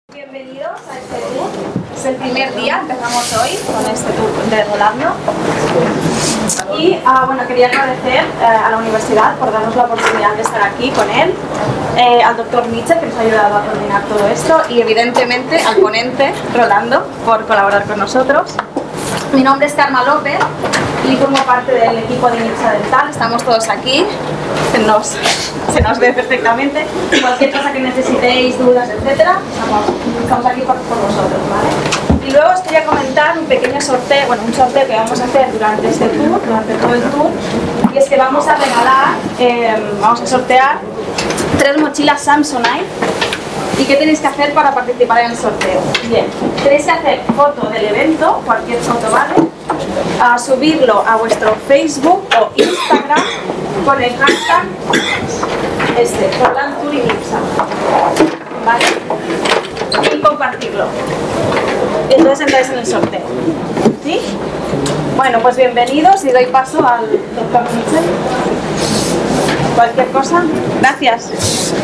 Bienvenidos a este tour. Es el primer día, empezamos hoy con este tour de Rolando. Y bueno, quería agradecer a la universidad por darnos la oportunidad de estar aquí con él, al doctor Mitchell, que nos ha ayudado a coordinar todo esto, y evidentemente al ponente, Rolando, por colaborar con nosotros. Mi nombre es Karma López y formo parte del equipo de INIPSA Dental. Estamos todos aquí, se nos ve perfectamente. Cualquier cosa que necesitéis, dudas, etcétera, estamos aquí por vosotros, ¿vale? Y luego os quería comentar un pequeño sorteo, bueno, un sorteo que vamos a hacer durante este tour, durante todo el tour, y es que vamos a regalar, vamos a sortear 3 mochilas Samsonite. ¿Y qué tenéis que hacer para participar en el sorteo? Bien, tenéis que hacer foto del evento, cualquier foto vale, subirlo a vuestro Facebook o Instagram con el hashtag Rolando Tour INIPSA, ¿vale? Y compartirlo. Y entonces entráis en el sorteo. ¿Sí? Bueno, pues bienvenidos y doy paso al doctor Mitchell. Cualquier cosa. Gracias.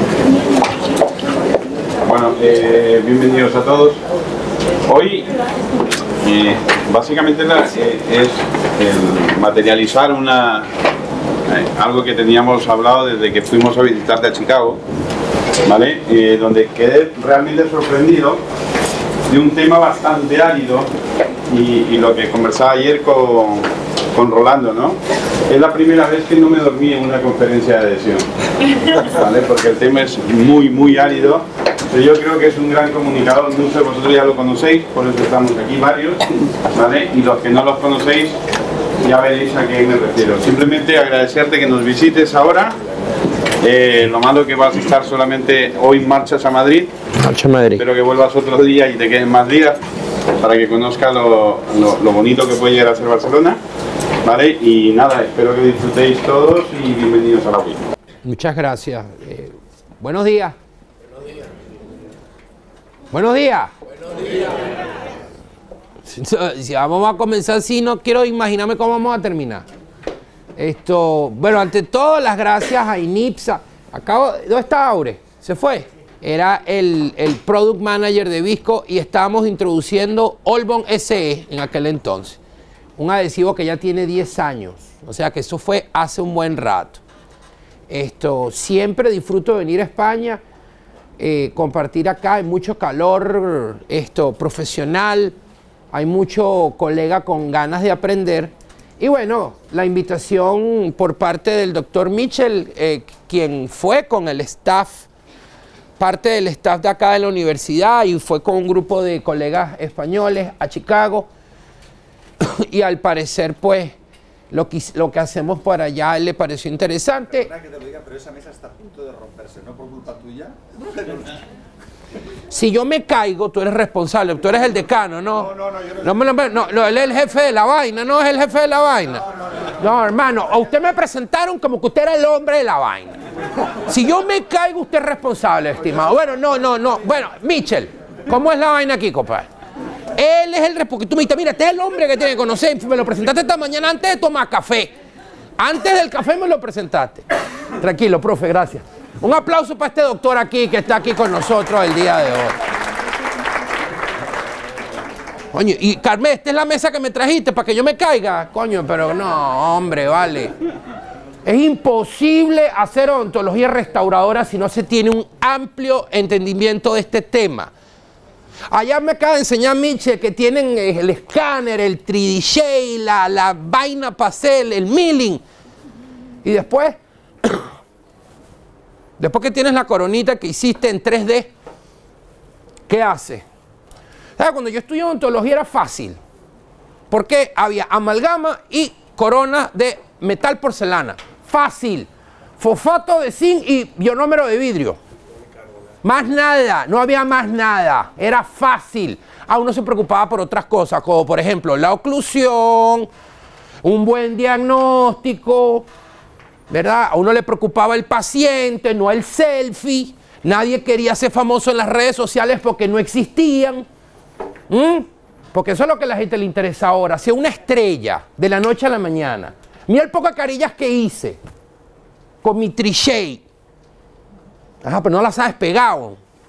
Bueno, bienvenidos a todos. Hoy básicamente es el materializar algo que teníamos hablado desde que fuimos a visitarte a Chicago, ¿vale? Donde quedé realmente sorprendido de un tema bastante árido y lo que conversaba ayer con Rolando, ¿no? Es la primera vez que no me dormí en una conferencia de adhesión, ¿vale? Porque el tema es muy árido. Pero yo creo que es un gran comunicador, no sé, vosotros ya lo conocéis, por eso estamos aquí varios, ¿vale? Y los que no los conocéis, ya veréis a qué me refiero. Simplemente agradecerte que nos visites ahora. Lo malo que vas a estar solamente hoy, marchas a Madrid. Marcha a Madrid. Espero que vuelvas otro día y te queden más días para que conozcas lo bonito que puede llegar a ser Barcelona, ¿vale? Y nada, espero que disfrutéis todos y bienvenidos a la web. Muchas gracias. Buenos días. Buenos días. Buenos días. Si vamos a comenzar así, no quiero imaginarme cómo vamos a terminar. Bueno, ante todo, las gracias a INIPSA. ¿Dónde está Aure? ¿Se fue? Era el Product Manager de Visco y estábamos introduciendo Olbon SE en aquel entonces. Un adhesivo que ya tiene 10 años. O sea que eso fue hace un buen rato. Siempre disfruto de venir a España. Compartir acá, hay mucho calor profesional, hay mucho colega con ganas de aprender y bueno, la invitación por parte del doctor Mitchell, quien fue con el staff, parte del staff de acá de la universidad y fue con un grupo de colegas españoles a Chicago y al parecer pues lo que hacemos por allá le pareció interesante. Perdona que te lo diga, pero esa mesa está a punto de romperse, ¿no por culpa tuya? Si yo me caigo, tú eres responsable, tú eres el decano, ¿no? No, él es el jefe de la vaina, no es el jefe de la vaina. No, hermano, a usted me presentaron como que usted era el hombre de la vaina. Si yo me caigo, usted es responsable, estimado. Bueno, no. Bueno, Mitchell, ¿cómo es la vaina aquí, compadre? Él es el porque tú me dijiste, mira, este es el hombre que tiene que conocer. Me lo presentaste esta mañana antes de tomar café. Antes del café me lo presentaste. Tranquilo, profe, gracias. Un aplauso para este doctor aquí que está aquí con nosotros el día de hoy. Coño, y Carmen, esta es la mesa que me trajiste para que yo me caiga. Coño, pero no, hombre, vale. Es imposible hacer odontología restauradora si no se tiene un amplio entendimiento de este tema. Allá me acaba de enseñar Mitchell que tienen el escáner, el 3D Shape, la vaina para hacer el milling. Y después que tienes la coronita que hiciste en 3D, ¿qué hace? ¿Sabes? Cuando yo estudié odontología era fácil. Porque había amalgama y corona de metal porcelana. Fácil. Fosfato de zinc y ionómero de vidrio. Más nada, no había más nada, era fácil. Uno se preocupaba por otras cosas, como por ejemplo la oclusión, un buen diagnóstico, ¿verdad? A uno le preocupaba el paciente, no el selfie. Nadie quería ser famoso en las redes sociales porque no existían. Porque eso es lo que a la gente le interesa ahora, ser una estrella de la noche a la mañana. Mira el poco de carillas que hice con mi trichet. Ajá, pero no las sabes pegado.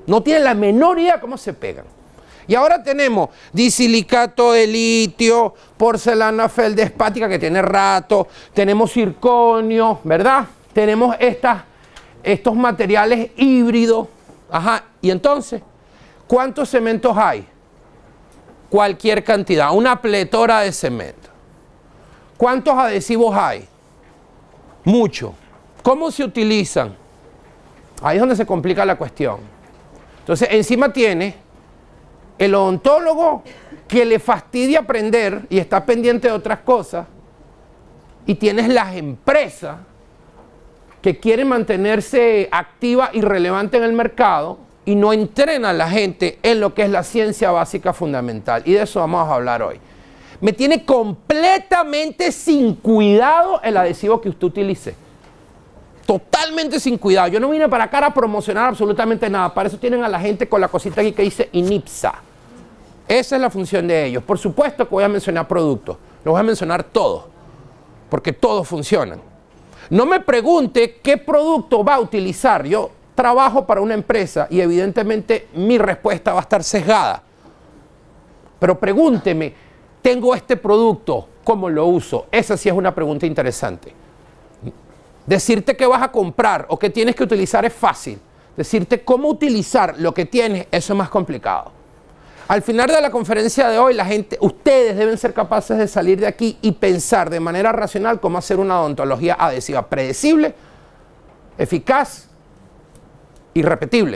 No tienen la menor idea cómo se pegan. Y ahora tenemos disilicato de litio, porcelana feldespática que tiene rato, tenemos circonio, ¿verdad? Tenemos estos materiales híbridos. Ajá, y entonces, ¿cuántos cementos hay? Cualquier cantidad, una pletora de cemento. ¿Cuántos adhesivos hay? Muchos. ¿Cómo se utilizan? Ahí es donde se complica la cuestión. Entonces, encima tiene el odontólogo que le fastidia aprender y está pendiente de otras cosas, y tienes las empresas que quieren mantenerse activa y relevante en el mercado y no entrenan a la gente en lo que es la ciencia básica fundamental. Y de eso vamos a hablar hoy. Me tiene completamente sin cuidado el adhesivo que usted utilice. Totalmente sin cuidado. Yo no vine para acá a promocionar absolutamente nada. Para eso tienen a la gente con la cosita aquí que dice INIPSA. Esa es la función de ellos. Por supuesto que voy a mencionar productos. Los voy a mencionar todos. Porque todos funcionan. No me pregunte qué producto va a utilizar. Yo trabajo para una empresa y evidentemente mi respuesta va a estar sesgada. Pero pregúnteme, tengo este producto, ¿cómo lo uso? Esa sí es una pregunta interesante. Decirte qué vas a comprar o qué tienes que utilizar es fácil. Decirte cómo utilizar lo que tienes, eso es más complicado. Al final de la conferencia de hoy, ustedes deben ser capaces de salir de aquí y pensar de manera racional cómo hacer una odontología adhesiva predecible, eficaz y repetible.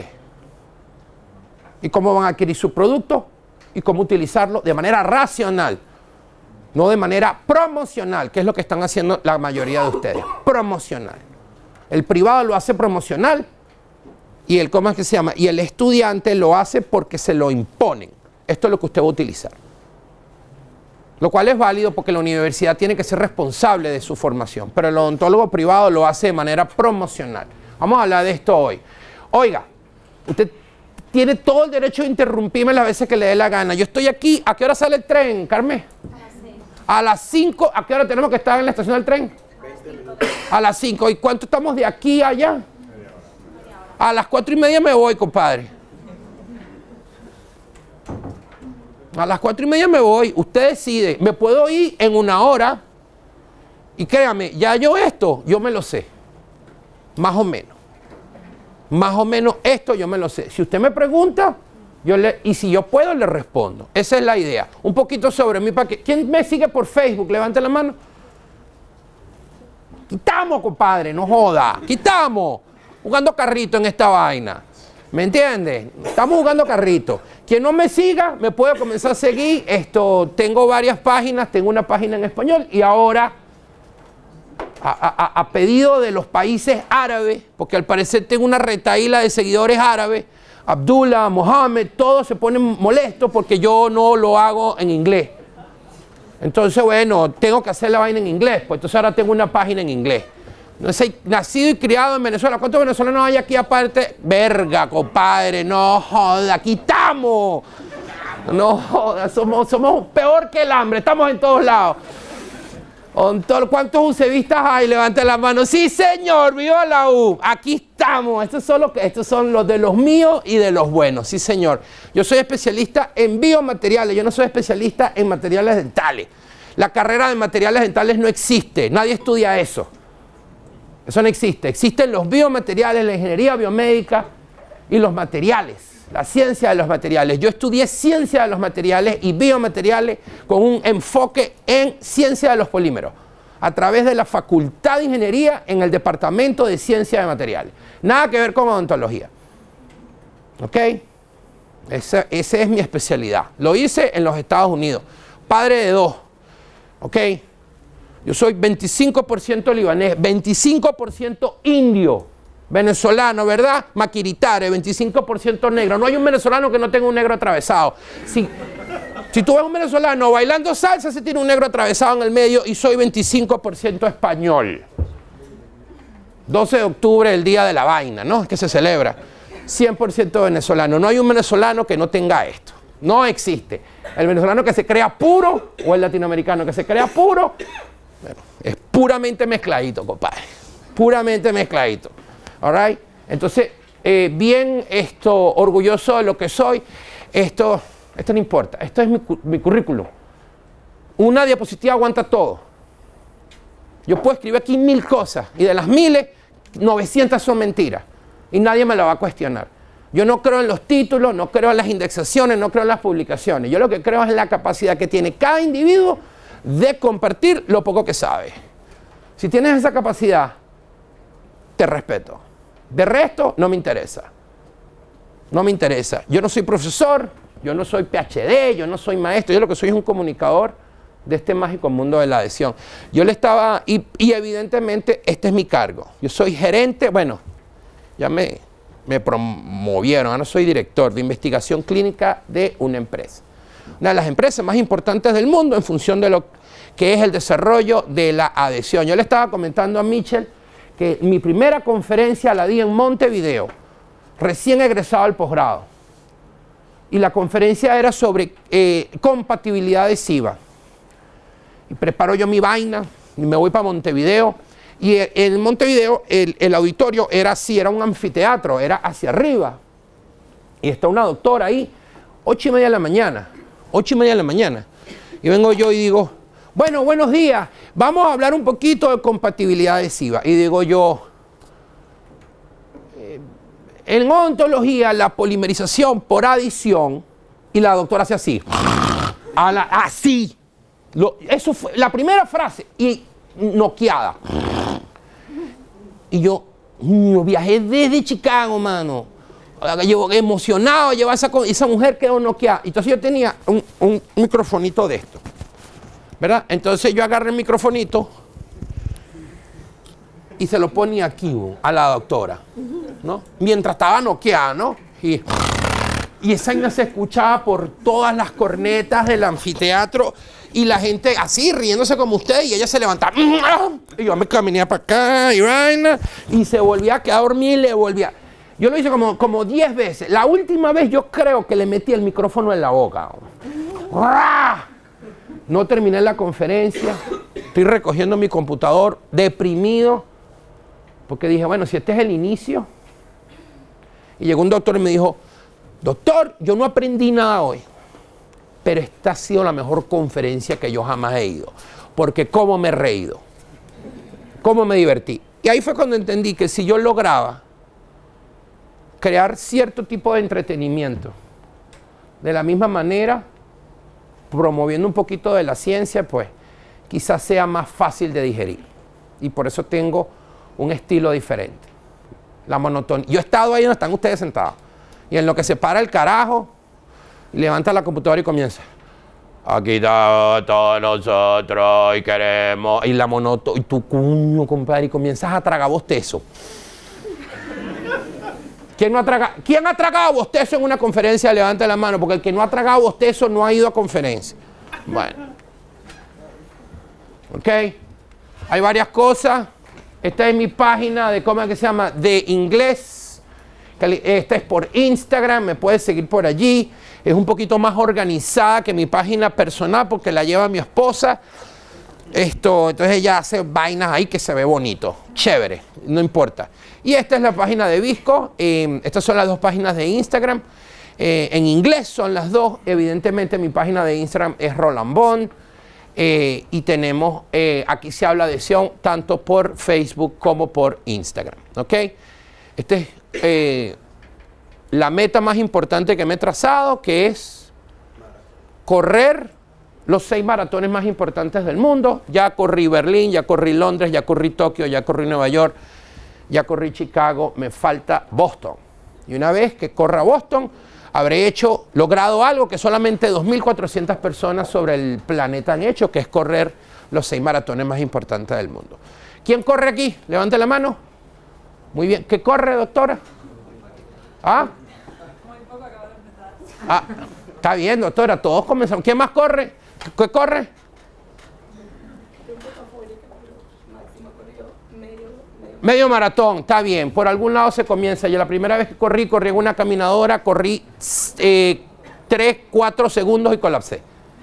Y cómo van a adquirir su producto y cómo utilizarlo de manera racional. No de manera promocional, que es lo que están haciendo la mayoría de ustedes. Promocional. El privado lo hace promocional y ¿cómo es que se llama? Y el estudiante lo hace porque se lo imponen. Esto es lo que usted va a utilizar. Lo cual es válido porque la universidad tiene que ser responsable de su formación. Pero el odontólogo privado lo hace de manera promocional. Vamos a hablar de esto hoy. Oiga, usted tiene todo el derecho de interrumpirme las veces que le dé la gana. Yo estoy aquí. ¿A qué hora sale el tren, Carmen? A las 5, ¿a qué hora tenemos que estar en la estación del tren? A las 5. ¿Y cuánto estamos de aquí a allá? A las 4:30 me voy, compadre. A las 4:30 me voy. Usted decide. Me puedo ir en 1 hora. Y créame, ya yo me lo sé. Más o menos. Más o menos esto yo me lo sé. Si usted me pregunta, y si yo puedo, le respondo. Esa es la idea. Un poquito sobre mí. ¿Quién me sigue por Facebook? Levante la mano. Quitamos, compadre, no joda. Quitamos. Jugando carrito en esta vaina. ¿Me entiende? Estamos jugando carrito. Quien no me siga, me puede comenzar a seguir. Tengo varias páginas. Tengo una página en español. Y ahora, a pedido de los países árabes, porque al parecer tengo una retaíla de seguidores árabes, Abdullah, Mohammed, todos se ponen molestos porque yo no lo hago en inglés. Entonces, bueno, tengo que hacer la vaina en inglés. Pues entonces ahora tengo una página en inglés. No sé, nacido y criado en Venezuela. ¿Cuántos venezolanos hay aquí aparte? Verga, compadre, no joda, aquí estamos. No joda, somos peor que el hambre, estamos en todos lados. ¿Cuántos usevistas hay? Levante la mano. Sí, señor, viva la U. Aquí estamos. Estos son los de los míos y de los buenos. Sí, señor. Yo soy especialista en biomateriales. Yo no soy especialista en materiales dentales. La carrera de materiales dentales no existe. Nadie estudia eso. Eso no existe. Existen los biomateriales, la ingeniería biomédica y los materiales. La ciencia de los materiales. Yo estudié ciencia de los materiales y biomateriales con un enfoque en ciencia de los polímeros a través de la Facultad de Ingeniería en el Departamento de Ciencia de Materiales. Nada que ver con odontología. ¿Ok? Esa es mi especialidad. Lo hice en los Estados Unidos. Padre de 2. ¿Ok? Yo soy 25% libanés, 25% indio. Venezolano, ¿verdad? Maquiritare, 25% negro. No hay un venezolano que no tenga un negro atravesado. Si tú ves un venezolano bailando salsa, se tiene un negro atravesado en el medio y soy 25% español. 12 de octubre, el día de la vaina, ¿no? Es que se celebra. 100% venezolano. No hay un venezolano que no tenga esto. No existe. El venezolano que se crea puro o el latinoamericano que se crea puro, bueno, es puramente mezcladito, compadre. Puramente mezcladito. All right? Entonces, bien orgulloso de lo que soy. Esto no importa, esto es mi currículum. Una diapositiva aguanta todo. Yo puedo escribir aquí 1000 cosas y de las 1000, 900 son mentiras y nadie me lo va a cuestionar. Yo no creo en los títulos, no creo en las indexaciones, no creo en las publicaciones. Yo lo que creo es en la capacidad que tiene cada individuo de compartir lo poco que sabe. Si tienes esa capacidad, te respeto. De resto, no me interesa. No me interesa. Yo no soy profesor, yo no soy PhD, yo no soy maestro. Yo lo que soy es un comunicador de este mágico mundo de la adhesión. Yo le estaba, y evidentemente este es mi cargo. Yo soy gerente, bueno, ya me promovieron, ahora soy director de investigación clínica de una empresa. Una de las empresas más importantes del mundo en función de lo que es el desarrollo de la adhesión. Yo le estaba comentando a Michel que mi primera conferencia la di en Montevideo, recién egresado al posgrado. Y la conferencia era sobre compatibilidad adhesiva. Y preparo yo mi vaina y me voy para Montevideo. Y en Montevideo el auditorio era así, era un anfiteatro, era hacia arriba. Y está una doctora ahí, 8:30 de la mañana, 8:30 de la mañana. Y vengo yo y digo, bueno, buenos días, vamos a hablar un poquito de compatibilidad adhesiva. Y digo yo, en ontología la polimerización por adición, y la doctora hace así, así. Eso fue la primera frase, y noqueada. Y yo viajé desde Chicago, mano. Yo emocionado, llevar esa mujer quedó noqueada. Entonces yo tenía un microfonito de esto, ¿verdad? Entonces yo agarré el microfonito y se lo ponía aquí a la doctora, ¿no? Mientras estaba noqueada, ¿no? Y esa vaina se escuchaba por todas las cornetas del anfiteatro. Y la gente así, riéndose como usted, y ella se levantaba. Y yo me caminé para acá, y vaina, y se volvía a quedar dormida y le volvía. Yo lo hice como 10 veces. La última vez yo creo que le metí el micrófono en la boca. No terminé la conferencia. Estoy recogiendo mi computador, deprimido, porque dije, bueno, si este es el inicio. Y llegó un doctor y me dijo, doctor, yo no aprendí nada hoy, pero esta ha sido la mejor conferencia que yo jamás he ido, porque cómo me he reído, cómo me divertí. Y ahí fue cuando entendí que si yo lograba crear cierto tipo de entretenimiento, de la misma manera, promoviendo un poquito de la ciencia, pues quizás sea más fácil de digerir. Y por eso tengo un estilo diferente. La monotonía. Yo he estado ahí donde están ustedes sentados, y en lo que se para el carajo, y levanta la computadora y comienza. Aquí está todos nosotros y queremos. Y la monotonía. Y tú, cuño, compadre, y comienzas a tragar bostezo. ¿Quién ha tragado bostezo en una conferencia? Levanta la mano, porque el que no ha tragado bostezo no ha ido a conferencia. Bueno. ¿Ok? Hay varias cosas. Esta es mi página de, ¿cómo es que se llama? De inglés. Esta es por Instagram, me puedes seguir por allí. Es un poquito más organizada que mi página personal porque la lleva mi esposa. Entonces ella hace vainas ahí que se ve bonito. Chévere, no importa. Y esta es la página de Visco. Estas son las dos páginas de Instagram. En inglés son las dos. Evidentemente mi página de Instagram es Roland Bond. Y tenemos, aquí se habla de adhesión tanto por Facebook como por Instagram. ¿Ok? Este es la meta más importante que me he trazado, que es correr los 6 maratones más importantes del mundo. Ya corrí Berlín, ya corrí Londres, ya corrí Tokio, ya corrí Nueva York, ya corrí Chicago, me falta Boston. Y una vez que corra Boston, habré logrado algo que solamente 2.400 personas sobre el planeta han hecho, que es correr los 6 maratones más importantes del mundo. ¿Quién corre aquí? Levante la mano. Muy bien. ¿Qué corre, doctora? ¿Ah? Ah, está bien, doctora, todos comenzamos. ¿Quién más corre? ¿Qué corre? Medio maratón, está bien. Por algún lado se comienza. Yo la primera vez que corrí en una caminadora, corrí 3, 4 segundos y colapsé.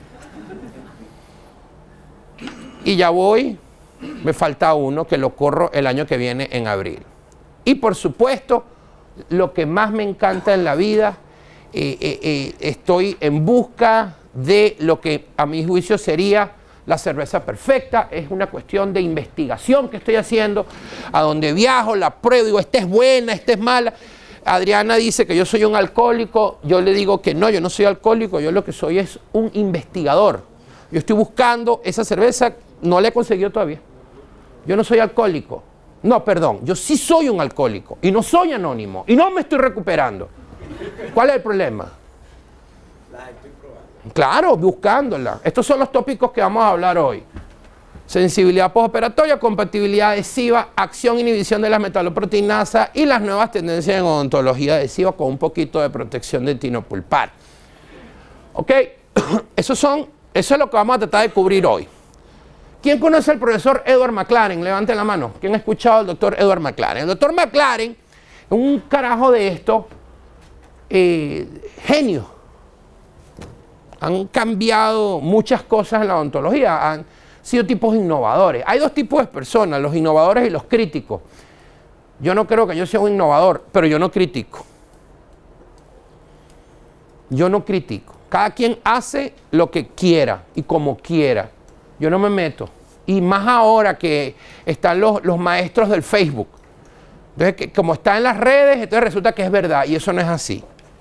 Y ya voy, me falta uno que lo corro el año que viene en abril. Y por supuesto, lo que más me encanta en la vida. Estoy en busca de lo que a mi juicio sería la cerveza perfecta. Es una cuestión de investigación que estoy haciendo, a donde viajo, la pruebo, digo, esta es buena, esta es mala. Adriana dice que yo soy un alcohólico, yo le digo que no, yo no soy alcohólico, yo lo que soy es un investigador. Yo estoy buscando esa cerveza, no la he conseguido todavía. Yo no soy alcohólico. No, perdón, yo sí soy un alcohólico y no soy anónimo y no me estoy recuperando. ¿Cuál es el problema? La estoy probando. Claro, buscándola. Estos son los tópicos que vamos a hablar hoy. Sensibilidad postoperatoria, compatibilidad adhesiva, acción e inhibición de las metaloproteinasas y las nuevas tendencias en odontología adhesiva con un poquito de protección de tinopulpar. ¿Ok? Eso es lo que vamos a tratar de cubrir hoy. ¿Quién conoce al profesor Edward Maclaren? Levanten la mano. ¿Quién ha escuchado al doctor Edward Maclaren? El doctor Maclaren es un carajo de esto, genio. Han cambiado muchas cosas en la odontología, han sido tipos innovadores. Hay dos tipos de personas, los innovadores y los críticos. Yo no creo que yo sea un innovador, pero yo no critico. Yo no critico. Cada quien hace lo que quiera y como quiera. Yo no me meto. Y más ahora que están los maestros del Facebook. Entonces, que como está en las redes, entonces resulta que es verdad. Y eso no es así.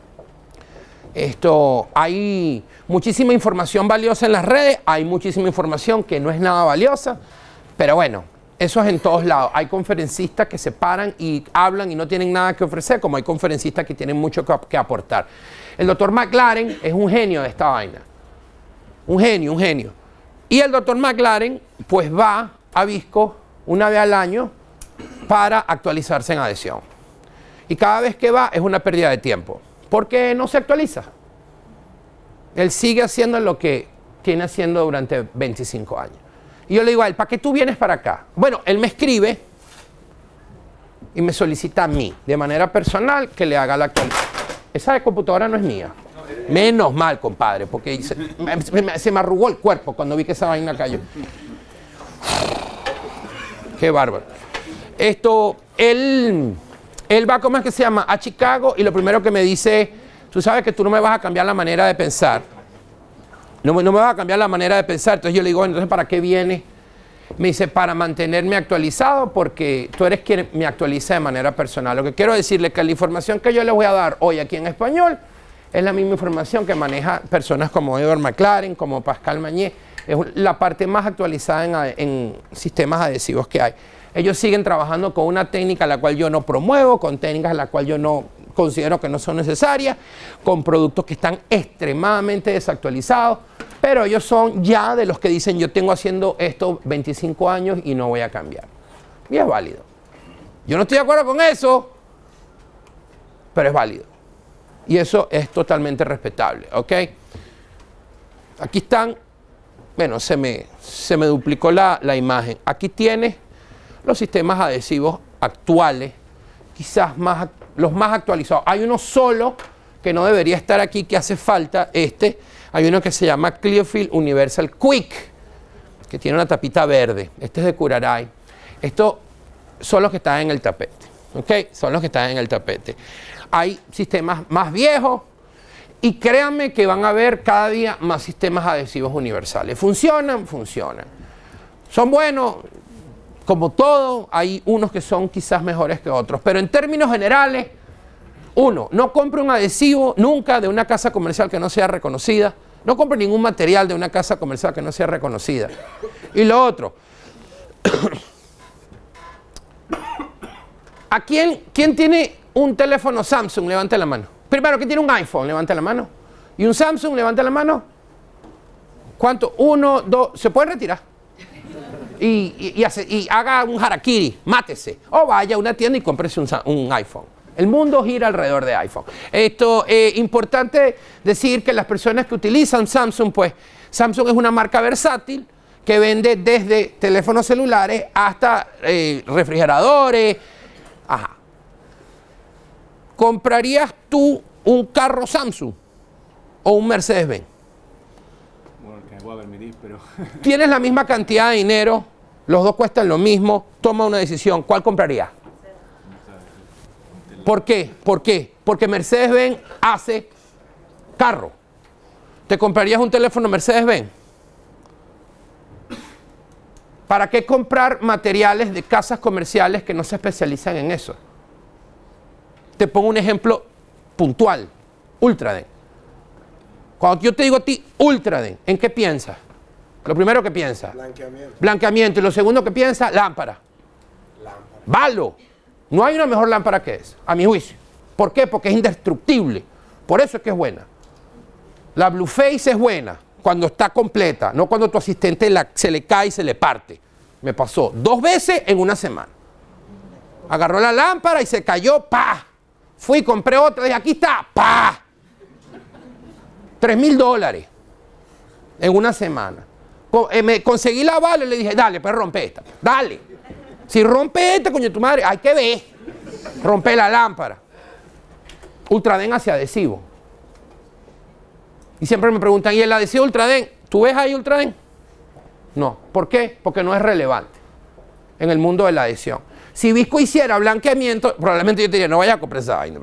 Hay muchísima información valiosa en las redes. Hay muchísima información que no es nada valiosa. Pero bueno, eso es en todos lados. Hay conferencistas que se paran y hablan y no tienen nada que ofrecer, como hay conferencistas que tienen mucho que aportar. El doctor Maclaren es un genio de esta vaina. Un genio, un genio. Y el doctor Maclaren pues va a Visco una vez al año para actualizarse en adhesión. Y cada vez que va es una pérdida de tiempo, porque no se actualiza. Él sigue haciendo lo que tiene haciendo durante 25 años. Y yo le digo a él, ¿para qué tú vienes para acá? Bueno, él me escribe y me solicita a mí, de manera personal, que le haga la actualización. Esa computadora no es mía. Menos mal, compadre, porque se me arrugó el cuerpo cuando vi que esa vaina cayó. Qué bárbaro. Él va, ¿cómo es que se llama? A Chicago, y lo primero que me dice, tú sabes que tú no me vas a cambiar la manera de pensar. No me vas a cambiar la manera de pensar. Entonces yo le digo, bueno, entonces ¿para qué viene? Me dice, para mantenerme actualizado, porque tú eres quien me actualiza de manera personal. Lo que quiero decirle es que la información que yo le voy a dar hoy aquí en español es la misma información que maneja personas como Edward Maclaren, como Pascal Mañé. Es la parte más actualizada en sistemas adhesivos que hay. Ellos siguen trabajando con una técnica la cual yo no promuevo, con técnicas la cual yo no considero que no son necesarias, con productos que están extremadamente desactualizados, pero ellos son ya de los que dicen, yo tengo haciendo esto 25 años y no voy a cambiar. Y es válido. Yo no estoy de acuerdo con eso, pero es válido. Y eso es totalmente respetable, ¿ok? Aquí están, bueno, se me duplicó la imagen. Aquí tienes los sistemas adhesivos actuales, quizás los más actualizados. Hay uno solo que no debería estar aquí, que hace falta, hay uno que se llama Clearfield Universal Quick, que tiene una tapita verde. Este es de Curaray. Estos son los que están en el tapete, ¿ok? Son los que están en el tapete. Hay sistemas más viejos y créanme que van a haber cada día más sistemas adhesivos universales. ¿Funcionan? Funcionan. ¿Son buenos? Como todo, hay unos que son quizás mejores que otros. Pero en términos generales, uno, no compre un adhesivo nunca de una casa comercial que no sea reconocida. No compre ningún material de una casa comercial que no sea reconocida. Y lo otro, ¿a quién tiene un teléfono Samsung? Levante la mano. Primero, ¿quién tiene un iPhone? Levante la mano. ¿Y un Samsung? Levante la mano. ¿Cuánto? 1, 2, ¿se puede retirar? Y haga un harakiri, mátese. O vaya a una tienda y cómprese un iPhone. El mundo gira alrededor de iPhone. Importante decir que las personas que utilizan Samsung, pues Samsung es una marca versátil que vende desde teléfonos celulares hasta refrigeradores. Ajá. ¿Comprarías tú un carro Samsung o un Mercedes-Benz? Bueno, que voy a permitir, pero... Tienes la misma cantidad de dinero, los dos cuestan lo mismo, toma una decisión. ¿Cuál comprarías? ¿Por qué? ¿Por qué? Porque Mercedes-Benz hace carro. ¿Te comprarías un teléfono Mercedes-Benz? ¿Para qué comprar materiales de casas comerciales que no se especializan en eso? Te pongo un ejemplo puntual. Ultraden. Cuando yo te digo a ti Ultraden, ¿en qué piensas? Lo primero que piensas. Blanqueamiento. Blanqueamiento. Y lo segundo que piensas, lámpara. Valo. No hay una mejor lámpara que esa, a mi juicio. ¿Por qué? Porque es indestructible. Por eso es que es buena. La Blueface es buena cuando está completa, no cuando tu asistente se le cae y se le parte. Me pasó 2 veces en una semana. Agarró la lámpara y se cayó, ¡pa! Fui, compré otra, dije, aquí está, ¡pa! $3,000 en una semana. Me conseguí la bala y le dije, dale, pues rompe esta, dale. Si rompe esta, coño, tu madre, hay que ver. Rompe la lámpara. Ultraden hacia adhesivo. Y siempre me preguntan, ¿y el adhesivo Ultraden? ¿Tú ves ahí Ultraden? No. ¿Por qué? Porque no es relevante en el mundo de la adhesión. Si Visco hiciera blanqueamiento, probablemente yo te diría, no vaya a comprar esa vaina.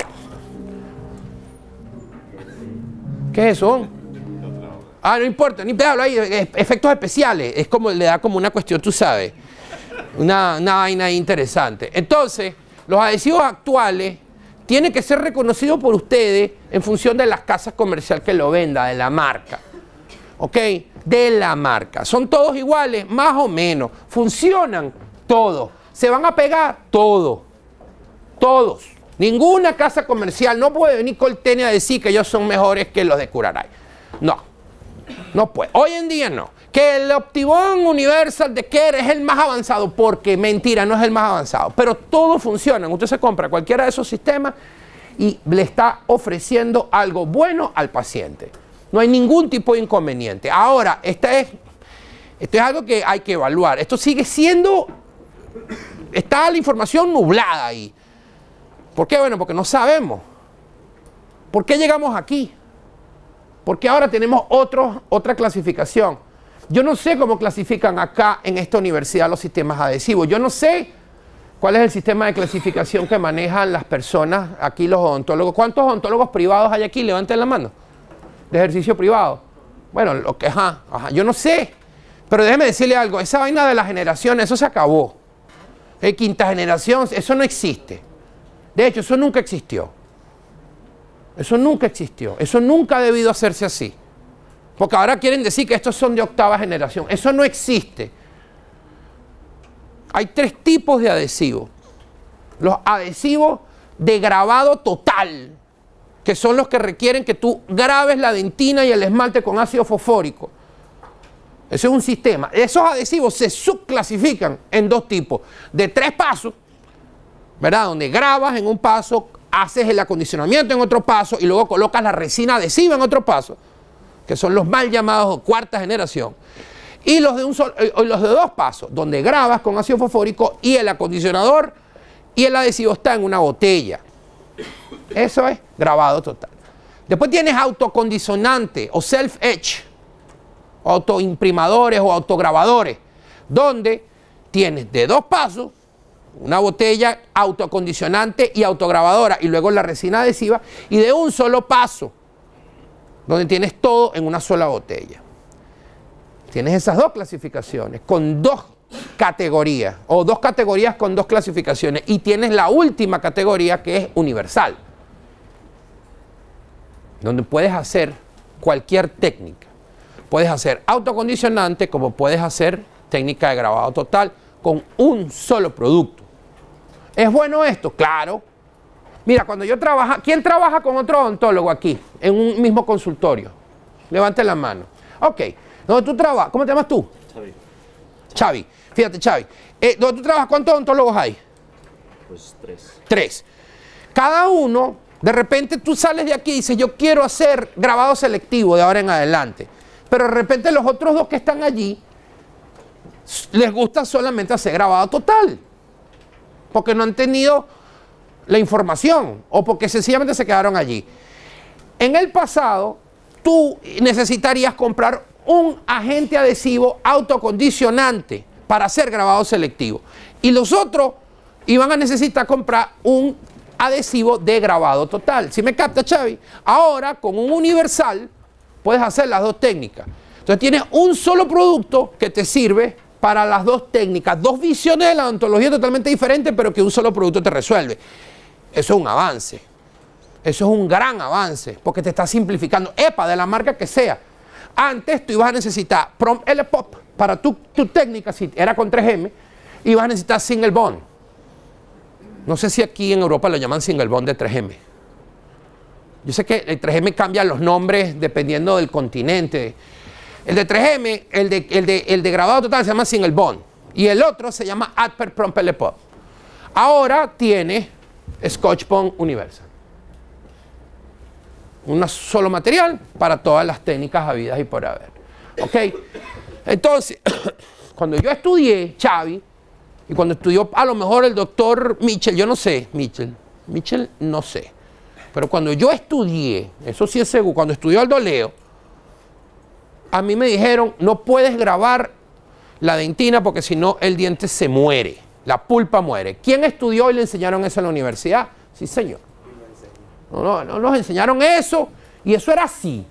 ¿Qué es eso? Ah, no importa, ni pedo, ahí, efectos especiales. Es como, le da como una cuestión, tú sabes. Una vaina interesante. Entonces, los adhesivos actuales tienen que ser reconocidos por ustedes en función de las casas comerciales que lo vendan, de la marca. ¿Ok? De la marca. ¿Son todos iguales? Más o menos. ¿Funcionan? Todos. ¿Se van a pegar? Todos. Todos. Ninguna casa comercial no puede venir Coltene a decir que ellos son mejores que los de Curaray. No. No puede. Hoy en día no. Que el Optibón Universal de Kerr es el más avanzado, porque mentira, no es el más avanzado. Pero todos funcionan. Usted se compra cualquiera de esos sistemas y le está ofreciendo algo bueno al paciente. No hay ningún tipo de inconveniente. Ahora, esto es algo que hay que evaluar. Esto sigue siendo... Está la información nublada ahí. ¿Por qué? Bueno, porque no sabemos. ¿Por qué llegamos aquí? Porque ahora tenemos otra clasificación. Yo no sé cómo clasifican acá en esta universidad los sistemas adhesivos. Yo no sé cuál es el sistema de clasificación que manejan las personas, aquí los odontólogos. ¿Cuántos odontólogos privados hay aquí? Levanten la mano. De ejercicio privado. Bueno, lo que, yo no sé. Pero déjeme decirle algo. Esa vaina de la generación, eso se acabó. Quinta generación, eso no existe. De hecho, eso nunca existió. Eso nunca existió. Eso nunca ha debido hacerse así. Porque ahora quieren decir que estos son de 8ª generación. Eso no existe. Hay 3 tipos de adhesivos. Los adhesivos de grabado total, que son los que requieren que tú grabes la dentina y el esmalte con ácido fosfórico. Eso es un sistema. Esos adhesivos se subclasifican en 2 tipos. De 3 pasos, ¿verdad? Donde grabas en un paso, haces el acondicionamiento en otro paso y luego colocas la resina adhesiva en otro paso, que son los mal llamados 4ª generación. Y los de, los de 2 pasos, donde grabas con ácido fosfórico y el acondicionador y el adhesivo está en una botella. Eso es grabado total. Después tienes autocondicionante o self-etch, autoimprimadores o autograbadores, donde tienes de 2 pasos, una botella autoacondicionante y autograbadora, y luego la resina adhesiva, y de un solo paso, donde tienes todo en una sola botella. Tienes esas 2 clasificaciones con 2 categorías, o 2 categorías con 2 clasificaciones, y tienes la última categoría que es universal, donde puedes hacer cualquier técnica. Puedes hacer autocondicionante como puedes hacer técnica de grabado total con un solo producto. ¿Es bueno esto? Claro. Mira, cuando yo trabajo... ¿Quién trabaja con otro odontólogo aquí en un mismo consultorio? Levante la mano. Ok. ¿Dónde tú trabajas? ¿Cómo te llamas tú? Xavi. Xavi. Fíjate, Xavi. ¿Dónde tú trabajas? ¿Cuántos odontólogos hay? Pues 3. 3. Cada uno, de repente tú sales de aquí y dices, yo quiero hacer grabado selectivo de ahora en adelante. Pero de repente los otros 2 que están allí les gusta solamente hacer grabado total. Porque no han tenido la información o porque sencillamente se quedaron allí. En el pasado, tú necesitarías comprar un agente adhesivo autocondicionante para hacer grabado selectivo. Y los otros iban a necesitar comprar un adhesivo de grabado total. ¿Sí me capta, Xavi? Ahora, con un universal, puedes hacer las dos técnicas. Entonces tienes un solo producto que te sirve para las dos técnicas, dos visiones de la odontología totalmente diferentes, pero que un solo producto te resuelve. Eso es un avance. Eso es un gran avance, porque te está simplificando. EPA, de la marca que sea. Antes tú ibas a necesitar Prompt L-Pop para tu técnica, si era con 3M, ibas a necesitar Single Bond. No sé si aquí en Europa lo llaman Single Bond de 3M. Yo sé que el 3M cambia los nombres dependiendo del continente. El de 3M, el de grabado total se llama Single Bond. Y el otro se llama Adper Prompt L-Pop. Ahora tiene Scotch Bond Universal. Un solo material para todas las técnicas habidas y por haber. ¿Ok? Entonces, cuando yo estudié, Xavi, y cuando estudió a lo mejor el doctor Mitchell, yo no sé, Mitchell no sé. Pero cuando yo estudié, eso sí es seguro, cuando estudió Aldo Leo, a mí me dijeron, no puedes grabar la dentina porque si no el diente se muere, la pulpa muere. ¿Quién estudió y le enseñaron eso en la universidad? Sí, señor. No nos enseñaron eso y eso era así.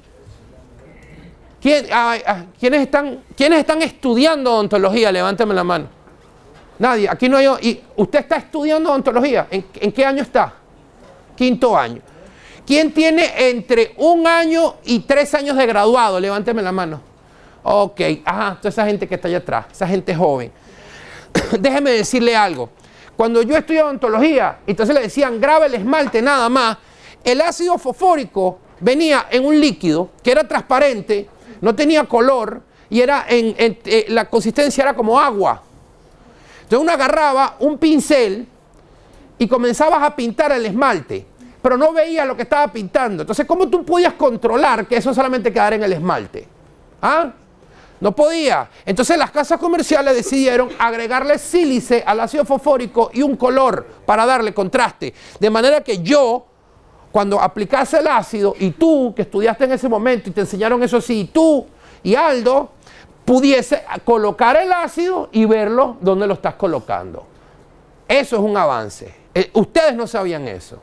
¿Quiénes están estudiando odontología? Levántame la mano. Nadie. Aquí no hay. ¿Y usted está estudiando odontología? ¿En qué año está? Quinto año. ¿Quién tiene entre 1 año y 3 años de graduado? Levánteme la mano. Ok. Ajá, toda esa gente que está allá atrás, esa gente joven. Déjeme decirle algo. Cuando yo estudié odontología, entonces le decían, graba el esmalte nada más. El ácido fosfórico venía en un líquido que era transparente, no tenía color y era la consistencia era como agua. Entonces uno agarraba un pincel y comenzabas a pintar el esmalte, pero no veía lo que estaba pintando. Entonces, ¿cómo tú podías controlar que eso solamente quedara en el esmalte? ¿Ah? No podía. Entonces las casas comerciales decidieron agregarle sílice al ácido fosfórico y un color para darle contraste. De manera que yo, cuando aplicase el ácido, y tú, que estudiaste en ese momento y te enseñaron eso así, y tú y Aldo, pudiese colocar el ácido y verlo donde lo estás colocando. Eso es un avance. Ustedes no sabían eso.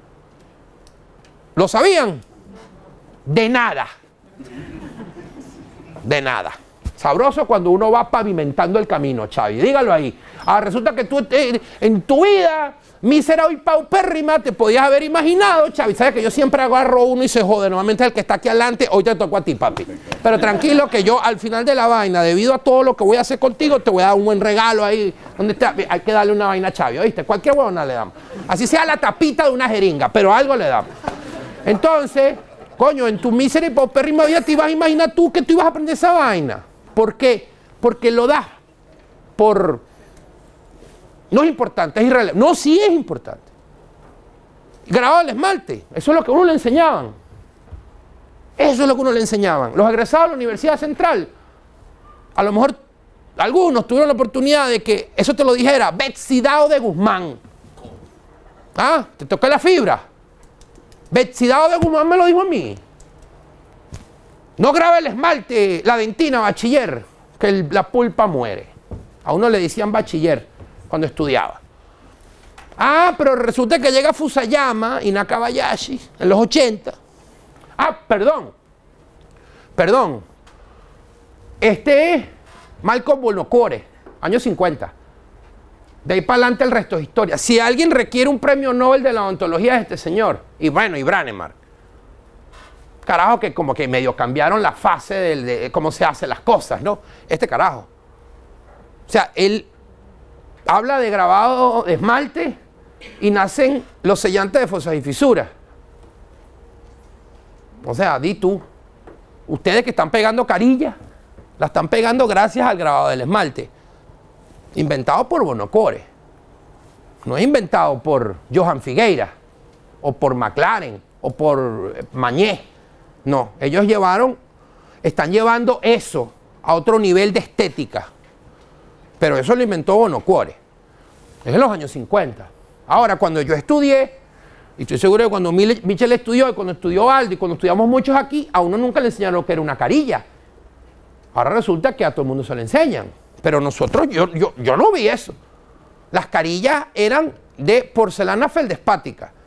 ¿Lo sabían? De nada. De nada. Sabroso cuando uno va pavimentando el camino, Xavi. Dígalo ahí. Ahora resulta que tú en tu vida mísera y paupérrima te podías haber imaginado, Xavi. Sabes que yo siempre agarro uno y se jode. Normalmente el que está aquí adelante, hoy te tocó a ti, papi. Pero tranquilo que yo al final de la vaina, debido a todo lo que voy a hacer contigo, te voy a dar un buen regalo ahí. Donde está, hay que darle una vaina a Xavi, ¿oíste? Cualquier huevona le damos. Así sea la tapita de una jeringa, pero algo le damos. Entonces, coño, en tu mísera y paupérrima vida te ibas a imaginar tú que tú ibas a aprender esa vaina. ¿Por qué? Porque lo das por... No es importante, es irrelevante. No, sí es importante. Grabado el esmalte, eso es lo que a uno le enseñaban. Eso es lo que a uno le enseñaban. Los egresados de la Universidad Central, a lo mejor algunos tuvieron la oportunidad de que eso te lo dijera Betsy Dao de Guzmán. Ah, te toqué la fibra. Betsy Dao de Guzmán me lo dijo a mí. No graba el esmalte, la dentina, bachiller, que la pulpa muere. A uno le decían bachiller cuando estudiaba. Ah, pero resulta que llega Fusayama y Nakabayashi en los 80. Ah, perdón. Este es Malcolm Bonocore, años 50. De ahí para adelante el resto es historia. Si alguien requiere un premio Nobel de la odontología es este señor. Y bueno, y Branemark. Carajo que como que medio cambiaron la fase de cómo se hacen las cosas, ¿no? Este carajo. O sea, él habla de grabado de esmalte y nacen los sellantes de fosas y fisuras. O sea, di tú. Ustedes que están pegando carillas, la están pegando gracias al grabado del esmalte. Inventado por Bonocore. No es inventado por Johan Figueira, o por McLaren, o por Mañé. No, ellos están llevando eso a otro nivel de estética. Pero eso lo inventó Bonocore. Es en los años 50. Ahora, cuando yo estudié, y estoy seguro que cuando Mitchell estudió, y cuando estudió Aldo, y cuando estudiamos muchos aquí, a uno nunca le enseñaron lo que era una carilla. Ahora resulta que a todo el mundo se le enseñan. Pero nosotros, yo no vi eso. Las carillas eran de porcelana feldespática.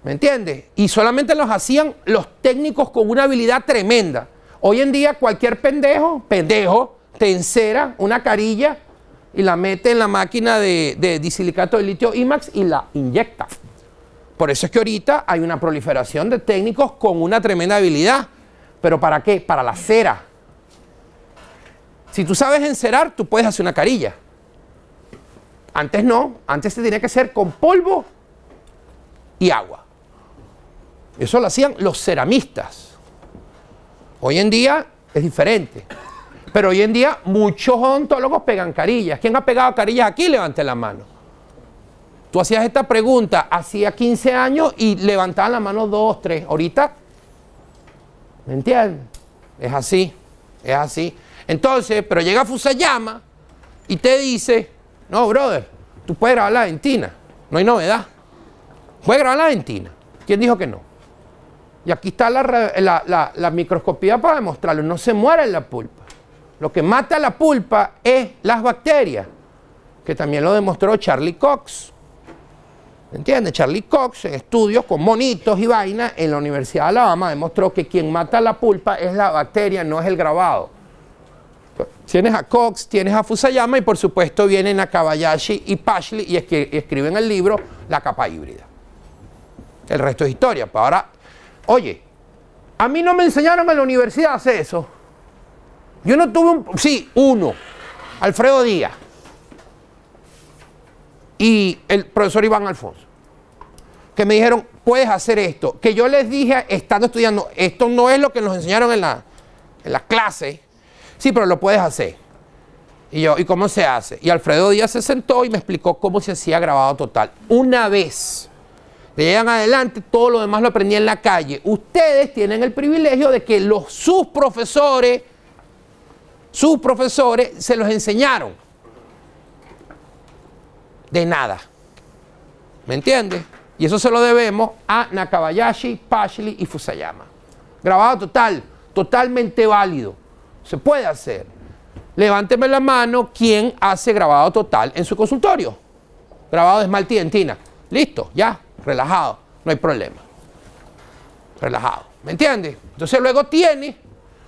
¿Me entiendes? Y solamente los hacían los técnicos con una habilidad tremenda. Hoy en día cualquier pendejo, te encera una carilla y la mete en la máquina de disilicato de litio IMAX y la inyecta. Por eso es que ahorita hay una proliferación de técnicos con una tremenda habilidad. ¿Pero para qué? Para la cera. Si tú sabes encerar, tú puedes hacer una carilla. Antes no, antes se tenía que hacer con polvo y agua. Eso lo hacían los ceramistas. Hoy en día es diferente. Pero hoy en día muchos odontólogos pegan carillas. ¿Quién ha pegado carillas aquí? Levante la mano. Tú hacías esta pregunta hacía 15 años y levantaban la mano 2, 3. Ahorita, ¿me entiendes? Es así, es así. Entonces, pero llega Fusayama y te dice, no, brother, tú puedes grabar la dentina. No hay novedad. Puedes grabar la dentina. ¿Quién dijo que no? Y aquí está la microscopía para demostrarlo. No se muere en la pulpa. Lo que mata la pulpa es las bacterias, que también lo demostró Charlie Cox. ¿Me entiendes? Charlie Cox, en estudios con monitos y vainas en la Universidad de Alabama, demostró que quien mata la pulpa es la bacteria, no es el grabado. Tienes a Cox, tienes a Fusayama y por supuesto vienen a Kobayashi y Pashley y escriben el libro La capa híbrida. El resto es historia. Pero ahora, oye, a mí no me enseñaron en la universidad a hacer eso. Yo no tuve uno, Alfredo Díaz y el profesor Iván Alfonso, que me dijeron, puedes hacer esto. Que yo les dije, estando estudiando, esto no es lo que nos enseñaron en la clase. Sí, pero lo puedes hacer. Y yo, ¿y cómo se hace? Y Alfredo Díaz se sentó y me explicó cómo se hacía grabado total. Una vez de ahí en adelante, todo lo demás lo aprendí en la calle. Ustedes tienen el privilegio de que sus profesores se los enseñaron. De nada. ¿Me entiendes? Y eso se lo debemos a Nakabayashi, Pashley y Fusayama. Grabado total, totalmente válido. Se puede hacer. Levánteme la mano quien hace grabado total en su consultorio. Grabado de esmalte y dentina. Listo, ya, relajado, no hay problema. Relajado, ¿me entiendes? Entonces luego tiene,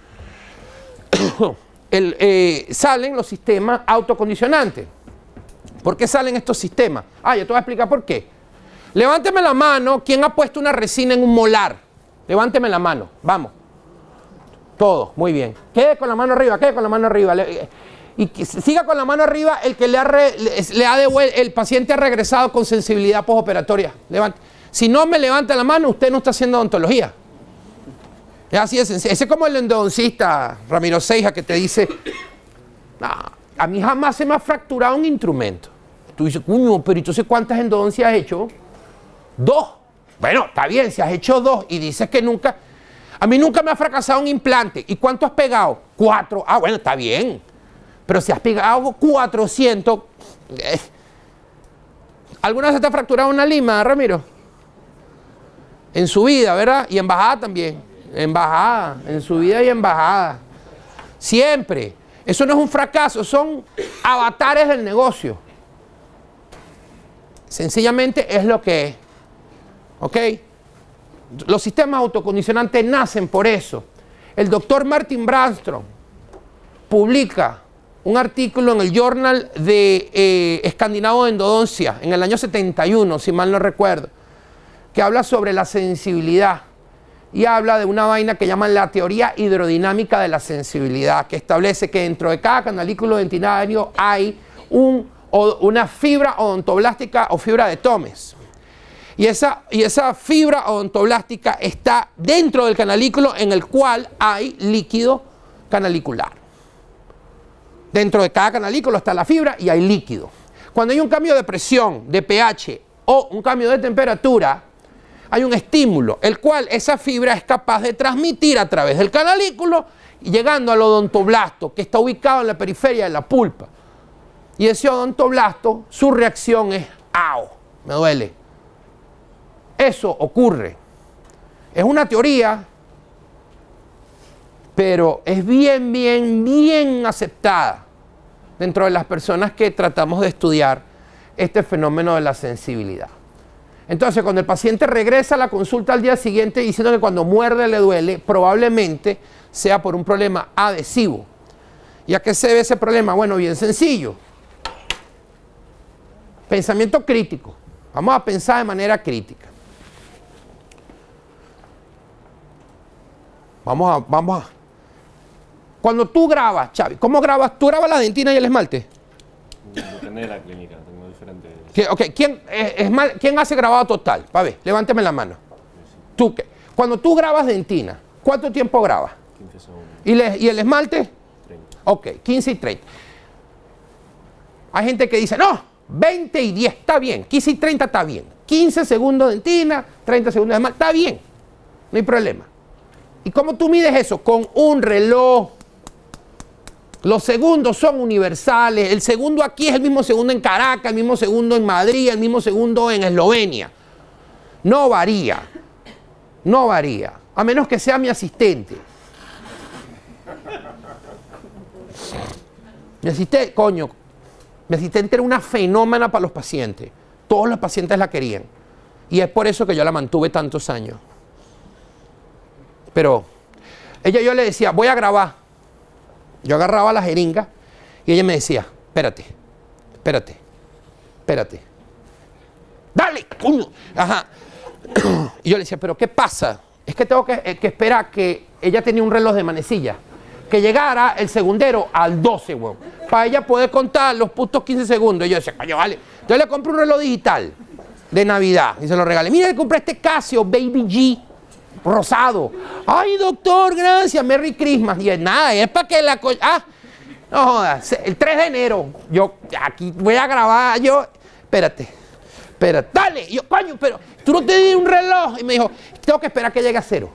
salen los sistemas autocondicionantes. ¿Por qué salen estos sistemas? Ya te voy a explicar por qué. Levánteme la mano, ¿quién ha puesto una resina en un molar? Levánteme la mano, vamos. Todos, muy bien. Quede con la mano arriba, quede con la mano arriba. Y siga con la mano arriba el que el paciente ha regresado con sensibilidad postoperatoria. Levante. Si no me levanta la mano, usted no está haciendo odontología. Es así de sencillo. Ese es como el endodoncista Ramiro Seija que te dice, no, a mí jamás se me ha fracturado un instrumento. Tú dices, coño, pero entonces ¿cuántas endodoncias has hecho? 2. Bueno, está bien, si has hecho 2 y dices que nunca... A mí nunca me ha fracasado un implante. ¿Y cuánto has pegado? 4. Bueno, está bien. Pero si has pegado 400... ¿Alguna vez se te ha fracturado una lima, Ramiro? En su vida, ¿verdad? Y en bajada también. En bajada, en su vida y en bajada. Siempre. Eso no es un fracaso, son avatares del negocio. Sencillamente es lo que es. ¿Ok? Los sistemas autocondicionantes nacen por eso. El doctor Martin Brandstrom publica un artículo en el Journal de Escandinavo de Endodoncia en el año 71, si mal no recuerdo, que habla sobre la sensibilidad y habla de una vaina que llaman la teoría hidrodinámica de la sensibilidad, que establece que dentro de cada canalículo dentinario hay una fibra odontoblástica o fibra de Tomes. Y esa fibra odontoblástica está dentro del canalículo en el cual hay líquido canalicular. Dentro de cada canalículo está la fibra y hay líquido. Cuando hay un cambio de presión, de pH o un cambio de temperatura, hay un estímulo, el cual esa fibra es capaz de transmitir a través del canalículo y llegando al odontoblasto, que está ubicado en la periferia de la pulpa. Y ese odontoblasto, su reacción es ¡au! Me duele. Eso ocurre. Es una teoría, pero es bien aceptada dentro de las personas que tratamos de estudiar este fenómeno de la sensibilidad. Entonces, cuando el paciente regresa a la consulta al día siguiente diciendo que cuando muerde le duele, probablemente sea por un problema adhesivo. ¿Y a qué se debe ese problema? Bueno, bien sencillo. Pensamiento crítico. Vamos a pensar de manera crítica. Vamos a. Cuando tú grabas, Xavi, ¿cómo grabas? ¿Tú grabas la dentina y el esmalte? Depende de la clínica, tengo diferentes... ¿Quién hace grabado total? A ver, levánteme la mano. ¿Tú qué? Cuando tú grabas dentina, ¿cuánto tiempo grabas? 15 segundos. ¿Y el esmalte? 30. Ok, 15 y 30. Hay gente que dice, no, 20 y 10, está bien. 15 y 30 está bien. 15 segundos dentina, 30 segundos de esmalte, está bien. No hay problema. ¿Y cómo tú mides eso? Con un reloj. Los segundos son universales. El segundo aquí es el mismo segundo en Caracas, el mismo segundo en Madrid, el mismo segundo en Eslovenia. No varía. No varía. A menos que sea mi asistente. Mi asistente era una fenómena para los pacientes. Todos los pacientes la querían. Y es por eso que yo la mantuve tantos años. Pero yo le decía, voy a grabar. Yo agarraba la jeringa y ella me decía, espérate. Dale, coño. Ajá. Y yo le decía, pero ¿qué pasa? Es que tengo que esperar que ella tenía un reloj de manecilla. Que llegara el segundero al 12, weón. Para ella poder contar los putos 15 segundos. Y yo decía, coño, vale. Entonces le compré un reloj digital de Navidad y se lo regalé. Mira, le compré este Casio Baby G rosado. Ay, doctor, gracias, Merry Christmas. Y es nada, es para que la no jodas, el 3 de enero, yo aquí voy a grabar, espérate, dale. Y yo, coño, pero tú no te di un reloj. Y me dijo, tengo que esperar que llegue a 0.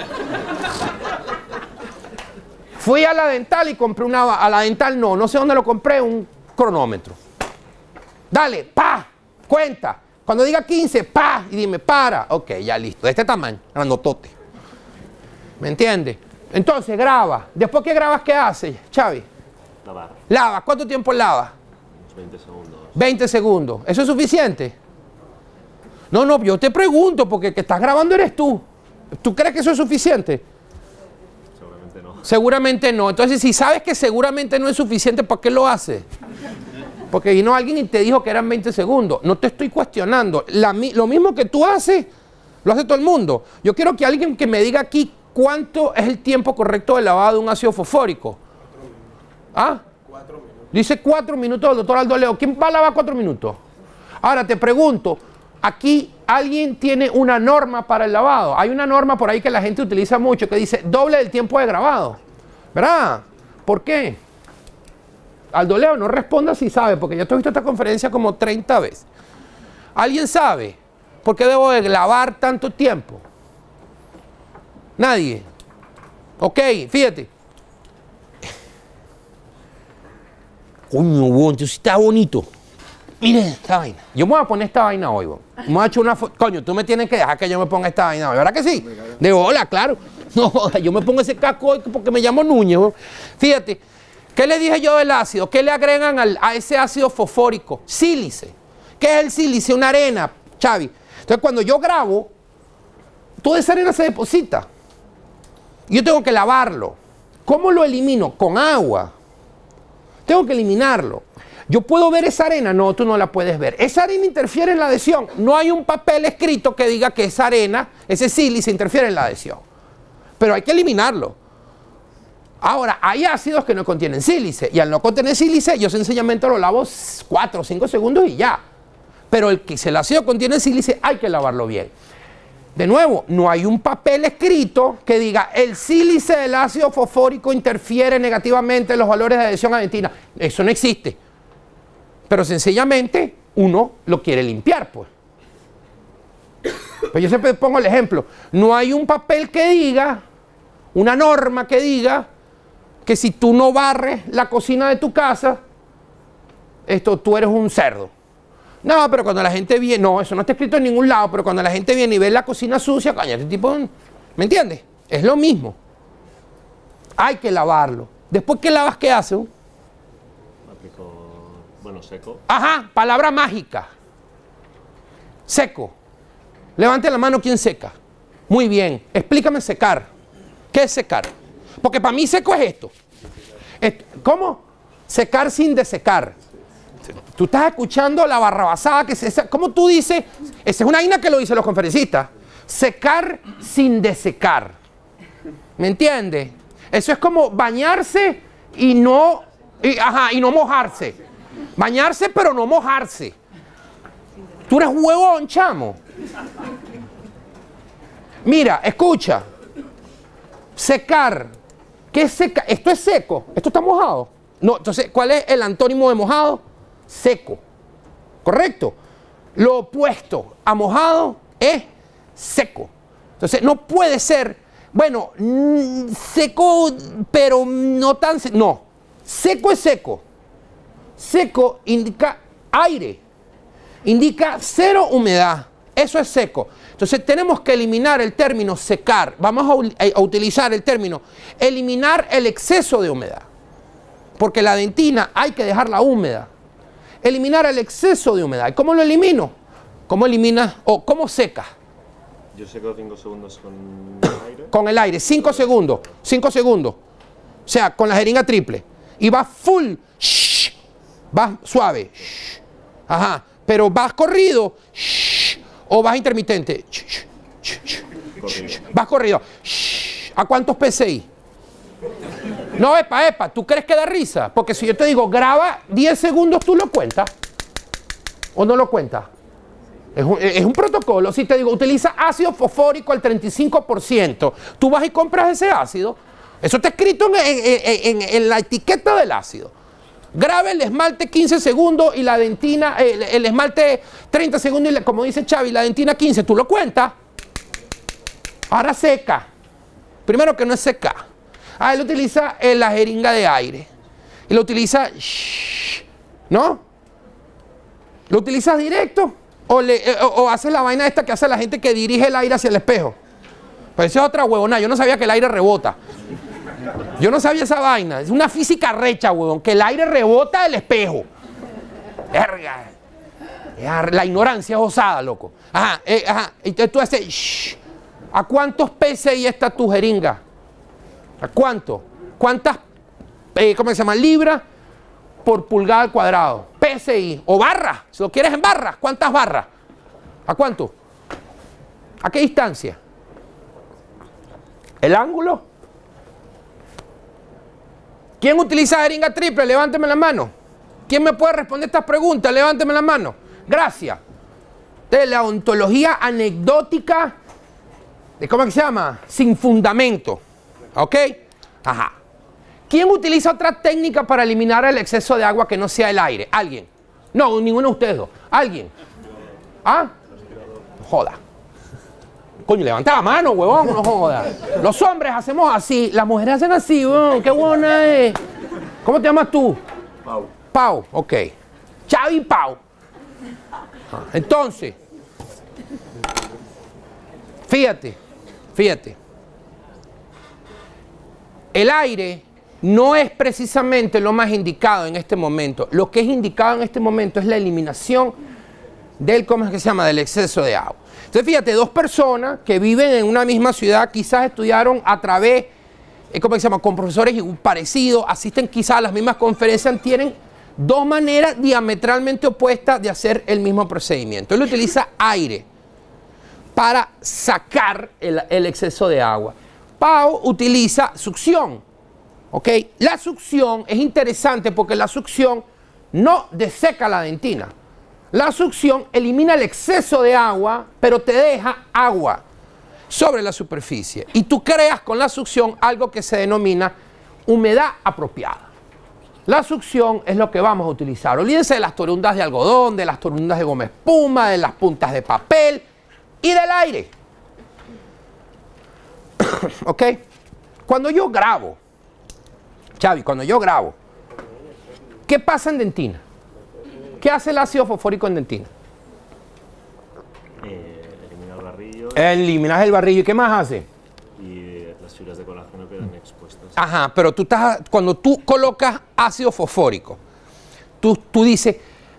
Fui a la dental y compré a la dental no sé dónde lo compré, un cronómetro. Dale, pa, cuenta. Cuando diga 15, pa, y dime, para. Ok, ya listo. De este tamaño, grandotote. ¿Me entiendes? Entonces, graba. Después que grabas, ¿qué haces, Xavi? Lavar. Lava. ¿Cuánto tiempo lava? Unos 20 segundos. 20 segundos. ¿Eso es suficiente? No, yo te pregunto, porque el que estás grabando eres tú. ¿Tú crees que eso es suficiente? Seguramente no. Seguramente no. Entonces, si sabes que seguramente no es suficiente, ¿por qué lo haces? Porque vino alguien y te dijo que eran 20 segundos. No te estoy cuestionando. Lo mismo que tú haces, lo hace todo el mundo. Yo quiero que alguien que me diga aquí cuánto es el tiempo correcto de lavado de un ácido fosfórico. 4 minutos. ¿Ah? 4 minutos. Dice 4 minutos el doctor Aldo Leo. ¿Quién va a lavar 4 minutos? Ahora te pregunto, aquí alguien tiene una norma para el lavado. Hay una norma por ahí que la gente utiliza mucho que dice doble del tiempo de grabado. ¿Verdad? ¿Por qué? Aldo Leo, no responda si sabe, porque yo te he visto esta conferencia como 30 veces. ¿Alguien sabe por qué debo de lavar tanto tiempo? Nadie. Ok, fíjate. Coño, entonces está bonito. Mire esta vaina. Yo me voy a poner esta vaina hoy, bo. Me voy a echar una foto. Coño, tú me tienes que dejar que yo me ponga esta vaina hoy. ¿Verdad que sí? De bola, claro. No, yo me pongo ese casco hoy porque me llamo Núñez, bo. Fíjate. ¿Qué le dije yo del ácido? ¿Qué le agregan a ese ácido fosfórico? Sílice. ¿Qué es el sílice? Una arena, Xavi. Entonces, cuando yo grabo, toda esa arena se deposita. Y yo tengo que lavarlo. ¿Cómo lo elimino? Con agua. Tengo que eliminarlo. ¿Yo puedo ver esa arena? No, tú no la puedes ver. Esa arena interfiere en la adhesión. No hay un papel escrito que diga que esa arena, ese sílice, interfiere en la adhesión. Pero hay que eliminarlo. Ahora, hay ácidos que no contienen sílice, y al no contener sílice, yo sencillamente lo lavo 4 o 5 segundos y ya. Pero si el ácido contiene sílice, hay que lavarlo bien. De nuevo, no hay un papel escrito que diga el sílice del ácido fosfórico interfiere negativamente en los valores de adhesión a dentina. Eso no existe. Pero sencillamente uno lo quiere limpiar, pues. Pues yo siempre pongo el ejemplo. No hay un papel que diga, una norma que diga, que si tú no barres la cocina de tu casa, tú eres un cerdo. No, pero cuando la gente viene, no, eso no está escrito en ningún lado, pero cuando la gente viene y ve la cocina sucia, coño, este tipo, ¿me entiendes? Es lo mismo. Hay que lavarlo. Después que lavas, ¿qué haces? Aplico, bueno, seco. Ajá, palabra mágica. Seco. Levante la mano quien seca. Muy bien. Explícame secar. ¿Qué es secar? Porque para mí seco es esto. ¿Cómo? Secar sin desecar. Tú estás escuchando la barrabasada que se... ¿Cómo tú dices? Esa es una vaina que lo dicen los conferencistas. Secar sin desecar. ¿Me entiendes? Eso es como bañarse y no... y no mojarse. Bañarse pero no mojarse. Tú eres huevón, chamo. Mira, escucha. Secar. ¿Qué es secar? Esto es seco. Esto está mojado. No, entonces, ¿cuál es el antónimo de mojado? Seco. ¿Correcto? Lo opuesto a mojado es seco. Entonces, no puede ser, bueno, seco, pero no tan seco. No. Seco es seco. Seco indica aire. Indica cero humedad. Eso es seco. Entonces tenemos que eliminar el término secar. Vamos a utilizar el término eliminar el exceso de humedad. Porque la dentina hay que dejarla húmeda. Eliminar el exceso de humedad. ¿Y cómo lo elimino? ¿Cómo eliminas o cómo secas? Yo seco 5 segundos con el aire. Con el aire, 5 segundos. 5 segundos. O sea, con la jeringa triple. Y vas full. Shh, vas suave. Shh, ajá. Pero vas corrido. Shh, o vas intermitente. Shh, shh, shh, shh, vas corrido. Shh, ¿a cuántos PSI? No, epa, ¿tú crees que da risa? Porque si yo te digo, graba 10 segundos, ¿tú lo cuentas? ¿O no lo cuentas? Es un protocolo. Si te digo, utiliza ácido fosfórico al 35%, tú vas y compras ese ácido. Eso está escrito en la etiqueta del ácido. Graba el esmalte 15 segundos y la dentina, el esmalte 30 segundos y como dice Xavi, la dentina 15, ¿tú lo cuentas? Ahora seca. Primero que no es seca. Él utiliza la jeringa de aire. Y lo utiliza, ¿no? ¿Lo utilizas directo? ¿O haces la vaina esta que hace la gente que dirige el aire hacia el espejo? Pues esa es otra huevona. Yo no sabía que el aire rebota. Yo no sabía esa vaina. Es una física recha, huevón. Que el aire rebota del espejo. Verga. La ignorancia es osada, loco. Ajá. Entonces tú haces, ¿a cuántos PSI está tu jeringa? ¿A cuánto? ¿Cuántas, cómo se llama? Libras por pulgada al cuadrado. PSI o barras. Si lo quieres en barras, ¿cuántas barras? ¿A cuánto? ¿A qué distancia? ¿El ángulo? ¿Quién utiliza jeringa triple? Levánteme la mano. ¿Quién me puede responder estas preguntas? Levánteme la mano. Gracias. De la ontología anecdótica, de ¿cómo que se llama? Sin fundamento. ¿Ok? Ajá. ¿Quién utiliza otra técnica para eliminar el exceso de agua que no sea el aire? ¿Alguien? No, ninguno de ustedes dos. ¿Alguien? ¿Ah? Joda. Coño, levanta la mano, huevón, no joda. Los hombres hacemos así, las mujeres hacen así, huevón. Qué buena es. ¿Cómo te llamas tú? Pau. Pau, ok. Xavi Pau. Entonces, fíjate. El aire no es precisamente lo más indicado en este momento. Lo que es indicado en este momento es la eliminación del, ¿cómo es que se llama?, del exceso de agua. Entonces, fíjate, dos personas que viven en una misma ciudad, quizás estudiaron a través, ¿cómo se llama?, con profesores parecidos, asisten quizás a las mismas conferencias, tienen dos maneras diametralmente opuestas de hacer el mismo procedimiento. Él utiliza aire para sacar el exceso de agua. Pau utiliza succión, ¿ok? La succión es interesante porque la succión no deseca la dentina. La succión elimina el exceso de agua, pero te deja agua sobre la superficie. Y tú creas con la succión algo que se denomina humedad apropiada. La succión es lo que vamos a utilizar. Olvídense de las torundas de algodón, de las torundas de goma espuma, de las puntas de papel y del aire. ¿Ok? Cuando yo grabo, Xavi, ¿qué pasa en dentina? ¿Qué hace el ácido fosfórico en dentina? Eliminar barrillo. Eliminas el barrillo. ¿Y qué más hace? Y las fibras de colágeno quedan expuestas. Ajá, pero cuando tú colocas ácido fosfórico, tú dices,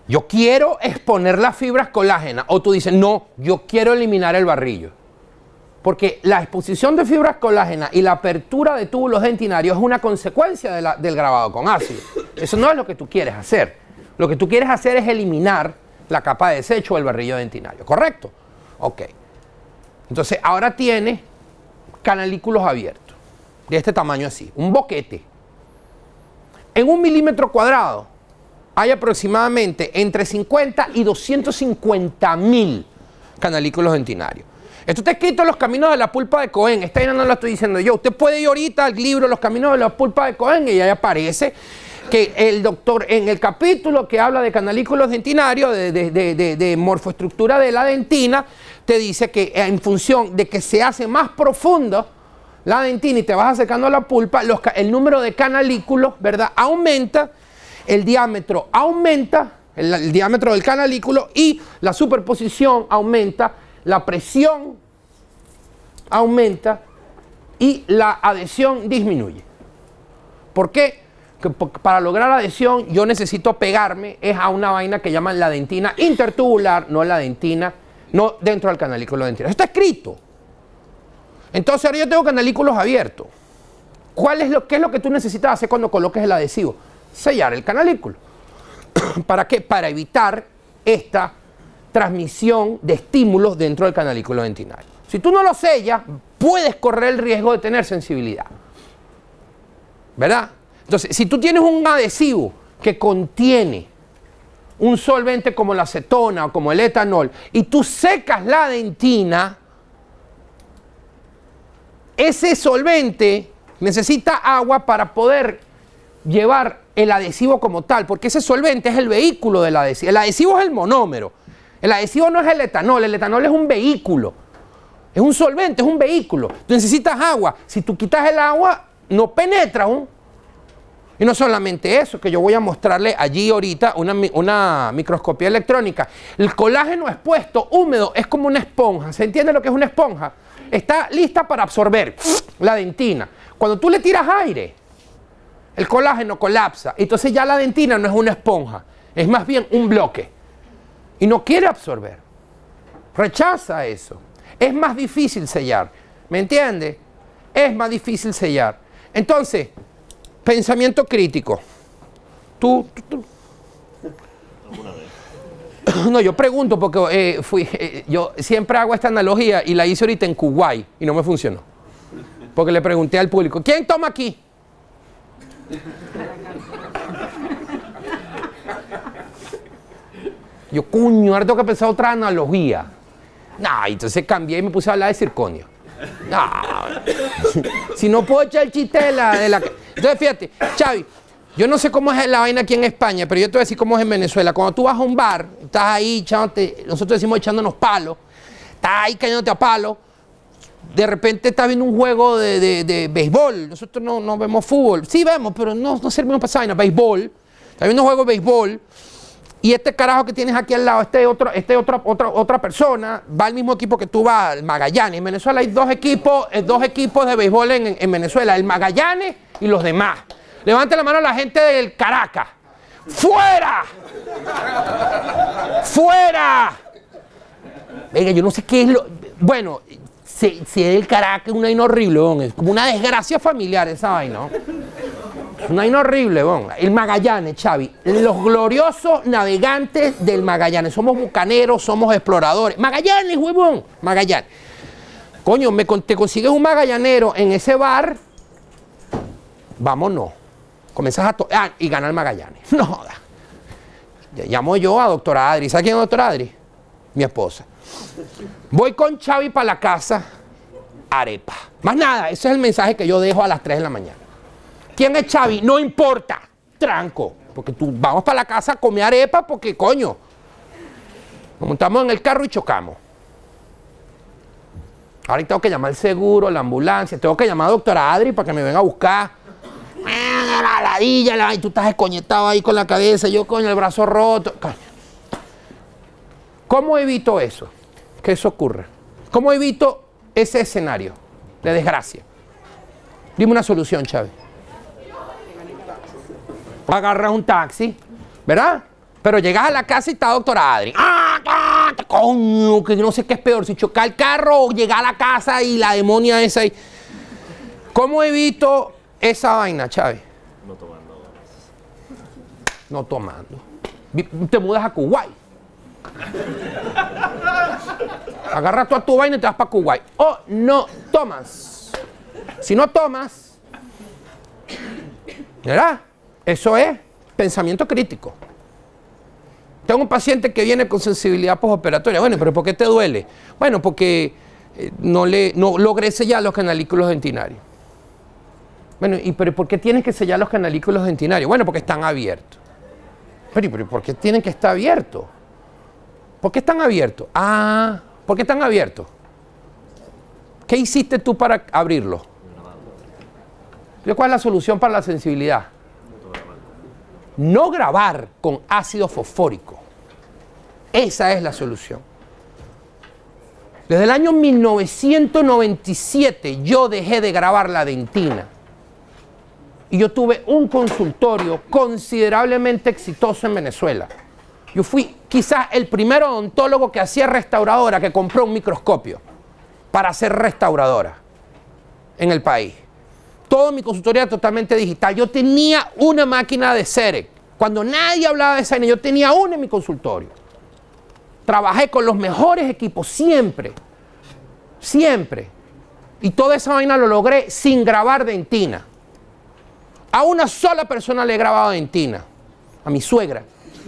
Yo quiero exponer las fibras colágenas. O tú dices, no, yo quiero eliminar el barrillo. Porque la exposición de fibras colágenas y la apertura de túbulos dentinarios es una consecuencia del grabado con ácido. Eso no es lo que tú quieres hacer. Lo que tú quieres hacer es eliminar la capa de desecho del barrillo dentinario. ¿Correcto? Ok. Entonces, ahora tiene canalículos abiertos. De este tamaño así. Un boquete. En 1 milímetro cuadrado hay aproximadamente entre 50 y 250.000 canalículos dentinarios. Esto está escrito en Los Caminos de la Pulpa de Cohen. Esta no lo estoy diciendo yo. Usted puede ir ahorita al libro Los Caminos de la Pulpa de Cohen y ahí aparece que el doctor, en el capítulo que habla de canalículos dentinarios, de morfoestructura de la dentina, te dice que en función de que se hace más profundo la dentina y te vas acercando a la pulpa, el número de canalículos, ¿verdad?, aumenta, el diámetro aumenta, el diámetro del canalículo, y la superposición aumenta, la presión aumenta y la adhesión disminuye. ¿Por qué? Que para lograr adhesión yo necesito pegarme a una vaina que llaman la dentina intertubular, no la dentina, no dentro del canalículo dentinario. Está escrito. Entonces ahora yo tengo canalículos abiertos. ¿Qué es lo que tú necesitas hacer cuando coloques el adhesivo? Sellar el canalículo. ¿Para qué? Para evitar esta transmisión de estímulos dentro del canalículo dentinario. Si tú no lo sellas, puedes correr el riesgo de tener sensibilidad. ¿Verdad? Entonces, si tú tienes un adhesivo que contiene un solvente como la acetona o como el etanol y tú secas la dentina, ese solvente necesita agua para poder llevar el adhesivo como tal, porque ese solvente es el vehículo del adhesivo. El adhesivo es el monómero. El adhesivo no es el etanol es un vehículo. Es un solvente, es un vehículo. Tú necesitas agua. Si tú quitas el agua, no penetra aún. Y no solamente eso, que yo voy a mostrarle allí ahorita una microscopía electrónica. El colágeno expuesto, húmedo, es como una esponja. ¿Se entiende lo que es una esponja? Está lista para absorber la dentina. Cuando tú le tiras aire, el colágeno colapsa. Entonces ya la dentina no es una esponja, es más bien un bloque. Y no quiere absorber. Rechaza eso. Es más difícil sellar. ¿Me entiende? Es más difícil sellar. Entonces, pensamiento crítico. Tú. No, yo pregunto porque yo siempre hago esta analogía y la hice ahorita en Kuwait y no me funcionó. Porque le pregunté al público, ¿quién toma aquí? Yo, cuño, ahora tengo que pensar otra analogía. Nah, entonces cambié y me puse a hablar de circonio. Nah, si no puedo echar el chiste de la... Entonces, fíjate, Xavi, yo no sé cómo es la vaina aquí en España, pero yo te voy a decir cómo es en Venezuela. Cuando tú vas a un bar, estás ahí echándote, nosotros decimos echándonos palos, estás ahí cayéndote a palos, de repente estás viendo un juego de béisbol. Nosotros no vemos fútbol. Sí vemos, pero no servimos para esa vaina. Béisbol. Estás viendo un juego de béisbol y este carajo que tienes aquí al lado, otra persona, va al mismo equipo que tú vas, el Magallanes. En Venezuela hay dos equipos de béisbol en Venezuela, el Magallanes y los demás. Levante la mano a la gente del Caracas. ¡Fuera! ¡Fuera! Venga, yo no sé qué es lo... Bueno, si es el Caracas, es una vaina horrible, bon. Es como una desgracia familiar esa vaina, ¿no? Es una vaina horrible, bon. El Magallanes, Xavi. Los gloriosos navegantes del Magallanes. Somos bucaneros, somos exploradores. Magallanes, huevón. Magallanes. Coño, te consigues un magallanero en ese bar, vámonos. Comienzas y gana el Magallanes. No jodas. Llamo yo a doctora Adri. ¿Sabes quién es doctora Adri? Mi esposa. Voy con Xavi para la casa, arepa. Más nada, ese es el mensaje que yo dejo a las 3 de la mañana. ¿Quién es Xavi? No importa, tranco. Porque tú vamos para la casa a comer arepa porque, coño, nos montamos en el carro y chocamos. Ahora tengo que llamar al seguro, la ambulancia, tengo que llamar a doctora Adri para que me venga a buscar. La ladilla, y tú estás escoñetado ahí con la cabeza, yo con el brazo roto. Coño. ¿Cómo evito eso? Que eso ocurra. ¿Cómo evito ese escenario de desgracia? Dime una solución, Chávez. Agarras un taxi, ¿verdad? Pero llegas a la casa y está doctora Adri. ¡Ah, coño! Que no sé qué es peor, si chocar el carro o llegar a la casa y la demonia esa ahí. ¿Cómo evito esa vaina, Chavi? No tomando. No tomando. Te mudas a Kuwait. Agarras toda tu vaina y te vas para Kuwait. O no tomas. Si no tomas, ¿verdad? Eso es pensamiento crítico. Tengo un paciente que viene con sensibilidad postoperatoria. Bueno, ¿pero por qué te duele? Bueno, porque no logré sellar los canalículos dentinarios. Bueno, ¿pero por qué tienes que sellar los canalículos dentinarios? Bueno, porque están abiertos. Pero ¿por qué tienen que estar abiertos? ¿Por qué están abiertos? Ah, ¿por qué están abiertos? ¿Qué hiciste tú para abrirlos? ¿Cuál es la solución para la sensibilidad? No grabar con ácido fosfórico. Esa es la solución. Desde el año 1997 yo dejé de grabar la dentina. Y yo tuve un consultorio considerablemente exitoso en Venezuela. Yo fui quizás el primer odontólogo que hacía restauradora, que compró un microscopio para hacer restauradora en el país. Todo mi consultorio era totalmente digital. Yo tenía una máquina de Cerec. Cuando nadie hablaba de esa, yo tenía una en mi consultorio. Trabajé con los mejores equipos, siempre. Siempre. Y toda esa vaina lo logré sin grabar dentina. A una sola persona le he grabado dentina. A mi suegra.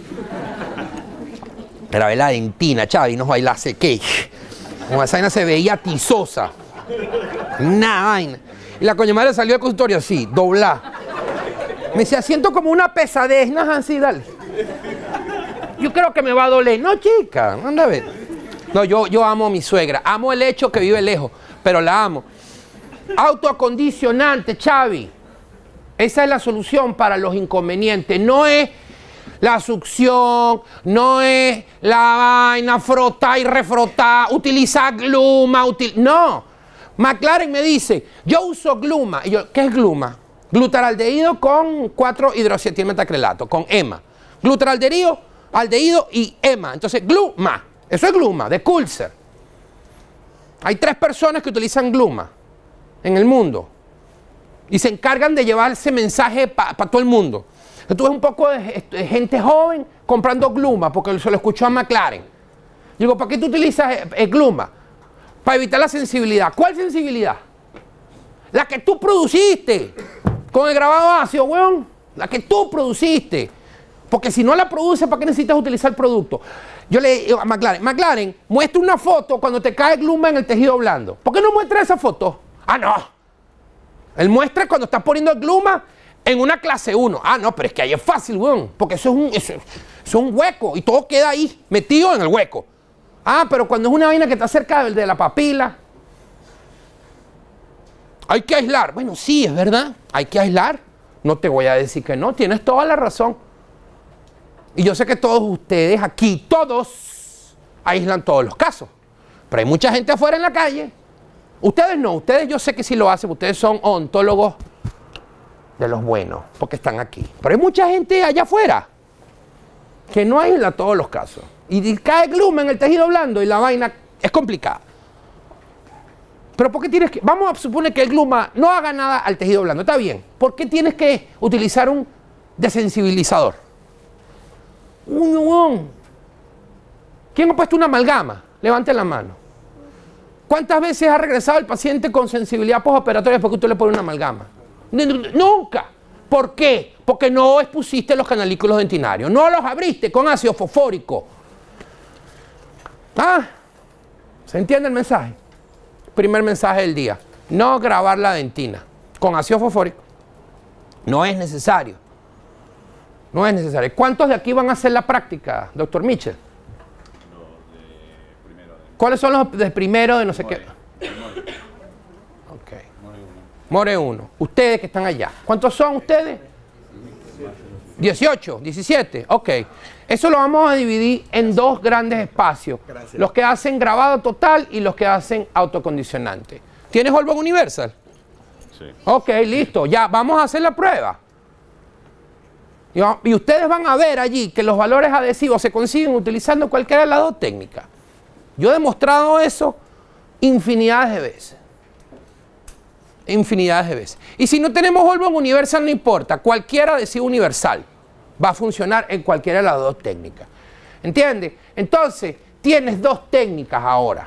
Grabé la dentina, Chavi, no bailase que. Como esa vaina se veía tizosa. Una vaina. Y la coña madre salió del consultorio así, doblada. Me decía, siento como una pesadez. No, así, dale. Yo creo que me va a doler. No, chica, anda a ver. No, yo amo a mi suegra. Amo el hecho que vive lejos, pero la amo. Autoacondicionante, Chavi. Esa es la solución para los inconvenientes. No es la succión, no es la vaina, frotar y refrotar, utilizar gluma, no. McLaren me dice, yo uso gluma. Y yo, ¿qué es gluma? Glutaraldehído con 4-hidroxietilmetacrelato, con EMA. Glutaraldehído y EMA. Entonces, gluma. Eso es gluma, de Coulser. Hay 3 personas que utilizan gluma en el mundo. Y se encargan de llevar ese mensaje para todo el mundo. Entonces, tú ves un poco de gente joven comprando gluma, porque se lo escuchó a McLaren. Digo, ¿para qué tú utilizas gluma? Para evitar la sensibilidad. ¿Cuál sensibilidad? La que tú produciste con el grabado ácido, weón. La que tú produciste. Porque si no la produces, ¿para qué necesitas utilizar el producto? Yo le digo a McLaren, muestra una foto cuando te cae gluma en el tejido blando. ¿Por qué no muestra esa foto? Ah, no. Él muestra cuando está poniendo gluma en una clase 1. Ah, no, pero es que ahí es fácil, weón. Porque eso es un hueco y todo queda ahí, metido en el hueco. Ah, pero cuando es una vaina que está cerca de la papila, hay que aislar. Bueno, sí, es verdad, hay que aislar. No te voy a decir que no, tienes toda la razón. Y yo sé que todos ustedes aquí, todos, aíslan todos los casos. Pero hay mucha gente afuera en la calle. Ustedes no, ustedes yo sé que sí lo hacen, ustedes son odontólogos de los buenos, porque están aquí. Pero hay mucha gente allá afuera que no aísla todos los casos. Y cae gluma en el tejido blando y la vaina es complicada. Pero ¿por qué tienes que...? Vamos a suponer que el gluma no haga nada al tejido blando, está bien. ¿Por qué tienes que utilizar un desensibilizador? ¿Quién ha puesto una amalgama? Levante la mano. ¿Cuántas veces ha regresado el paciente con sensibilidad postoperatoria porque usted le pone una amalgama? Nunca. ¿Por qué? Porque no expusiste los canalículos dentinarios. No los abriste con ácido fosfórico. ¿Ah? ¿Se entiende el mensaje? Primer mensaje del día. No grabar la dentina con ácido fosfórico. No es necesario. No es necesario. ¿Cuántos de aquí van a hacer la práctica, doctor Mitchell? ¿Cuáles son los de primero de no sé qué? Ok. More 1. Ustedes que están allá. ¿Cuántos son ustedes? 18, 17. Ok. Eso lo vamos a dividir en 2 grandes espacios. Gracias. Los que hacen grabado total y los que hacen autocondicionante. ¿Tienes Holborn Universal? Sí. Ok, listo. Ya, vamos a hacer la prueba. Y ustedes van a ver allí que los valores adhesivos se consiguen utilizando cualquiera de las dos técnicas. Yo he demostrado eso infinidades de veces. Infinidades de veces. Y si no tenemos Holborn universal, no importa. Cualquier adhesivo universal va a funcionar en cualquiera de las dos técnicas. ¿Entiendes? Entonces, tienes dos técnicas ahora.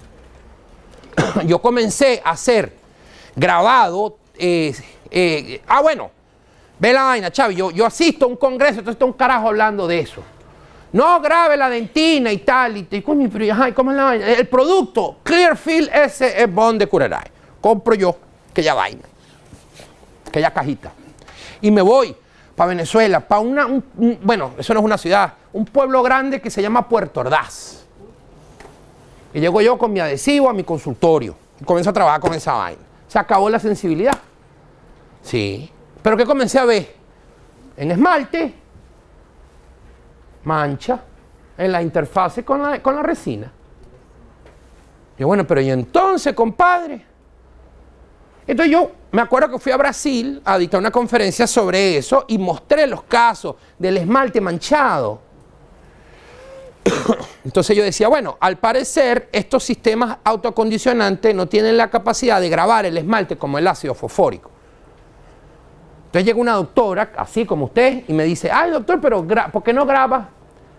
Yo comencé a hacer grabado. Bueno, ve la vaina, Chavi. Yo asisto a un congreso, entonces está un carajo hablando de eso. No grabe la dentina y tal. Y coño, pero ajá, ¿cómo es la vaina? El producto Clearfield, ese es bon de Curaray. Compro yo aquella vaina, aquella cajita. Y me voy para Venezuela, para bueno, eso no es una ciudad, un pueblo grande que se llama Puerto Ordaz. Y llego yo con mi adhesivo a mi consultorio y comienzo a trabajar con esa vaina. Se acabó la sensibilidad. Sí. Pero ¿qué comencé a ver? En esmalte, mancha en la interfase con la resina. Y bueno, pero ¿y entonces, compadre? Entonces yo me acuerdo que fui a Brasil a dictar una conferencia sobre eso y mostré los casos del esmalte manchado. Entonces yo decía, bueno, al parecer estos sistemas autocondicionantes no tienen la capacidad de grabar el esmalte como el ácido fosfórico. Entonces llega una doctora, así como usted, y me dice, ay doctor, pero ¿por qué no graba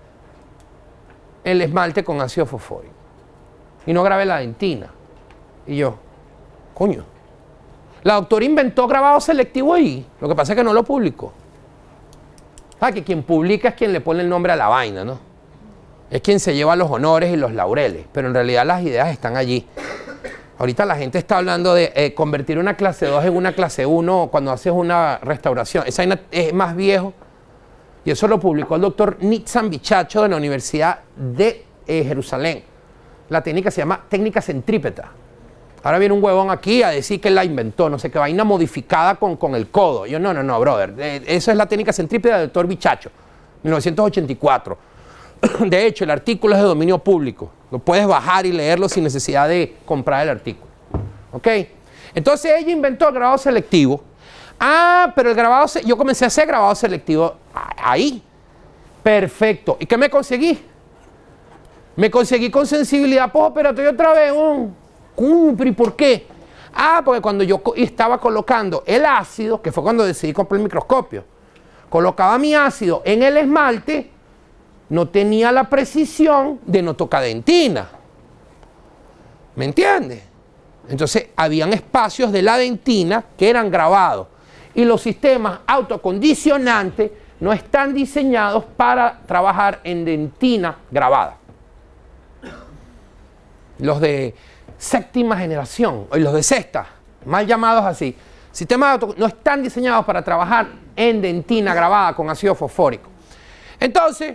el esmalte con ácido fosfórico? Y no grabe la dentina. Y yo, coño. La doctora inventó grabado selectivo ahí. Lo que pasa es que no lo publicó. ¿Sabes? Que quien publica es quien le pone el nombre a la vaina, ¿no? Es quien se lleva los honores y los laureles. Pero en realidad las ideas están allí. Ahorita la gente está hablando de convertir una clase 2 en una clase 1 cuando haces una restauración. Esa es más viejo. Y eso lo publicó el doctor Nitzan Bichacho de la Universidad de Jerusalén. La técnica se llama técnica centrípeta. Ahora viene un huevón aquí a decir que él la inventó, no sé qué vaina modificada con el codo. Yo, no, brother. Esa es la técnica centrípeta del doctor Bichacho, 1984. De hecho, el artículo es de dominio público. Lo puedes bajar y leerlo sin necesidad de comprar el artículo. ¿Ok? Entonces ella inventó el grabado selectivo. Ah, pero el grabado, yo comencé a hacer grabado selectivo ahí. Perfecto. ¿Y qué me conseguí? Me conseguí con sensibilidad postoperatoria otra vez. ¿Pero y por qué? Ah, porque cuando yo estaba colocando el ácido, que fue cuando decidí comprar el microscopio, colocaba mi ácido en el esmalte, no tenía la precisión de no tocar dentina. ¿Me entiendes? Entonces, habían espacios de la dentina que eran grabados. Y los sistemas autocondicionantes no están diseñados para trabajar en dentina grabada. Los de séptima generación, o los de sexta, mal llamados así, sistemas no están diseñados para trabajar en dentina grabada con ácido fosfórico. Entonces,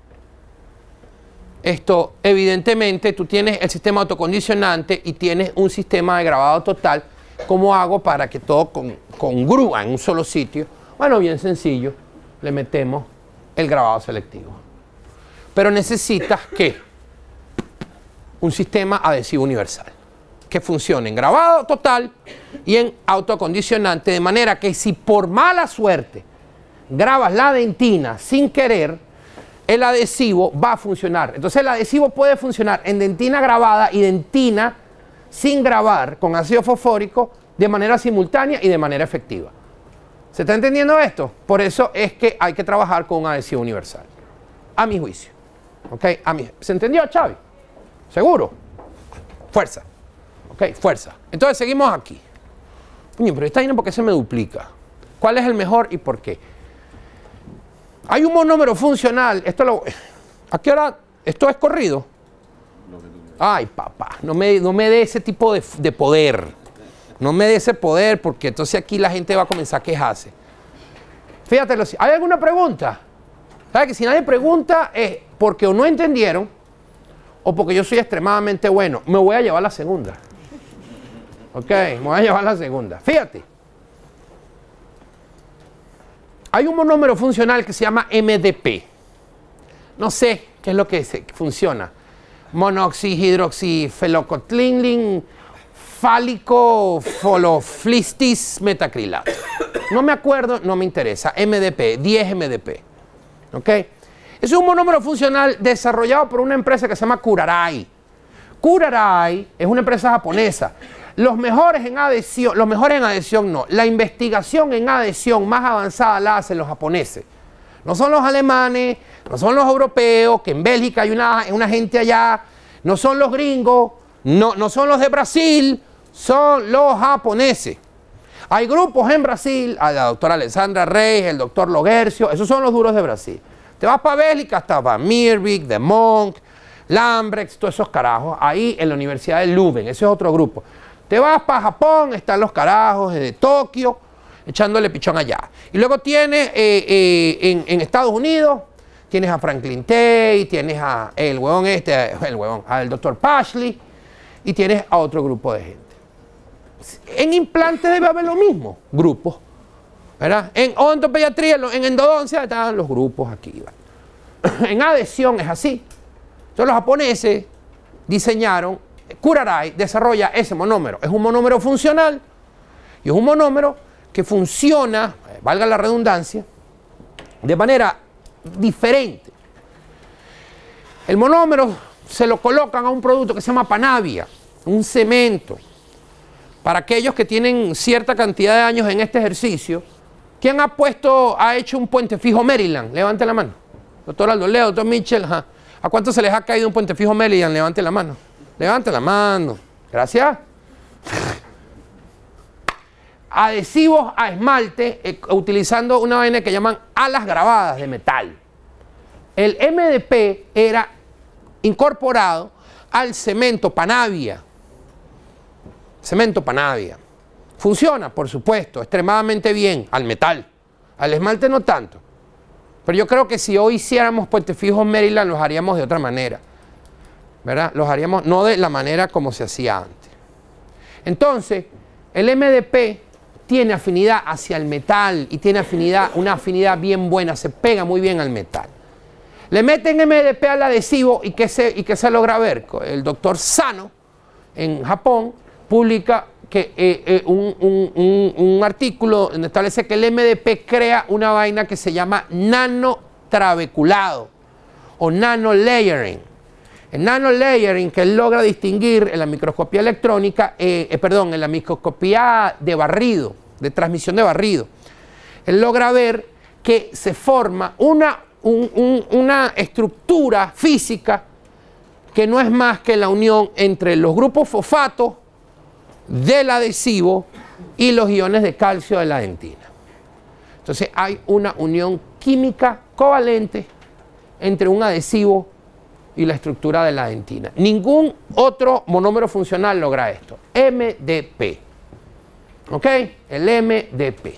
esto evidentemente tú tienes el sistema autocondicionante y tienes un sistema de grabado total. ¿Cómo hago para que todo congrúa en un solo sitio? Bueno, bien sencillo, le metemos el grabado selectivo. Pero necesitas ¿qué? Un sistema adhesivo universal que funcione en grabado total y en autocondicionante, de manera que si por mala suerte grabas la dentina sin querer, el adhesivo va a funcionar. Entonces el adhesivo puede funcionar en dentina grabada y dentina sin grabar con ácido fosfórico de manera simultánea y de manera efectiva. ¿Se está entendiendo esto? Por eso es que hay que trabajar con un adhesivo universal, a mi juicio. ¿Ok? ¿Se entendió, Xavi? ¿Seguro? Fuerza. Ok, fuerza. Entonces seguimos aquí. Coño, pero esta vaina, ¿por qué se me duplica? ¿Cuál es el mejor y por qué? Hay un monómero funcional. ¿A qué hora? ¿Esto es corrido? Ay, papá, no me dé ese tipo de poder. No me dé ese poder, porque entonces aquí la gente va a comenzar a quejarse. Fíjate, ¿hay alguna pregunta? ¿Sabes que si nadie pregunta es porque o no entendieron o porque yo soy extremadamente bueno? Me voy a llevar la segunda. Ok, me voy a llevar la segunda. Fíjate. Hay un monómero funcional que se llama MDP. No sé qué es lo que funciona. Monoxihidroxifenocotlin fálico foloflistis metacrilato. No me acuerdo, no me interesa. MDP, 10 MDP. ¿Ok? Es un monómero funcional desarrollado por una empresa que se llama Kuraray. Kuraray es una empresa japonesa. Los mejores en adhesión no. La investigación en adhesión más avanzada la hacen los japoneses. No son los alemanes, no son los europeos, que en Bélgica hay una gente allá, no son los gringos, no son los de Brasil, son los japoneses. Hay grupos en Brasil, a la doctora Alessandra Reis, el doctor Logercio, esos son los duros de Brasil. Te vas para Bélgica, hasta Van Meerbeek, De Monk, Lambrecht, todos esos carajos, ahí en la Universidad de Leuven, ese es otro grupo. Te vas para Japón, están los carajos de Tokio, echándole pichón allá. Y luego tienes en Estados Unidos, tienes a Franklin Tay, tienes a al doctor Pashley, y tienes a otro grupo de gente. En implantes debe haber lo mismo, grupos, ¿verdad? En odontopediatría, en endodoncia están los grupos aquí, ¿verdad? En adhesión es así. Entonces los japoneses diseñaron, Kuraray desarrolla ese monómero. Es un monómero funcional y es un monómero que funciona, valga la redundancia, de manera diferente. El monómero se lo colocan a un producto que se llama Panavia, un cemento. Para aquellos que tienen cierta cantidad de años en este ejercicio, ¿quién ha hecho un puente fijo Maryland? Levante la mano. Doctor Aldo Leo, doctor Mitchell, ajá. ¿A cuántos se les ha caído un puente fijo Maryland? Levante la mano. Levante la mano. Gracias. Adhesivos a esmalte utilizando una vaina que llaman alas grabadas de metal. El MDP era incorporado al cemento Panavia. Cemento Panavia. Funciona, por supuesto, extremadamente bien al metal. Al esmalte no tanto. Pero yo creo que si hoy hiciéramos puentes fijos Maryland, los haríamos de otra manera, ¿verdad? Los haríamos no de la manera como se hacía antes. Entonces, el MDP tiene afinidad hacia el metal y tiene una afinidad bien buena, se pega muy bien al metal. Le meten MDP al adhesivo y ¿qué se logra ver? El doctor Sano en Japón publica que un artículo donde establece que el MDP crea una vaina que se llama nanotrabeculado o nanolayering. El nanolayering que él logra distinguir en la microscopía electrónica, en la microscopía de barrido, de transmisión de barrido. Él logra ver que se forma una estructura física que no es más que la unión entre los grupos fosfatos del adhesivo y los iones de calcio de la dentina. Entonces hay una unión química covalente entre un adhesivo y la estructura de la dentina. Ningún otro monómero funcional logra esto. MDP. ¿Ok? El MDP.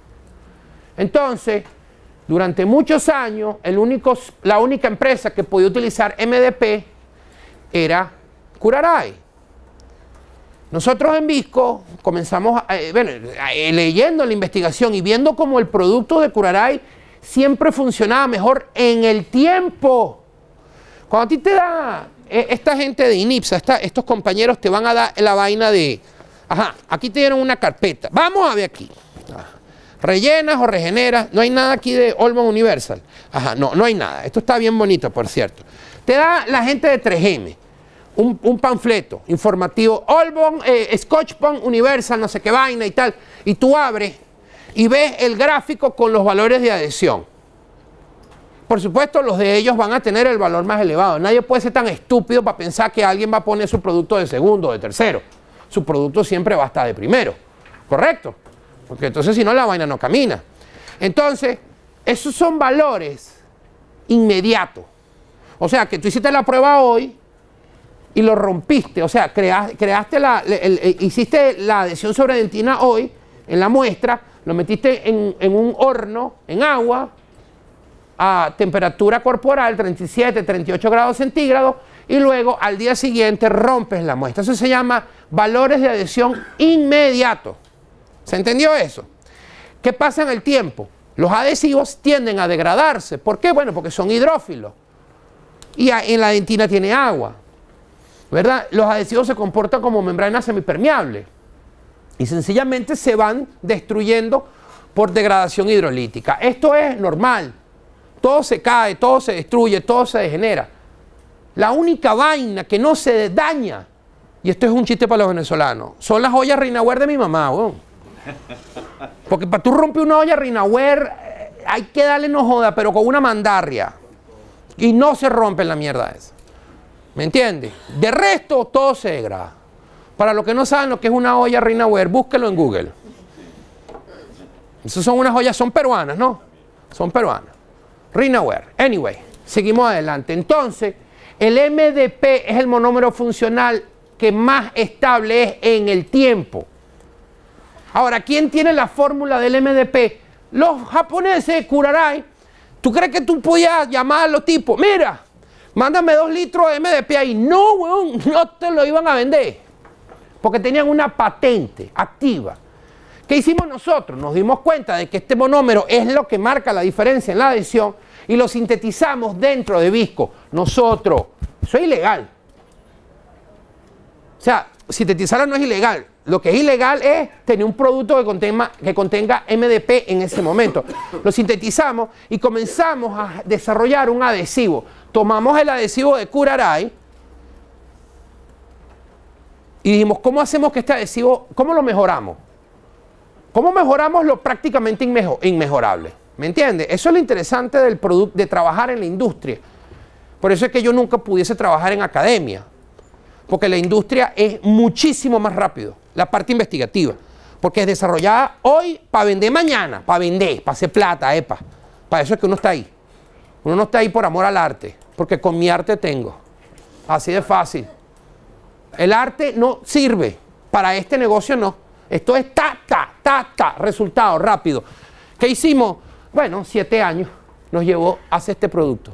Entonces, durante muchos años, la única empresa que podía utilizar MDP era Kuraray. Nosotros en Visco comenzamos, leyendo la investigación y viendo cómo el producto de Kuraray siempre funcionaba mejor en el tiempo. Cuando a ti te da, esta gente de INIPSA, estos compañeros te van a dar la vaina de, aquí te dieron una carpeta, vamos a ver aquí. Rellenas o regeneras, no hay nada aquí de Olbon Universal. No hay nada, esto está bien bonito, por cierto. Te da la gente de 3M. Un panfleto informativo, Olbon, Scotchbond Universal, no sé qué vaina y tal, y tú abres y ves el gráfico con los valores de adhesión. Por supuesto, los de ellos van a tener el valor más elevado. Nadie puede ser tan estúpido para pensar que alguien va a poner su producto de segundo o de tercero. Su producto siempre va a estar de primero, ¿correcto? Porque entonces si no la vaina no camina. Entonces, esos son valores inmediatos. O sea, que tú hiciste la prueba hoy y lo rompiste, o sea, hiciste la adhesión sobre dentina hoy, en la muestra, lo metiste en un horno, en agua, a temperatura corporal, 37, 38 grados centígrados, y luego al día siguiente rompes la muestra. Eso se llama valores de adhesión inmediatos. ¿Se entendió eso? ¿Qué pasa en el tiempo? Los adhesivos tienden a degradarse. ¿Por qué? Bueno, porque son hidrófilos. Y en la dentina tiene agua. ¿verdad? Los adhesivos se comportan como membranas semipermeables y sencillamente se van destruyendo por degradación hidrolítica. Esto es normal. Todo se cae, todo se destruye, todo se degenera. La única vaina que no se daña, y esto es un chiste para los venezolanos, son las ollas Reinauer de mi mamá, weón. Porque para tú romper una olla Reinauer hay que darle no joda, pero con una mandarria. Y no se rompe la mierda esa. ¿Me entiendes? De resto, todo se degrada. Para los que no saben lo que es una olla Reinauer, búsquenlo en Google. Esas son unas ollas, son peruanas, ¿no? Son peruanas. Reinauer. Anyway, seguimos adelante. Entonces, el MDP es el monómero funcional que más estable es en el tiempo. Ahora, ¿quién tiene la fórmula del MDP? Los japoneses, Kuraray. ¿Tú crees que tú podías llamar a los tipos? Mira, mándame 2 litros de MDP ahí. No, weón, no te lo iban a vender. Porque tenían una patente activa. ¿Qué hicimos nosotros? Nos dimos cuenta de que este monómero es lo que marca la diferencia en la adhesión y lo sintetizamos dentro de Visco. Nosotros. Eso es ilegal. O sea, sintetizarlo no es ilegal. Lo que es ilegal es tener un producto que contenga MDP en ese momento. Lo sintetizamos y comenzamos a desarrollar un adhesivo. Tomamos el adhesivo de Kuraray y dijimos, ¿cómo hacemos que este adhesivo, cómo lo mejoramos? ¿Cómo mejoramos lo prácticamente inmejorable? ¿Me entiendes? Eso es lo interesante del producto, de trabajar en la industria. Por eso es que yo nunca pudiese trabajar en academia. Porque la industria es muchísimo más rápido. La parte investigativa. Porque es desarrollada hoy para vender mañana. Para vender, para hacer plata, epa. Para eso es que uno está ahí. Uno no está ahí por amor al arte. Porque con mi arte tengo. Así de fácil. El arte no sirve. Para este negocio no. Esto es resultado rápido. ¿Qué hicimos? Bueno, 7 años nos llevó a hacer este producto.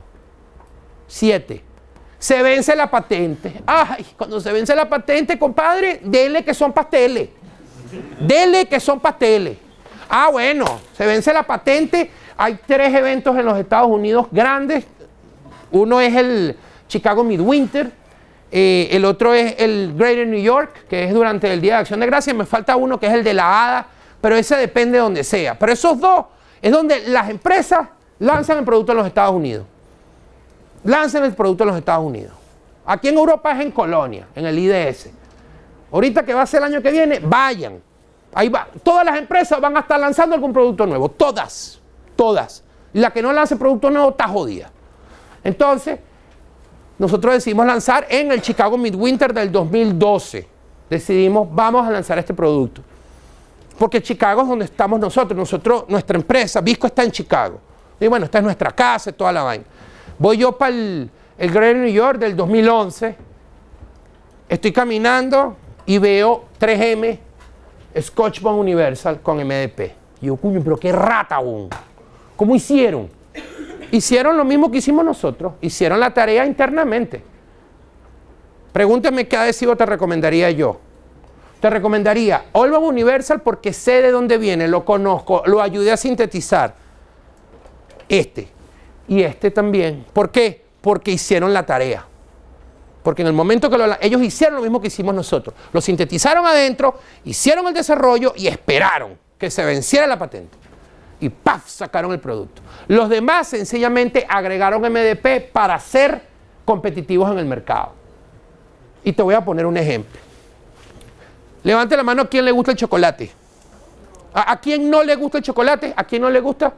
7. Se vence la patente. Ay, cuando se vence la patente, compadre, dele que son pasteles. Dele que son pasteles. Ah, bueno, se vence la patente. Hay 3 eventos en los Estados Unidos grandes. Uno es el Chicago Midwinter. El otro es el Greater New York, que es durante el Día de Acción de Gracias. Me falta uno que es el de la Hada, pero ese depende de donde sea. Pero esos 2 es donde las empresas lanzan el producto en los Estados Unidos. Lanzan el producto en los Estados Unidos. Aquí en Europa es en Colonia, en el IDS. Ahorita que va a ser el año que viene, vayan. Ahí va. Todas las empresas van a estar lanzando algún producto nuevo. Todas. Todas. La que no lance producto nuevo está jodida. Entonces, nosotros decidimos lanzar en el Chicago Midwinter del 2012. Decidimos, vamos a lanzar este producto. Porque Chicago es donde estamos nosotros. Nuestra empresa, Visco, está en Chicago. Y bueno, esta es nuestra casa y toda la vaina. Voy yo para el Greater New York del 2011. Estoy caminando y veo 3M Scotch-Bond Universal con MDP. Y yo, cuño, pero qué rata, aún. ¿Cómo hicieron? Hicieron lo mismo que hicimos nosotros. Hicieron la tarea internamente. Pregúntame qué adhesivo te recomendaría yo. Te recomendaría All-Bond Universal porque sé de dónde viene, lo conozco, lo ayudé a sintetizar. Y este también. ¿Por qué? Porque hicieron la tarea. Porque en el momento que ellos hicieron lo mismo que hicimos nosotros. Lo sintetizaron adentro, hicieron el desarrollo y esperaron que se venciera la patente. Y ¡paf! Sacaron el producto. Los demás sencillamente agregaron MDP para ser competitivos en el mercado. Y te voy a poner un ejemplo. Levante la mano a quien le gusta el chocolate. ¿A quién no le gusta el chocolate? ¿A quién no le gusta?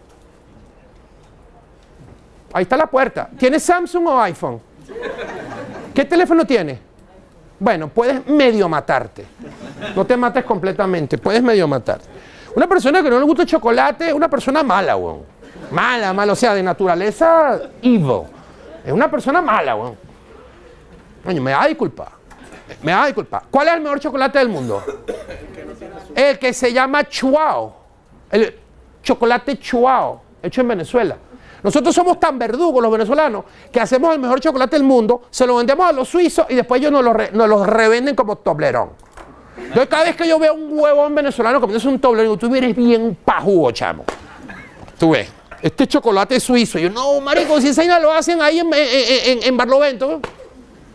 Ahí está la puerta. ¿Tienes Samsung o iPhone? ¿Qué teléfono tienes? Bueno, puedes medio matarte. No te mates completamente, puedes medio matarte. Una persona que no le gusta el chocolate es una persona mala, weón. Mala, o sea, de naturaleza evil. Es una persona mala, weón. Coño, me va a disculpar. ¿Cuál es el mejor chocolate del mundo? El que se llama Chuao. El chocolate Chuao, hecho en Venezuela. Nosotros somos tan verdugos los venezolanos que hacemos el mejor chocolate del mundo, se lo vendemos a los suizos y después ellos nos lo revenden como Toblerón. Entonces cada vez que yo veo un huevón venezolano comiéndose un Toblerón, tú eres bien pajugo, chamo. Tú ves, este chocolate suizo. Yo, no, marico, si esa vaina lo hacen ahí en Barlovento.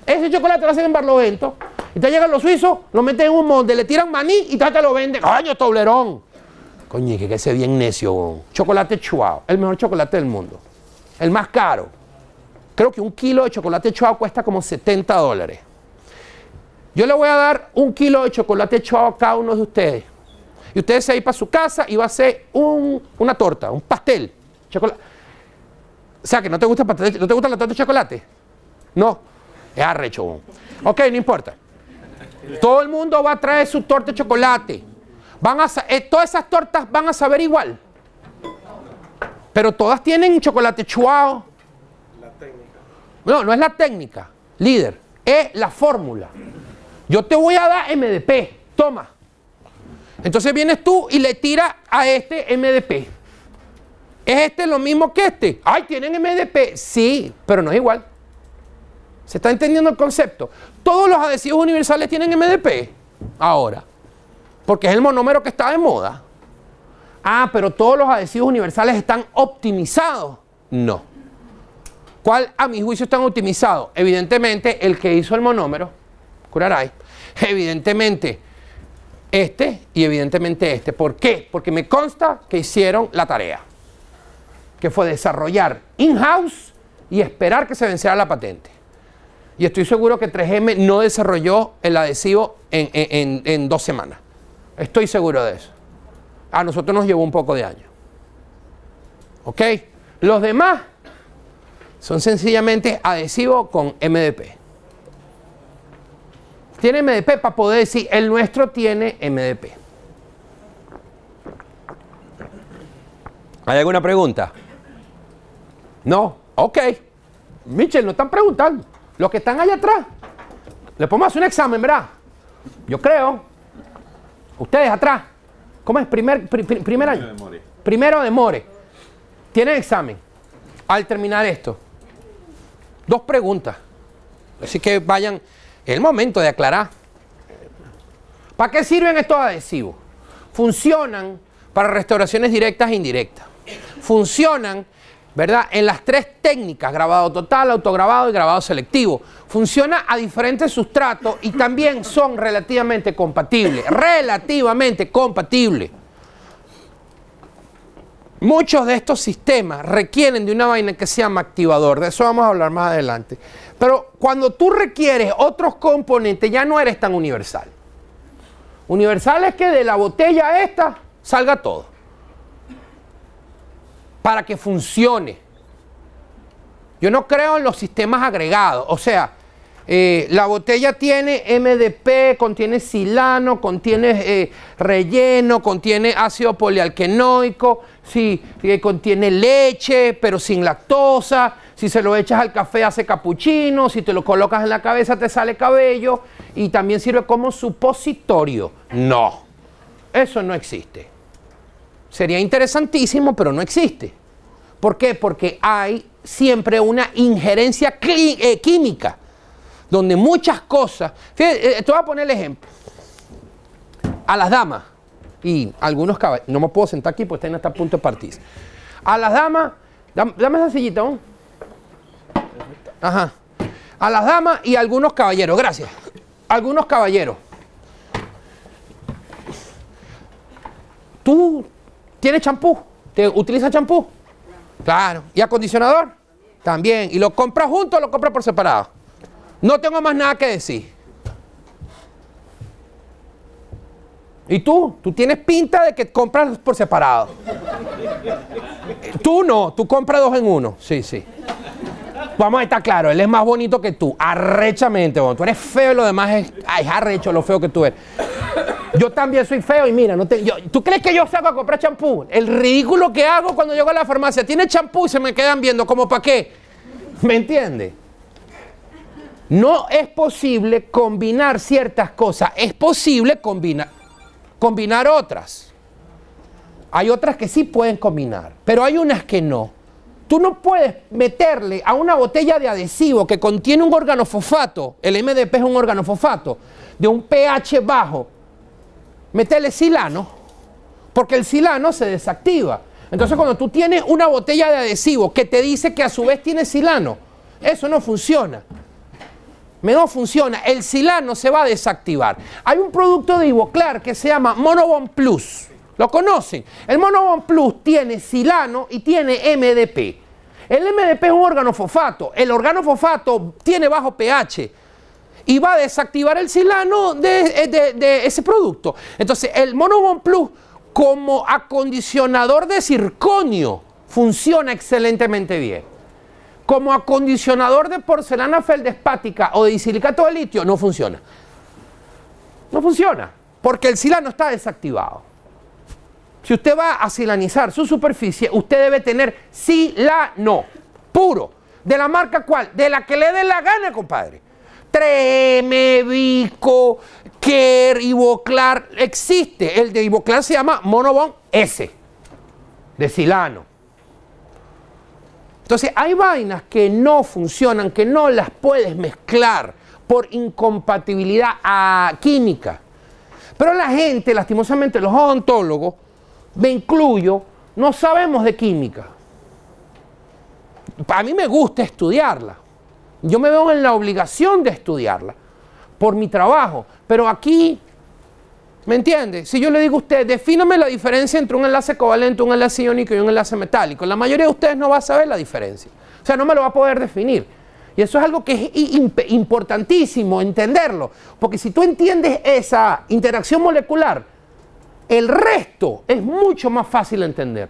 Ese chocolate lo hacen en Barlovento. Y te llegan los suizos, lo meten en un molde, le tiran maní y te lo venden. ¡Coño, Toblerón! Coño, que ese bien necio. Chocolate Chuao, el mejor chocolate del mundo. El más caro. Creo que un kilo de chocolate Chuao cuesta como $70. Yo le voy a dar un kilo de chocolate Chuao a cada uno de ustedes. Y ustedes se van para su casa y va a hacer una torta, un pastel. Chocolate. O sea, que no te gusta el pastel, ¿no te gusta la torta de chocolate? No. Es arrecho. Ok, no importa. Todo el mundo va a traer su torta de chocolate. Todas esas tortas van a saber igual. Pero todas tienen chocolate Chuao. La técnica. No, no es la técnica, líder. Es la fórmula. Yo te voy a dar MDP. Toma. Entonces vienes tú y le tiras a este MDP. ¿Es este lo mismo que este? ¡Ay, tienen MDP! Sí, pero no es igual. ¿Se está entendiendo el concepto? Todos los adhesivos universales tienen MDP ahora, porque es el monómero que está de moda. Ah, pero todos los adhesivos universales están optimizados. No. ¿Cuál a mi juicio están optimizados? Evidentemente el que hizo el monómero, Curaray, evidentemente este y evidentemente este. ¿Por qué? Porque me consta que hicieron la tarea, que fue desarrollar in-house y esperar que se venciera la patente. Y estoy seguro que 3M no desarrolló el adhesivo en 2 semanas. Estoy seguro de eso. A nosotros nos llevó un poco de años. ¿Ok? Los demás son sencillamente adhesivos con MDP. Tiene MDP para poder decir, el nuestro tiene MDP. ¿Hay alguna pregunta? No. Ok. Michel, no están preguntando. Los que están allá atrás, le podemos hacer un examen, ¿verdad? Yo creo. Ustedes atrás. ¿Cómo es? Primer año. Primero de More. Tienen examen. Al terminar esto, 2 preguntas. Así que vayan. Es el momento de aclarar. ¿Para qué sirven estos adhesivos? Funcionan para restauraciones directas e indirectas. Funcionan, ¿verdad?, en las 3 técnicas, grabado total, autograbado y grabado selectivo. Funciona a diferentes sustratos y también son relativamente compatibles. Relativamente compatibles. Muchos de estos sistemas requieren de una vaina que se llama activador. De eso vamos a hablar más adelante. Pero cuando tú requieres otros componentes, ya no eres tan universal. Universal es que de la botella esta salga todo. Para que funcione. Yo no creo en los sistemas agregados. O sea, la botella tiene MDP, contiene silano, contiene relleno, contiene ácido polialquenoico, sí, contiene leche, pero sin lactosa. Si se lo echas al café hace capuchino, si te lo colocas en la cabeza te sale cabello y también sirve como supositorio. No, eso no existe. Sería interesantísimo, pero no existe. ¿Por qué? Porque hay siempre una injerencia química, donde muchas cosas... Fíjate, te voy a poner el ejemplo. A las damas, y algunos caballeros, no me puedo sentar aquí porque están hasta a punto de partir. A las damas, dame esa sillita, ¿no? Ajá. A las damas y algunos caballeros, gracias. Algunos caballeros. ¿Tú tienes champú? ¿Te utilizas champú? Claro. ¿Y acondicionador? También. ¿Y lo compras junto o lo compras por separado? No tengo más nada que decir. ¿Y tú? Tú tienes pinta de que compras por separado. Tú no, tú compras 2 en 1. Sí, sí. Vamos a estar claros, él es más bonito que tú, arrechamente. Bueno, tú eres feo y lo demás es arrecho lo feo que tú eres. Yo también soy feo y mira, ¿tú crees que yo salgo a comprar champú? El ridículo que hago cuando llego a la farmacia, tiene champú y se me quedan viendo, ¿como para qué? ¿Me entiendes? No es posible combinar ciertas cosas, es posible combinar otras. Hay otras que sí pueden combinar, pero hay unas que no. Tú no puedes meterle a una botella de adhesivo que contiene un organofosfato, el MDP es un organofosfato, de un pH bajo, meterle silano, porque el silano se desactiva. Entonces cuando tú tienes una botella de adhesivo que te dice que a su vez tiene silano, eso no funciona. no funciona, el silano se va a desactivar. Hay un producto de Ivoclar que se llama Monobond Plus. ¿Lo conocen? El Monobond Plus tiene silano y tiene MDP. El MDP es un organofosfato. El organofosfato tiene bajo pH y va a desactivar el silano de ese producto. Entonces, el Monobond Plus como acondicionador de circonio funciona excelentemente bien. Como acondicionador de porcelana feldespática o de disilicato de litio, no funciona. No funciona, porque el silano está desactivado. Si usted va a silanizar su superficie, usted debe tener silano puro. ¿De la marca cuál? De la que le dé la gana, compadre. Treme, Vico, Kerr, Ivoclar, existe. El de Ivoclar se llama Monobond S, de silano. Entonces, hay vainas que no funcionan, que no las puedes mezclar por incompatibilidad química. Pero la gente, lastimosamente, los odontólogos, me incluyo, no sabemos de química. A mí me gusta estudiarla. Yo me veo en la obligación de estudiarla por mi trabajo. Pero aquí, ¿me entiende? Si yo le digo a usted, defíname la diferencia entre un enlace covalente, un enlace iónico y un enlace metálico, la mayoría de ustedes no va a saber la diferencia. O sea, no me lo va a poder definir. Y eso es algo que es importantísimo entenderlo. Porque si tú entiendes esa interacción molecular, el resto es mucho más fácil de entender.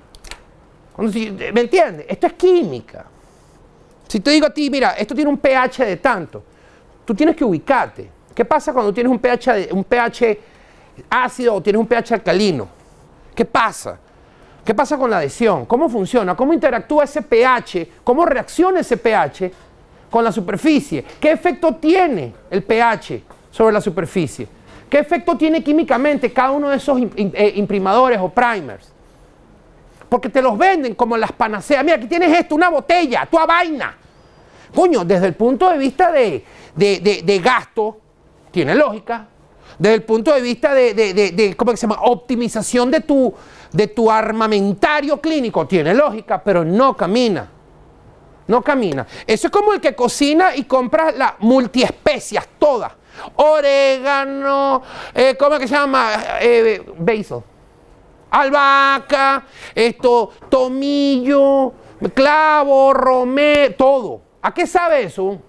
¿Me entiendes? Esto es química. Si te digo a ti, mira, esto tiene un pH de tanto, tú tienes que ubicarte. ¿Qué pasa cuando tienes un pH ácido o tienes un pH alcalino? ¿Qué pasa? ¿Qué pasa con la adhesión? ¿Cómo funciona? ¿Cómo interactúa ese pH? ¿Cómo reacciona ese pH con la superficie? ¿Qué efecto tiene el pH sobre la superficie? ¿Qué efecto tiene químicamente cada uno de esos imprimadores o primers? Porque te los venden como las panaceas. Mira, aquí tienes esto, una botella, toda vaina. Coño, desde el punto de vista de gasto, tiene lógica. Desde el punto de vista ¿cómo se llama? Optimización de tu armamentario clínico, tiene lógica, pero no camina. No camina. Eso es como el que cocina y compra las multiespecias todas. Orégano, ¿cómo es que se llama? Basil. Albahaca, tomillo, clavo, romero, todo. ¿A qué sabe eso?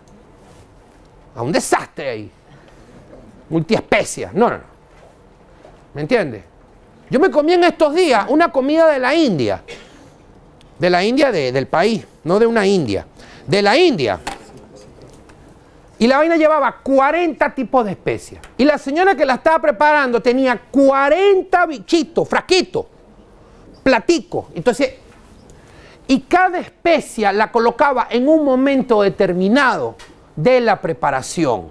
A un desastre ahí. Multiespecias. No. ¿Me entiendes? Yo me comí en estos días una comida de la India. De la India del país, no de una India. De la India. Y la vaina llevaba 40 tipos de especias. Y la señora que la estaba preparando tenía 40 bichitos, frasquitos, platicos. Entonces, y cada especia la colocaba en un momento determinado de la preparación.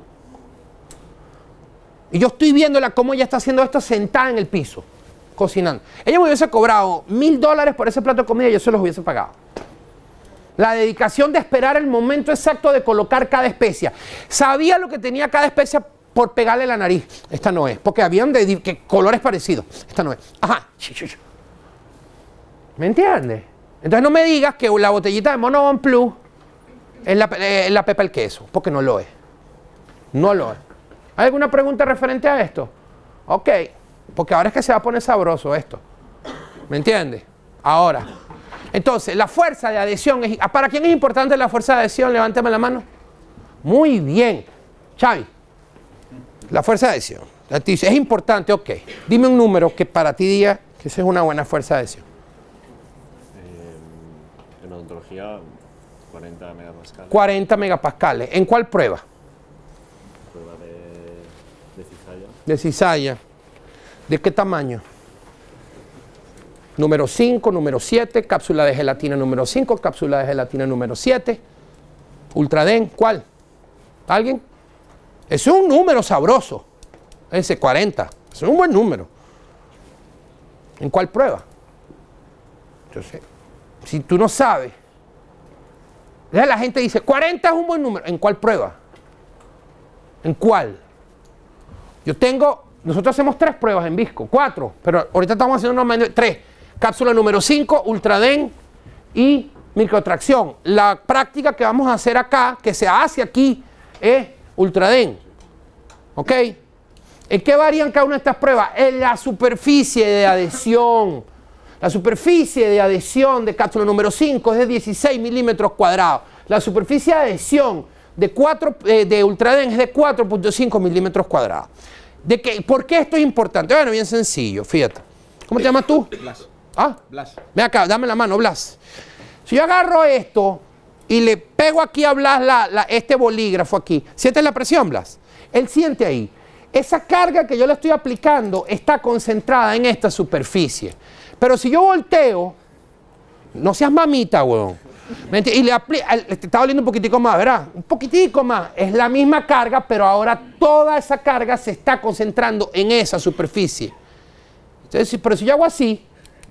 Y yo estoy viéndola cómo ella está haciendo esto sentada en el piso, cocinando. Ella me hubiese cobrado $1000 por ese plato de comida y yo se los hubiese pagado. La dedicación de esperar el momento exacto de colocar cada especia. Sabía lo que tenía cada especia por pegarle la nariz. Esta no es, porque habían colores parecidos. Esta no es. Ajá. ¿Me entiendes? Entonces no me digas que la botellita de Monobond Plus es la pepa el queso, porque no lo es. No lo es. ¿Hay alguna pregunta referente a esto? Ok, porque ahora es que se va a poner sabroso esto. ¿Me entiendes? Ahora. Entonces, la fuerza de adhesión, ¿para quién es importante la fuerza de adhesión? Levántame la mano. Muy bien. Xavi, la fuerza de adhesión. Es importante, ok. Dime un número que para ti diga que esa es una buena fuerza de adhesión. En odontología, 40 megapascales. 40 megapascales. ¿En cuál prueba? Prueba de cizalla. De cizalla. ¿De qué tamaño? Número 5, número 7, cápsula de gelatina número 5, cápsula de gelatina número 7, Ultraden, ¿cuál? ¿Alguien? Es un número sabroso, ese 40, es un buen número. ¿En cuál prueba? Entonces, si tú no sabes, la gente dice, 40 es un buen número, ¿en cuál prueba? ¿En cuál? Nosotros hacemos 3 pruebas en Visco, 4, pero ahorita estamos haciendo una 3. Cápsula número 5, Ultraden y microtracción. La práctica que vamos a hacer acá, que se hace aquí es Ultraden. ¿Ok? ¿En qué varían cada una de estas pruebas? En la superficie de adhesión. La superficie de adhesión de cápsula número 5 es de 16 milímetros cuadrados. La superficie de adhesión de Ultraden es de 4.5 milímetros cuadrados. ¿Por qué esto es importante? Bueno, bien sencillo, fíjate. ¿Cómo te llamas tú? Blas. ¿Ah? Blas. Ven acá, dame la mano, Blas. Si yo agarro esto y le pego aquí a Blas este bolígrafo aquí, ¿sientes la presión, Blas? Él siente ahí. Esa carga que yo le estoy aplicando está concentrada en esta superficie. Pero si yo volteo, no seas mamita, huevón. Y le está doliendo un poquitico más, ¿verdad? Un poquitico más. Es la misma carga, pero ahora toda esa carga se está concentrando en esa superficie. Entonces, pero si yo hago así,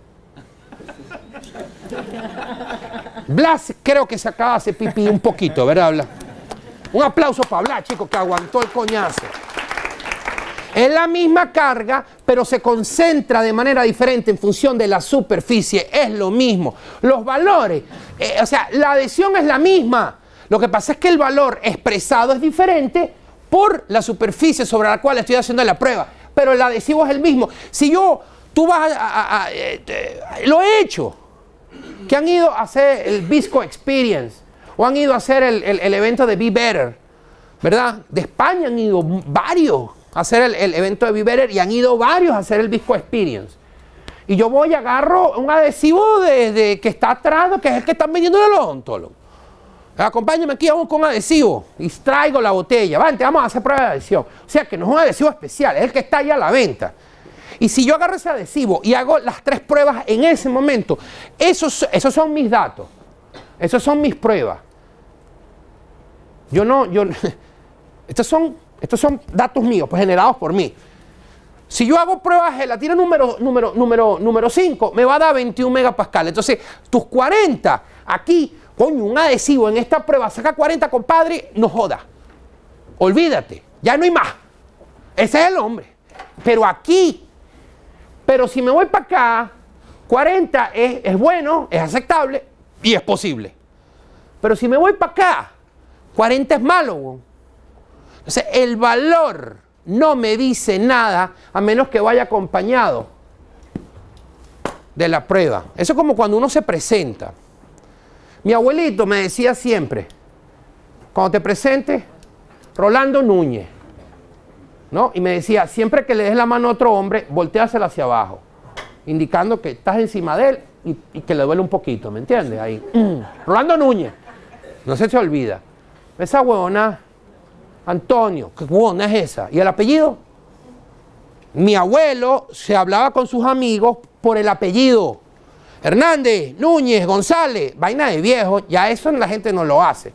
Blas creo que se acaba de hacer pipí un poquito, ¿verdad, Blas? Un aplauso para Blas, chicos, que aguantó el coñazo. Es la misma carga, pero se concentra de manera diferente en función de la superficie. Es lo mismo. Los valores, o sea, la adhesión es la misma. Lo que pasa es que el valor expresado es diferente por la superficie sobre la cual estoy haciendo la prueba. Pero el adhesivo es el mismo. Si tú vas lo he hecho. Que han ido a hacer el Visco Experience o han ido a hacer el evento de Be Better, ¿verdad? De España han ido varios a hacer el evento de Be Better y han ido varios a hacer el Visco Experience. Y yo voy y agarro un adhesivo que está atrás, que es el que están vendiendo en el odontólogo. Acompáñame aquí, vamos con adhesivo y traigo la botella. Vente, vamos a hacer prueba de adhesión. O sea que no es un adhesivo especial, es el que está ahí a la venta. Y si yo agarro ese adhesivo y hago las 3 pruebas en ese momento, esos son mis datos. Esos son mis pruebas. Estos son datos míos, pues generados por mí. Si yo hago pruebas de gelatina número 5, me va a dar 21 megapascales. Entonces, tus 40, aquí, coño, un adhesivo en esta prueba, saca 40, compadre, no joda. Olvídate, ya no hay más. Ese es el hombre. Pero si me voy para acá, 40 es bueno, es aceptable y es posible. Pero si me voy para acá, 40 es malo. Entonces, el valor no me dice nada a menos que vaya acompañado de la prueba. Eso es como cuando uno se presenta. Mi abuelito me decía siempre, cuando te presentes, Rolando Núñez, ¿no? Y me decía, siempre que le des la mano a otro hombre, volteásela hacia abajo, indicando que estás encima de él y que le duele un poquito, ¿me entiendes? Ahí, Rolando Núñez, no se te olvida. Esa huevona, Antonio, ¿qué huevona es esa? ¿Y el apellido? Mi abuelo se hablaba con sus amigos por el apellido. Hernández, Núñez, González, vaina de viejo, ya eso la gente no lo hace.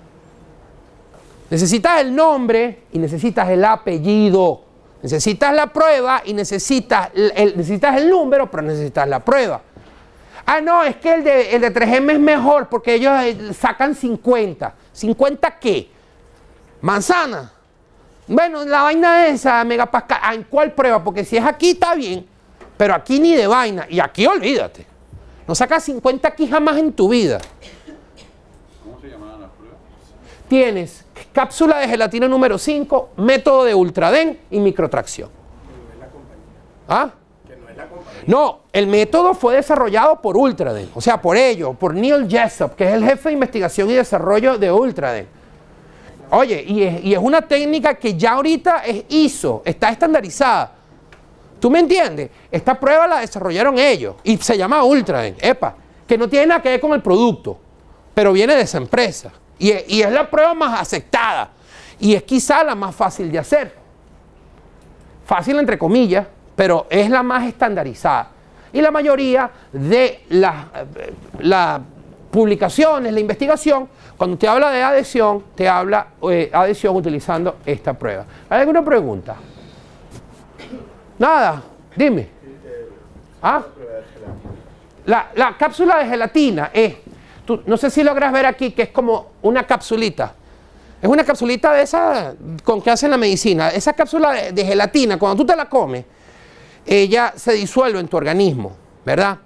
Necesitas el nombre y necesitas el apellido. Necesitas la prueba y necesitas el número, pero necesitas la prueba. Ah, no, es que el de 3M es mejor porque ellos sacan 50. ¿50 qué? Manzana. Bueno, la vaina esa, megapascal. ¿En cuál prueba? Porque si es aquí está bien, pero aquí ni de vaina. Y aquí olvídate. No sacas 50 aquí jamás en tu vida. ¿Cómo se llamaban las pruebas? Tienes cápsula de gelatina número 5, método de Ultraden y microtracción. ¿Ah? No, el método fue desarrollado por Ultraden, o sea, por ellos, por Neil Jessup, que es el jefe de investigación y desarrollo de Ultraden. Oye, y es una técnica que ya ahorita es ISO, está estandarizada. ¿Tú me entiendes? Esta prueba la desarrollaron ellos y se llama Ultraden, que no tiene nada que ver con el producto, pero viene de esa empresa. Y es la prueba más aceptada y es quizá la más fácil de hacer. Fácil entre comillas, pero es la más estandarizada. Y la mayoría de las publicaciones, la investigación, cuando te habla de adhesión, te habla adhesión utilizando esta prueba. ¿Hay alguna pregunta? Nada, dime. ¿Ah? La cápsula de gelatina es, no sé si logras ver aquí que es como una capsulita. Es una capsulita de esa con que hacen la medicina. Esa cápsula de gelatina, cuando tú te la comes, ella se disuelve en tu organismo, ¿verdad?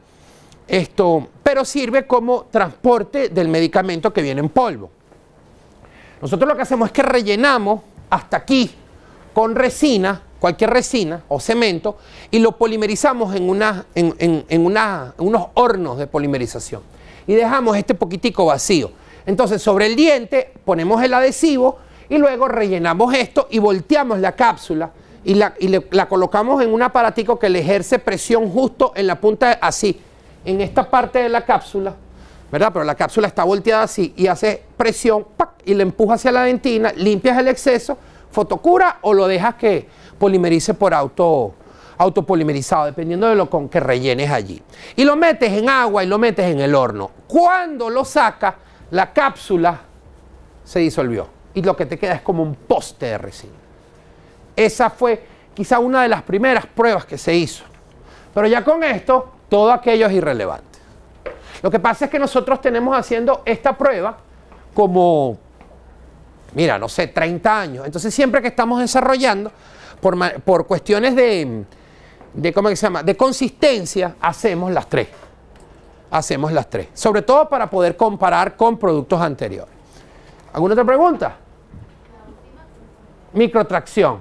Pero sirve como transporte del medicamento que viene en polvo. Nosotros lo que hacemos es que rellenamos hasta aquí con resina, cualquier resina o cemento, y lo polimerizamos en unos hornos de polimerización. Y dejamos este poquitico vacío. Entonces, sobre el diente ponemos el adhesivo y luego rellenamos esto y volteamos la cápsula y la colocamos en un aparatico que le ejerce presión justo en la punta, así, en esta parte de la cápsula, ¿verdad? Pero la cápsula está volteada así y hace presión, ¡pac!, y le empuja hacia la dentina, limpias el exceso, fotocura o lo dejas que polimerice por autopolimerizado, dependiendo de lo con que rellenes allí. Y lo metes en agua y lo metes en el horno. Cuando lo sacas, la cápsula se disolvió y lo que te queda es como un poste de resina. Esa fue quizá una de las primeras pruebas que se hizo. Pero ya con esto, todo aquello es irrelevante. Lo que pasa es que nosotros tenemos haciendo esta prueba como, mira, no sé, 30 años. Entonces siempre que estamos desarrollando, por cuestiones ¿cómo se llama?, de consistencia, hacemos las tres. Hacemos las tres. Sobre todo para poder comparar con productos anteriores. ¿Alguna otra pregunta? Microtracción.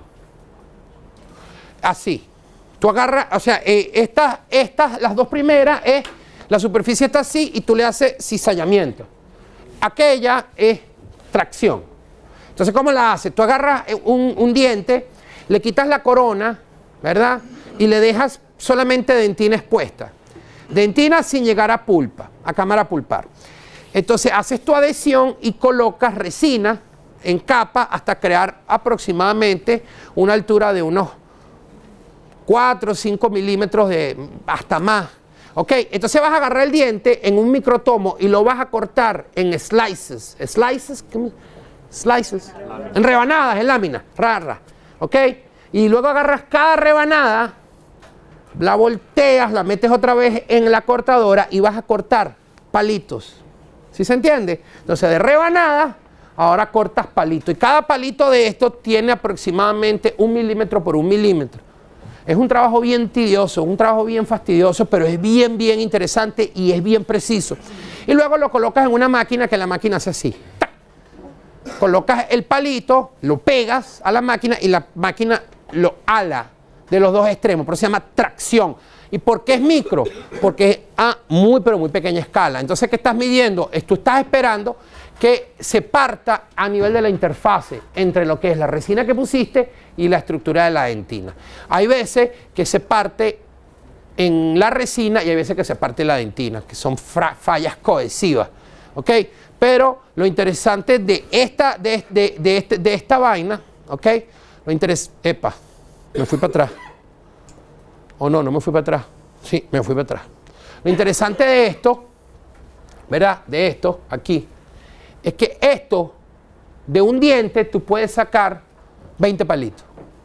Así. Tú agarras, o sea, las dos primeras es, la superficie está así y tú le haces cizallamiento. Aquella es tracción. Entonces, ¿cómo la haces? Tú agarras un diente, le quitas la corona, ¿verdad? Y le dejas solamente dentina expuesta. Dentina sin llegar a pulpa, a cámara pulpar. Entonces, haces tu adhesión y colocas resina en capa hasta crear aproximadamente una altura de unos 4 o 5 milímetros, hasta más. ¿Ok? Entonces vas a agarrar el diente en un microtomo y lo vas a cortar en slices. ¿Slices? Slices. En rebanadas, en láminas. ¿Ok? Y luego agarras cada rebanada, la volteas, la metes otra vez en la cortadora y vas a cortar palitos. ¿Sí se entiende? Entonces de rebanada, ahora cortas palitos. Y cada palito de esto tiene aproximadamente 1 milímetro por 1 milímetro. Es un trabajo bien tedioso, un trabajo bien fastidioso, pero es bien, bien interesante y es bien preciso. Y luego lo colocas en una máquina, que la máquina hace así. ¡Tac! Colocas el palito, lo pegas a la máquina y la máquina lo ala de los dos extremos, pero se llama tracción. ¿Y por qué es micro? Porque es a muy, pero muy pequeña escala. Entonces, ¿qué estás midiendo? Tú estás esperando que se parta a nivel de la interfase entre lo que es la resina que pusiste y la estructura de la dentina. Hay veces que se parte en la resina y hay veces que se parte en la dentina, que son fallas cohesivas. ¿Ok? Pero lo interesante de esta vaina, ¿ok? Lo interesante... Epa, me fui para atrás. ¿O no me fui para atrás? Sí, me fui para atrás. Lo interesante de esto, ¿verdad? De esto, aquí, es que esto, de un diente, tú puedes sacar 20 palitos.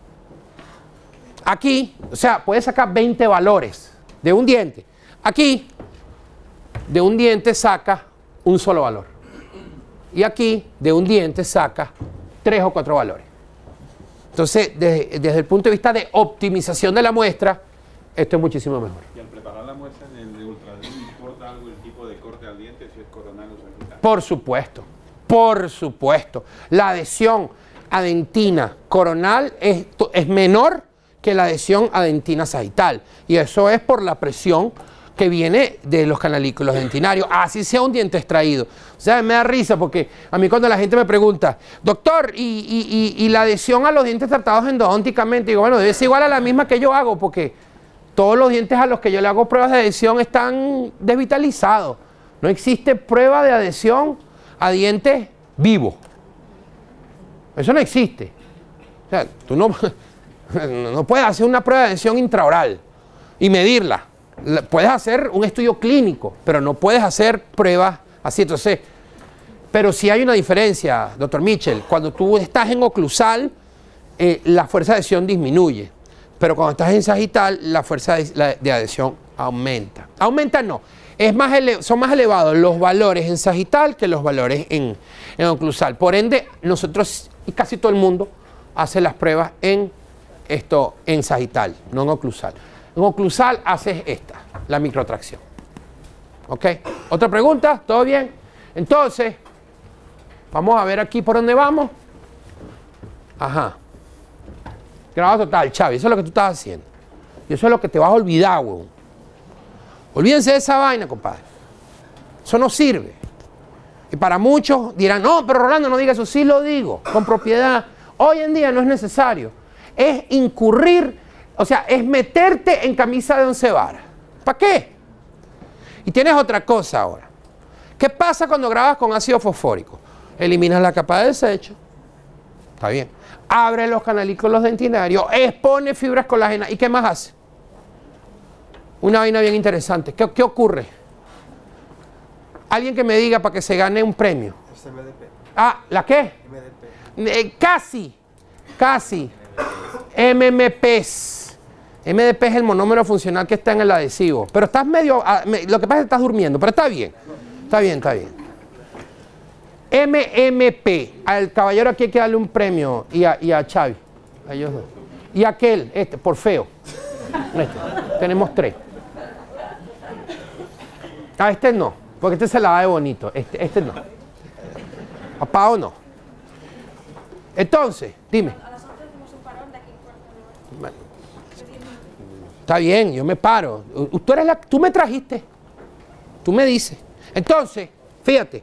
Aquí, o sea, puedes sacar 20 valores de un diente. Aquí, de un diente saca un solo valor. Y aquí, de un diente saca 3 o 4 valores. Entonces, desde el punto de vista de optimización de la muestra, esto es muchísimo mejor. Y al preparar la muestra en el ultraderm, ¿importa algo el tipo de corte al diente, si es coronal o sagital? Por supuesto, por supuesto. La adhesión a dentina coronal es menor que la adhesión a dentina sagital. Y eso es por la presión que viene de los canalículos dentinarios, así sea un diente extraído. O sea, me da risa porque a mí cuando la gente me pregunta, doctor, ¿y la adhesión a los dientes tratados endodónticamente? Digo, bueno, debe ser igual a la misma que yo hago porque todos los dientes a los que yo le hago pruebas de adhesión están desvitalizados. No existe prueba de adhesión a dientes vivos. Eso no existe. O sea, tú no puedes hacer una prueba de adhesión intraoral y medirla. Puedes hacer un estudio clínico, pero no puedes hacer pruebas así. Entonces, pero sí hay una diferencia, doctor Mitchell. Cuando tú estás en oclusal, la fuerza de adhesión disminuye. Pero cuando estás en sagital, la fuerza de adhesión aumenta. Aumenta no. Son más elevados los valores en sagital que los valores en oclusal. Por ende, nosotros y casi todo el mundo hace las pruebas en sagital, no en oclusal. En oclusal haces la microtracción. ¿Ok? ¿Otra pregunta? ¿Todo bien? Entonces, Vamos a ver aquí por dónde vamos. Ajá. Grabado total, Chavi. Eso es lo que tú estás haciendo. Y eso es lo que te vas a olvidar, weón. Olvídense de esa vaina, compadre. Eso no sirve. Y para muchos dirán, no, pero Rolando, no diga eso. Sí lo digo, con propiedad. Hoy en día no es necesario. Es incurrir, o sea, es meterte en camisa de 11 varas. ¿Para qué? Y tienes otra cosa ahora. ¿Qué pasa cuando grabas con ácido fosfórico? Eliminas la capa de desecho. Está bien. Abre los canalículos dentinarios, expone fibras colágenas. ¿Y qué más hace? Una vaina bien interesante. ¿Qué ocurre? Alguien que me diga para que se gane un premio. Es MDP. Ah, ¿la qué? MDP. Casi. MMPs. MDP es el monómero funcional que está en el adhesivo. Pero estás medio... lo que pasa es que estás durmiendo, pero está bien. Está bien. MMP. Al caballero aquí hay que darle un premio. Y a Xavi. A ellos dos. Y a aquel, por feo. Tenemos 3. A este no, porque este se la da de bonito. Este no. A Pau no. Entonces, dime. A las 11 hacemos un parón de aquí en cuarto. Bueno, está bien, yo me paro. Tú me trajiste. Tú me dices. Entonces, fíjate.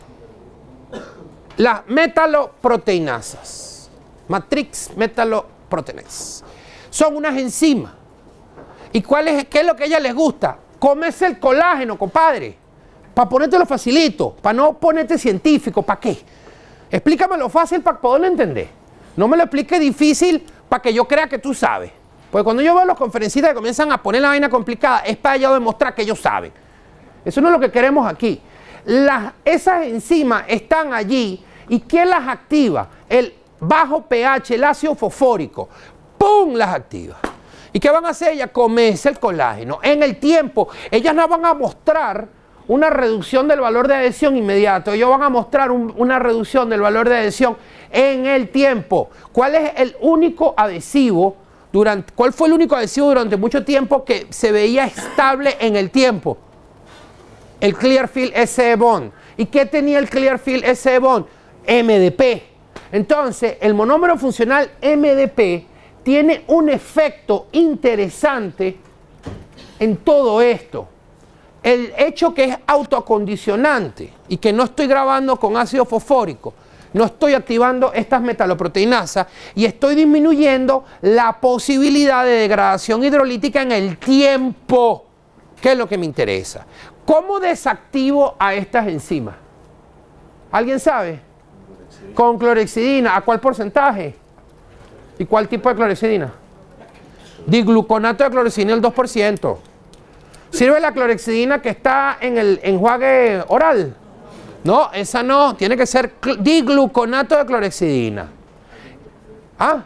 Las metaloproteinasas, matrix metaloproteinasas, son unas enzimas. ¿Y qué es lo que a ellas les gusta? Comerse el colágeno, compadre. Para ponértelo facilito, para no ponerte científico. ¿Para qué? Explícamelo fácil para poderlo entender. No me lo explique difícil para que yo crea que tú sabes. Porque cuando yo veo a los conferencistas que comienzan a poner la vaina complicada, es para ellos demostrar que ellos saben. Eso no es lo que queremos aquí. Esas enzimas están allí. ¿Y quién las activa? El bajo pH, el ácido fosfórico. ¡Pum! Las activa. ¿Y qué van a hacer ellas? Comerse el colágeno. En el tiempo, ellas no van a mostrar una reducción del valor de adhesión inmediato. Ellos van a mostrar una reducción del valor de adhesión en el tiempo. ¿Cuál es el único adhesivo? ¿Cuál fue el único adhesivo durante mucho tiempo que se veía estable en el tiempo? El Clearfield SE Bond. ¿Y qué tenía el Clearfield SE Bond? MDP. Entonces, el monómero funcional MDP tiene un efecto interesante en todo esto. El hecho que es autoacondicionante y que no estoy grabando con ácido fosfórico, no estoy activando estas metaloproteinasas y estoy disminuyendo la posibilidad de degradación hidrolítica en el tiempo, que es lo que me interesa. ¿Cómo desactivo a estas enzimas? ¿Alguien sabe? Con clorhexidina. ¿A cuál porcentaje? ¿Y cuál tipo de clorhexidina? Digluconato de clorhexidina, el 2%. ¿Sirve la clorhexidina que está en el enjuague oral? No, esa no. Tiene que ser digluconato de clorhexidina. ¿Ah?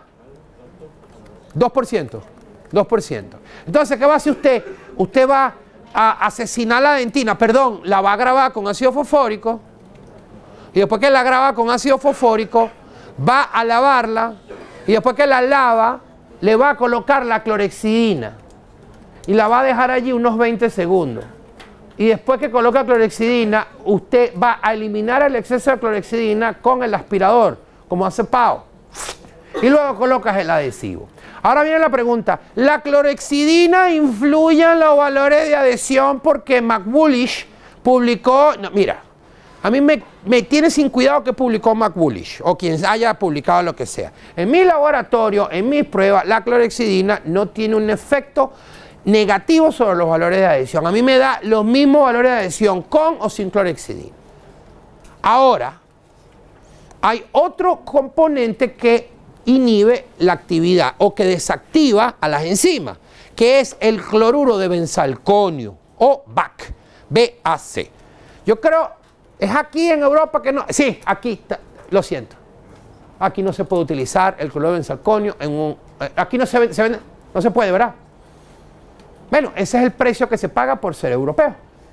2%. 2%. Entonces, ¿qué va a hacer usted? Usted va a asesinar la dentina, perdón, la va a grabar con ácido fosfórico. Y después que la graba con ácido fosfórico, va a lavarla. Y después que la lava, le va a colocar la clorhexidina. Y la va a dejar allí unos 20 segundos. Y después que coloca clorhexidina, usted va a eliminar el exceso de clorhexidina con el aspirador, como hace Pau. Y luego colocas el adhesivo. Ahora viene la pregunta, ¿la clorhexidina influye en los valores de adhesión? Porque McWoolish publicó... No, mira, a mí me tiene sin cuidado que publicó McWoolish o quien haya publicado lo que sea. En mi laboratorio, en mis pruebas, la clorhexidina no tiene un efecto negativo sobre los valores de adhesión. A mí me da los mismos valores de adhesión con o sin clorhexidina. Ahora, hay otro componente que inhibe la actividad o que desactiva a las enzimas, que es el cloruro de benzalconio o BAC, BAC. Yo creo, es aquí en Europa que no, sí, aquí, lo siento, aquí no se puede utilizar el cloruro de benzalconio aquí no se vende, no se puede, ¿verdad? Bueno, ese es el precio que se paga por ser europeo.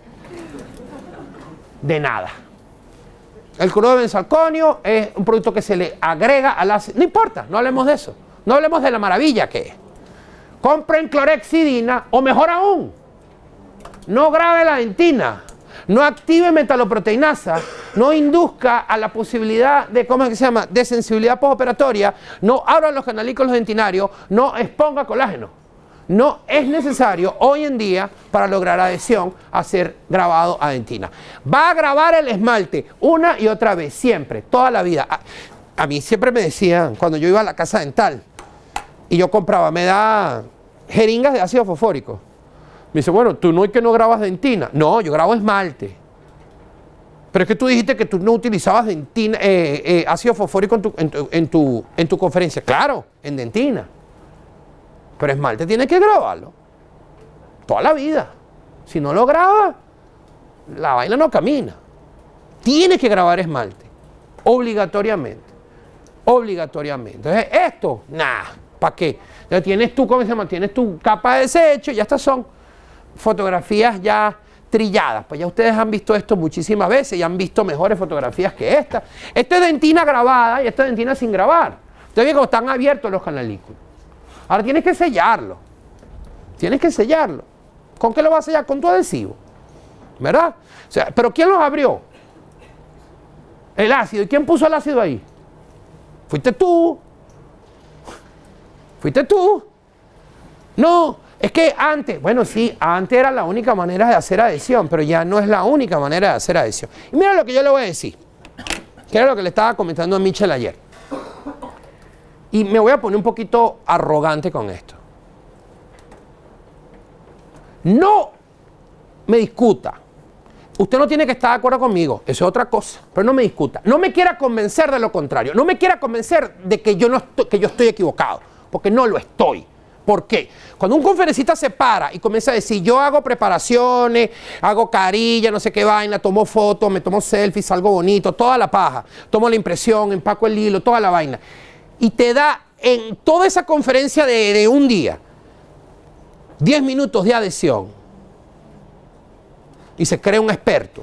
De nada. El cloruro de benzalconio es un producto que se le agrega al ácido. No importa, no hablemos de eso. No hablemos de la maravilla que es. Compren clorhexidina o mejor aún, no grabe la dentina. no active metaloproteinasa, no induzca a la posibilidad de, ¿cómo es que se llama?, de sensibilidad postoperatoria, no abra los canalículos dentinarios, no exponga colágeno. No es necesario hoy en día para lograr adhesión hacer grabado a dentina. Va a grabar el esmalte una y otra vez, siempre, toda la vida. A mí siempre me decían, cuando yo iba a la casa dental y yo compraba, me da jeringas de ácido fosfórico. Me dice, bueno, tú no es que no grabas dentina. No, yo grabo esmalte. Pero es que tú dijiste que tú no utilizabas dentina, ácido fosfórico en tu conferencia. Claro, en dentina. Pero esmalte tienes que grabarlo. Toda la vida. Si no lo grabas, la vaina no camina. Tienes que grabar esmalte. Obligatoriamente. Obligatoriamente. Entonces, esto, nada. ¿Para qué? Entonces, tienes tú, ¿cómo se llama? Tienes tu capa de desecho y ya estas son fotografías ya trilladas. Pues ya ustedes han visto esto muchísimas veces y han visto mejores fotografías que esta. Esta es dentina grabada y esta es dentina sin grabar. Ustedes ven cómo están abiertos los canalículos. Ahora tienes que sellarlo. Tienes que sellarlo. ¿Con qué lo vas a sellar? Con tu adhesivo. ¿Verdad? O sea, ¿pero quién los abrió? El ácido. ¿Y quién puso el ácido ahí? ¿Fuiste tú? ¿Fuiste tú? No, es que antes, bueno sí, antes era la única manera de hacer adhesión, pero ya no es la única manera de hacer adhesión. Y mira lo que yo le voy a decir, que era lo que le estaba comentando a Michelle ayer. Y me voy a poner un poquito arrogante con esto. No me discuta. Usted no tiene que estar de acuerdo conmigo, eso es otra cosa, pero no me discuta. No me quiera convencer de lo contrario, no me quiera convencer de que yo estoy equivocado, porque no lo estoy. ¿Por qué? Cuando un conferencista se para y comienza a decir, yo hago preparaciones, hago carilla, no sé qué vaina, tomo fotos, me tomo selfies, algo bonito, toda la paja, tomo la impresión, empaco el hilo, toda la vaina, y te da en toda esa conferencia de un día 10 minutos de adhesión y se cree un experto.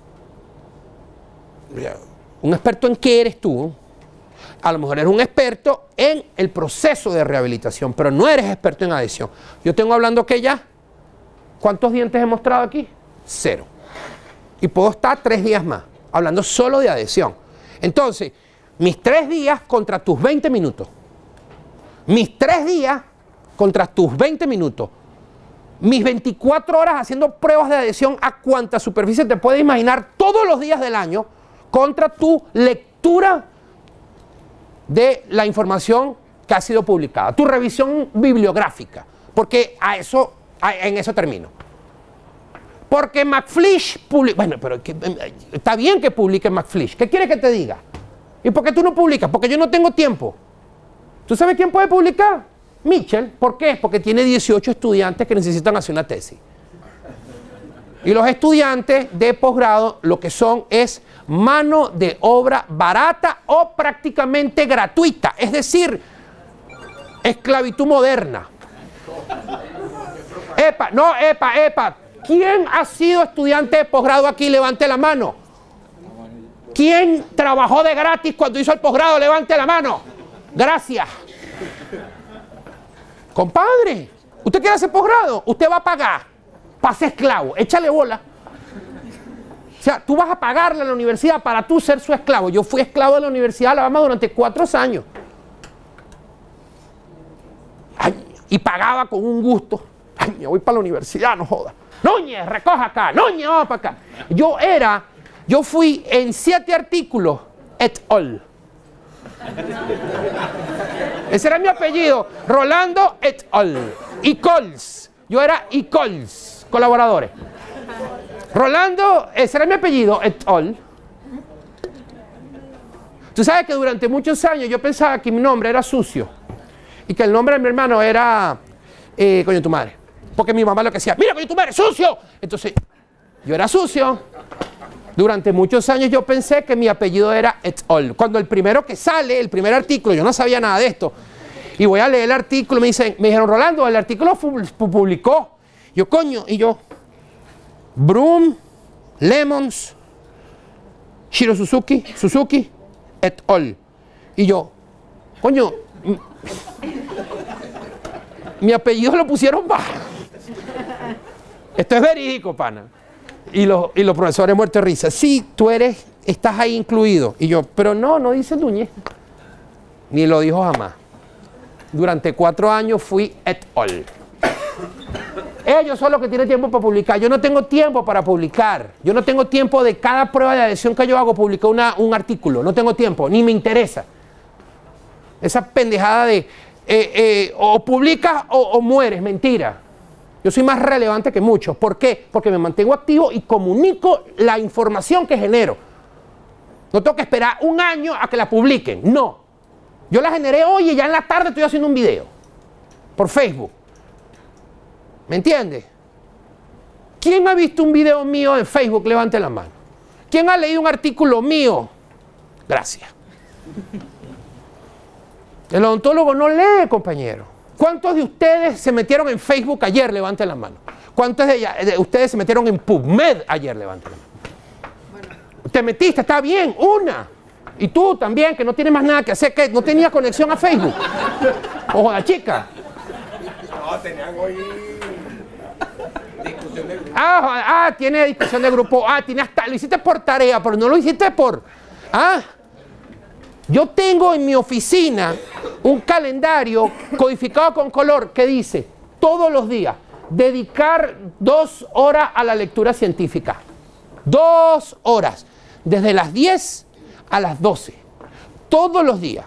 ¿Un experto en qué eres tú? A lo mejor eres un experto en el proceso de rehabilitación, pero no eres experto en adhesión. Yo tengo hablando que ya, ¿cuántos dientes he mostrado aquí? 0. Y puedo estar 3 días más, hablando solo de adhesión. Entonces, mis 3 días contra tus 20 minutos. Mis 3 días contra tus 20 minutos. Mis 24 horas haciendo pruebas de adhesión a cuánta superficie te puedes imaginar todos los días del año contra tu lectura de la información que ha sido publicada, tu revisión bibliográfica, porque en eso termino. Porque McFlish publica, bueno, pero está bien que publique McFlish, ¿qué quiere que te diga? ¿Y por qué tú no publicas? Porque yo no tengo tiempo. ¿Tú sabes quién puede publicar? Michelle. ¿Por qué? Porque tiene 18 estudiantes que necesitan hacer una tesis. Y los estudiantes de posgrado lo que son es mano de obra barata o prácticamente gratuita. Es decir, esclavitud moderna. Epa. ¿Quién ha sido estudiante de posgrado aquí? Levante la mano. ¿Quién trabajó de gratis cuando hizo el posgrado? Levante la mano. Gracias. Compadre, ¿usted quiere hacer posgrado? Usted va a pagar para ser esclavo. Échale bola. O sea, tú vas a pagarle a la universidad para tú ser su esclavo. Yo fui esclavo de la Universidad de Alabama durante 4 años. Ay, y pagaba con un gusto. Ay, me voy para la universidad, no joda. Núñez, recoja acá. Núñez, vamos para acá. Yo fui en 7 artículos et al. Ese era mi apellido, Rolando et al. Y Cols. Yo era y Cols, colaboradores. Rolando, ese era mi apellido, et al. Tú sabes que durante muchos años yo pensaba que mi nombre era sucio y que el nombre de mi hermano era coño tu madre. Porque mi mamá lo que decía, mira coño tu madre, sucio. Entonces, yo era sucio. Durante muchos años yo pensé que mi apellido era et al. Cuando el primero que sale, el primer artículo, yo no sabía nada de esto. Y voy a leer el artículo, me dijeron, Rolando, el artículo publicó. Yo, coño, y yo, Broom, Lemons, Shiro Suzuki, et al. Y yo, coño, mi apellido lo pusieron bajo. Esto es verídico, pana. Y los profesores muertos de risa. Sí, tú estás ahí incluido. Y yo, pero no dice Núñez. Ni lo dijo jamás. Durante 4 años fui et al. Ellos son los que tienen tiempo para publicar. Yo no tengo tiempo para publicar. Yo no tengo tiempo de cada prueba de adhesión que yo hago publicar un artículo. No tengo tiempo, ni me interesa. Esa pendejada de o publicas o mueres, mentira. Yo soy más relevante que muchos. ¿Por qué? Porque me mantengo activo y comunico la información que genero. No tengo que esperar 1 año a que la publiquen. No. Yo la generé hoy y ya en la tarde estoy haciendo un video. Por Facebook. ¿Me entiendes? ¿Quién ha visto un video mío en Facebook? Levante la mano. ¿Quién ha leído un artículo mío? Gracias. El odontólogo no lee, compañero. ¿Cuántos de ustedes se metieron en Facebook ayer? Levanten la mano. ¿Cuántos de ustedes se metieron en PubMed ayer? Levanten la mano. Bueno. Te metiste, está bien, una. Y tú también, que no tienes más nada que hacer, que no tenías conexión a Facebook. Ojo, la chica. No, tenían hoy discusión de grupo. Tiene discusión de grupo. Tiene hasta, lo hiciste por tarea, pero no lo hiciste por... Yo tengo en mi oficina un calendario codificado con color que dice, todos los días, dedicar 2 horas a la lectura científica. 2 horas. Desde las 10 a las 12. Todos los días.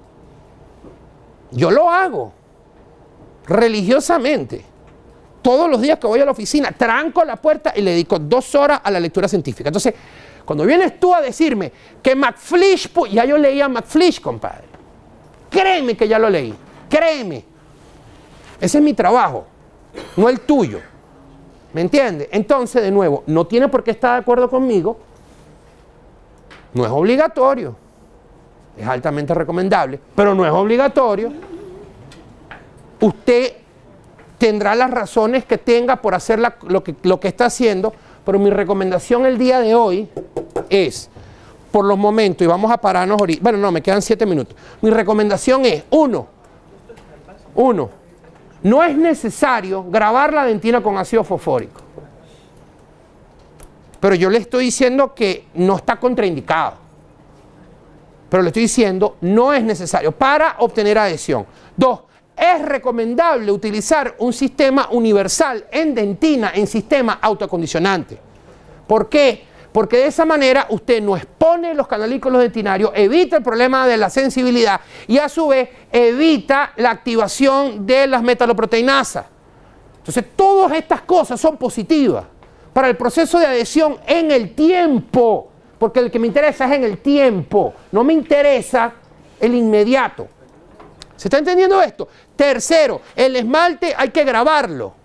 Yo lo hago. Religiosamente. Todos los días que voy a la oficina, tranco la puerta y le dedico 2 horas a la lectura científica. Entonces, cuando vienes tú a decirme que McFlish, ya yo leía McFlish, compadre. Créeme que ya lo leí. Créeme. Ese es mi trabajo, no el tuyo. ¿Me entiendes? Entonces, de nuevo, no tiene por qué estar de acuerdo conmigo. No es obligatorio. Es altamente recomendable, pero no es obligatorio. Usted tendrá las razones que tenga por hacer lo que está haciendo, pero mi recomendación el día de hoy es, por los momentos, y vamos a pararnos ahorita, bueno, no, me quedan 7 minutos. Mi recomendación es, uno, no es necesario grabar la dentina con ácido fosfórico. Pero yo le estoy diciendo que no está contraindicado. Pero le estoy diciendo, no es necesario para obtener adhesión. 2, es recomendable utilizar un sistema universal en dentina, en sistema autoacondicionante. ¿Por qué? Porque de esa manera usted no expone los canalículos dentinarios, evita el problema de la sensibilidad y a su vez evita la activación de las metaloproteinasas. Entonces, todas estas cosas son positivas para el proceso de adhesión en el tiempo, porque el que me interesa es en el tiempo, no me interesa el inmediato. ¿Se está entendiendo esto? Tercero, el esmalte hay que grabarlo.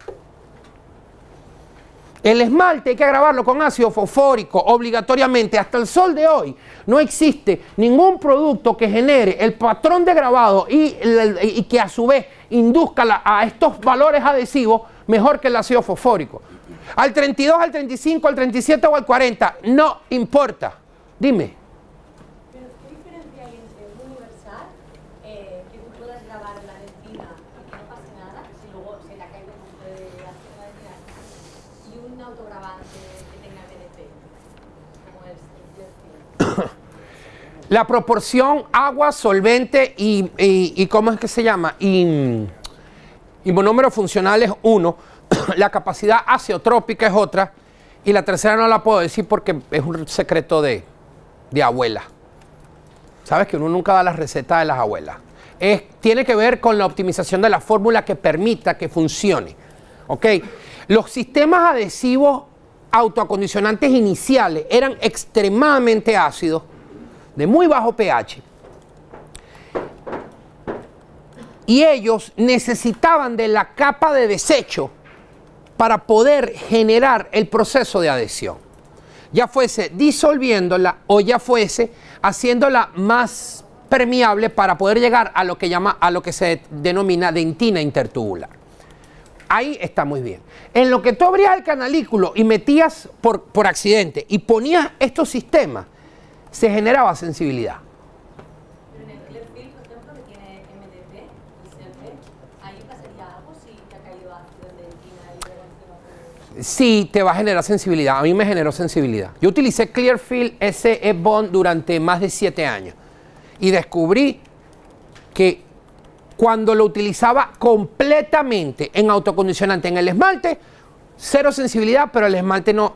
El esmalte hay que grabarlo con ácido fosfórico obligatoriamente. Hasta el sol de hoy no existe ningún producto que genere el patrón de grabado y que a su vez induzca a estos valores adhesivos mejor que el ácido fosfórico. Al 32, al 35, al 37 o al 40, no importa. Dime. Pero ¿qué diferencia hay entre un universal, que tú puedas grabar la dentina y que no pase nada, si luego se le ha caído un poco de la dentina, y un autograbante que tenga PDP, como es el Clear? La proporción agua, solvente y ¿cómo es que se llama? Y monómero funcional es 1. La capacidad azeotrópica es otra. Y la tercera no la puedo decir porque es un secreto de abuela. Sabes que uno nunca da las recetas de las abuelas. Tiene que ver con la optimización de la fórmula que permita que funcione. ¿Ok? Los sistemas adhesivos autoacondicionantes iniciales eran extremadamente ácidos, de muy bajo pH. Y ellos necesitaban de la capa de desecho para poder generar el proceso de adhesión. Ya fuese disolviéndola o ya fuese haciéndola más permeable para poder llegar a lo que se denomina dentina intertubular. Ahí está muy bien. En lo que tú abrías el canalículo y metías por accidente y ponías estos sistemas, se generaba sensibilidad. Pero en el Clearfield, por ejemplo, que tiene MDP y CLP, ahí pasaría algo si te ha caído ácido en dentina y luego encima sí te va a generar sensibilidad. A mí me generó sensibilidad. Yo utilicé Clearfield SE Bond durante más de 7 años y descubrí que cuando lo utilizaba completamente en autocondicionante, en el esmalte, cero sensibilidad, pero el esmalte no.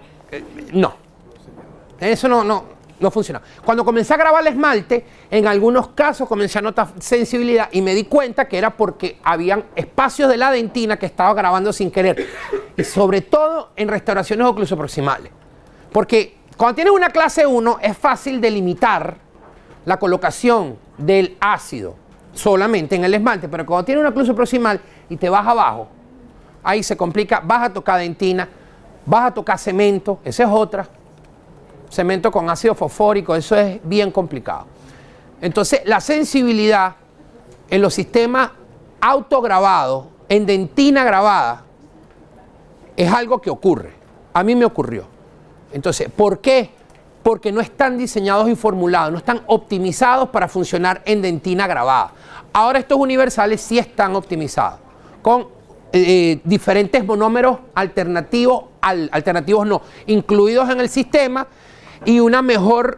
Eso no funciona. Cuando comencé a grabar el esmalte, en algunos casos comencé a notar sensibilidad y me di cuenta que era porque habían espacios de la dentina que estaba grabando sin querer. Y sobre todo en restauraciones oclusoproximales. Porque cuando tienes una clase 1 es fácil delimitar la colocación del ácido solamente en el esmalte, pero cuando tienes una oclusoproximal y te vas abajo, ahí se complica, vas a tocar dentina, vas a tocar cemento, esa es otra. Cemento con ácido fosfórico, eso es bien complicado. Entonces, la sensibilidad en los sistemas autograbados, en dentina grabada, es algo que ocurre. A mí me ocurrió. Entonces, ¿por qué? Porque no están diseñados y formulados, no están optimizados para funcionar en dentina grabada. Ahora estos universales sí están optimizados, con diferentes monómeros alternativos, alternativos no, incluidos en el sistema, y una mejor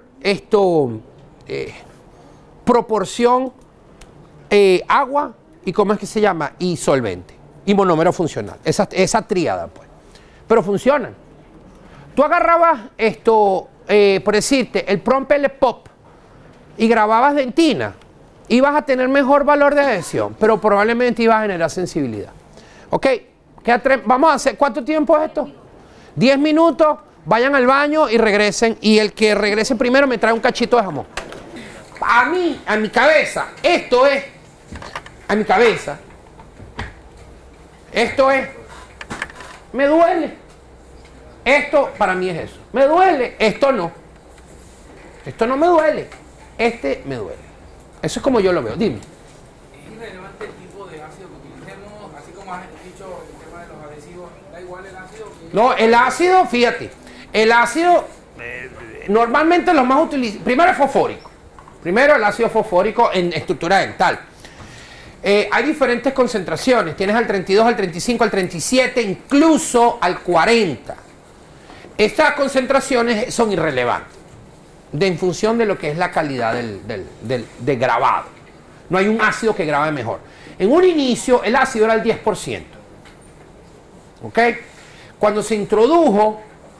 proporción agua y ¿cómo es que se llama? Y solvente y monómero funcional, esa tríada pues. Pero funcionan. Tú agarrabas por decirte, el Prompel Pop y grababas dentina, ibas a tener mejor valor de adhesión, pero probablemente ibas a generar sensibilidad. Ok, vamos a hacer, ¿cuánto tiempo es esto? 10 minutos. Vayan al baño y regresen. Y el que regrese primero me trae un cachito de jamón. A mí, a mi cabeza, esto es. A mi cabeza. Esto es. Me duele. Esto para mí es eso. Me duele. Esto no. Esto no me duele. Este me duele. Eso es como yo lo veo. Dime. Es irrelevante el tipo de ácido que utilicemos. Así como has dicho el tema de los adhesivos. Da igual el ácido. No, el ácido, fíjate. El ácido, normalmente los más utilizados, primero es fosfórico. Primero el ácido fosfórico en estructura dental. Hay diferentes concentraciones. Tienes al 32, al 35, al 37, incluso al 40. Estas concentraciones son irrelevantes en función de lo que es la calidad del grabado. No hay un ácido que grabe mejor. En un inicio el ácido era el 10%. ¿Ok? Cuando se introdujo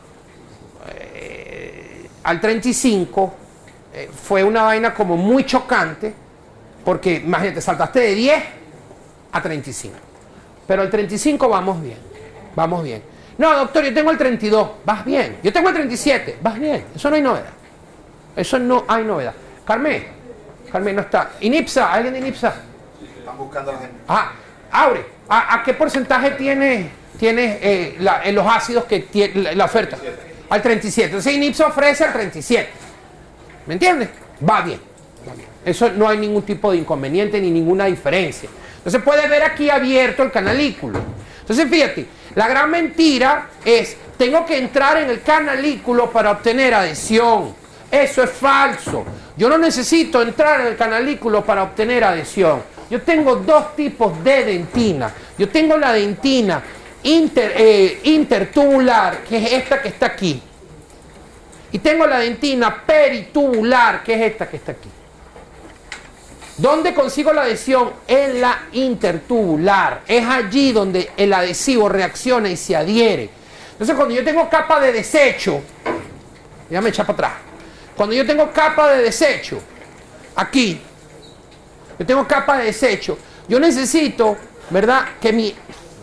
al 35 fue una vaina como muy chocante porque imagínate, saltaste de 10 a 35, pero al 35 vamos bien. No, doctor, yo tengo el 32, vas bien. Yo tengo el 37, vas bien. Eso no hay novedad. Carmen no está. ¿INIPSA? ¿Alguien de INIPSA? Están buscando a la gente. Aure, ¿a qué porcentaje tiene los ácidos que tiene la oferta? Al 37. Entonces INIPSA ofrece al 37. ¿Me entiendes? Va bien. Eso no hay ningún tipo de inconveniente ni ninguna diferencia. Entonces puedes ver aquí abierto el canalículo. Entonces fíjate, la gran mentira es, tengo que entrar en el canalículo para obtener adhesión. Eso es falso. Yo no necesito entrar en el canalículo para obtener adhesión. Yo tengo dos tipos de dentina. Yo tengo la dentina intertubular, que es esta que está aquí. Y tengo la dentina peritubular, que es esta que está aquí. ¿Dónde consigo la adhesión? En la intertubular. Es allí donde el adhesivo reacciona y se adhiere. Entonces, cuando yo tengo capa de desecho, déjame echar para atrás. Cuando yo tengo capa de desecho, aquí, yo tengo capa de desecho, yo necesito, ¿verdad? Que mi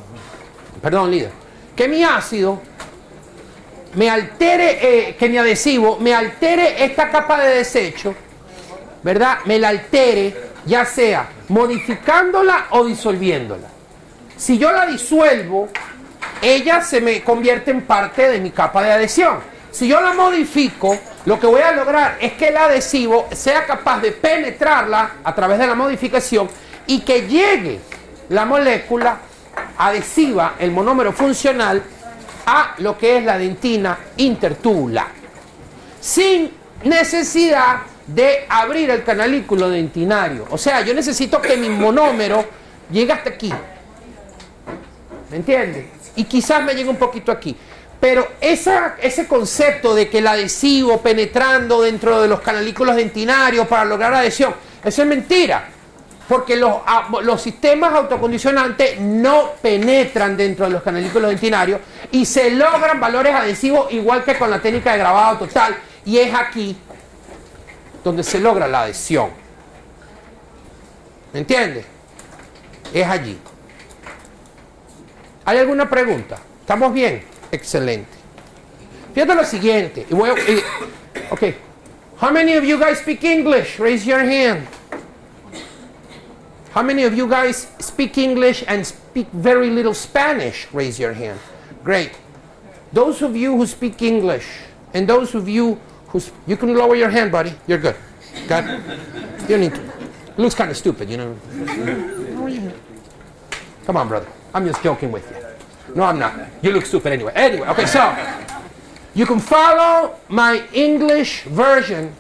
ácido me altere, que mi adhesivo me altere esta capa de desecho, ¿verdad? Me la altere, ya sea modificándola o disolviéndola. Si yo la disuelvo, ella se me convierte en parte de mi capa de adhesión. Si yo la modifico, lo que voy a lograr es que el adhesivo sea capaz de penetrarla a través de la modificación y que llegue la molécula adhesiva, el monómero funcional, a lo que es la dentina intertubular, sin necesidad de abrir el canalículo dentinario. O sea, yo necesito que mi monómero llegue hasta aquí. ¿Me entiendes? y quizás me llegue un poquito aquí. Pero ese concepto de que el adhesivo penetrando dentro de los canalículos dentinarios para lograr adhesión, eso es mentira. Porque los sistemas autocondicionantes no penetran dentro de los canalículos dentinarios y se logran valores adhesivos igual que con la técnica de grabado total. Y es aquí donde se logra la adhesión. ¿Me entiendes? Es allí. ¿Hay alguna pregunta? ¿Estamos bien? Excelente. Fíjate lo siguiente. Ok. How many of you guys speak English? Raise your hand. How many of you guys speak English and speak very little Spanish? Raise your hand. Great. Those of you who speak English and those of you who... You can lower your hand, buddy. You're good. Got it? You don't need to. It looks kind of stupid, you know. Come on, brother. I'm just joking with you. No, I'm not. You look stupid anyway. Anyway, okay, so you can follow my English version.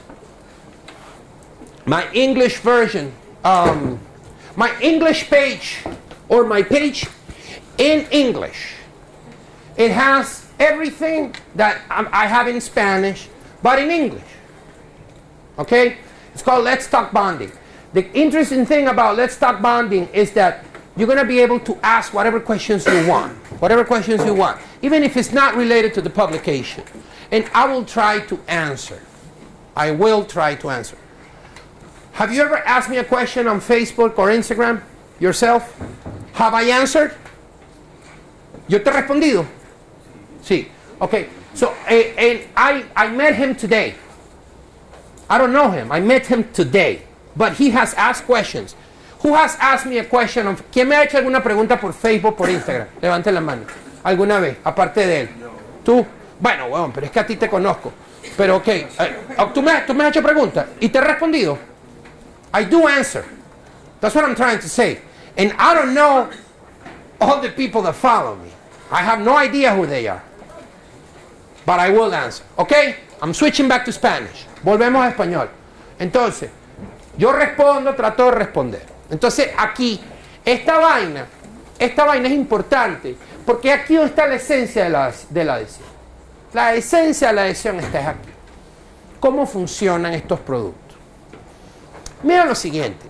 My English version. My English page or my page in English. It has everything that I have in Spanish, but in English. Okay? It's called Let's Talk Bonding. The interesting thing about Let's Talk Bonding is that you're going to be able to ask whatever questions you want. Whatever questions you want. Even if it's not related to the publication. And I will try to answer. I will try to answer. Have you ever asked me a question on Facebook or Instagram yourself? Have I answered? ¿Yo te he respondido? Sí. Okay. So, and I met him today. I don't know him. I met him today. But he has asked questions. Who has asked me a question? ¿Quién me ha hecho alguna pregunta por Facebook, por Instagram? Levante la mano. ¿Alguna vez? Aparte de él. ¿Tú? Bueno, bueno, pero es que a ti te conozco. Pero ok. ¿Tú me has hecho preguntas? ¿Y te he respondido? I do answer. That's what I'm trying to say. And I don't know all the people that follow me. I have no idea who they are. But I will answer. Okay? I'm switching back to Spanish. Volvemos a español. Entonces, yo respondo, trato de responder. Entonces, aquí, esta vaina es importante, porque aquí está la esencia de la adhesión. La esencia de la adhesión está aquí. ¿Cómo funcionan estos productos? Mira lo siguiente.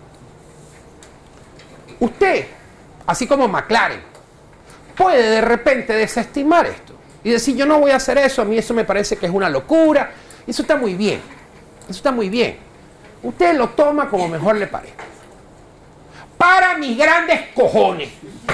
Usted, así como McLaren, puede de repente desestimar esto y decir, yo no voy a hacer eso, a mí eso me parece que es una locura. Eso está muy bien. Eso está muy bien. Usted lo toma como mejor le parezca. Para mis grandes cojones.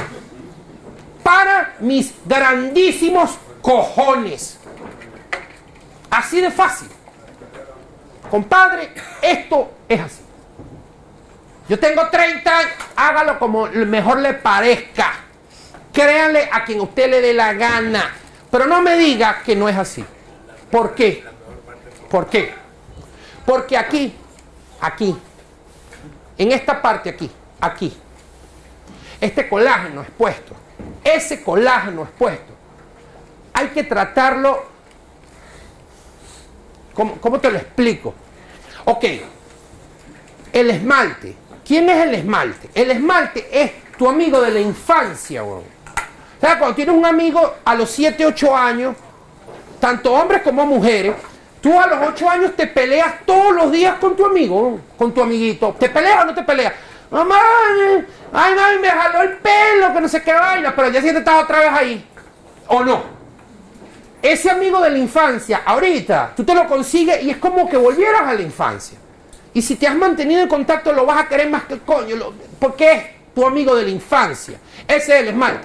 Para mis grandísimos cojones. Así de fácil. Compadre, esto es así. Yo tengo 30 años, hágalo como mejor le parezca. Créanle a quien usted le dé la gana. Pero no me diga que no es así. ¿Por qué? ¿Por qué? Porque aquí, en esta parte aquí, este colágeno expuesto, ese colágeno expuesto, hay que tratarlo, ¿cómo te lo explico? Ok, el esmalte. ¿Quién es el esmalte? El esmalte es tu amigo de la infancia, weón. O sea, cuando tienes un amigo a los 7, 8 años, tanto hombres como mujeres, tú a los 8 años te peleas todos los días con tu amigo, con tu amiguito. ¿Te peleas o no te peleas? Mamá, ay, mami, me jaló el pelo, que no sé qué vaina, pero ya siempre estás otra vez ahí. ¿O no? Ese amigo de la infancia, ahorita, tú te lo consigues y es como que volvieras a la infancia. Y si te has mantenido en contacto, lo vas a querer más que el coño, porque es tu amigo de la infancia. Ese es el esmalte.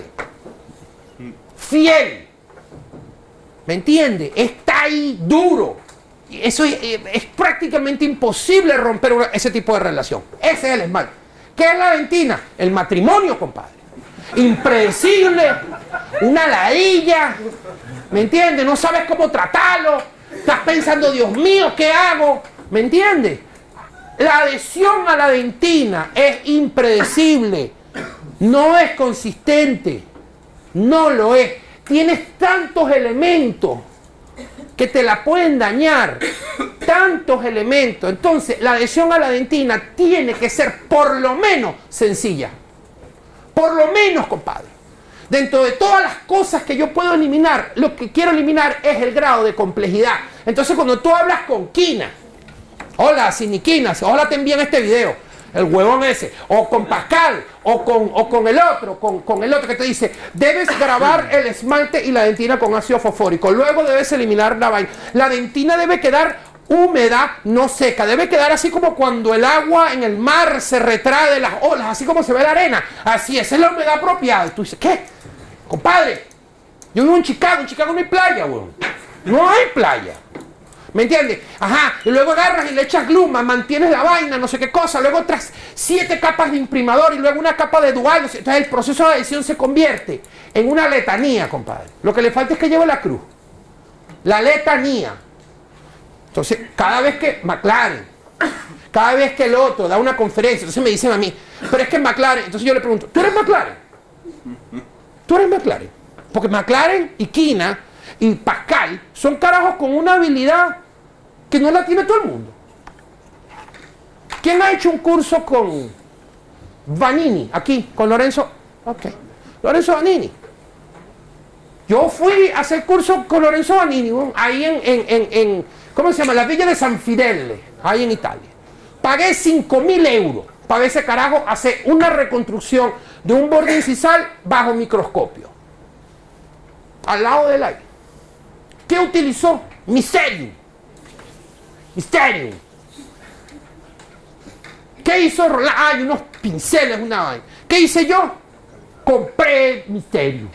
Fiel. ¿Me entiendes? Está ahí duro. Eso es prácticamente imposible romper ese tipo de relación. Ese es el esmalte. ¿Qué es la dentina? El matrimonio, compadre. Impredecible, una ladilla, ¿me entiendes? No sabes cómo tratarlo. Estás pensando, Dios mío, ¿qué hago? ¿Me entiendes? La adhesión a la dentina es impredecible. No es consistente. No lo es. Tienes tantos elementos que te la pueden dañar. Tantos elementos. Entonces, la adhesión a la dentina tiene que ser por lo menos sencilla. Por lo menos, compadre. Dentro de todas las cosas que yo puedo eliminar, lo que quiero eliminar es el grado de complejidad. Entonces cuando tú hablas con Quina, hola Siniquina, hola te envían este video, el huevón ese, o con Pascal, o con el otro, con el otro que te dice, debes grabar el esmalte y la dentina con ácido fosfórico, luego debes eliminar la vaina. La dentina debe quedar húmeda, no seca, debe quedar así como cuando el agua en el mar se retrae de las olas, así como se ve la arena, así, esa es la humedad apropiada. Y tú dices, ¿qué? Compadre, yo vivo en Chicago no hay playa, weón. No hay playa. ¿Me entiendes? Ajá, y luego agarras y le echas gluma, mantienes la vaina, no sé qué cosa, luego otras 7 capas de imprimador y luego una capa de dual, no sé. Entonces el proceso de edición se convierte en una letanía, compadre. Lo que le falta es que lleve la cruz. La letanía. Entonces, cada vez que McLaren, cada vez que el otro da una conferencia, entonces me dicen a mí, pero es que McLaren, entonces yo le pregunto, ¿tú eres McLaren? ¿Tú eres McLaren? Porque McLaren y Quina y Pascal son carajos con una habilidad que no la tiene todo el mundo. ¿Quién ha hecho un curso con Vanini? Aquí, con Lorenzo. Ok. Lorenzo Vanini. Yo fui a hacer curso con Lorenzo Vanini, ¿no? Ahí en ¿cómo se llama? La Villa de San Fidele, ahí en Italia. Pagué 5.000 euros para ver ese carajo hacer una reconstrucción de un borde incisal bajo microscopio. Al lado del aire. ¿Qué utilizó? Mysterium. Mysterium. ¿Qué hizo Roland? Hay unos pinceles, una vaina. ¿Qué hice yo? Compré Mysterium.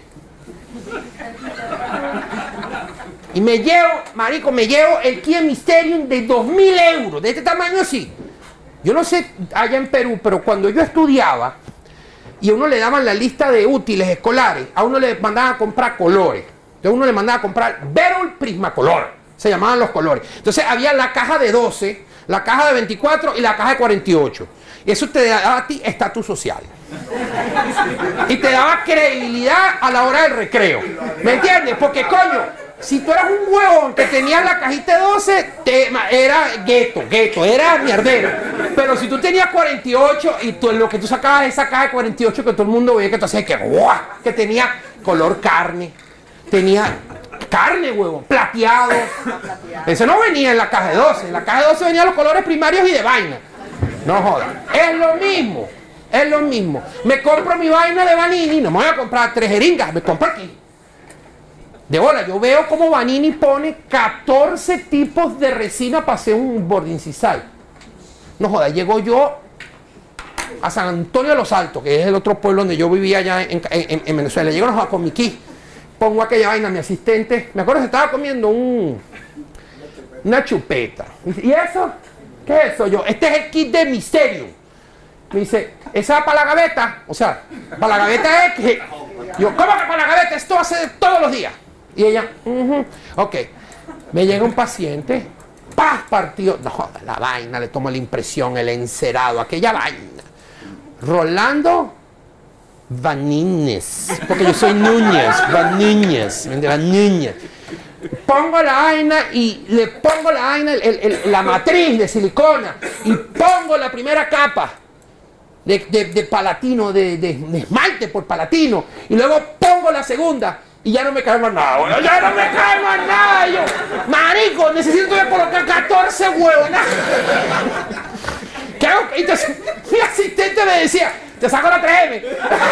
Y me llevo, marico, me llevo el Kia Mysterium de 2.000 euros, de este tamaño así. Yo no sé allá en Perú, pero cuando yo estudiaba y a uno le daban la lista de útiles escolares, a uno le mandaban a comprar colores. Entonces uno le mandaba a comprar Verol Prismacolor, se llamaban los colores. Entonces había la caja de 12, la caja de 24 y la caja de 48. Y eso te daba a ti estatus social. Y te daba credibilidad a la hora del recreo. ¿Me entiendes? Porque coño, si tú eras un huevón que tenías la cajita de 12, era gueto, era mierdero. Pero si tú tenías 48 y lo que tú sacabas de esa caja de 48 que todo el mundo veía que tú hacías que tenía color carne, tenía carne, huevón, plateado. Eso no venía en la caja de 12. En la caja de 12 venían los colores primarios y de vaina. No jodan. Es lo mismo. Es lo mismo. Me compro mi vaina de Vanini, no me voy a comprar 3 jeringas, me compro aquí. De bola, yo veo como Vanini pone 14 tipos de resina para hacer un borde incisal. No joda, llego yo a San Antonio de los Altos, que es el otro pueblo donde yo vivía allá en Venezuela. Llego con mi kit, pongo aquella vaina, mi asistente, me acuerdo que estaba comiendo una chupeta. ¿Y eso? ¿Qué es eso? Yo, este es el kit de Mysterium. Me dice, ¿esa para la gaveta? O sea, para la gaveta es que... Yo, ¿cómo que para la gaveta? Esto hace todos los días. Y ella, ok. Me llega un paciente, ¡paz! Partido. No joda, la vaina, le tomo la impresión, el encerado, aquella vaina. Rolando Vanínez, porque yo soy Núñez, Vanínez. Pongo la vaina y le pongo la vaina, la matriz de silicona, y pongo la primera capa de palatino, de esmalte por palatino, y luego pongo la segunda y ya no me cae más nada. Bueno, ya no me cae más nada. Y yo, marico, necesito colocar 14 huevos. ¿Qué hago? Entonces mi asistente me decía, te saco la 3M.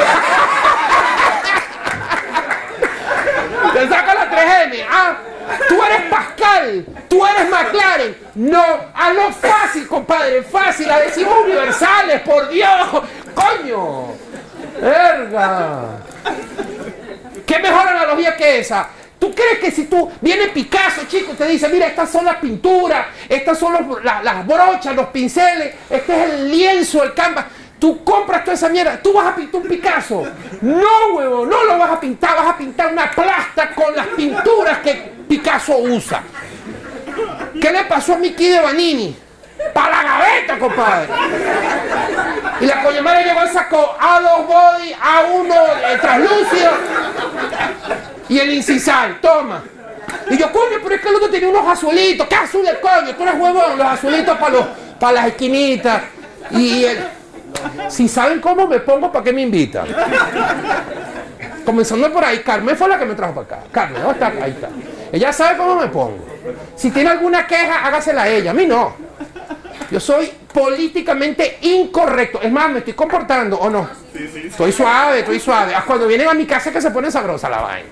Te saco la 3M. Ah, tú eres Pascal, tú eres McLaren. No, hazlo fácil, compadre, fácil, adhesivos universales, por Dios. Coño, verga. ¿Qué mejor analogía que esa? ¿Tú crees que si tú viene Picasso, chico, te dice, mira, estas son las pinturas, estas son las brochas, los pinceles, este es el lienzo, el canvas? Tú compras toda esa mierda, tú vas a pintar un Picasso. No, huevo, no lo vas a pintar una plasta con las pinturas que Picasso usa. ¿Qué le pasó a Miki de Vanini? ¡Para la gaveta, compadre! Y la coña madre llegó y sacó A2 body, A1 translúcido y el incisal, toma. Y yo, coño, pero es que el otro tenía unos azulitos. ¿Qué azules, coño? Tú eres huevón, los azulitos para las esquinitas. Y si saben cómo me pongo, ¿para qué me invitan? Comenzando por ahí, Carmen fue la que me trajo para acá. Carmen, ¿dónde está? Ahí está. Ella sabe cómo me pongo. Si tiene alguna queja, hágasela a ella. A mí no. Yo soy políticamente incorrecto. Es más, me estoy comportando, ¿o no? Sí, sí. Estoy suave, estoy suave. Cuando vienen a mi casa es que se pone sabrosa la vaina.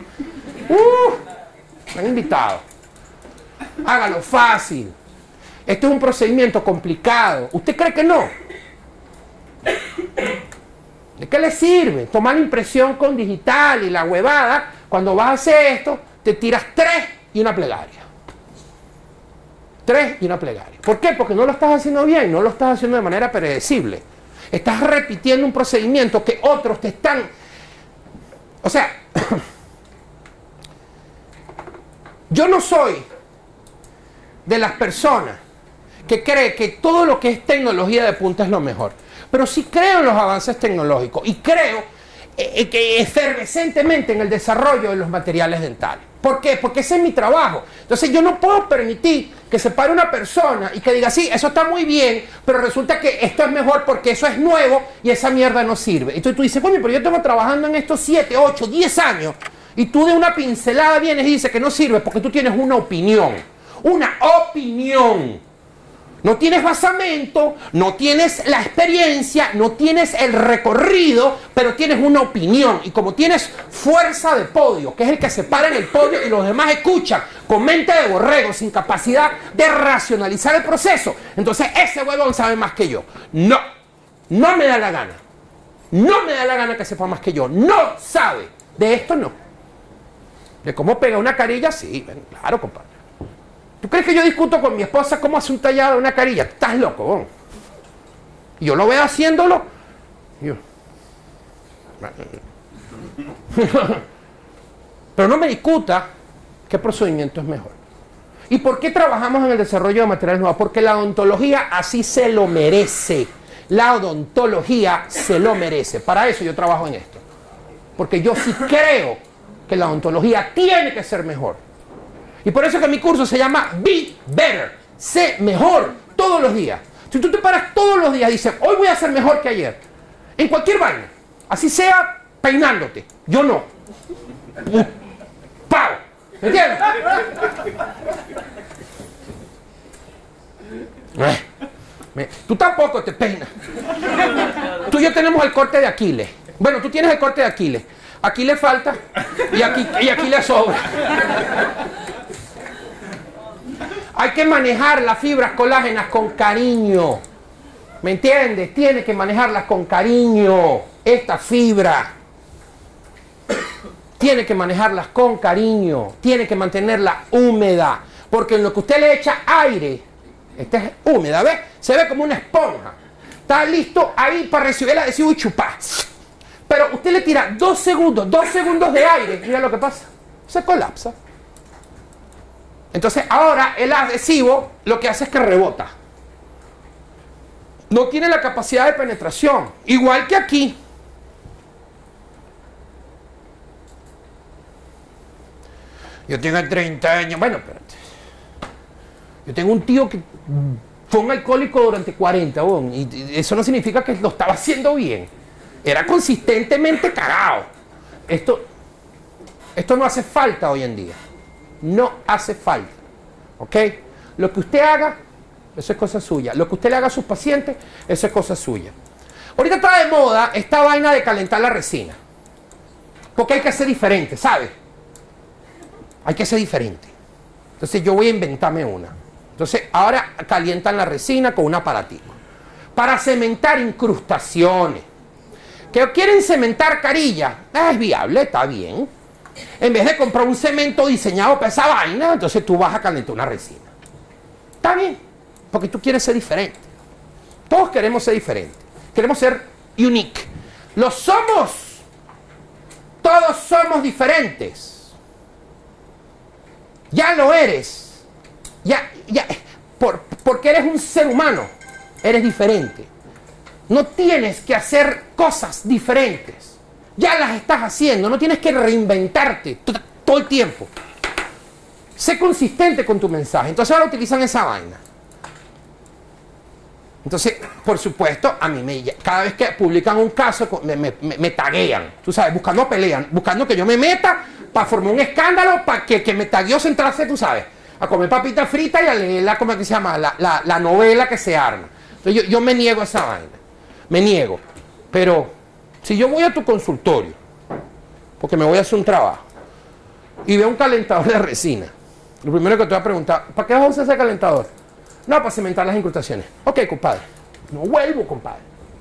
Me han invitado. Hágalo fácil. Esto es un procedimiento complicado. ¿Usted cree que no? ¿De qué le sirve? Tomar la impresión con digital y la huevada. Cuando vas a hacer esto, te tiras 3 y una plegaria. 3 y una plegaria. ¿Por qué? Porque no lo estás haciendo bien, no lo estás haciendo de manera predecible. Estás repitiendo un procedimiento que otros te están... O sea, yo no soy de las personas que cree que todo lo que es tecnología de punta es lo mejor. Pero sí creo en los avances tecnológicos y creo que efervescentemente en el desarrollo de los materiales dentales. ¿Por qué? Porque ese es mi trabajo. Entonces yo no puedo permitir que se pare una persona y que diga, sí, eso está muy bien, pero resulta que esto es mejor porque eso es nuevo y esa mierda no sirve. Entonces tú dices, coño, pero yo tengo trabajando en esto 7, 8, 10 años y tú de una pincelada vienes y dices que no sirve porque tú tienes una opinión. Una opinión. No tienes basamento, no tienes la experiencia, no tienes el recorrido, pero tienes una opinión. Y como tienes fuerza de podio, que es el que se para en el podio y los demás escuchan con mente de borrego, sin capacidad de racionalizar el proceso, entonces ese huevón sabe más que yo. No, no me da la gana. No me da la gana que sepa más que yo. No sabe. De esto no. De cómo pega una carilla, sí, claro, compadre. ¿Tú crees que yo discuto con mi esposa cómo hace un tallado de una carilla? Estás loco, ¿no? Y yo lo veo haciéndolo. Pero no me discuta qué procedimiento es mejor. ¿Y por qué trabajamos en el desarrollo de materiales nuevos? Porque la odontología así se lo merece. La odontología se lo merece. Para eso yo trabajo en esto. Porque yo sí creo que la odontología tiene que ser mejor. Y por eso que mi curso se llama Be Better. Sé mejor todos los días. Si tú te paras todos los días y dices, hoy voy a ser mejor que ayer. En cualquier vaina. Así sea peinándote. Yo no. ¡Pau! ¿Me entiendes? Tú tampoco te peinas. Tú y yo tenemos el corte de Aquiles. Bueno, tú tienes el corte de Aquiles. Aquí le falta y aquí le sobra. Hay que manejar las fibras colágenas con cariño. ¿Me entiendes? Tienes que manejarlas con cariño. Esta fibra. Tiene que manejarlas con cariño. Tiene que mantenerla húmeda. Porque en lo que usted le echa aire, esta es húmeda, ¿ves? Se ve como una esponja. Está listo ahí para recibir el adhesivo y chupar. Pero usted le tira 2 segundos de aire. Mira lo que pasa. Se colapsa. Entonces ahora el adhesivo lo que hace es que rebota. No tiene la capacidad de penetración. Igual que aquí. Yo tengo 30 años. Bueno, espérate. Yo tengo un tío que fue un alcohólico durante 40. Bon, y eso no significa que lo estaba haciendo bien. Era consistentemente cagado. Esto no hace falta hoy en día. No hace falta. ¿Ok? Lo que usted haga, eso es cosa suya. Lo que usted le haga a sus pacientes, eso es cosa suya. Ahorita está de moda esta vaina de calentar la resina. Porque hay que ser diferente, ¿sabe? Hay que ser diferente. Entonces yo voy a inventarme una. Entonces ahora calientan la resina con un aparatico. Para cementar incrustaciones. Que quieren cementar carillas. Es viable, está bien. En vez de comprar un cemento diseñado para esa vaina, entonces tú vas a calentar una resina. Está bien, porque tú quieres ser diferente. Todos queremos ser diferentes. Queremos ser unique. Lo somos. Todos somos diferentes. Ya lo eres. Porque eres un ser humano. Eres diferente. No tienes que hacer cosas diferentes. Ya las estás haciendo, no tienes que reinventarte todo el tiempo. Sé consistente con tu mensaje. Entonces ahora utilizan esa vaina. Entonces, por supuesto, a mí cada vez que publican un caso me taguean, tú sabes, buscando pelean, buscando que yo me meta para formar un escándalo, para que me tagueó sentarse, tú sabes, a comer papitas fritas y a leer ¿cómo es que se llama? La novela que se arma. Entonces yo me niego a esa vaina, me niego. Pero si yo voy a tu consultorio, porque me voy a hacer un trabajo, y veo un calentador de resina, lo primero que te voy a preguntar, ¿para qué vas a usar ese calentador? No, para cimentar las incrustaciones. Ok, compadre. No vuelvo, compadre.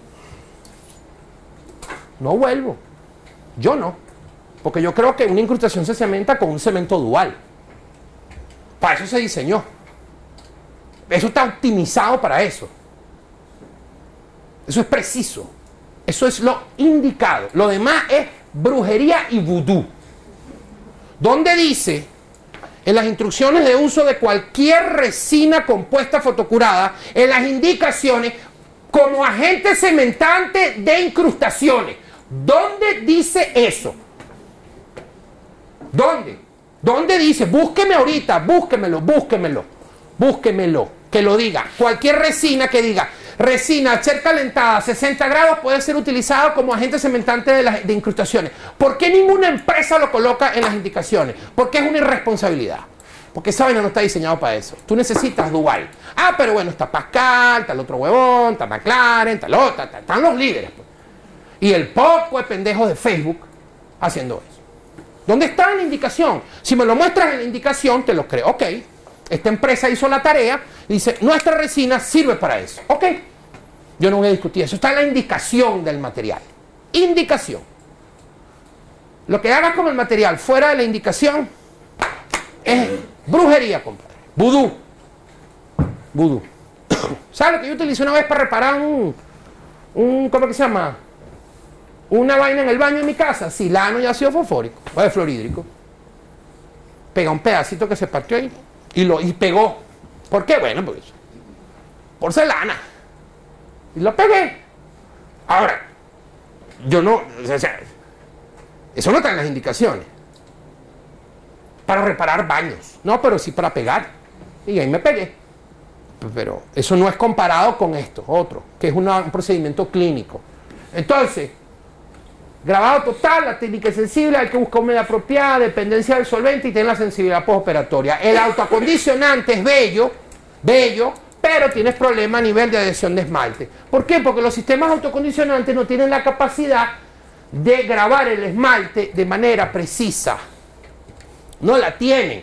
No vuelvo. Yo no. Porque yo creo que una incrustación se cementa con un cemento dual. Para eso se diseñó. Eso está optimizado para eso. Eso es preciso. Eso es lo indicado. Lo demás es brujería y vudú. ¿Dónde dice en las instrucciones de uso de cualquier resina compuesta fotocurada, en las indicaciones, como agente cementante de incrustaciones? ¿Dónde dice eso? ¿Dónde? ¿Dónde dice? Búsqueme ahorita, búsquemelo. Que lo diga. Cualquier resina que diga, resina al ser calentada a 60 grados puede ser utilizado como agente cementante de incrustaciones. ¿Por qué ninguna empresa lo coloca en las indicaciones? Porque es una irresponsabilidad. Porque esa vaina no está diseñado para eso. Tú necesitas dual. Ah, pero bueno, está Pascal, está el otro huevón, está McLaren, está el otro, están los líderes. Pues. Y el poco de pendejos de Facebook haciendo eso. ¿Dónde está la indicación? Si me lo muestras en la indicación, te lo creo. Ok, esta empresa hizo la tarea y dice, nuestra resina sirve para eso. Ok, yo no voy a discutir eso. Está en la indicación del material. Indicación. Lo que hagas con el material fuera de la indicación es brujería, compadre. Vudú. Vudú. ¿Sabes lo que yo utilicé una vez para reparar ¿cómo que se llama? Una vaina en el baño en mi casa, silano y ácido fosfórico, o de fluorhídrico. Pega un pedacito que se partió ahí y pegó. ¿Por qué? Bueno, pues porcelana. Y lo pegué. Ahora, yo no, o sea, eso no está en las indicaciones. Para reparar baños. No, pero sí para pegar. Y ahí me pegué. Pero eso no es comparado con esto, otro, que es un procedimiento clínico. Entonces, grabado total, la técnica es sensible, hay que buscar una medida apropiada, dependencia del solvente y tener la sensibilidad postoperatoria. El autoacondicionante es bello, pero tienes problemas a nivel de adhesión de esmalte. ¿Por qué? Porque los sistemas autoacondicionantes no tienen la capacidad de grabar el esmalte de manera precisa. No la tienen.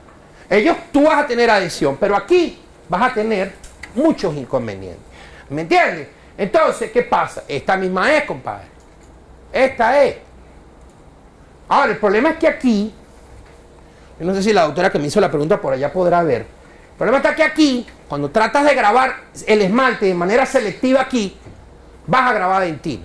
Tú vas a tener adhesión, pero aquí vas a tener muchos inconvenientes. ¿Me entiendes? Entonces, ¿qué pasa? Esta misma es, compadre. Esta es. Ahora, el problema es que aquí, yo no sé si la doctora que me hizo la pregunta por allá podrá ver. El problema está que aquí, cuando tratas de grabar el esmalte de manera selectiva aquí, vas a grabar dentina.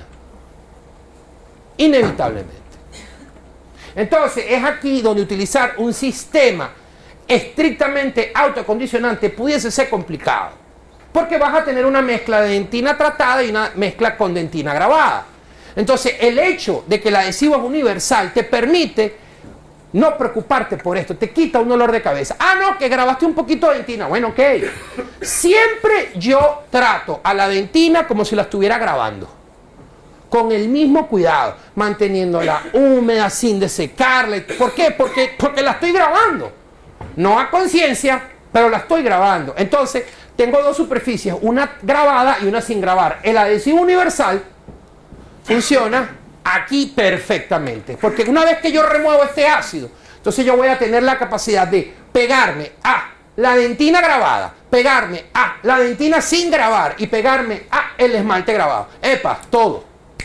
Inevitablemente. Entonces, es aquí donde utilizar un sistema estrictamente autoacondicionante pudiese ser complicado. Porque vas a tener una mezcla de dentina tratada y una mezcla con dentina grabada. Entonces, el hecho de que el adhesivo es universal te permite no preocuparte por esto, te quita un dolor de cabeza. Ah, no, que grabaste un poquito de dentina. Bueno, ok. Siempre yo trato a la dentina como si la estuviera grabando. Con el mismo cuidado, manteniéndola húmeda, sin desecarla. ¿Por qué? Porque la estoy grabando. No a conciencia, pero la estoy grabando. Entonces, tengo dos superficies, una grabada y una sin grabar. El adhesivo universal funciona aquí perfectamente, porque una vez que yo remuevo este ácido, entonces yo voy a tener la capacidad de pegarme a la dentina grabada, pegarme a la dentina sin grabar y pegarme a el esmalte grabado. ¡Epa! Todo.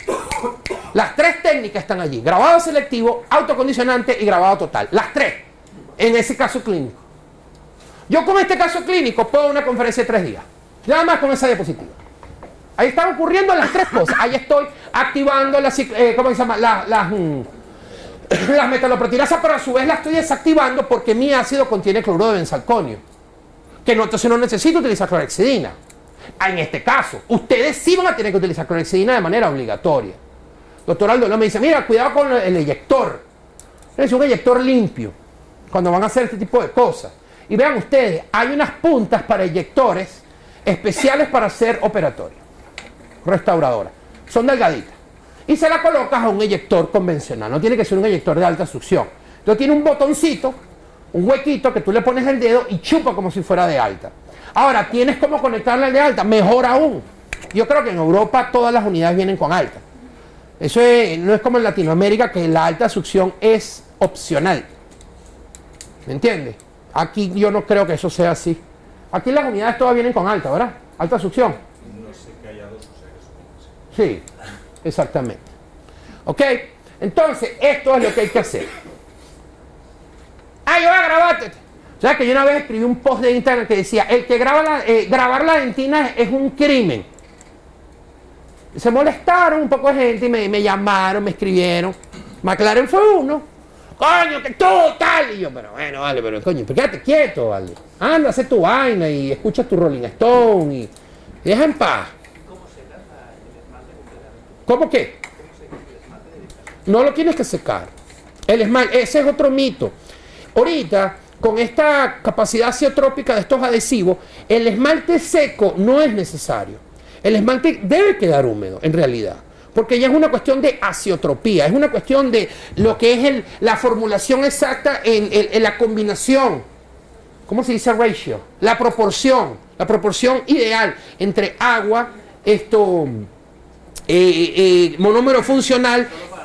Las tres técnicas están allí: grabado selectivo, autocondicionante y grabado total. Las tres, en ese caso clínico. Yo con este caso clínico puedo dar una conferencia de 3 días, nada más con esa diapositiva. Ahí están ocurriendo las tres cosas. Ahí estoy activando ¿cómo se llama? Las metaloproteinasas, pero a su vez las estoy desactivando porque mi ácido contiene cloruro de benzalconio. Que no, entonces no necesito utilizar clorhexidina. En este caso, ustedes sí van a tener que utilizar clorhexidina de manera obligatoria. Doctor Aldo me dice, mira, cuidado con el eyector. Es un eyector limpio cuando van a hacer este tipo de cosas. Y vean ustedes, hay unas puntas para eyectores especiales para hacer operatorios. restauradora. Son delgaditas. Y se la colocas a un eyector convencional. No tiene que ser un eyector de alta succión. Entonces tiene un botoncito, un huequito que tú le pones el dedo y chupa como si fuera de alta. Ahora, ¿tienes cómo conectarle al de alta? Mejor aún. Yo creo que en Europa todas las unidades vienen con alta. Eso no es como en Latinoamérica, que la alta succión es opcional. ¿Me entiendes? Aquí yo no creo que eso sea así. Aquí las unidades todas vienen con alta, ¿verdad? Alta succión. No sé que haya dos, o sea que supongo que sí. Sí, exactamente. ¿Ok? Entonces, esto es lo que hay que hacer. Ah, yo voy a grabarte. O sea, que yo una vez escribí un post de Instagram que decía, el que graba grabar la dentina es un crimen. Se molestaron un poco de gente y me llamaron, me escribieron. McLaren fue uno. Coño, que tú, tal. Y yo, pero bueno, vale, pero coño, pero quédate quieto, vale. Anda, haz tu vaina y escucha tu Rolling Stone y deja en paz. ¿Cómo secas el esmalte completamente? ¿Cómo qué? ¿Cómo secas el esmalte directamente? No lo tienes que secar. El esmalte, ese es otro mito. Ahorita, con esta capacidad azeotrópica de estos adhesivos, el esmalte seco no es necesario. El esmalte debe quedar húmedo, en realidad. Porque ya es una cuestión de azeotropía, es una cuestión de lo que es la formulación exacta en la combinación. ¿Cómo se dice ratio? La proporción ideal entre agua, monómero funcional.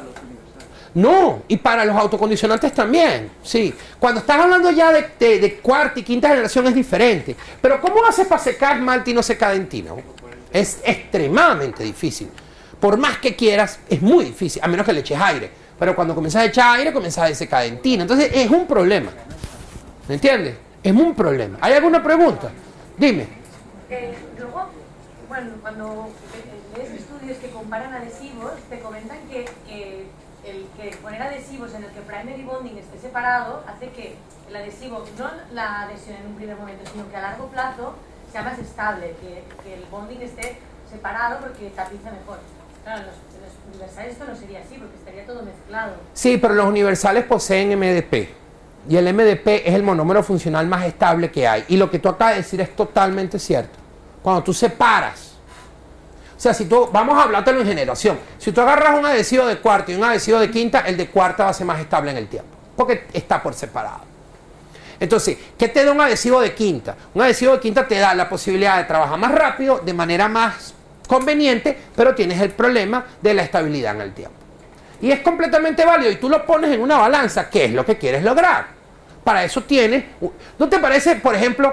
No, y para los autocondicionantes también, sí. Cuando estás hablando ya de cuarta y quinta generación es diferente. Pero ¿cómo haces para secar esmalte y no secar dentina? Es extremadamente difícil. Por más que quieras, es muy difícil, a menos que le eches aire. Pero cuando comienzas a echar aire, comienzas a desecar dentina. Entonces es un problema. ¿Me entiendes? Es un problema. ¿Hay alguna pregunta? Dime. Luego, bueno, cuando lees estudios que comparan adhesivos, te comentan que el que poner adhesivos en el que primary bonding esté separado hace que el adhesivo, no la adhesión en un primer momento, sino que a largo plazo sea más estable, que el bonding esté separado porque tapiza mejor. Claro, en los universales esto no sería así, porque estaría todo mezclado. Sí, pero los universales poseen MDP. Y el MDP es el monómero funcional más estable que hay. Y lo que tú acabas de decir es totalmente cierto. Cuando tú separas, o sea, si tú, vamos a hablártelo en generación. Si tú agarras un adhesivo de cuarta y un adhesivo de quinta, el de cuarta va a ser más estable en el tiempo. Porque está por separado. Entonces, ¿qué te da un adhesivo de quinta? Un adhesivo de quinta te da la posibilidad de trabajar más rápido, de manera más conveniente, pero tienes el problema de la estabilidad en el tiempo. Y es completamente válido y tú lo pones en una balanza, ¿qué es lo que quieres lograr? Para eso tienes, ¿no te parece, por ejemplo,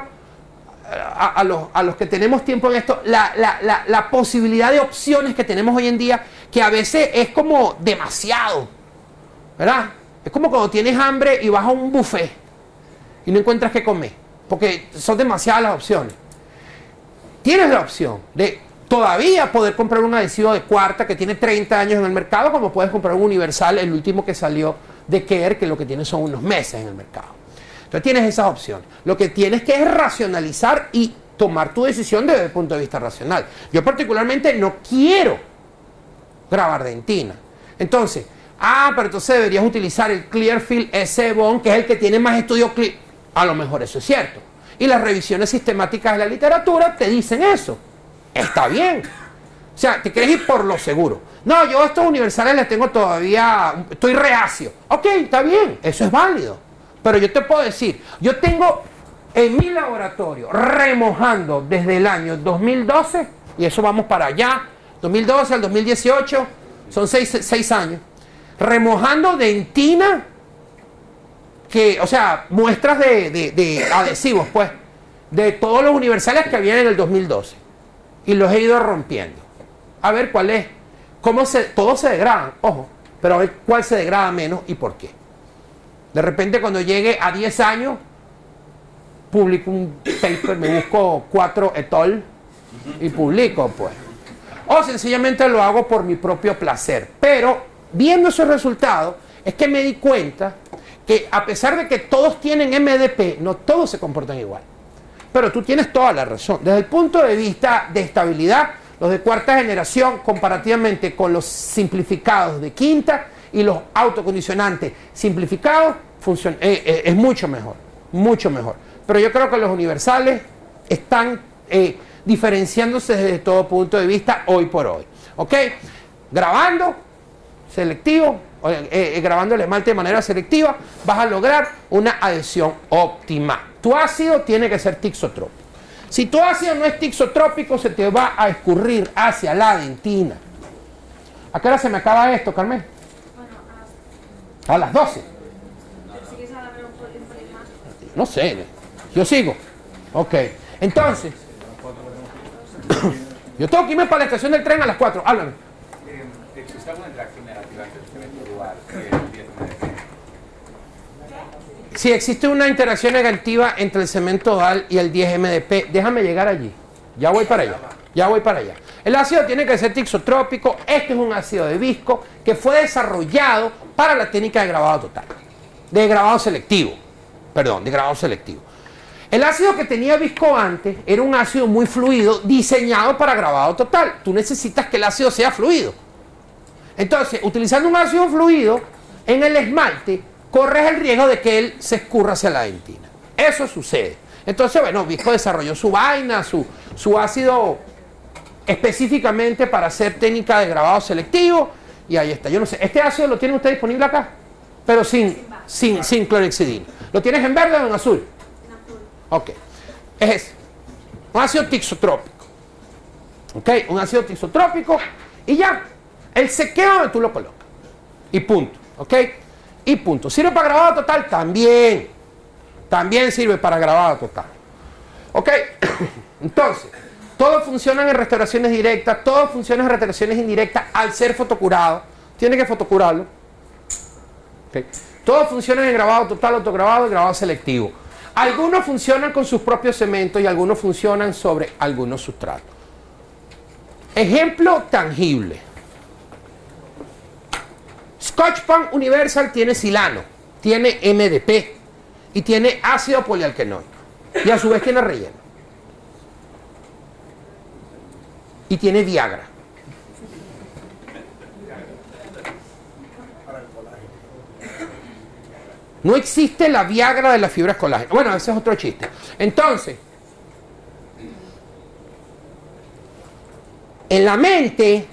a los que tenemos tiempo en esto, la posibilidad de opciones que tenemos hoy en día, que a veces es como demasiado, ¿verdad? Es como cuando tienes hambre y vas a un buffet y no encuentras qué comer, porque son demasiadas las opciones. Tienes la opción de todavía poder comprar un adhesivo de cuarta que tiene 30 años en el mercado, como puedes comprar un universal, el último que salió de Kerr, que lo que tiene son unos meses en el mercado. Entonces tienes esas opciones. Lo que tienes que es racionalizar y tomar tu decisión desde el punto de vista racional. Yo particularmente no quiero grabar dentina. Entonces, pero entonces deberías utilizar el Clearfield S-Bond, que es el que tiene más estudios. A lo mejor eso es cierto. Y las revisiones sistemáticas de la literatura te dicen eso. Está bien. O sea, te quieres ir por lo seguro. No, yo a estos universales les tengo todavía, estoy reacio. Ok, está bien, eso es válido. Pero yo te puedo decir, yo tengo en mi laboratorio remojando desde el año 2012, y eso vamos para allá, 2012 al 2018, son 6 años, remojando dentina, que, o sea, muestras de adhesivos, pues, de todos los universales que habían en el 2012. Y los he ido rompiendo. A ver cuál es. Todos se degradan, ojo, pero a ver cuál se degrada menos y por qué. De repente cuando llegue a 10 años, publico un paper, me busco 4 et al y publico, pues. O sencillamente lo hago por mi propio placer. Pero viendo esos resultados, es que me di cuenta que a pesar de que todos tienen MDP, no todos se comportan igual. Pero tú tienes toda la razón. Desde el punto de vista de estabilidad, los de cuarta generación, comparativamente con los simplificados de quinta y los autocondicionantes simplificados, es mucho mejor, mucho mejor. Pero yo creo que los universales están, diferenciándose desde todo punto de vista hoy por hoy. ¿Ok? Grabando selectivo, grabando el esmalte de manera selectiva, vas a lograr una adhesión óptima. Tu ácido tiene que ser tixotrópico. Si tu ácido no es tixotrópico, se te va a escurrir hacia la dentina. ¿A qué hora se me acaba esto, Carmen? A las 12. No sé, yo sigo. Ok, entonces, yo tengo que irme para la estación del tren a las 4. Háblame. ¿Existe alguna interacción negativa entre el cemento dual y el 10MDP? Si existe una interacción negativa entre el cemento dual y el 10MDP, déjame llegar allí. Ya voy para allá. Ya voy para allá. El ácido tiene que ser tixotrópico. Este es un ácido de visco que fue desarrollado para la técnica de grabado total. De grabado selectivo. Perdón, de grabado selectivo. El ácido que tenía visco antes era un ácido muy fluido diseñado para grabado total. Tú necesitas que el ácido sea fluido. Entonces, utilizando un ácido fluido en el esmalte, corres el riesgo de que él se escurra hacia la dentina. Eso sucede. Entonces, bueno, Visco desarrolló su vaina, su ácido específicamente para hacer técnica de grabado selectivo. Y ahí está. Yo no sé, ¿este ácido lo tiene usted disponible acá? Pero sin clorhexidina. ¿Lo tienes en verde o en azul? En azul. Ok. Es ese. Un ácido tixotrópico. Ok, un ácido tixotrópico. Y ya. El sequeo donde tú lo colocas. Y punto. Ok. Y punto. ¿Sirve para grabado total? También. También sirve para grabado total. Ok. Entonces, todos funcionan en restauraciones directas, todos funcionan en restauraciones indirectas al ser fotocurado. Tiene que fotocurarlo. Okay. Todos funcionan en grabado total, autograbado y grabado selectivo. Algunos funcionan con sus propios cementos y algunos funcionan sobre algunos sustratos. Ejemplo tangible. Scotchpan Universal tiene silano, tiene MDP y tiene ácido polialquenoico. Y a su vez tiene relleno. Y tiene Viagra. No existe la Viagra de las fibras colágeno. Bueno, ese es otro chiste. Entonces, en la mente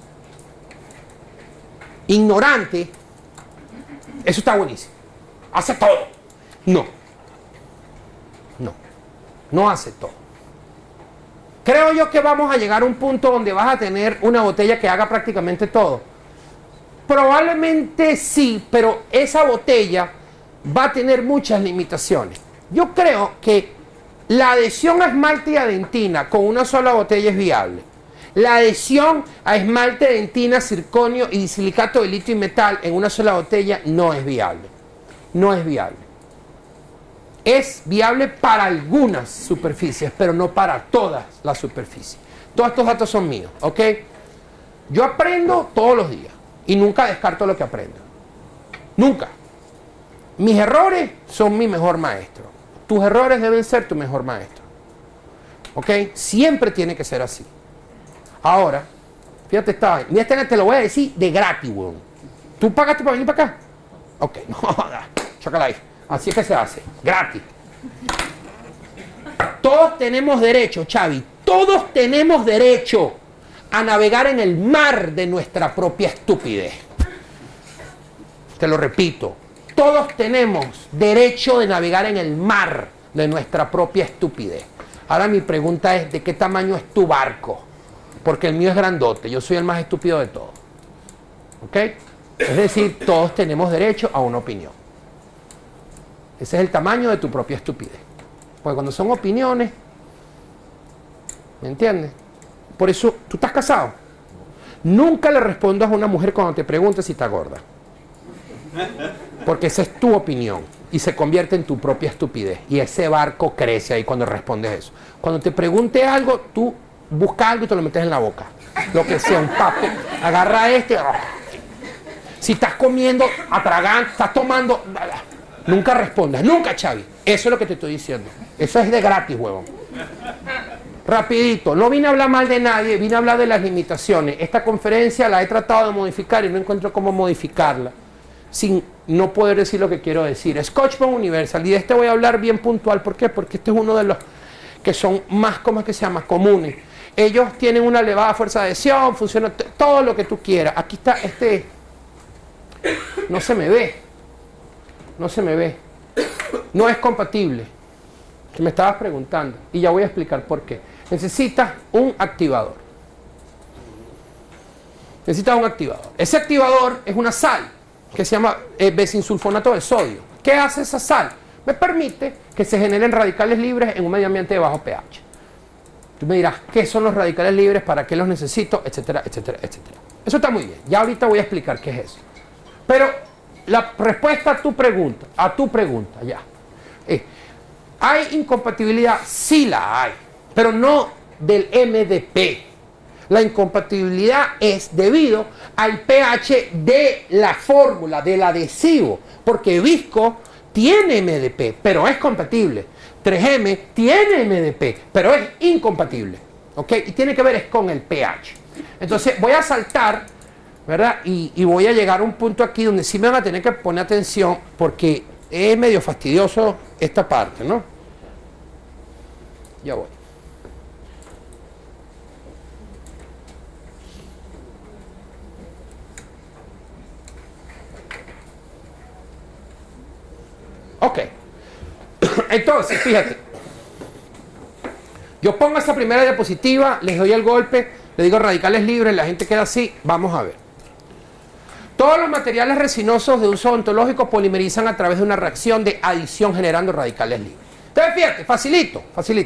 ignorante, eso está buenísimo. Hace todo. No. No. No hace todo. Creo yo que vamos a llegar a un punto donde vas a tener una botella que haga prácticamente todo. Probablemente sí, pero esa botella va a tener muchas limitaciones. Yo creo que la adhesión a esmalte y a dentina con una sola botella es viable. La adhesión a esmalte, dentina, circonio y disilicato de litio y metal en una sola botella no es viable. No es viable. Es viable para algunas superficies, pero no para todas las superficies. Todos estos datos son míos, ¿ok? Yo aprendo todos los días y nunca descarto lo que aprendo. Nunca. Mis errores son mi mejor maestro. Tus errores deben ser tu mejor maestro. ¿Ok? Siempre tiene que ser así. Ahora, fíjate esta vaina. Mira, te lo voy a decir de gratis, weón. ¿Tú pagaste para venir para acá? Ok, no jodas. Chócala ahí. Así es que se hace. Gratis. Todos tenemos derecho, Xavi. Todos tenemos derecho a navegar en el mar de nuestra propia estupidez. Te lo repito. Todos tenemos derecho de navegar en el mar de nuestra propia estupidez. Ahora mi pregunta es, ¿de qué tamaño es tu barco? Porque el mío es grandote, yo soy el más estúpido de todos. ¿Ok? Es decir, todos tenemos derecho a una opinión. Ese es el tamaño de tu propia estupidez. Porque cuando son opiniones, ¿me entiendes? Por eso, ¿tú estás casado? Nunca le respondas a una mujer cuando te pregunte si está gorda. Porque esa es tu opinión y se convierte en tu propia estupidez. Y ese barco crece ahí cuando respondes eso. Cuando te pregunte algo, tú buscas algo y te lo metes en la boca. Lo que sea, un papo. Agarra este. Si estás comiendo, atragando, estás tomando, nunca respondas. Nunca, Xavi. Eso es lo que te estoy diciendo. Eso es de gratis, huevón. Rapidito. No vine a hablar mal de nadie, vine a hablar de las limitaciones. Esta conferencia la he tratado de modificar y no encuentro cómo modificarla sin no poder decir lo que quiero decir. Scotchpan Universal. Y de este voy a hablar bien puntual. ¿Por qué? Porque este es uno de los que son más, ¿cómo es que se llama?, comunes. Ellos tienen una elevada fuerza de adhesión, funciona todo lo que tú quieras. Aquí está no se me ve. No se me ve. No es compatible. Que me estabas preguntando. Y ya voy a explicar por qué. Necesitas un activador. Necesitas un activador. Ese activador es una sal que se llama besinsulfonato de sodio. ¿Qué hace esa sal? Me permite que se generen radicales libres en un medio ambiente de bajo pH. Tú me dirás, ¿qué son los radicales libres? ¿Para qué los necesito? Etcétera, etcétera, etcétera. Eso está muy bien. Ya ahorita voy a explicar qué es eso. Pero la respuesta a tu pregunta, ya. ¿Hay incompatibilidad? Sí la hay, pero no del MDP. La incompatibilidad es debido al pH de la fórmula, del adhesivo, porque visco tiene MDP, pero es compatible. 3M tiene MDP, pero es incompatible. ¿Ok? Y tiene que ver es con el pH. Entonces voy a saltar, ¿verdad? Y voy a llegar a un punto aquí donde sí me van a tener que poner atención porque es medio fastidioso esta parte, ¿no? Ya voy. Ok. Entonces, fíjate. Yo pongo esa primera diapositiva, les doy el golpe, le digo radicales libres, la gente queda así. Vamos a ver. Todos los materiales resinosos de uso ontológico polimerizan a través de una reacción de adición generando radicales libres. Entonces, fíjate, facilito.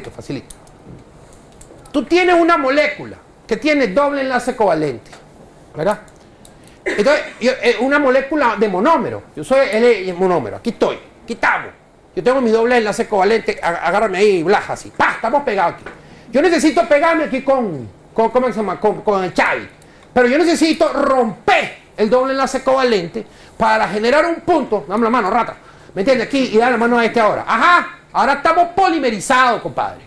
Tú tienes una molécula que tiene doble enlace covalente, ¿verdad? Entonces, una molécula de monómero. Yo soy el monómero, aquí estoy, aquí estamos. Yo tengo mi doble enlace covalente, agárrame ahí, blaja así. ¡Pah! Estamos pegados aquí. Yo necesito pegarme aquí con ¿cómo se llama? Con el Chavi. Pero yo necesito romper el doble enlace covalente para generar un punto. Dame la mano, rata. ¿Me entiendes? Aquí y dale la mano a este ahora. Ajá. Ahora estamos polimerizados, compadre.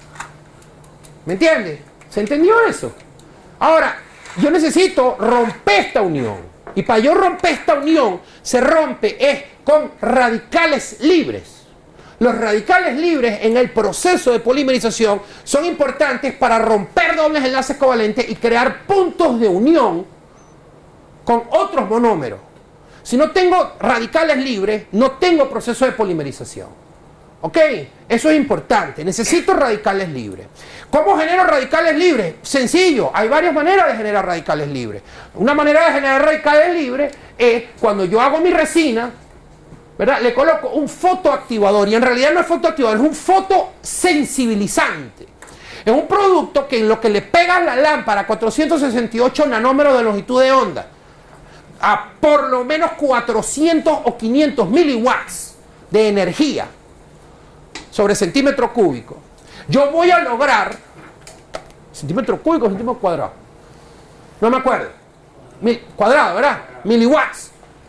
¿Me entiendes? ¿Se entendió eso? Ahora, yo necesito romper esta unión. Y para yo romper esta unión, se rompe con radicales libres. Los radicales libres en el proceso de polimerización son importantes para romper dobles enlaces covalentes y crear puntos de unión con otros monómeros. Si no tengo radicales libres, no tengo proceso de polimerización. ¿Ok? Eso es importante. Necesito radicales libres. ¿Cómo genero radicales libres? Sencillo. Hay varias maneras de generar radicales libres. Una manera de generar radicales libres es cuando yo hago mi resina, ¿verdad? Le coloco un fotoactivador. Y en realidad no es fotoactivador, es un fotosensibilizante. Es un producto que en lo que le pega la lámpara a 468 nanómetros de longitud de onda, a por lo menos 400 o 500 miliwatts de energía sobre centímetro cúbico, yo voy a lograr centímetro cúbico o centímetro cuadrado, no me acuerdo, cuadrado, ¿verdad? Miliwatts,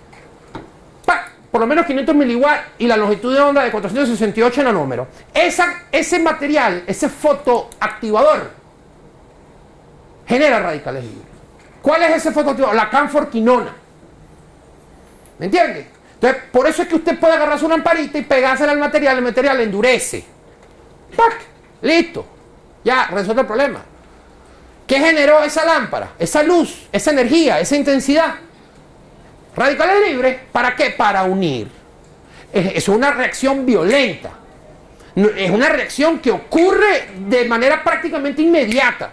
por lo menos 500 miliwatts y la longitud de onda de 468 nanómetros. Ese material, ese fotoactivador genera radicales libres. ¿Cuál es ese fotoactivador? La canforquinona. ¿Me entiende? Entonces, por eso es que usted puede agarrar su lamparita y pegársela al material, el material endurece. ¡Pac! Listo. Ya, resuelve el problema. ¿Qué generó esa lámpara? Esa luz, esa energía, esa intensidad. Radicales libres, ¿para qué? Para unir. Es una reacción violenta. Es una reacción que ocurre de manera prácticamente inmediata.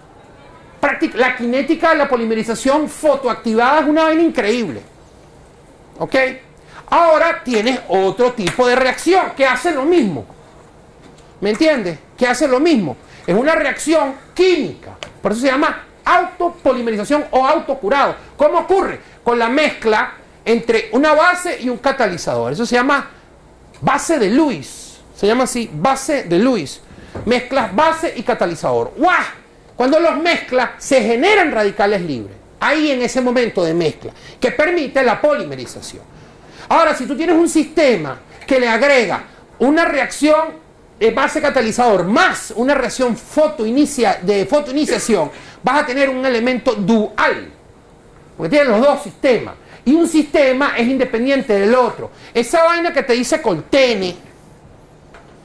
La cinética de la polimerización fotoactivada es una vaina increíble. ¿Ok? Ahora tienes otro tipo de reacción que hace lo mismo. ¿Me entiendes? Que hace lo mismo. Es una reacción química. Por eso se llama autopolimerización o autocurado. ¿Cómo ocurre? Con la mezcla entre una base y un catalizador. Eso se llama base de Lewis. Se llama así, base de Lewis. Mezclas base y catalizador. ¡Guau! Cuando los mezclas, se generan radicales libres. Ahí en ese momento de mezcla, que permite la polimerización. Ahora, si tú tienes un sistema que le agrega una reacción de base catalizador más una reacción de fotoiniciación, vas a tener un elemento dual. Porque tienes los dos sistemas. Y un sistema es independiente del otro. Esa vaina que te dice Coltene,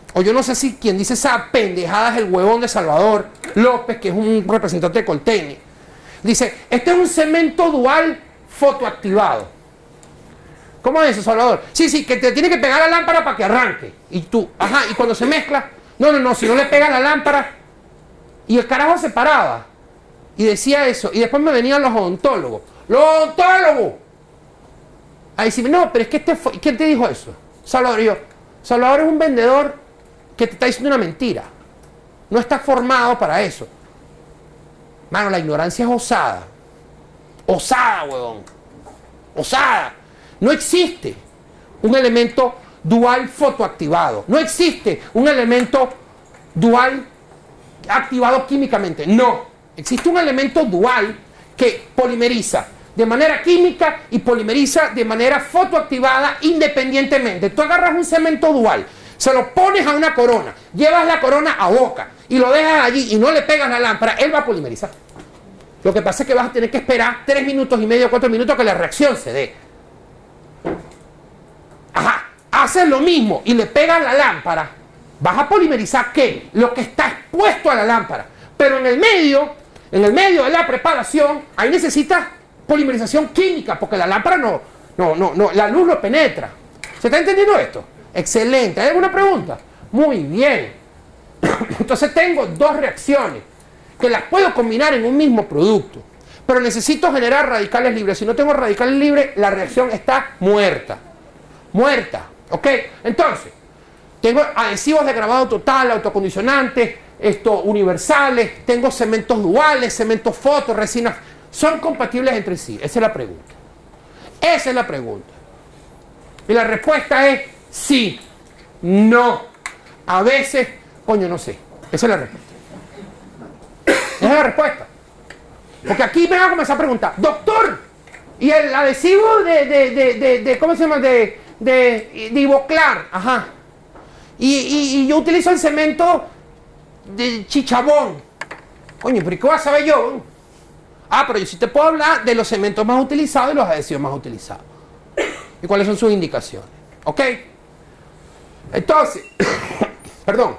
o yo no sé si quien dice esa pendejada es el huevón de Salvador López, que es un representante de Colteni. Dice, este es un cemento dual fotoactivado. ¿Cómo es eso, Salvador? Sí, que te tiene que pegar la lámpara para que arranque. Y tú, ajá, y cuando se mezcla, no, si no le pega la lámpara. Y el carajo se paraba y decía eso. Y después me venían los odontólogos. ¡Los odontólogos! A decirme, no, pero es que ¿quién te dijo eso? Salvador. Y yo, Salvador es un vendedor que te está diciendo una mentira. No está formado para eso. Mano, la ignorancia es osada. Osada, huevón. Osada. No existe un elemento dual fotoactivado. No existe un elemento dual activado químicamente. No. Existe un elemento dual que polimeriza de manera química y polimeriza de manera fotoactivada independientemente. Tú agarras un cemento dual, se lo pones a una corona, llevas la corona a boca y lo dejas allí y no le pegas la lámpara, él va a polimerizar. Lo que pasa es que vas a tener que esperar 3 minutos y medio, 4 minutos que la reacción se dé. Ajá, haces lo mismo y le pegas la lámpara, vas a polimerizar ¿qué? Lo que está expuesto a la lámpara. Pero en el medio de la preparación, ahí necesitas polimerización química, porque la lámpara la luz no penetra. ¿Se está entendiendo esto? Excelente. ¿Hay alguna pregunta? Muy bien. Entonces tengo 2 reacciones que las puedo combinar en un mismo producto, pero necesito generar radicales libres. Si no tengo radicales libres, la reacción está muerta. Muerta. ¿Ok? Entonces, tengo adhesivos de grabado total, autocondicionantes, universales, tengo cementos duales, cementos foto, resinas. ¿Son compatibles entre sí? Esa es la pregunta. Esa es la pregunta. Y la respuesta es sí, no. A veces, coño, no sé. Esa es la respuesta. Esa es la respuesta. Porque aquí me van a comenzar a preguntar, doctor, ¿y el adhesivo de ¿cómo se llama? De Ivoclar, ajá. Y yo utilizo el cemento de Chichabón. Coño, pero ¿qué voy a saber yo? Ah, pero yo sí te puedo hablar de los cementos más utilizados y los adhesivos más utilizados. ¿Y cuáles son sus indicaciones? ¿Ok? Entonces, perdón.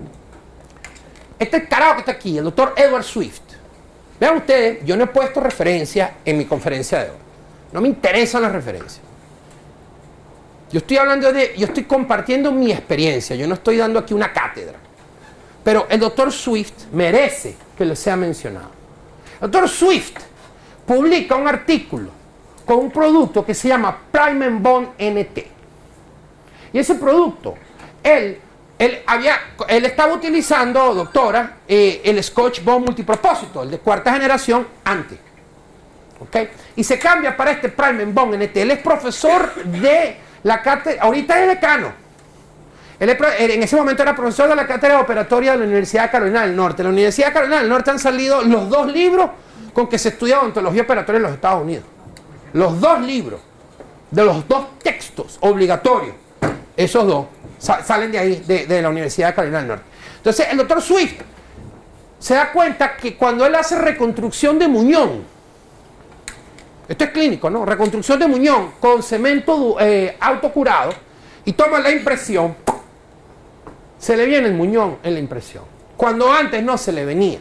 Este carajo que está aquí, el doctor Edward Swift. Vean ustedes, yo no he puesto referencia en mi conferencia de hoy. No me interesan las referencias. Yo estoy compartiendo mi experiencia. Yo no estoy dando aquí una cátedra. Pero el doctor Swift merece que le sea mencionado. El doctor Swift publica un artículo con un producto que se llama Prime and Bond NT. Y ese producto, él estaba utilizando, doctora, el Scotch Bond multipropósito, el de 4ª generación antes. ¿Okay? Y se cambia para este Prime and Bond NT. Él es profesor de la cátedra, ahorita es decano. En ese momento era profesor de la cátedra operatoria de la Universidad de Carolina del Norte. En la Universidad de Carolina del Norte han salido los 2 libros con que se estudia odontología operatoria en los Estados Unidos. Los 2 libros de los 2 textos obligatorios, esos 2 salen de ahí, de la Universidad de Carolina del Norte. Entonces el doctor Swift se da cuenta que cuando él hace reconstrucción de muñón, esto es clínico, ¿no? Reconstrucción de muñón con cemento autocurado y toma la impresión, se le viene el muñón en la impresión, cuando antes no se le venía.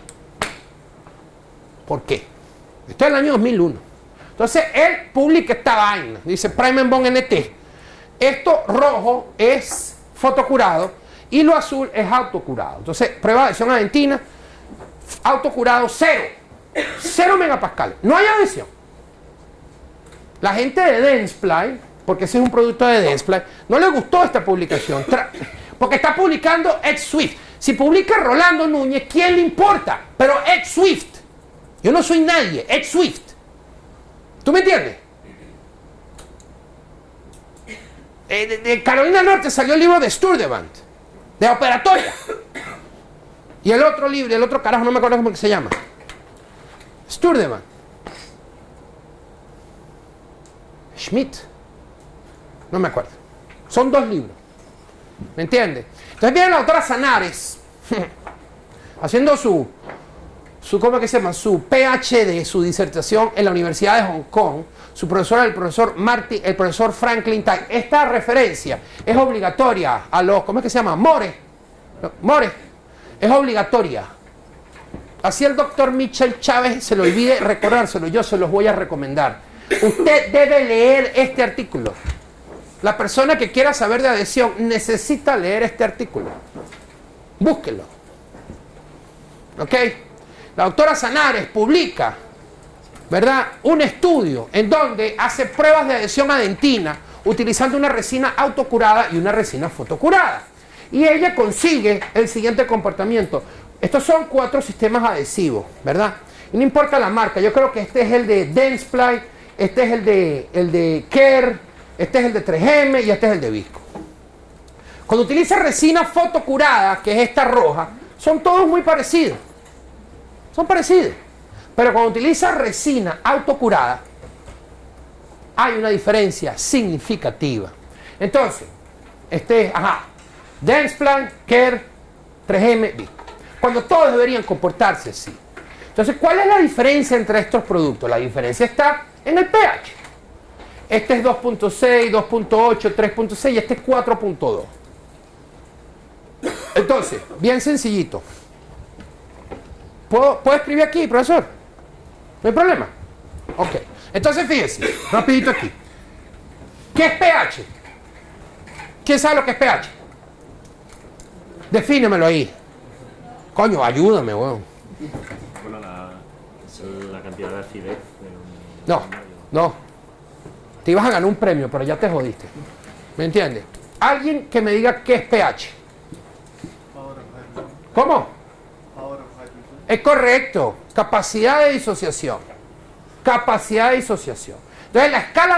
¿Por qué? Esto es el año 2001. Entonces él publica esta vaina, dice Prime and Bond NT. Esto rojo es fotocurado y lo azul es autocurado. Entonces, prueba de adhesión adentina, autocurado 0 megapascales, no hay adhesión. La gente de Dentsply, porque ese es un producto de Dentsply, no le gustó esta publicación, porque está publicando Ed Swift. Si publica Rolando Núñez, ¿quién le importa? Pero Ed Swift, yo no soy nadie, Ed Swift. ¿Tú me entiendes? De Carolina del Norte salió el libro de Sturdevant, de operatoria. Y el otro libro, el otro carajo, no me acuerdo cómo se llama. Sturdevant. Schmidt. No me acuerdo. Son 2 libros. ¿Me entiendes? Entonces viene la doctora Sanares haciendo su ¿cómo es que se llama? Su PhD, su disertación en la Universidad de Hong Kong. Su profesor, el profesor Franklin Tai. Esta referencia es obligatoria a los, ¿cómo es que se llama? More. More, es obligatoria. Así el doctor Michel Chávez se lo olvide recordárselo, yo se los voy a recomendar. Usted debe leer este artículo. La persona que quiera saber de adhesión necesita leer este artículo. Búsquelo. ¿Ok? La doctora Sanares publica, ¿verdad?, un estudio en donde hace pruebas de adhesión a dentina utilizando una resina autocurada y una resina fotocurada. Y ella consigue el siguiente comportamiento. Estos son 4 sistemas adhesivos, ¿verdad? Y no importa la marca, yo creo que este es el de Dentsply, este es el de Kerr, este es el de 3M y este es el de Visco. Cuando utiliza resina fotocurada, que es esta roja, son todos muy parecidos. Son parecidos. Pero cuando utiliza resina autocurada, hay una diferencia significativa. Entonces, Dentsply, Kerr, 3M, Visco. Cuando todos deberían comportarse así. Entonces, ¿cuál es la diferencia entre estos productos? La diferencia está en el pH. Este es 2.6, 2.8, 3.6 y este es 4.2. Entonces, bien sencillito. ¿Puedo escribir aquí, profesor? ¿No hay problema? Ok. Entonces, fíjense, rapidito aquí. ¿Qué es pH? ¿Quién sabe lo que es pH? Defínemelo ahí. Coño, ayúdame, weón. Bueno, la cantidad de acidez No. Te ibas a ganar un premio, pero ya te jodiste. ¿Me entiendes? Alguien que me diga qué es pH. ¿Cómo? Es correcto. Capacidad de disociación. Capacidad de disociación. Entonces, la escala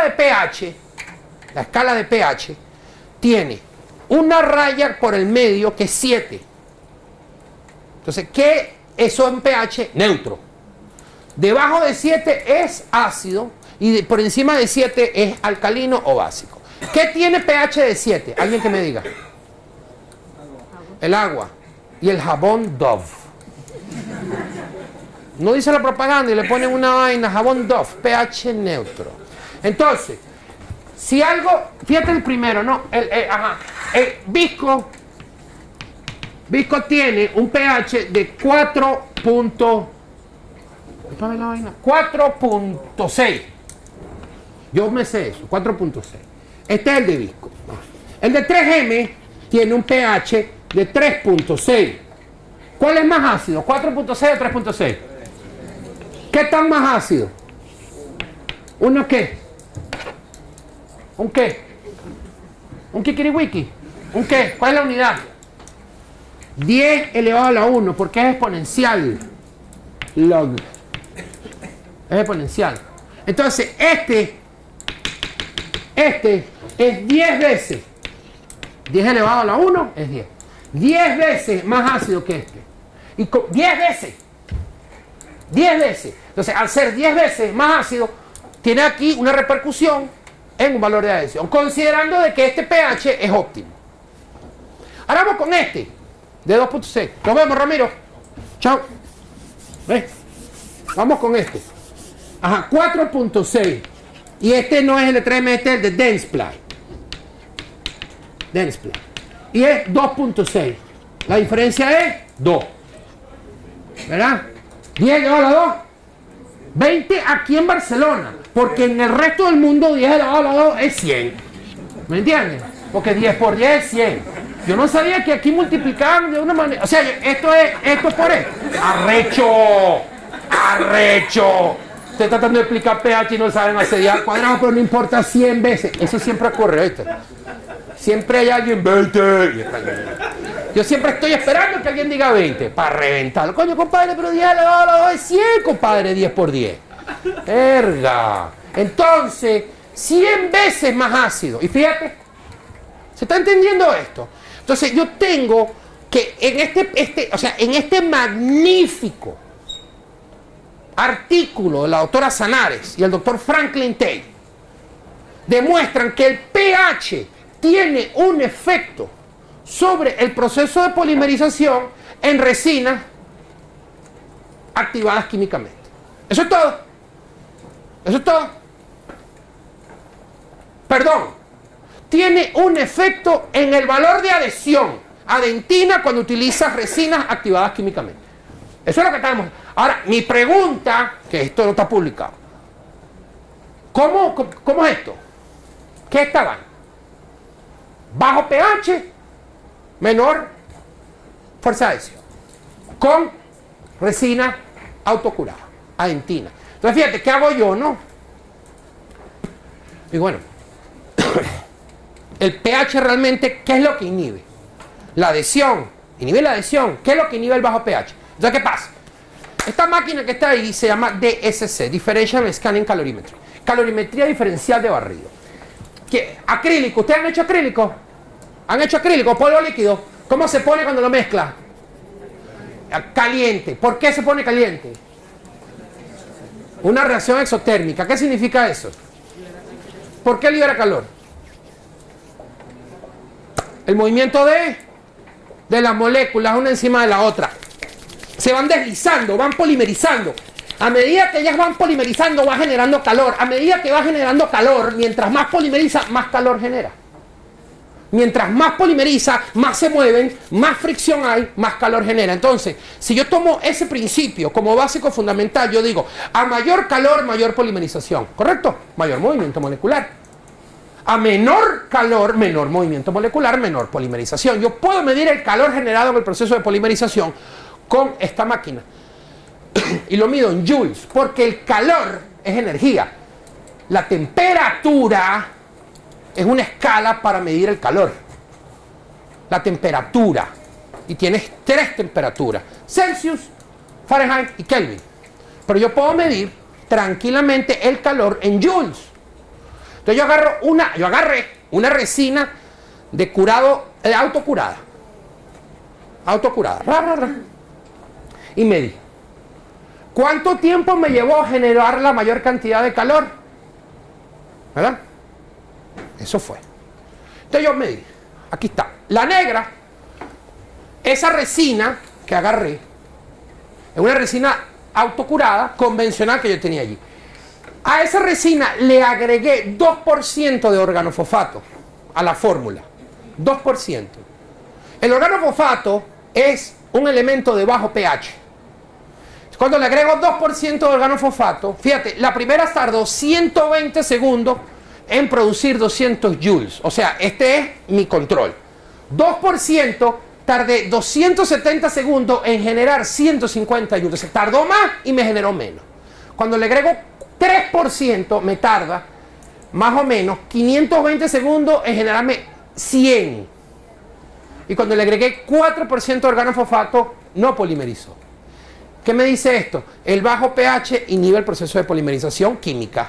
de pH tiene una raya por el medio que es 7. Entonces, ¿qué eso en pH? Neutro. Debajo de 7 es ácido y por encima de 7 es alcalino o básico. ¿Qué tiene pH de 7? Alguien que me diga. El agua y el jabón Dove. No dice la propaganda y le ponen una vaina, jabón Dove, pH neutro. Entonces, si algo, fíjate el primero, ¿no? El Visco tiene un pH de 4.6. Yo me sé eso, 4.6. Este es el de Visco. El de 3M tiene un pH de 3.6. ¿Cuál es más ácido? ¿4.6 o 3.6? ¿Qué tan más ácido? ¿Uno qué? ¿Un qué? ¿Un kikiriwiki? ¿Un qué? ¿Cuál es la unidad? 10 elevado a la 1, porque es exponencial. Log. Es exponencial. Entonces, este es 10 veces. 10 elevado a la 1 es 10. 10 veces más ácido que este. Y 10 veces. 10 veces. Entonces, al ser 10 veces más ácido, tiene aquí una repercusión en un valor de adhesión, considerando de que este pH es óptimo. Ahora vamos con este, de 2.6. Nos vemos, Ramiro. Chao. ¿Ves? Vamos con este. 4.6. Y este no es el de 3M, este es el de Dentsply. Y es 2.6. La diferencia es 2. ¿Verdad? 10 elevado a la 2. 20 aquí en Barcelona. Porque en el resto del mundo 10 elevado a la 2 es 100. ¿Me entienden? Porque 10 por 10 es 100. Yo no sabía que aquí multiplicaban de una manera. O sea, esto por esto. ¡Arrecho! Estoy tratando de explicar pH y no saben asediar al cuadrado, pero no importa 100 veces. Eso siempre ocurre, ¿viste? Siempre hay alguien 20. Yo siempre estoy esperando que alguien diga 20 para reventarlo. Coño, compadre, pero 10 elevado a la 2 es 100, compadre, 10 por 10. Verga. Entonces, 100 veces más ácido. Y fíjate, ¿se está entendiendo esto? Entonces, yo tengo que en este magnífico artículo de la doctora Sanares y el doctor Franklin Tate demuestran que el pH tiene un efecto sobre el proceso de polimerización en resinas activadas químicamente. Eso es todo. Eso es todo. Perdón. Tiene un efecto en el valor de adhesión Adentina cuando utilizas resinas activadas químicamente. Eso es lo que estamos. Ahora, mi pregunta, que esto no está publicado. ¿Cómo es esto? ¿Qué estaban? Bajo pH, menor fuerza de adhesión, con resina autocurada, adentina. Entonces, fíjate, ¿qué hago yo, no? Y bueno, el pH realmente, ¿qué es lo que inhibe? La adhesión. Inhibe la adhesión. ¿Qué es lo que inhibe el bajo pH? Entonces, ¿qué pasa? Esta máquina que está ahí se llama DSC, Differential Scanning Calorimetry. Calorimetría diferencial de barrido. ¿Qué? Acrílico. ¿Ustedes han hecho acrílico? ¿Han hecho acrílico? Polvo líquido. ¿Cómo se pone cuando lo mezcla? Caliente. ¿Por qué se pone caliente? Una reacción exotérmica. ¿Qué significa eso? ¿Por qué libera calor? El movimiento de las moléculas una encima de la otra. Se van deslizando, van polimerizando. A medida que ellas van polimerizando, va generando calor. A medida que va generando calor, mientras más polimeriza, más calor genera. Mientras más polimeriza, más se mueven, más fricción hay, más calor genera. Entonces, si yo tomo ese principio como básico fundamental, yo digo, a mayor calor, mayor polimerización. ¿Correcto? Mayor movimiento molecular. A menor calor, menor movimiento molecular, menor polimerización. Yo puedo medir el calor generado en el proceso de polimerización con esta máquina. Y lo mido en joules, porque el calor es energía. La temperatura es una escala para medir el calor. La temperatura. Y tienes 3 temperaturas: Celsius, Fahrenheit y Kelvin. Pero yo puedo medir tranquilamente el calor en joules. Entonces yo agarré una resina de curado, autocurada. Autocurada. Y medí. ¿Cuánto tiempo me llevó a generar la mayor cantidad de calor? ¿Verdad? Eso fue. Entonces yo medí. Aquí está. La negra, esa resina que agarré, es una resina autocurada, convencional que yo tenía allí. A esa resina le agregué 2% de organofosfato a la fórmula. 2%. El organofosfato es un elemento de bajo pH. Cuando le agrego 2% de organofosfato, fíjate, la primera tardó 120 segundos en producir 200 joules. O sea, este es mi control. 2% tardé 270 segundos en generar 150 joules. Se tardó más y me generó menos. Cuando le agrego 3% me tarda más o menos 520 segundos en generarme 100. Y cuando le agregué 4% de organofosfato, no polimerizó. ¿Qué me dice esto? El bajo pH inhibe el proceso de polimerización química.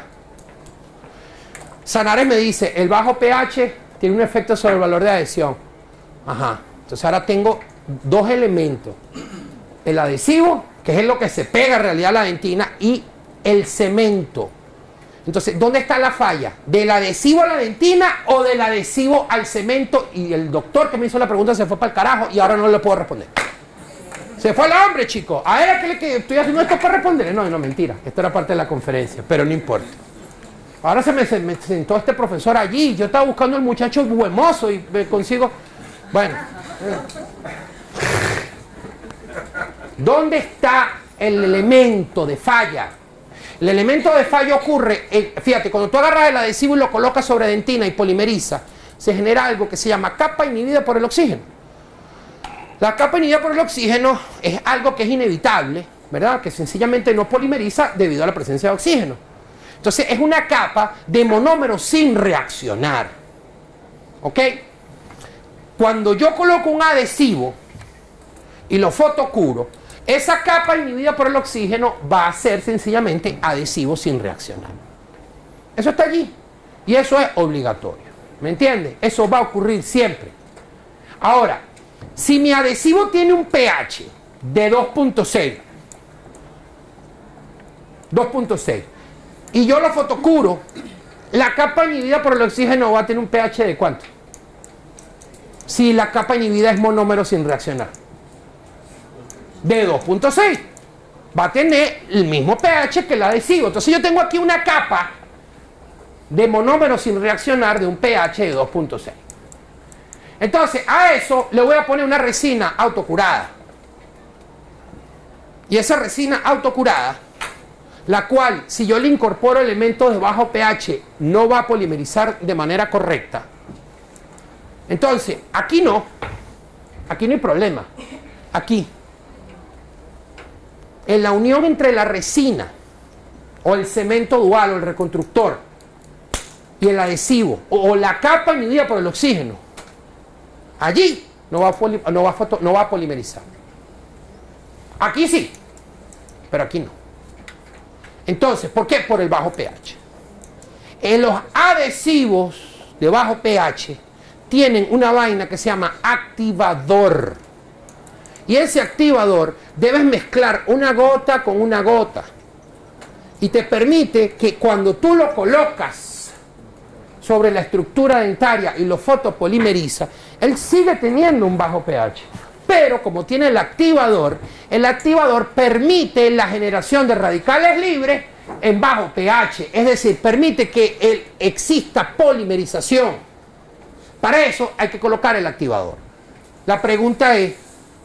Sanares me dice, el bajo pH tiene un efecto sobre el valor de adhesión. Ajá. Entonces ahora tengo 2 elementos. El adhesivo, que es lo que se pega en realidad a la dentina, y el cemento. Entonces, ¿dónde está la falla? ¿Del adhesivo a la dentina o del adhesivo al cemento? Y el doctor que me hizo la pregunta se fue para el carajo y ahora no le puedo responder. Se fue el hambre, chicos. A ver, que estoy haciendo esto para responderle. No, mentira. Esto era parte de la conferencia, pero no importa. Ahora se me sentó este profesor allí. Yo estaba buscando al muchacho buemoso y me consigo... Bueno. ¿Dónde está el elemento de falla? El elemento de falla ocurre, fíjate, cuando tú agarras el adhesivo y lo colocas sobre dentina y polimeriza, se genera algo que se llama capa inhibida por el oxígeno. La capa inhibida por el oxígeno es algo que es inevitable, ¿verdad? Que sencillamente no polimeriza debido a la presencia de oxígeno. Entonces es una capa de monómero sin reaccionar. ¿Ok? Cuando yo coloco un adhesivo y lo fotocuro, esa capa inhibida por el oxígeno va a ser sencillamente adhesivo sin reaccionar. Eso está allí. Y eso es obligatorio. ¿Me entiendes? Eso va a ocurrir siempre. Ahora, si mi adhesivo tiene un pH de 2.6 y yo lo fotocuro, la capa inhibida por el oxígeno va a tener un pH de ¿cuánto? Si la capa inhibida es monómero sin reaccionar. De 2.6. Va a tener el mismo pH que el adhesivo. Entonces yo tengo aquí una capa de monómero sin reaccionar de un pH de 2.6. Entonces, a eso le voy a poner una resina autocurada. Y esa resina autocurada, la cual, si yo le incorporo elementos de bajo pH, no va a polimerizar de manera correcta. Entonces, aquí no hay problema. Aquí, en la unión entre la resina o el cemento dual o el reconstructor y el adhesivo o la capa inhibida por el oxígeno, allí no va a polimerizar. Aquí sí, pero aquí no. Entonces, ¿por qué? Por el bajo pH. En los adhesivos de bajo pH tienen una vaina que se llama activador. Y ese activador debes mezclar una gota con una gota. Y te permite que cuando tú lo colocas sobre la estructura dentaria y lo fotopolimeriza, él sigue teniendo un bajo pH. Pero como tiene el activador permite la generación de radicales libres en bajo pH. Es decir, permite que exista polimerización. Para eso hay que colocar el activador. La pregunta es,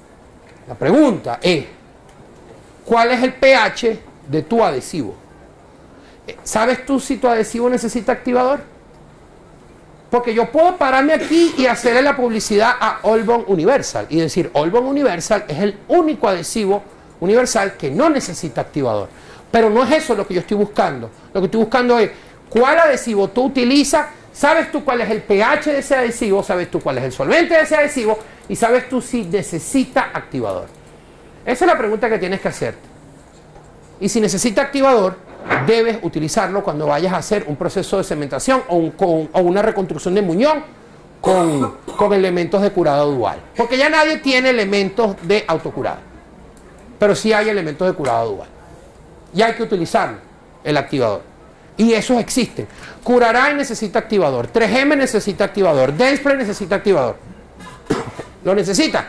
¿cuál es el pH de tu adhesivo? ¿Sabes tú si tu adhesivo necesita activador? Porque yo puedo pararme aquí y hacerle la publicidad a Olbon Universal y decir, Olbon Universal es el único adhesivo universal que no necesita activador. Pero no es eso lo que yo estoy buscando. Lo que estoy buscando es, ¿cuál adhesivo tú utilizas? ¿Sabes tú cuál es el pH de ese adhesivo? ¿Sabes tú cuál es el solvente de ese adhesivo? Y ¿sabes tú si necesita activador? Esa es la pregunta que tienes que hacerte. Y si necesita activador, debes utilizarlo cuando vayas a hacer un proceso de cementación o una reconstrucción de muñón con elementos de curado dual. Porque ya nadie tiene elementos de autocurado. Pero sí hay elementos de curado dual. Y hay que utilizarlo, el activador. Y esos existen. Curaray necesita activador. 3M necesita activador. Dentsply necesita activador. ¿Lo necesita?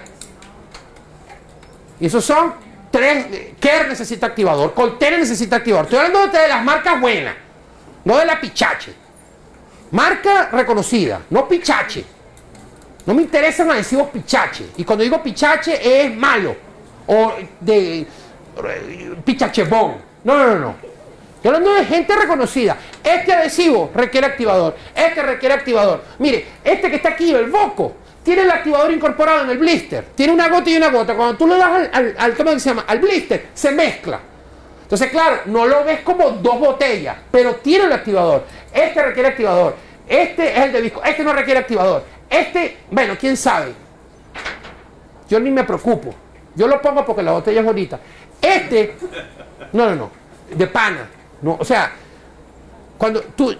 Y esos son tres. Kerr necesita activador. Coltene necesita activador. Estoy hablando de las marcas buenas, no de la pichache. Marca reconocida, no pichache. No me interesan adhesivos pichache. Y cuando digo pichache es malo. O de pichachebón. No. Estoy hablando de gente reconocida. Este adhesivo requiere activador. Este requiere activador. Mire, este que está aquí, el Boco, tiene el activador incorporado en el blister. Tiene una gota y una gota. Cuando tú le das ¿cómo se llama? Al blister, se mezcla. Entonces, claro, no lo ves como dos botellas, pero tiene el activador. Este requiere activador. Este es el de visco. Este no requiere activador. Este, bueno, quién sabe. Yo ni me preocupo. Yo lo pongo porque la botella es bonita. Este, no. De pana. No, o sea, cuando tú...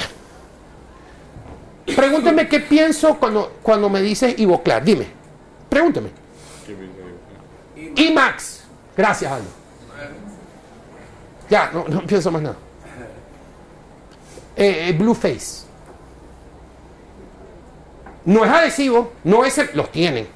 Pregúntame qué pienso cuando me dices Ivoclar. Dime. Pregúntame. IMAX. Gracias, Aldo. Ya, no pienso más nada. Blueface. No es adhesivo, no es los tienen.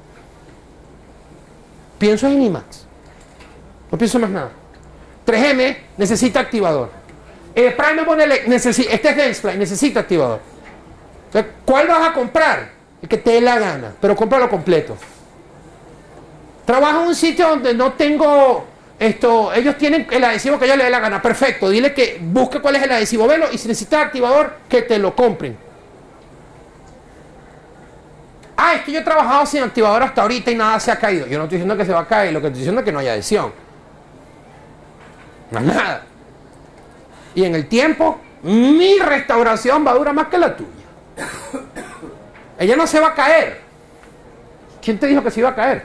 Pienso en IMAX. No pienso más nada. 3M necesita activador. Prime Monelec necesita, este es Dentsply, necesita activador. Entonces, ¿cuál vas a comprar? El que te dé la gana, pero cómpralo completo. Trabajo en un sitio donde no tengo esto, ellos tienen el adhesivo que a ellos les dé la gana. Perfecto, dile que busque cuál es el adhesivo, velo, y si necesitas activador, que te lo compren. Ah, es que yo he trabajado sin activador hasta ahorita y nada se ha caído. Yo no estoy diciendo que se va a caer, lo que estoy diciendo es que no hay adhesión. Más nada. Y en el tiempo, mi restauración va a durar más que la tuya. Ella no se va a caer. ¿Quién te dijo que se iba a caer?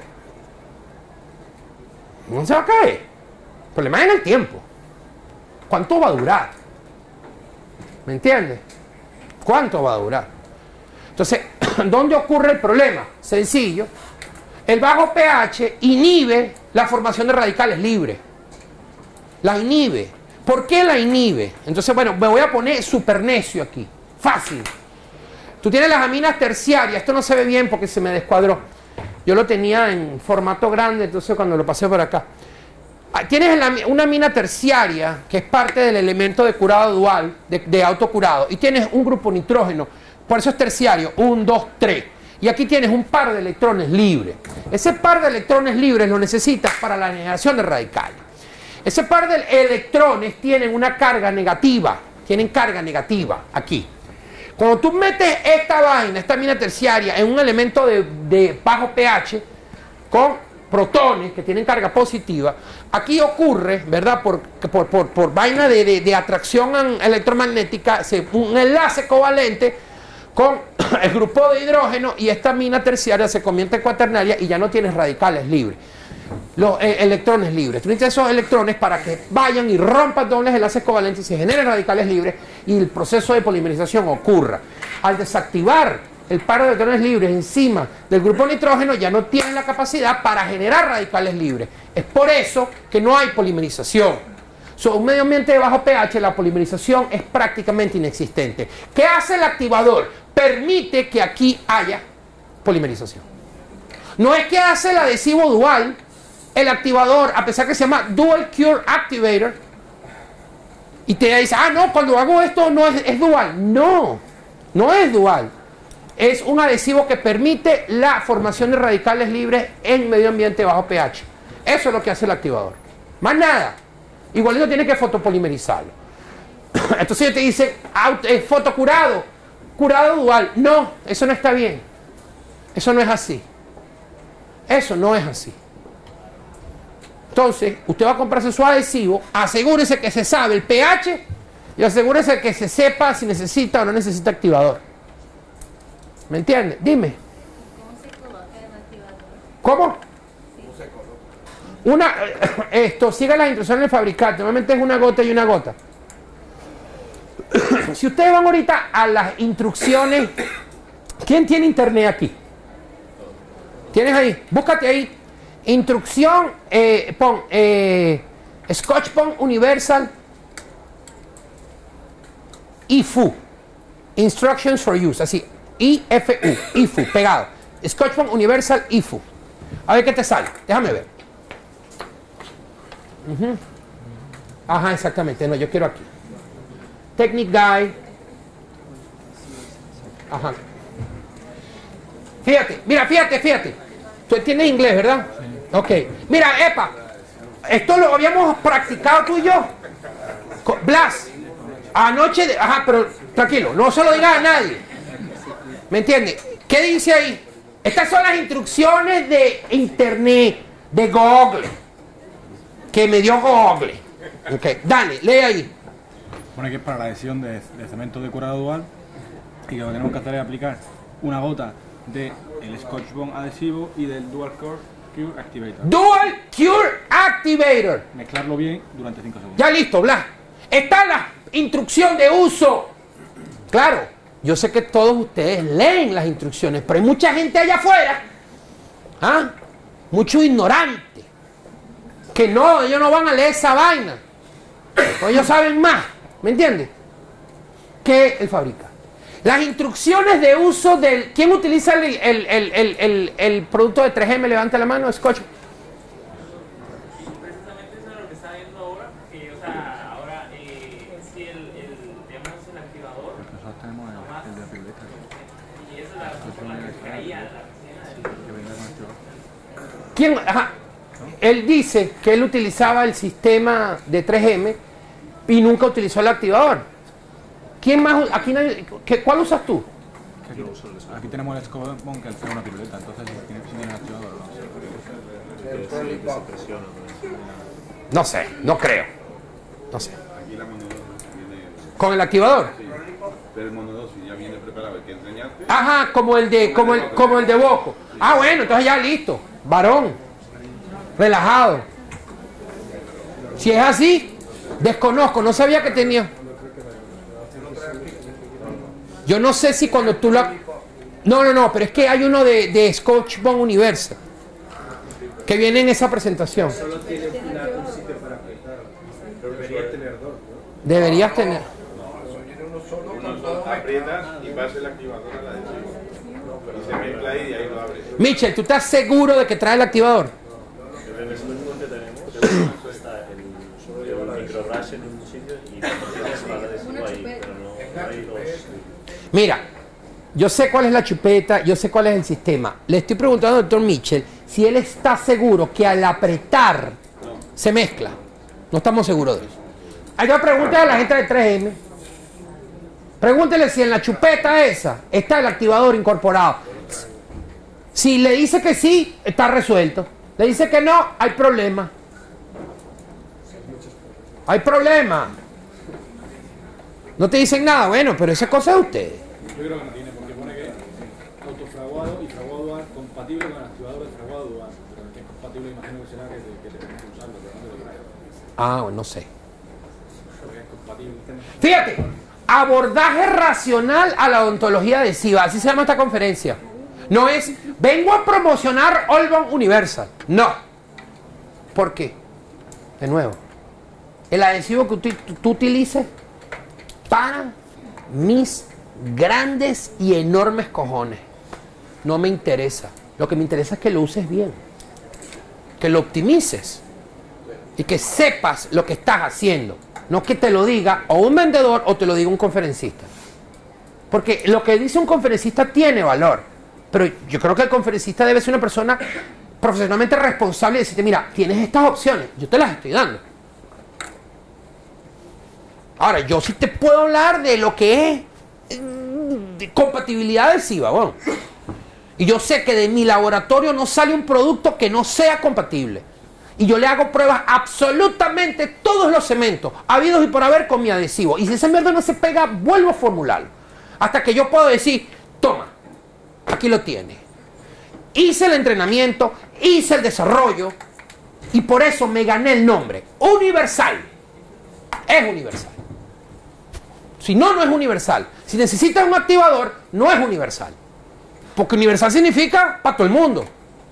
No se va a caer. El problema es en el tiempo. ¿Cuánto va a durar? ¿Me entiendes? ¿Cuánto va a durar? Entonces, ¿dónde ocurre el problema? Sencillo. El bajo pH inhibe la formación de radicales libres. La inhibe. ¿Por qué la inhibe? Entonces, bueno, me voy a poner súper necio aquí. Fácil. Tú tienes las aminas terciarias. Esto no se ve bien porque se me descuadró. Yo lo tenía en formato grande, entonces cuando lo pasé por acá. Tienes una amina terciaria, que es parte del elemento de curado dual, de autocurado. Y tienes un grupo nitrógeno. Por eso es terciario. 1, 2, 3. y aquí tienes un par de electrones libres. Ese par de electrones libres lo necesitas para la generación de radicales. Ese par de electrones tienen una carga negativa, aquí. Cuando tú metes esta vaina, esta mina terciaria, en un elemento de bajo pH, con protones que tienen carga positiva, aquí ocurre, ¿verdad? Por vaina de atracción electromagnética, un enlace covalente con el grupo de hidrógeno, y esta mina terciaria se convierte en cuaternaria y ya no tienes radicales libres. Los electrones libres. Tú necesitas esos electrones para que vayan y rompan dobles enlaces covalentes y se generen radicales libres y el proceso de polimerización ocurra. Al desactivar el par de electrones libres encima del grupo nitrógeno, ya no tienen la capacidad para generar radicales libres. Es por eso que no hay polimerización. Un medio ambiente de bajo pH, la polimerización es prácticamente inexistente. ¿Qué hace el activador? Permite que aquí haya polimerización. No es que hace el adhesivo dual. El activador, a pesar que se llama Dual Cure Activator, y te dice, ah, no, cuando hago esto no es dual. No, no es dual. Es un adhesivo que permite la formación de radicales libres en medio ambiente bajo pH. Eso es lo que hace el activador. Más nada. Igualito tiene que fotopolimerizarlo. Entonces te dice, fotocurado, curado dual. No, eso no está bien. Eso no es así. Eso no es así. Entonces, usted va a comprarse su adhesivo, asegúrese que se sabe el pH y asegúrese que se sepa si necesita o no necesita activador. ¿Me entiende? Dime. ¿Cómo se coloca el activador? ¿Cómo? Siga las instrucciones del fabricante. Normalmente es una gota y una gota. Si ustedes van ahorita a las instrucciones, ¿quién tiene internet aquí? ¿Tienes ahí? Búscate ahí. Instrucción, pon Scotch-Bond Universal IFU. Instructions for Use, así. IFU, pegado. Scotch-Bond Universal IFU. A ver qué te sale. Déjame ver. Ajá, exactamente. No, yo quiero aquí. Technic Guide. Ajá. Fíjate, mira, fíjate. Tú entiendes inglés, ¿verdad? Sí. Ok. Mira, epa. Esto lo habíamos practicado tú y yo. Blas. Anoche, ajá, pero tranquilo, no se lo digas a nadie. ¿Me entiendes? ¿Qué dice ahí? Estas son las instrucciones de internet, de Google. Que me dio Google. Ok, dale, lee ahí. Pone que es para la adhesión de cemento de curado dual y que lo que tenemos que hacer es aplicar una gota del Scotch-Bond adhesivo y del Dual Cure Activator. Dual Cure Activator. Mezclarlo bien durante 5 segundos. Ya listo, Blas. Está la instrucción de uso. Claro, yo sé que todos ustedes leen las instrucciones, pero hay mucha gente allá afuera, ¿ah? Mucho ignorante, que no, ellos no van a leer esa vaina. Ellos saben más, ¿me entiendes? Que el fabricante. Las instrucciones de uso del... ¿Quién utiliza el producto de 3M? Levanta la mano, Scotch. Precisamente eso es lo que está viendo ahora. O sea, ahora si digamos el activador... Nosotros tenemos el de piruleta. Y esa es la con la que traía la ¿Quién? Ajá. Él dice que él utilizaba el sistema de 3M y nunca utilizó el activador. ¿Quién más? Aquí nadie, ¿cuál usas tú? Aquí tenemos el Scotch-Bond que es una piruleta, entonces si tiene activador no sé, no creo. No sé. ¿Con el activador? Sí, pero el monodosis ya viene preparado, el que enseñaste. Ajá, como el de Boco. Ah, bueno, entonces ya listo. Varón. Relajado. Si es así, desconozco, no sabía que tenía. Yo no sé si cuando tú la... No, pero es que hay uno de Scotch-Bond Universal que viene en esa presentación. Solo tiene un sitio para apretar, pero deberías tener dos, ¿no? Deberías tener. Uno aprietas y pasa el activador a la adhesivo. Y se mezcla ahí y ahí lo abres. Michel, ¿tú estás seguro de que trae el activador? En el Scotch-Bond que tenemos, está el microbrush en un sitio y la adhesivo ahí, pero no hay dos. Mira, Yo sé cuál es la chupeta, yo sé cuál es el sistema. Le estoy preguntando al doctor Mitchell si él está seguro que al apretar se mezcla. No estamos seguros de eso. Hay que preguntar a la gente de 3M. Pregúntele si en la chupeta esa está el activador incorporado. Si le dice que sí, está resuelto. Le dice que no, hay problema. Hay problema. No te dicen nada, bueno, pero esa cosa es de ustedes. Yo creo que no tiene, porque pone que autofraguado y fraguado dual compatible con el activador de fraguado dual. Pero que es compatible, imagino que será que te permite usarlo, pero no te lo traigo. Ah, bueno, no sé. Porque es compatible. Fíjate, abordaje racional a la odontología adhesiva, así se llama esta conferencia. No es, vengo a promocionar Allbone Universal. No. ¿Por qué? De nuevo, el adhesivo que tú utilices para mis grandes y enormes cojones no me interesa. Lo que me interesa es que lo uses bien, que lo optimices y que sepas lo que estás haciendo. No que te lo diga o un vendedor o te lo diga un conferencista. Porque lo que dice un conferencista tiene valor, pero yo creo que el conferencista debe ser una persona profesionalmente responsable y decirte, mira, tienes estas opciones, yo te las estoy dando. Ahora, yo sí te puedo hablar de lo que es de compatibilidad adhesiva, bueno. Y yo sé que de mi laboratorio no sale un producto que no sea compatible. Y yo le hago pruebas absolutamente todos los cementos, habidos y por haber, con mi adhesivo. Y si esa mierda no se pega, vuelvo a formularlo. Hasta que yo puedo decir, toma, aquí lo tiene. Hice el entrenamiento, hice el desarrollo, y por eso me gané el nombre. Universal. Es universal. Si no, no es universal. Si necesitas un activador, no es universal. Porque universal significa para todo el mundo.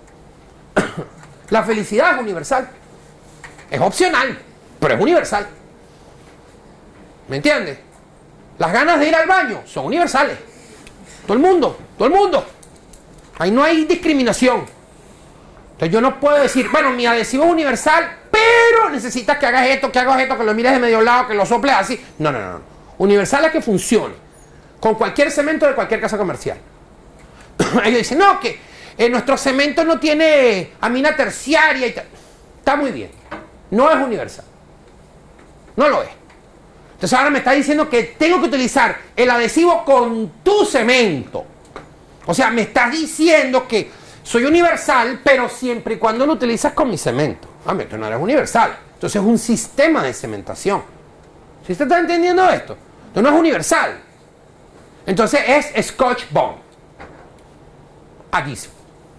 La felicidad es universal. Es opcional, pero es universal. ¿Me entiendes? Las ganas de ir al baño son universales. Todo el mundo, todo el mundo. Ahí no hay discriminación. Entonces yo no puedo decir, bueno, mi adhesivo es universal, pero necesitas que hagas esto, que lo mires de medio lado, que lo soples así. No, no, no. Universal es que funcione con cualquier cemento de cualquier casa comercial. Ellos dicen, no, que nuestro cemento no tiene amina terciaria y tal. Está muy bien. No es universal. No lo es. Entonces ahora me está diciendo que tengo que utilizar el adhesivo con tu cemento. O sea, me estás diciendo que soy universal, pero siempre y cuando lo utilizas con mi cemento. Hombre, tú no eres universal. Entonces es un sistema de cementación. ¿Sí usted está entendiendo esto? Esto no es universal. Entonces es Scotch Bond. Adhesivo.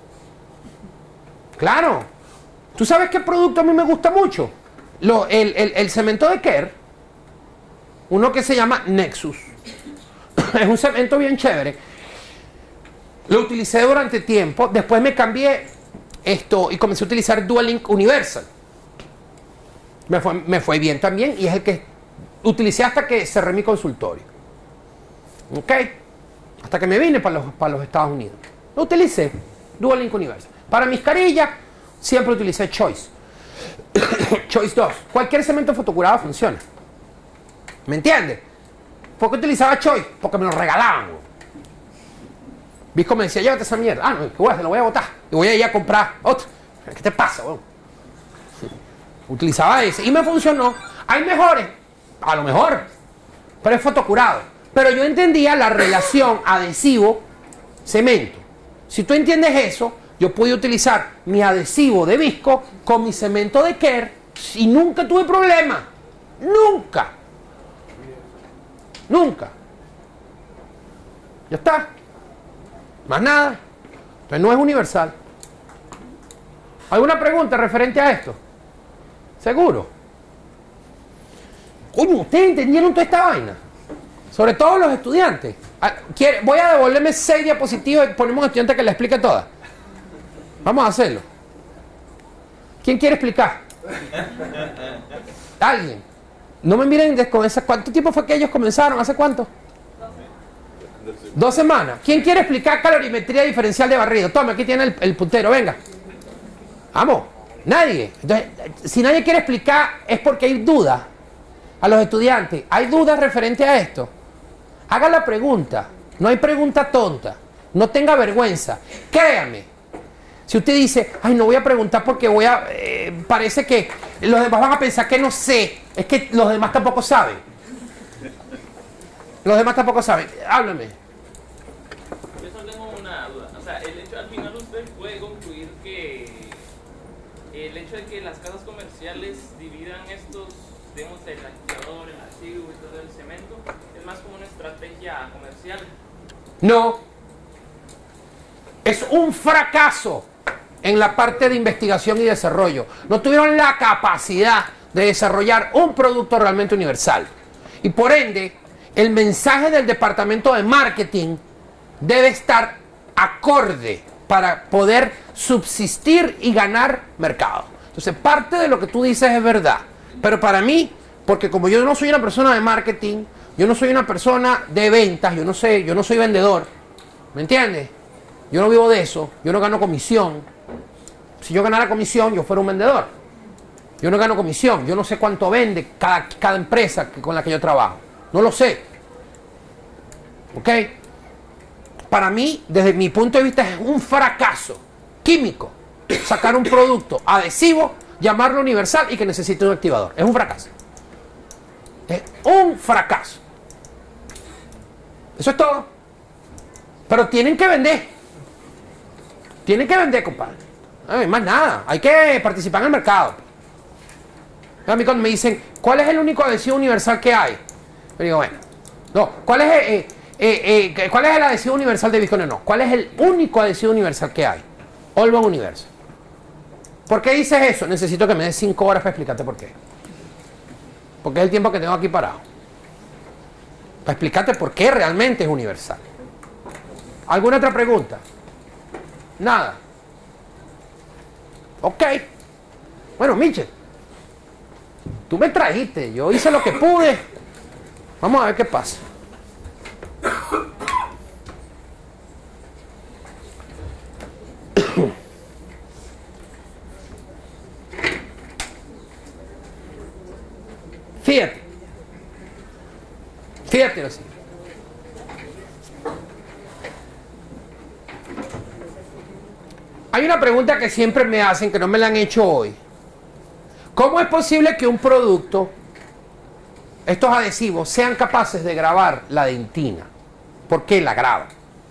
Claro. ¿Tú sabes qué producto a mí me gusta mucho? El cemento de Kerr. Uno que se llama Nexus. Es un cemento bien chévere. Lo utilicé durante tiempo. Después me cambié esto y comencé a utilizar Dual Link Universal. Me fue bien también y es el que utilicé hasta que cerré mi consultorio. ¿Ok? Hasta que me vine para los Estados Unidos. Lo utilicé. Dual Link Universal. Para mis carillas siempre utilicé Choice. Choice 2. Cualquier cemento fotocurado funciona. ¿Me entiendes? ¿Por qué utilizaba Choice? Porque me lo regalaban. Visco me decía, llévate esa mierda. Ah, no, ¿qué voy a hacer? Lo voy a botar. Y voy a ir a comprar otro. ¿Qué te pasa, weón? Utilizaba ese y me funcionó. Hay mejores, a lo mejor, pero es fotocurado. Pero yo entendía la relación adhesivo-cemento. Si tú entiendes eso, yo pude utilizar mi adhesivo de Visco con mi cemento de Kerr y nunca tuve problema. Nunca. Nunca. Ya está. Más nada. Entonces no es universal. ¿Alguna pregunta referente a esto? ¿Seguro? Coño, ¿ustedes entendieron toda esta vaina? Sobre todo los estudiantes. Voy a devolverme 6 diapositivas y ponemos a un estudiante que le explique todas. Vamos a hacerlo. ¿Quién quiere explicar? ¿Alguien? No me miren con esa... ¿Cuánto tiempo fue que ellos comenzaron? ¿Hace cuánto? 2 semanas. ¿Quién quiere explicar calorimetría diferencial de barrido? Toma, aquí tiene el puntero, venga. Vamos. Nadie. Entonces, si nadie quiere explicar es porque hay dudas. A los estudiantes, ¿hay dudas referente a esto? Haga la pregunta. no hay pregunta tonta. No tenga vergüenza. Créame. Si usted dice, ay, no voy a preguntar porque voy a... parece que los demás van a pensar que no sé. Es que los demás tampoco saben. Los demás tampoco saben. Háblame. Yo solo tengo una duda. O sea, el hecho, al final usted puede concluir que el hecho de que las casas comerciales dividan estos, digamos, el activador, el adhesivo y todo el cemento, es más como una estrategia comercial. No. Es un fracaso en la parte de investigación y desarrollo. No tuvieron la capacidad de desarrollar un producto realmente universal. Y por ende, el mensaje del departamento de marketing debe estar acorde para poder subsistir y ganar mercado. Entonces, parte de lo que tú dices es verdad. Pero para mí, porque como yo no soy una persona de marketing, yo no soy una persona de ventas, yo no soy vendedor, ¿me entiendes? Yo no vivo de eso, yo no gano comisión. Si yo ganara comisión, yo fuera un vendedor. Yo no gano comisión, yo no sé cuánto vende cada empresa con la que yo trabajo. No lo sé. ¿Ok? Para mí, desde mi punto de vista, es un fracaso químico sacar un producto adhesivo, llamarlo universal y que necesite un activador. Es un fracaso. Es un fracaso. Eso es todo. Pero tienen que vender. Tienen que vender, compadre. No hay más nada. Hay que participar en el mercado. A mí cuando me dicen, ¿cuál es el único adhesivo universal que hay? Yo digo, bueno, no, ¿cuál es el adhesivo universal de Viscone? No, ¿cuál es el único adhesivo universal que hay? Allbond Universal. ¿Por qué dices eso? Necesito que me des 5 horas para explicarte por qué. Porque es el tiempo que tengo aquí parado. Para explicarte por qué realmente es universal. ¿Alguna otra pregunta? Nada. Ok. Bueno, Michel, tú me trajiste, yo hice lo que pude. Vamos a ver qué pasa. Fíjate. Fíjate así. Hay una pregunta que siempre me hacen, que no me la han hecho hoy. ¿Cómo es posible que un producto, estos adhesivos, sean capaces de grabar la dentina? ¿Por qué la graban?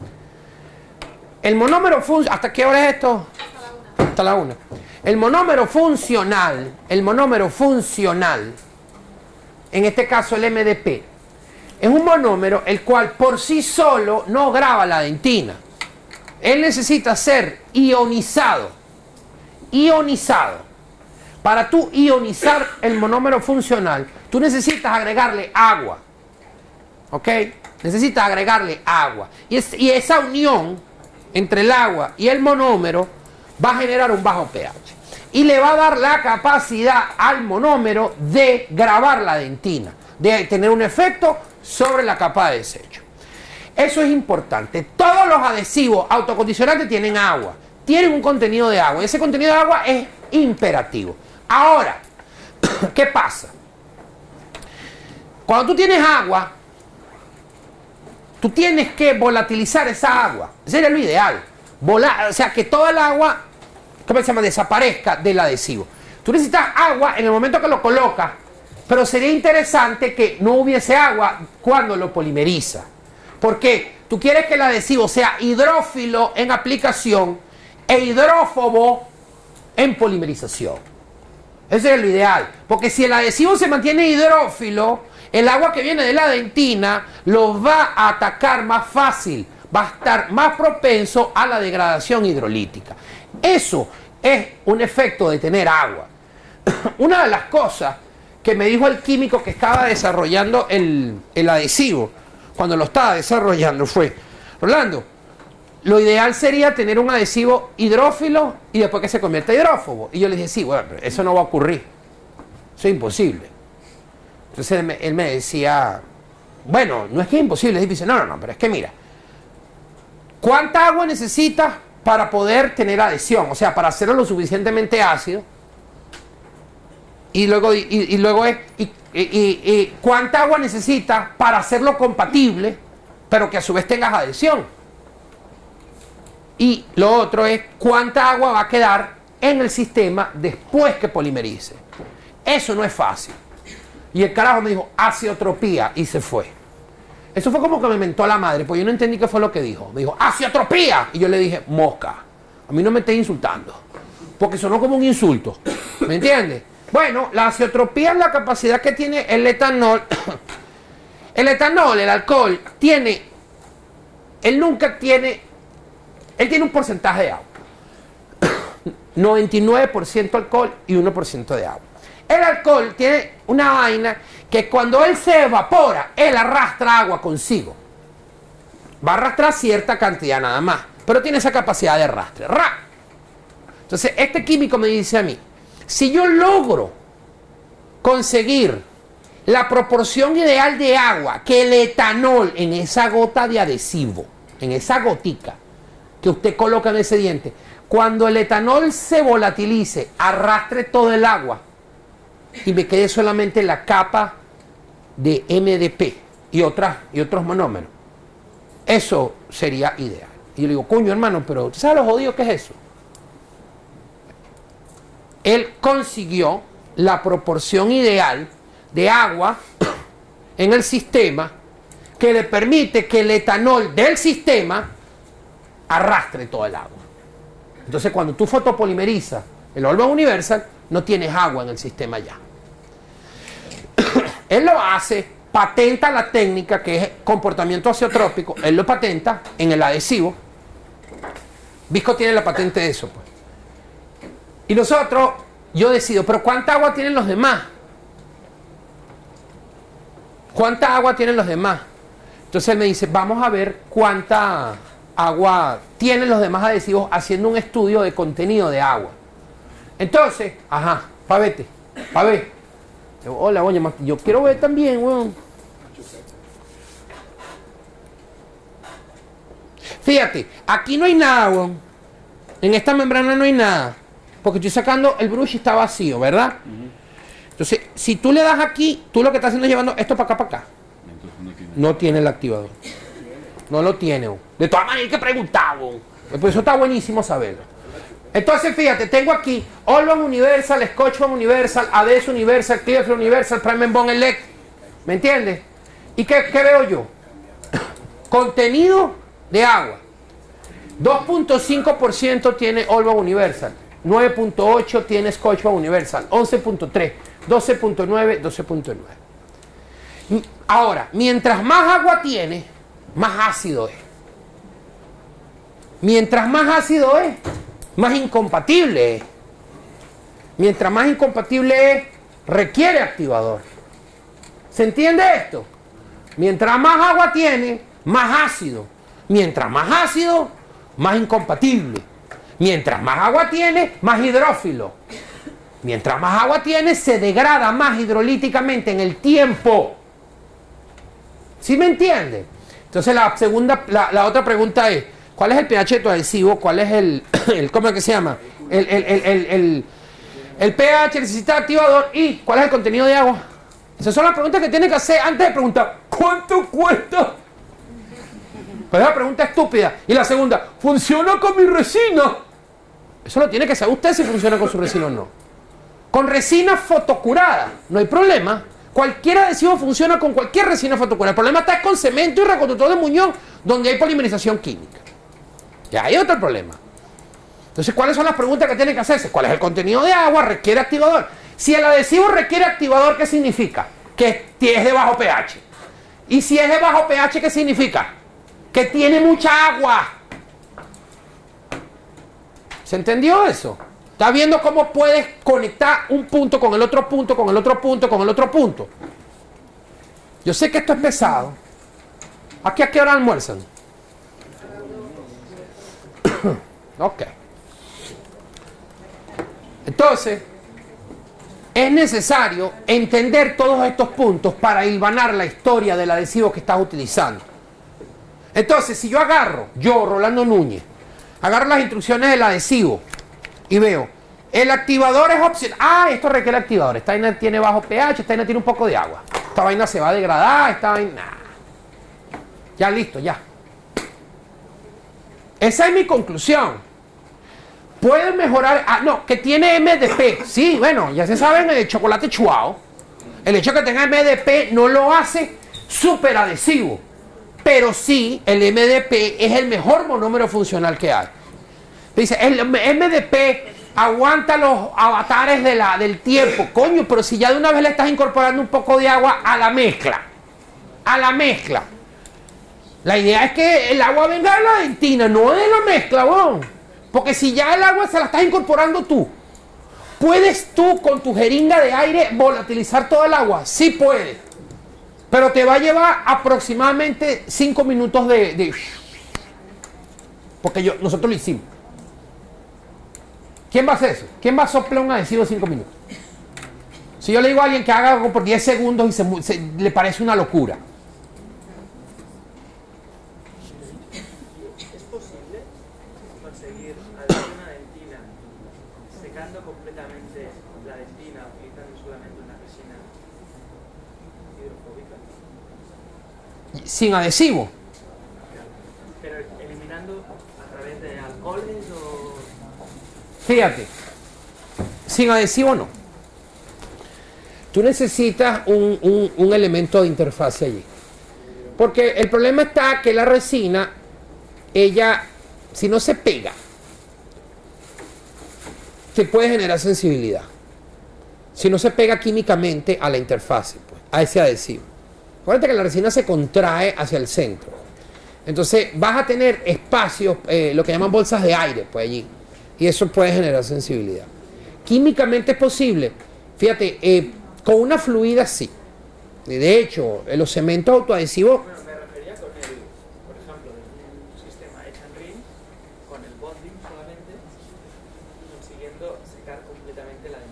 El monómero funcional, ¿hasta qué hora es esto? Hasta la 1. El monómero funcional, en este caso el MDP, es un monómero el cual por sí solo no graba la dentina. Él necesita ser ionizado. Ionizado. Para tú ionizar el monómero funcional, tú necesitas agregarle agua. ¿Ok? Necesitas agregarle agua. Y esa unión entre el agua y el monómero va a generar un bajo pH. Y le va a dar la capacidad al monómero de grabar la dentina, de tener un efecto sobre la capa de desecho. Eso es importante. Todos los adhesivos autocondicionantes tienen agua. Tienen un contenido de agua. Ese contenido de agua es imperativo. Ahora, ¿qué pasa? Cuando tú tienes agua, tú tienes que volatilizar esa agua. Ese sería lo ideal. O sea, que toda el agua, ¿cómo se llama?, desaparezca del adhesivo. Tú necesitas agua en el momento que lo colocas, pero sería interesante que no hubiese agua cuando lo polimeriza. ¿Por qué? Tú quieres que el adhesivo sea hidrófilo en aplicación e hidrófobo en polimerización. Ese es lo ideal. Porque si el adhesivo se mantiene hidrófilo, el agua que viene de la dentina lo va a atacar más fácil. Va a estar más propenso a la degradación hidrolítica. Eso es un efecto de tener agua. Una de las cosas que me dijo el químico que estaba desarrollando el adhesivo, cuando lo estaba desarrollando, fue: Rolando, lo ideal sería tener un adhesivo hidrófilo y después que se convierta en hidrófobo. Y yo le dije, sí, bueno, pero eso no va a ocurrir. Eso es imposible. Entonces él me decía, bueno, no es que es imposible, es difícil. No, pero es que mira, ¿cuánta agua necesitas para poder tener adhesión? O sea, para hacerlo lo suficientemente ácido. Y luego ¿cuánta agua necesitas para hacerlo compatible pero que a su vez tengas adhesión. Y lo otro es cuánta agua va a quedar en el sistema después que polimerice. Eso no es fácil. Y el carajo me dijo, azeotropía, y se fue. Eso fue como que me mentó la madre, pues yo no entendí qué fue lo que dijo. Me dijo, azeotropía. Y yo le dije, mosca. A mí no me estés insultando. Porque sonó como un insulto. ¿Me entiendes? Bueno, la azeotropía es la capacidad que tiene el etanol. El etanol, el alcohol, tiene... Él tiene un porcentaje de agua. 99% alcohol y 1% de agua. El alcohol tiene una vaina que cuando él se evapora, él arrastra agua consigo. Va a arrastrar cierta cantidad nada más, pero tiene esa capacidad de arrastre. Entonces, este químico me dice a mí, si yo logro conseguir la proporción ideal de agua que el etanol en esa gota de adhesivo, en esa gotica que usted coloca en ese diente, cuando el etanol se volatilice, arrastre todo el agua y me quede solamente la capa de MDP y otros monómeros, eso sería ideal. Y yo le digo, coño hermano, pero ¿tú sabes lo jodido que es eso? Él consiguió la proporción ideal de agua en el sistema que le permite que el etanol del sistema arrastre todo el agua. Entonces cuando tú fotopolimerizas el Olvan Universal, no tienes agua en el sistema ya. Él lo hace, patenta la técnica que es comportamiento azeotrópico, él lo patenta en el adhesivo. Visco tiene la patente de eso, pues. Y nosotros, yo decido, pero ¿cuánta agua tienen los demás? ¿Cuánta agua tienen los demás? Entonces él me dice, vamos a ver cuánta agua tienen los demás adhesivos haciendo un estudio de contenido de agua. Entonces, ajá, pa' vete, pa' ver. Hola, oye, yo quiero ver también, weón. Fíjate, aquí no hay nada, weón. En esta membrana no hay nada. Porque estoy sacando el brush y está vacío, ¿verdad? Entonces, si tú le das aquí, tú lo que estás haciendo es llevando esto para acá, para acá. No tiene el activador. No lo tiene, weón. De todas maneras hay que preguntar, weón. Por eso está buenísimo saberlo. Entonces, fíjate, tengo aquí Olvan Universal, Scotchbond Universal, ADES Universal, Clearfield Universal, Prime Bond Elect. ¿Me entiendes? ¿Y qué veo yo? Contenido de agua. 2.5% tiene Olvan Universal. 9.8 tiene Scotchbond Universal. 11.3, 12.9, 12.9. Ahora, mientras más agua tiene, más ácido es. Mientras más ácido es, más incompatible es. Mientras más incompatible es, requiere activador. ¿Se entiende esto? Mientras más agua tiene, más ácido. Mientras más ácido, más incompatible. Mientras más agua tiene, más hidrófilo. Mientras más agua tiene, se degrada más hidrolíticamente en el tiempo. ¿Sí me entiende? Entonces la otra pregunta es, ¿cuál es el pH de tu adhesivo? ¿Cuál es el ¿cómo es que se llama? El pH, necesita activador y ¿cuál es el contenido de agua? Esas son las preguntas que tienen que hacer antes de preguntar ¿cuánto cuesta? Pues es la pregunta estúpida. Y la segunda, ¿funciona con mi resina? Eso lo tiene que saber usted si funciona con su resina o no. Con resina fotocurada, no hay problema. Cualquier adhesivo funciona con cualquier resina fotocurada. El problema está con cemento y reconductor de muñón, donde hay polimerización química. Y hay otro problema. Entonces, ¿cuáles son las preguntas que tienen que hacerse? ¿Cuál es el contenido de agua? ¿Requiere activador? Si el adhesivo requiere activador, ¿qué significa? Que es de bajo pH. Y si es de bajo pH, ¿qué significa? Que tiene mucha agua. ¿Se entendió eso? ¿Estás viendo cómo puedes conectar un punto con el otro punto, con el otro punto, con el otro punto? Yo sé que esto es pesado. ¿Aquí a qué hora almuerzan? Ok. Entonces, es necesario entender todos estos puntos para hilvanar la historia del adhesivo que estás utilizando. Entonces, si yo agarro, Rolando Núñez, agarro las instrucciones del adhesivo y veo, el activador es opcional. Ah, esto requiere activador. Esta vaina tiene bajo pH, esta vaina tiene un poco de agua. Esta vaina se va a degradar, esta vaina... Ya listo, ya. Esa es mi conclusión. Puede mejorar... Ah, no, que tiene MDP. Sí, bueno, ya se saben el chocolate chuao. El hecho de que tenga MDP no lo hace súper adhesivo. Pero sí, el MDP es el mejor monómero funcional que hay. Dice, el MDP aguanta los avatares del tiempo. Coño, pero si ya de una vez le estás incorporando un poco de agua a la mezcla. A la mezcla. La idea es que el agua venga de la dentina, no de la mezcla, weón. Porque si ya el agua se la estás incorporando tú, ¿puedes tú con tu jeringa de aire volatilizar todo el agua? Sí puedes. Pero te va a llevar aproximadamente 5 minutos de... Porque nosotros lo hicimos. ¿Quién va a hacer eso? ¿Quién va a soplar un adhesivo 5 minutos? Si yo le digo a alguien que haga algo por 10 segundos y le parece una locura. ¿Es posible conseguir una dentina secando completamente la dentina utilizando solamente una resina hidrofóbica? Sin adhesivo. Pero eliminando a través de alcoholes o... Fíjate, sin adhesivo no. Tú necesitas un elemento de interfase allí. Porque el problema está que la resina, ella, si no se pega, te puede generar sensibilidad. Si no se pega químicamente a la interfase, pues, a ese adhesivo. Acuérdate que la resina se contrae hacia el centro. Entonces vas a tener espacios, lo que llaman bolsas de aire, pues allí. Y eso puede generar sensibilidad. Químicamente es posible. Fíjate, con una fluida sí. De hecho, los cementos autoadhesivos... Bueno, me refería con el, por ejemplo, un sistema hecho en RIN, con el bonding solamente, consiguiendo secar completamente la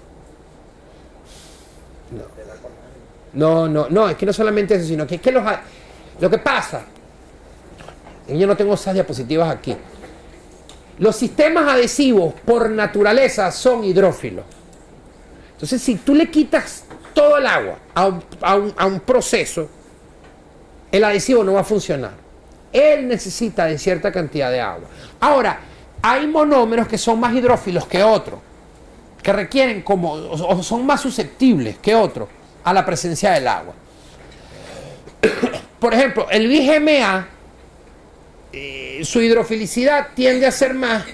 dentina. No, es que no solamente eso, sino que es que lo que pasa, yo no tengo esas diapositivas aquí. Los sistemas adhesivos por naturaleza son hidrófilos. Entonces, si tú le quitas todo el agua a un proceso, el adhesivo no va a funcionar. Él necesita de cierta cantidad de agua. Ahora, hay monómeros que son más hidrófilos que otros, que requieren o son más susceptibles que otros a la presencia del agua. Por ejemplo, el BGMA, su hidrofilicidad tiende a ser más,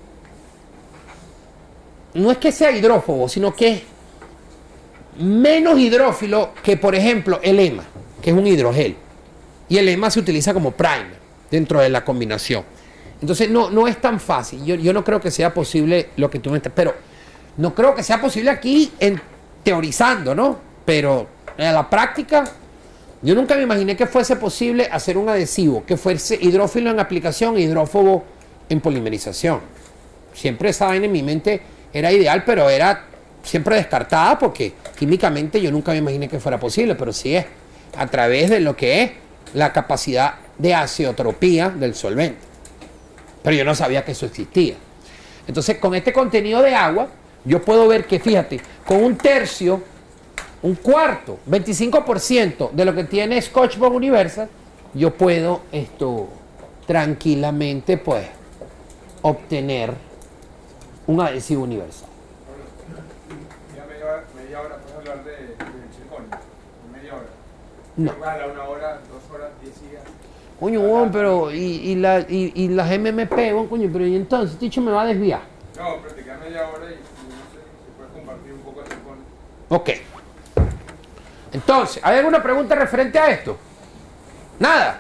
no es que sea hidrófobo, sino que es menos hidrófilo que, por ejemplo, el EMA, que es un hidrogel. Y el EMA se utiliza como primer dentro de la combinación. Entonces no es tan fácil. Yo no creo que sea posible lo que tú me estás... Pero no creo que sea posible aquí teorizando, ¿no? Pero en la práctica... Yo nunca me imaginé que fuese posible hacer un adhesivo que fuese hidrófilo en aplicación e hidrófobo en polimerización. Siempre esa vaina en mi mente era ideal, pero era siempre descartada porque químicamente yo nunca me imaginé que fuera posible, pero sí es a través de lo que es la capacidad de azeotropía del solvente. Pero yo no sabía que eso existía. Entonces, con este contenido de agua, yo puedo ver que, fíjate, con un tercio, un cuarto, 25% de lo que tiene Scotch-Brite Universal, yo puedo tranquilamente pues obtener un adhesivo universal. Ya media hora puedes hablar del circonio. Media hora. No. A 1 hora, 2 horas, 10 días. Coño, bueno, pero y las MMP, bueno, coño, pero y entonces, dicho, me va a desviar. No, pero te queda media hora y no sé si puedes compartir un poco de circonio. Ok. Entonces, ¿hay alguna pregunta referente a esto? Nada.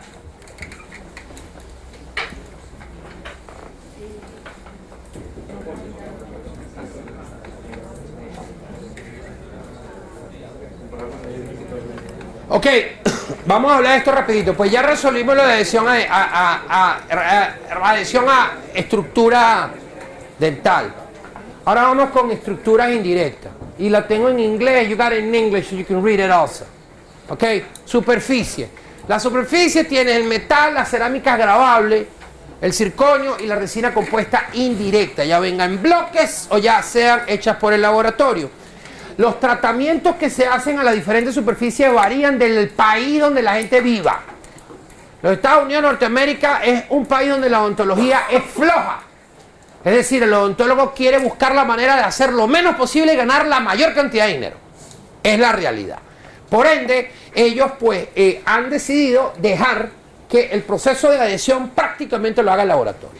Ok, vamos a hablar de esto rapidito. Pues ya resolvimos la adhesión adhesión a estructura dental. Ahora vamos con estructuras indirectas. Y la tengo en inglés. You got it in English, so you can read it also. Ok, superficie. La superficie tiene el metal, la cerámica gravable, el circonio y la resina compuesta indirecta, ya venga en bloques o ya sean hechas por el laboratorio. Los tratamientos que se hacen a las diferentes superficies varían del país donde la gente viva. Los Estados Unidos de Norteamérica es un país donde la odontología es floja. Es decir, el odontólogo quiere buscar la manera de hacer lo menos posible y ganar la mayor cantidad de dinero. Es la realidad. Por ende, ellos pues han decidido dejar que el proceso de adhesión prácticamente lo haga el laboratorio.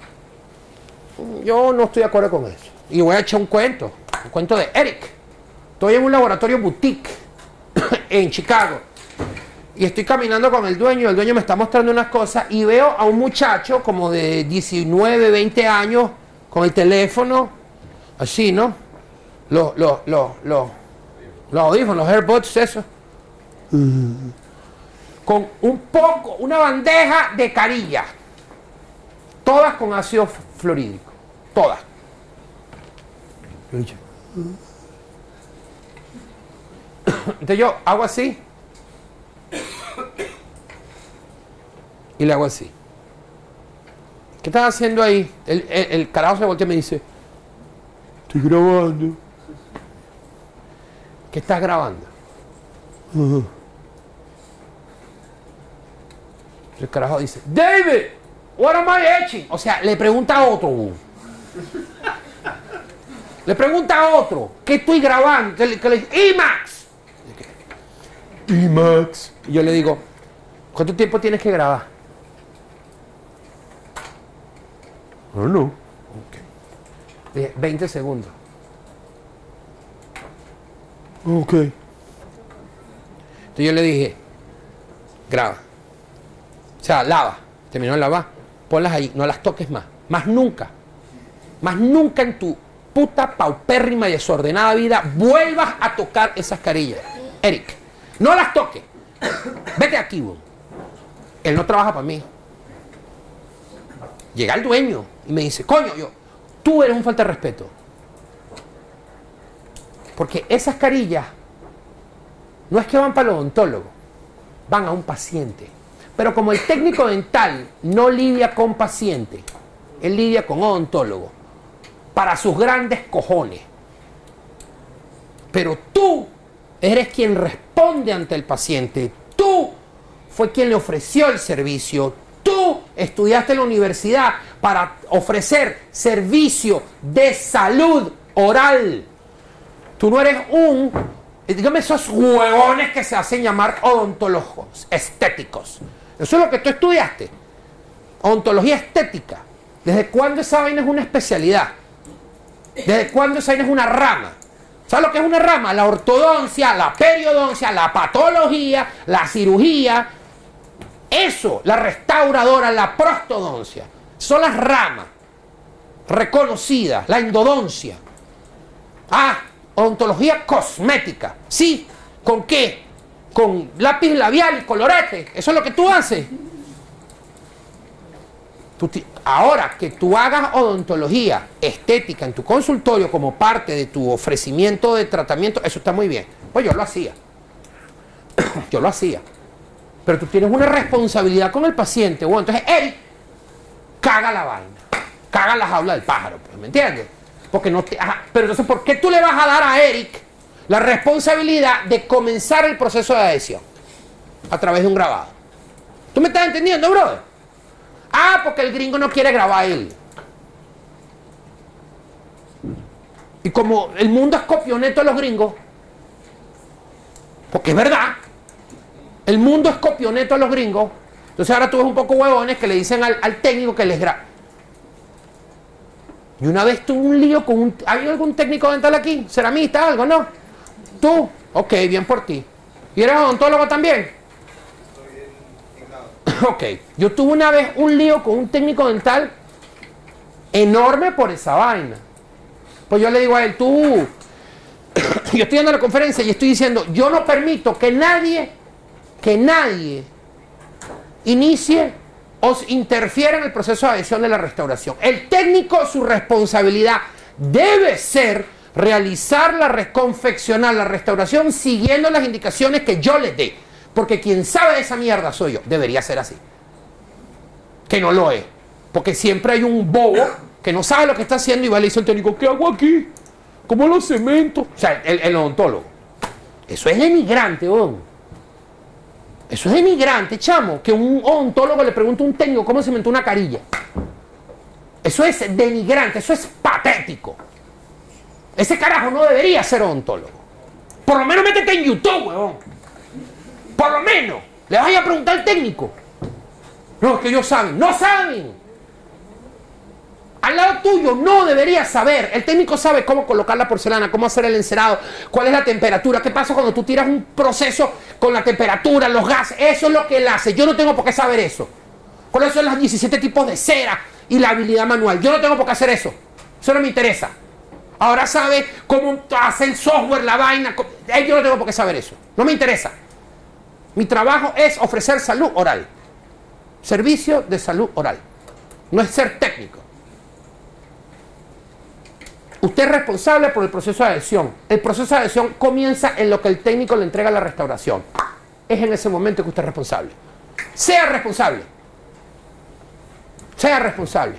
Yo no estoy de acuerdo con eso. Y voy a echar un cuento de Eric. Estoy en un laboratorio boutique en Chicago. Y estoy caminando con el dueño me está mostrando unas cosas y veo a un muchacho como de 19, 20 años con el teléfono, así, ¿no? Los audífonos, los AirPods, eso. Con una bandeja de carillas. Todas con ácido fluorhídrico. Todas. Entonces yo hago así. Y le hago así. ¿Qué estás haciendo ahí? El carajo se voltea y me dice, estoy grabando. ¿Qué estás grabando? El carajo dice, David, what am I etching? O sea, le pregunta a otro. Le pregunta a otro, ¿qué estoy grabando? Que le dice, IMAX. IMAX. Y yo le digo, ¿cuánto tiempo tienes que grabar? No. Okay. 20 segundos. Ok. Entonces yo le dije, graba. O sea, lava. Terminó de lavar. Ponlas ahí. No las toques más. Más nunca. Más nunca en tu puta paupérrima y desordenada vida vuelvas a tocar esas carillas. Eric, no las toques. Vete aquí, vos. Él no trabaja para mí. Llega el dueño y me dice, coño, tú eres un falta de respeto. Porque esas carillas no es que van para el odontólogo, van a un paciente. Pero como el técnico dental no lidia con paciente, él lidia con odontólogo, para sus grandes cojones. Pero tú eres quien responde ante el paciente. Tú fue quien le ofreció el servicio. Tú estudiaste en la universidad para ofrecer servicio de salud oral. Tú no eres dígame esos huevones que se hacen llamar odontólogos estéticos. Eso es lo que tú estudiaste. Odontología estética. ¿Desde cuándo esa vaina es una especialidad? ¿Desde cuándo esa vaina es una rama? ¿Sabes lo que es una rama? La ortodoncia, la periodoncia, la patología, la cirugía. Eso, la restauradora, la prostodoncia. Son las ramas reconocidas. La endodoncia. Odontología cosmética. Sí. ¿Con qué? Con lápiz labial y colorete. Eso es lo que tú haces. Ahora que tú hagas odontología estética en tu consultorio como parte de tu ofrecimiento de tratamiento, eso está muy bien. Pues yo lo hacía. Yo lo hacía. Pero tú tienes una responsabilidad con el paciente. Bueno, entonces él caga la vaina. Caga la jaula del pájaro. Pues, ¿me entiendes? Porque no te, pero entonces, ¿por qué tú le vas a dar a Eric la responsabilidad de comenzar el proceso de adhesión a través de un grabado? ¿Tú me estás entendiendo, brother? Porque el gringo no quiere grabar él. Y como el mundo es copioneto de los gringos, porque es verdad, el mundo es copioneto de los gringos, entonces ahora tú ves un poco huevones que le dicen al técnico que les graba. Y una vez tuve un lío con ¿hay algún técnico dental aquí? ¿Ceramista, algo, no? ¿Tú? Ok, bien por ti. ¿Y eres odontólogo también? Ok, yo tuve una vez un lío con un técnico dental enorme por esa vaina. Pues yo le digo a él, yo estoy dando la conferencia y estoy diciendo, yo no permito que nadie inicie o interfiera en el proceso de adhesión de la restauración. El técnico, su responsabilidad debe ser realizar confeccionar la restauración siguiendo las indicaciones que yo les dé. Porque quien sabe de esa mierda soy yo. Debería ser así. Que no lo es. Porque siempre hay un bobo que no sabe lo que está haciendo y va y le dice al técnico, ¿qué hago aquí? ¿Cómo lo cemento? O sea, el odontólogo. Eso es denigrante, ¿no? Eso es denigrante, chamo, que un odontólogo le pregunte a un técnico cómo se inventó una carilla. Eso es denigrante, eso es patético. Ese carajo no debería ser odontólogo. Por lo menos métete en YouTube, huevón. Por lo menos. Le vas a ir a preguntar al técnico. No, es que ellos saben. ¡No saben! Al lado tuyo no deberías saber. El técnico sabe cómo colocar la porcelana, cómo hacer el encerado, cuál es la temperatura, qué pasa cuando tú tiras un proceso con la temperatura, los gases. Eso es lo que él hace. Yo no tengo por qué saber eso. ¿Cuáles son los 17 tipos de cera y la habilidad manual? Yo no tengo por qué hacer eso. Eso no me interesa. Ahora sabe cómo hacer el software, la vaina. Yo no tengo por qué saber eso. No me interesa. Mi trabajo es ofrecer salud oral. Servicio de salud oral. No es ser técnico. Usted es responsable por el proceso de adhesión. El proceso de adhesión comienza en lo que el técnico le entrega a la restauración. Es en ese momento que usted es responsable. Sea responsable. Sea responsable.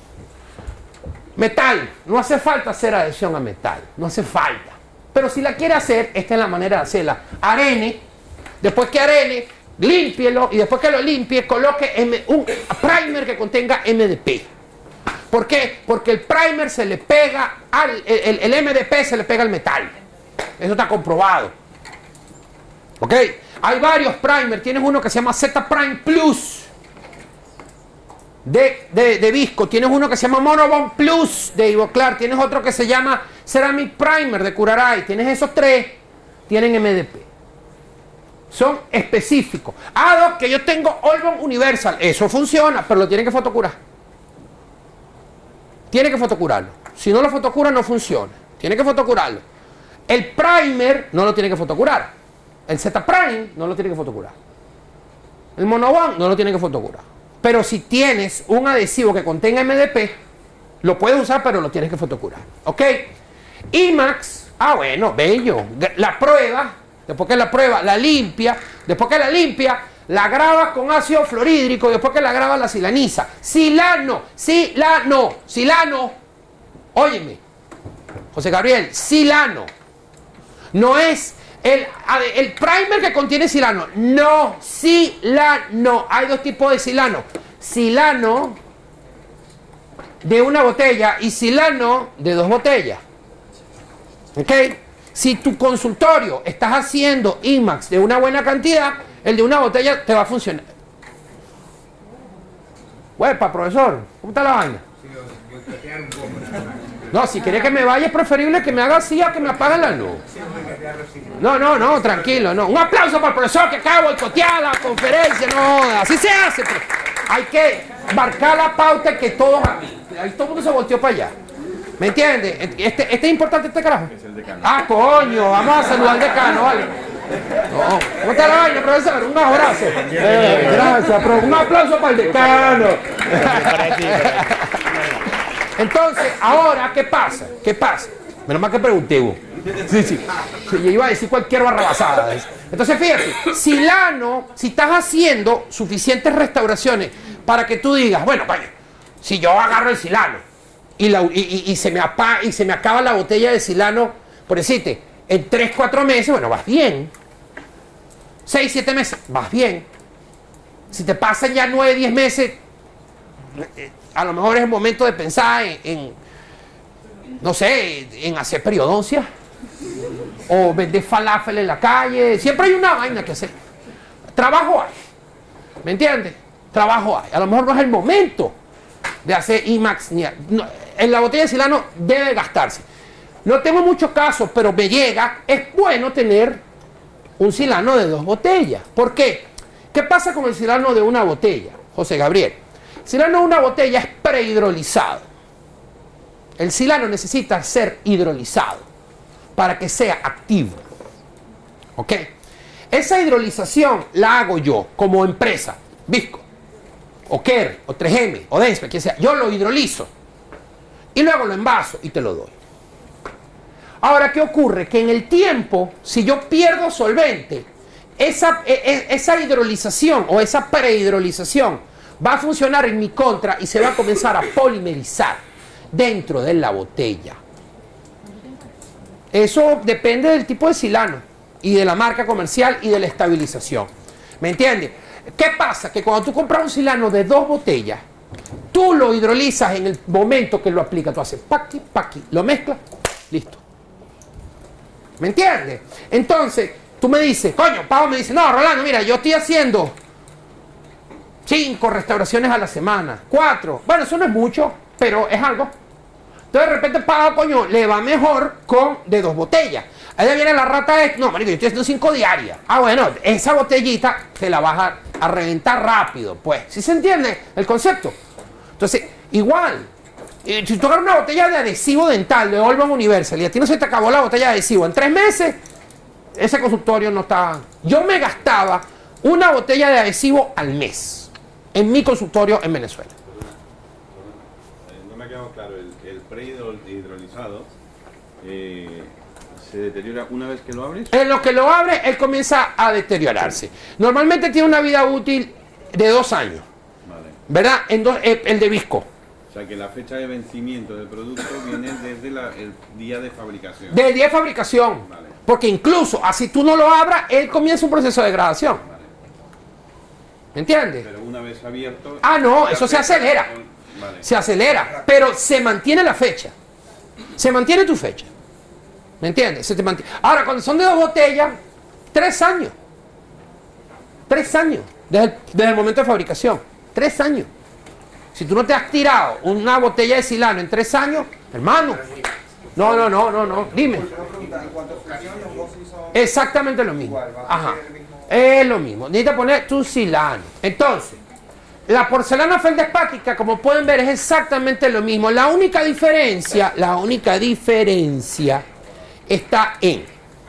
Metal. No hace falta hacer adhesión a metal. No hace falta. Pero si la quiere hacer, esta es la manera de hacerla. Arene. Después que arene, límpielo. Y después que lo limpie, coloque un primer que contenga MDP. ¿Por qué? Porque el primer se le pega el MDP se le pega al metal. Eso está comprobado. ¿Ok? Hay varios primers. Tienes uno que se llama Z Prime Plus de Visco. Tienes uno que se llama Monobond Plus de Ivoclar. Tienes otro que se llama Ceramic Primer de Curaray. Tienes esos tres. Tienen MDP. Son específicos. Doc, que yo tengo Olbon Universal. Eso funciona, pero lo tienen que fotocurar. Tiene que fotocurarlo. Si no lo fotocura, no funciona. Tiene que fotocurarlo. El primer no lo tiene que fotocurar. El Z Prime no lo tiene que fotocurar. El Monobond no lo tiene que fotocurar. Pero si tienes un adhesivo que contenga MDP, lo puedes usar, pero lo tienes que fotocurar. ¿Ok? IMAX, bueno, bello. La prueba, después que la prueba, la limpia. Después que la limpia, la grabas con ácido fluorhídrico. Después que la grabas, la silaniza. Silano. Óyeme, José Gabriel, silano. No es el primer que contiene silano. No, silano. Hay dos tipos de silano. Silano de una botella y silano de 2 botellas. ¿Ok? Si tu consultorio estás haciendo IMAX de una buena cantidad, el de una botella te va a funcionar. Huepa, profesor, ¿cómo está la vaina? No, si quieres que me vaya es preferible que me haga así a que me apague la luz. No, tranquilo, no. Un aplauso para el profesor que acaba de boicotear la conferencia. No, así se hace. Pero hay que marcar la pauta que todos aquí. Ahí todo el mundo se volteó para allá. ¿Me entiendes? Este es importante, este carajo. Es el decano. Coño, vamos a saludar al decano, ¿vale? No. ¿Cómo está la vaina, profesor? Un abrazo. Gracias, profe. Un aplauso para el decano. Entonces, ahora, ¿qué pasa? Menos mal que pregunté, vos. Sí. Yo iba a decir cualquier barrabasada. Entonces, fíjate, silano, si estás haciendo suficientes restauraciones para que tú digas, bueno, vaya, si yo agarro el silano y se me acaba la botella de silano, por decirte, en 3-4 meses, bueno, vas bien. 6-7 meses, vas bien. Si te pasan ya 9-10 meses, a lo mejor es el momento de pensar no sé, en hacer periodoncia o vender falafel en la calle. Siempre hay una vaina que hacer. Trabajo hay, ¿me entiendes? Trabajo hay. A lo mejor no es el momento de hacer IMAX. En la botella de silano debe gastarse. No tengo muchos casos, pero me llega. Es bueno tener un silano de 2 botellas. ¿Por qué? ¿Qué pasa con el silano de una botella, José Gabriel? El silano de una botella es prehidrolizado. El silano necesita ser hidrolizado para que sea activo. ¿Ok? Esa hidrolización la hago yo como empresa, Visco, o Kerr, o 3M, o Denspe, quien sea. Yo lo hidrolizo y luego lo envaso y te lo doy. Ahora, ¿qué ocurre? Que en el tiempo, si yo pierdo solvente, esa hidrolización o esa prehidrolización va a funcionar en mi contra y se va a comenzar a polimerizar dentro de la botella. Eso depende del tipo de silano y de la marca comercial y de la estabilización. ¿Me entiendes? ¿Qué pasa? Que cuando tú compras un silano de 2 botellas, tú lo hidrolizas en el momento que lo aplicas. Tú haces paqui, paqui, lo mezclas, listo. ¿Me entiendes? Entonces, tú me dices, coño, Pau me dice, no, Rolando, mira, yo estoy haciendo 5 restauraciones a la semana, 4. Bueno, eso no es mucho, pero es algo. Entonces, de repente, Pau, coño, le va mejor con de 2 botellas. Ahí viene la rata de, no, marico, yo estoy haciendo 5 diarias. Ah, bueno, esa botellita se la vas a reventar rápido, pues. ¿Sí se entiende el concepto? Entonces, igual, si tú agarras una botella de adhesivo dental de Olvan Universal y a ti no se te acabó la botella de adhesivo en 3 meses, ese consultorio no está... Yo me gastaba una botella de adhesivo al mes en mi consultorio en Venezuela. No me ha quedado claro, el prehidrolizado se deteriora una vez que lo abres. En lo que lo abres, él comienza a deteriorarse. Normalmente tiene una vida útil de 2 años. Vale. ¿Verdad? El de visco. O sea que la fecha de vencimiento del producto viene desde el día de fabricación. Del día de fabricación. Vale. Porque incluso, así tú no lo abras, él comienza un proceso de degradación. Vale. ¿Me entiendes? Pero una vez abierto... Ah, no, eso se acelera. Vale. Se acelera. Pero se mantiene la fecha. Se mantiene tu fecha. ¿Me entiendes? Se te mantiene. Ahora, cuando son de 2 botellas, 3 años. 3 años. Desde el momento de fabricación. 3 años. Si tú no te has tirado una botella de Silano en 3 años, hermano. No. Dime. Exactamente lo mismo. Ajá. Es lo mismo. Necesitas poner tu Silano. Entonces, la porcelana feldespática, como pueden ver, es exactamente lo mismo. La única diferencia está en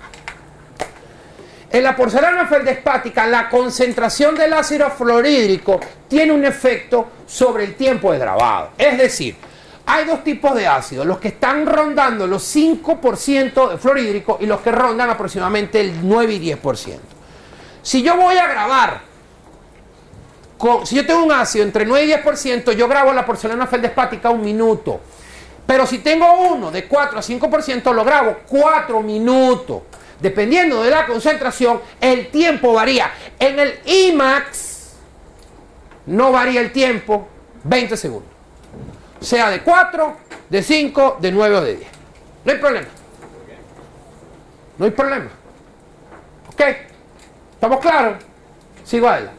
la porcelana feldespática, la concentración del ácido fluorhídrico tiene un efecto sobre el tiempo de grabado. Es decir, hay 2 tipos de ácidos, los que están rondando los 5% de fluorhídrico y los que rondan aproximadamente el 9 y 10%. Si yo voy a grabar, si yo tengo un ácido entre 9 y 10%, yo grabo la porcelana feldespática 1 minuto. Pero si tengo uno de 4 a 5%, lo grabo 4 minutos. Dependiendo de la concentración, el tiempo varía. En el IMAX no varía el tiempo 20 segundos. Sea de 4, de 5, de 9 o de 10. No hay problema. No hay problema. ¿Ok? ¿Estamos claros? Sigo adelante.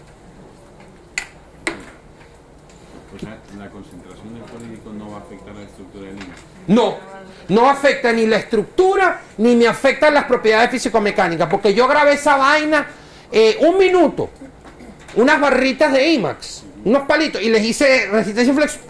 O sea, la concentración del fluorhídrico no va a afectar a la estructura del IMAX. No afecta ni la estructura, ni me afectan las propiedades físico-mecánicas, porque yo grabé esa vaina 1 minuto, unas barritas de IMAX, unos palitos, y les hice resistencia y flexión.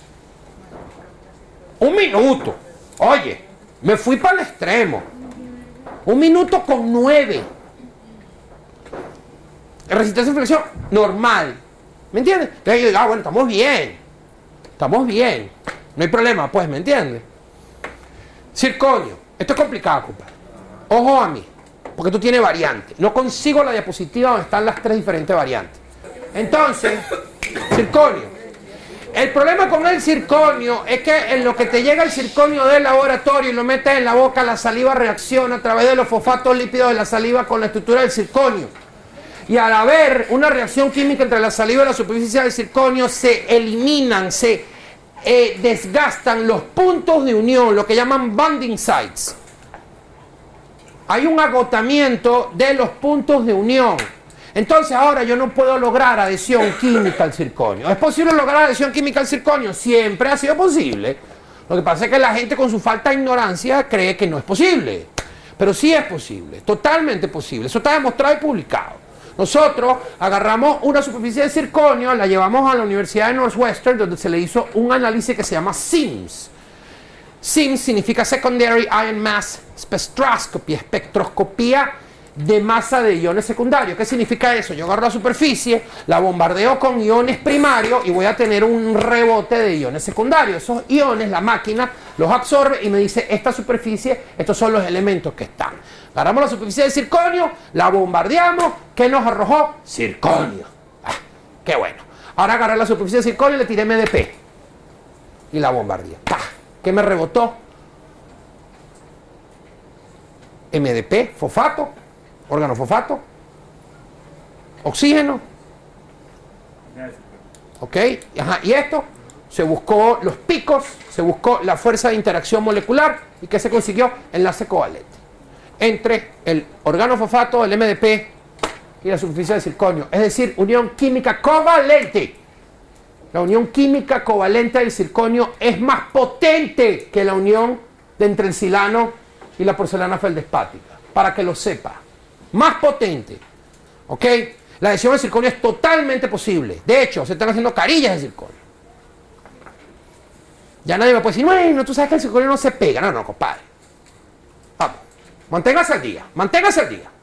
1 minuto. Oye, me fui para el extremo. 1 minuto con 9. Resistencia y flexión normal. ¿Me entiendes? Entonces yo digo, bueno, estamos bien. Estamos bien. No hay problema, pues, ¿me entiendes? Circonio. Esto es complicado, compadre. Ojo a mí, porque esto tiene variantes. No consigo la diapositiva donde están las 3 diferentes variantes. Entonces, circonio. El problema con el circonio es que en lo que te llega el circonio del laboratorio y lo metes en la boca, la saliva reacciona a través de los fosfatos lípidos de la saliva con la estructura del circonio. Y al haber una reacción química entre la saliva y la superficie del circonio, se eliminan, se desgastan los puntos de unión, lo que llaman bonding sites. Hay un agotamiento de los puntos de unión. Entonces ahora yo no puedo lograr adhesión química al circonio. ¿Es posible lograr adhesión química al circonio? Siempre ha sido posible. Lo que pasa es que la gente con su falta de ignorancia cree que no es posible. Pero sí es posible, totalmente posible. Eso está demostrado y publicado. Nosotros agarramos una superficie de circonio, la llevamos a la Universidad de Northwestern, donde se le hizo un análisis que se llama SIMS. SIMS significa Secondary Ion Mass Spectroscopy, espectroscopía de masa de iones secundarios. ¿Qué significa eso? Yo agarro la superficie, la bombardeo con iones primarios y voy a tener un rebote de iones secundarios. Esos iones, la máquina los absorbe y me dice, esta superficie, estos son los elementos que están. Agarramos la superficie de circonio, la bombardeamos, ¿qué nos arrojó? Circonio. Ah, qué bueno. Ahora agarré la superficie de circonio y le tiré MDP. Y la bombardeé. ¡Pah! ¿Qué me rebotó? MDP, fosfato, organofosfato, oxígeno. ¿Ok? Ajá. Y esto, se buscó los picos, se buscó la fuerza de interacción molecular. ¿Y qué se consiguió? Enlace covalente entre el organofosfato, el MDP y la superficie de circonio. Es decir, unión química covalente. La unión química covalente del circonio es más potente que la unión entre el silano y la porcelana feldespática. Para que lo sepa. Más potente. ¿Ok? La adhesión de circonio es totalmente posible. De hecho, se están haciendo carillas de circonio. Ya nadie me puede decir, bueno, tú sabes que el circonio no se pega. No, no, compadre. Vamos. Manténgase al día. Manténgase al día.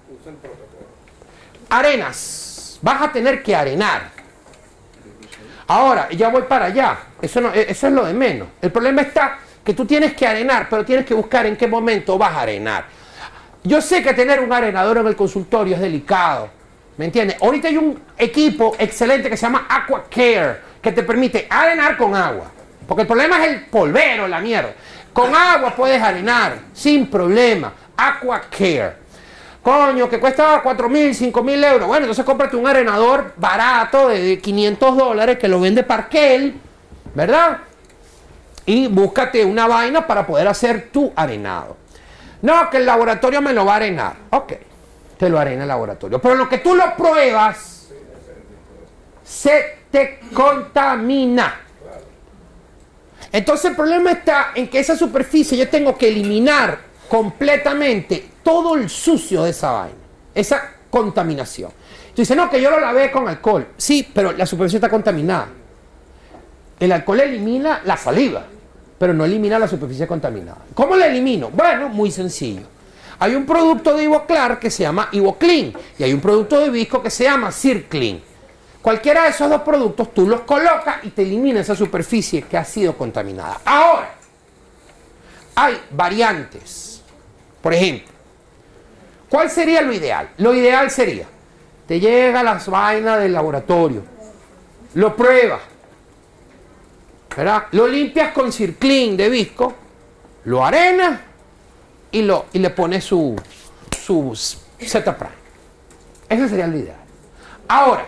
Arenas. Vas a tener que arenar. Ahora, ya voy para allá. Eso es lo de menos. El problema está que tú tienes que arenar, pero tienes que buscar en qué momento vas a arenar. Yo sé que tener un arenador en el consultorio es delicado. ¿Me entiendes? Ahorita hay un equipo excelente que se llama AquaCare, que te permite arenar con agua. Porque el problema es el polvero, la mierda. Con agua puedes arenar, sin problema. AquaCare. Coño, que cuesta 4.000, 5.000 euros. Bueno, entonces cómprate un arenador barato de $500 que lo vende Parkel, ¿verdad? Y búscate una vaina para poder hacer tu arenado. No, que el laboratorio me lo va a arenar. Ok, te lo arena el laboratorio. Pero lo que tú lo pruebas, se te contamina. Entonces el problema está en que esa superficie yo tengo que eliminar completamente todo el sucio de esa vaina, esa contaminación. Tú dices, no, que yo lo lavé con alcohol. Sí, pero la superficie está contaminada. El alcohol elimina la saliva, pero no elimina la superficie contaminada. ¿Cómo la elimino? Bueno, muy sencillo. Hay un producto de Ivoclar que se llama Ivoclean y hay un producto de Visco que se llama Circlean. Cualquiera de esos dos productos tú los colocas y te elimina esa superficie que ha sido contaminada. Ahora, hay variantes. Por ejemplo, ¿cuál sería lo ideal? Lo ideal sería, te llega las vainas del laboratorio, lo pruebas, ¿verdad? Lo limpias con Circlean de Visco, lo arenas y le pones su Z-Prime. Ese sería lo ideal. Ahora,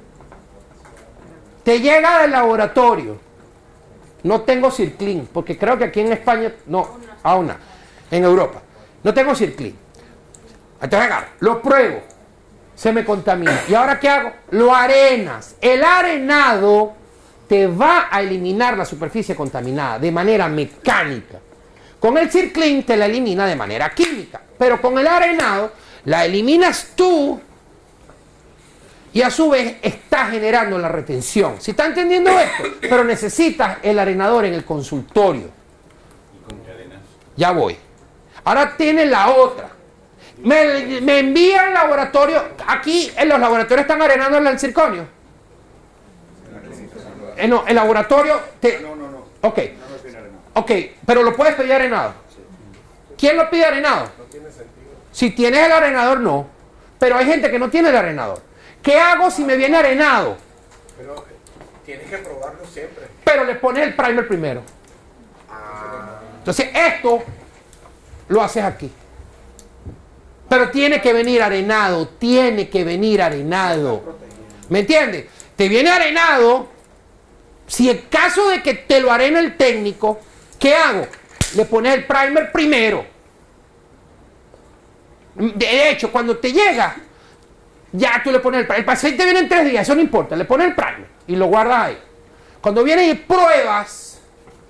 te llega del laboratorio, no tengo Circlean, porque creo que aquí en España, no, aún no, en Europa, no tengo Circlean. Entonces agarro, lo pruebo, se me contamina. ¿Y ahora qué hago? Lo arenas. El arenado te va a eliminar la superficie contaminada de manera mecánica. Con el Circlean te la elimina de manera química, pero con el arenado la eliminas tú y a su vez está generando la retención. ¿Sí está entendiendo esto? Pero necesitas el arenador en el consultorio. ¿Y con qué arenas? Ya voy. Ahora tiene la otra. Me envía al laboratorio. Aquí en los laboratorios están arenando el circonio. No, el laboratorio te... No. Ok. No lo tiene arenado. Ok, pero lo puedes pedir arenado. ¿Quién lo pide arenado? No tiene sentido. Si tienes el arenador, no. Pero hay gente que no tiene el arenador. ¿Qué hago si me viene arenado? Pero tienes que probarlo siempre. Pero le pones el primer primero. Entonces esto lo haces aquí. Pero tiene que venir arenado. Tiene que venir arenado. ¿Me entiendes? Te viene arenado. Si en caso de que te lo arena el técnico, ¿qué hago? Le pones el primer primero. De hecho, cuando te llega, ya tú le pones el paciente viene en 3 días, eso no importa, le pones el primer y lo guardas ahí. Cuando viene y pruebas,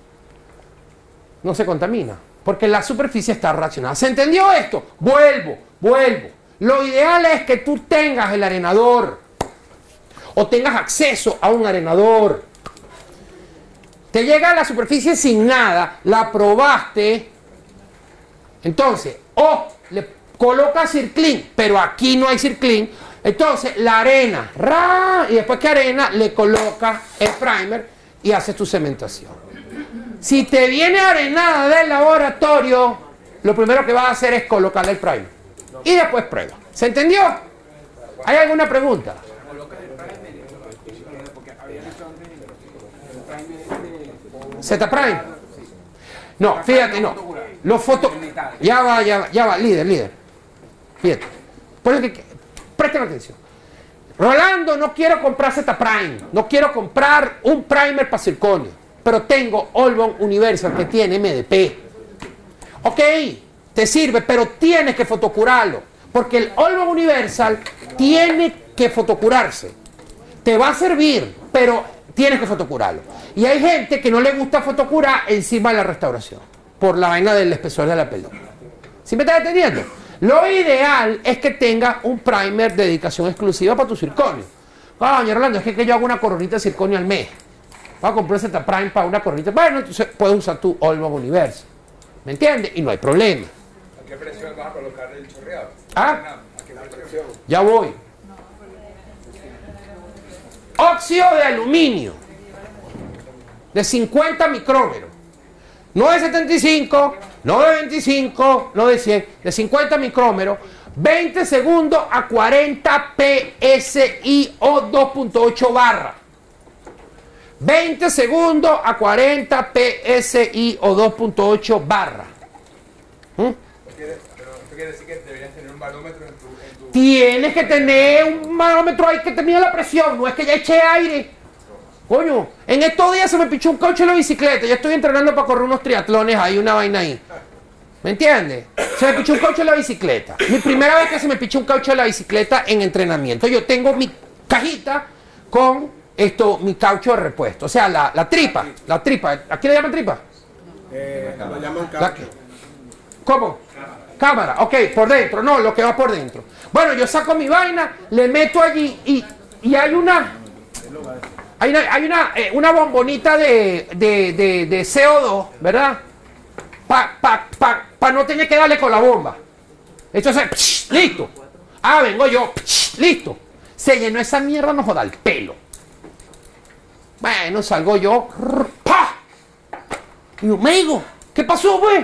no se contamina, porque la superficie está reaccionada. ¿Se entendió esto? Vuelvo. Lo ideal es que tú tengas el arenador o tengas acceso a un arenador. Te llega a la superficie sin nada, la probaste, entonces, o le colocas Circlean, pero aquí no hay Circlean, entonces la arena, y después que arena, le colocas el primer y haces tu cementación. Si te viene arenada del laboratorio, lo primero que vas a hacer es colocarle el primer y después prueba. ¿Se entendió? ¿Hay alguna pregunta? Z-Prime. No, fíjate, no. Los fotos. Ya va, líder. Fíjate. Presten atención. Rolando, no quiero comprar Z-Prime, no quiero comprar un primer para circonio, pero tengo Olbon Universal que tiene MDP. Ok, te sirve, pero tienes que fotocurarlo, porque el Olbon Universal tiene que fotocurarse. Te va a servir, pero tienes que fotocurarlo. Y hay gente que no le gusta fotocurar encima de la restauración, por la vaina del espesor de la pelota. ¿Sí me estás entendiendo? Lo ideal es que tengas un primer de dedicación exclusiva para tu circonio. Coño, Rolando, es que yo hago una coronita de circonio al mes. Voy a comprar Z-Prime para una coronita. Bueno, entonces puedes usar tu Olbon Universal. ¿Me entiendes? Y no hay problema. ¿A qué presión vas a colocar el chorreado? ¿Ah? ¿A qué presión? Ya voy. Óxido de aluminio de 50 micrómetros. No de 75, no de 25, no de 100, de 50 micrómetros, 20 segundos a 40 PSI o 2.8 barra. 20 segundos a 40 PSI o 2.8 barra. Pero esto quiere decir que deberías tener un barómetro en tu... Tienes que tener un barómetro ahí que te mida la presión, no es que ya eché aire. Coño, en estos días se me pichó un caucho en la bicicleta. Ya estoy entrenando para correr unos triatlones ahí, una vaina ahí. ¿Me entiendes? Se me pichó un caucho en la bicicleta. Mi primera vez que se me pichó un caucho en la bicicleta en entrenamiento. Yo tengo mi cajita con mi caucho de repuesto. O sea, la tripa. La tripa. ¿Aquí le llaman tripa? Lo llaman caucho. ¿Cómo? Cámara. Ok, por dentro. No, lo que va por dentro. Bueno, yo saco mi vaina, le meto allí y hay una... Hay una bombonita de CO2, ¿verdad? Para no tener que darle con la bomba. Entonces, listo. Ah, vengo yo, listo. Se llenó esa mierda, no joda el pelo. Bueno, salgo yo. ¡Pah! Y yo, Meigo, ¿qué pasó, pues?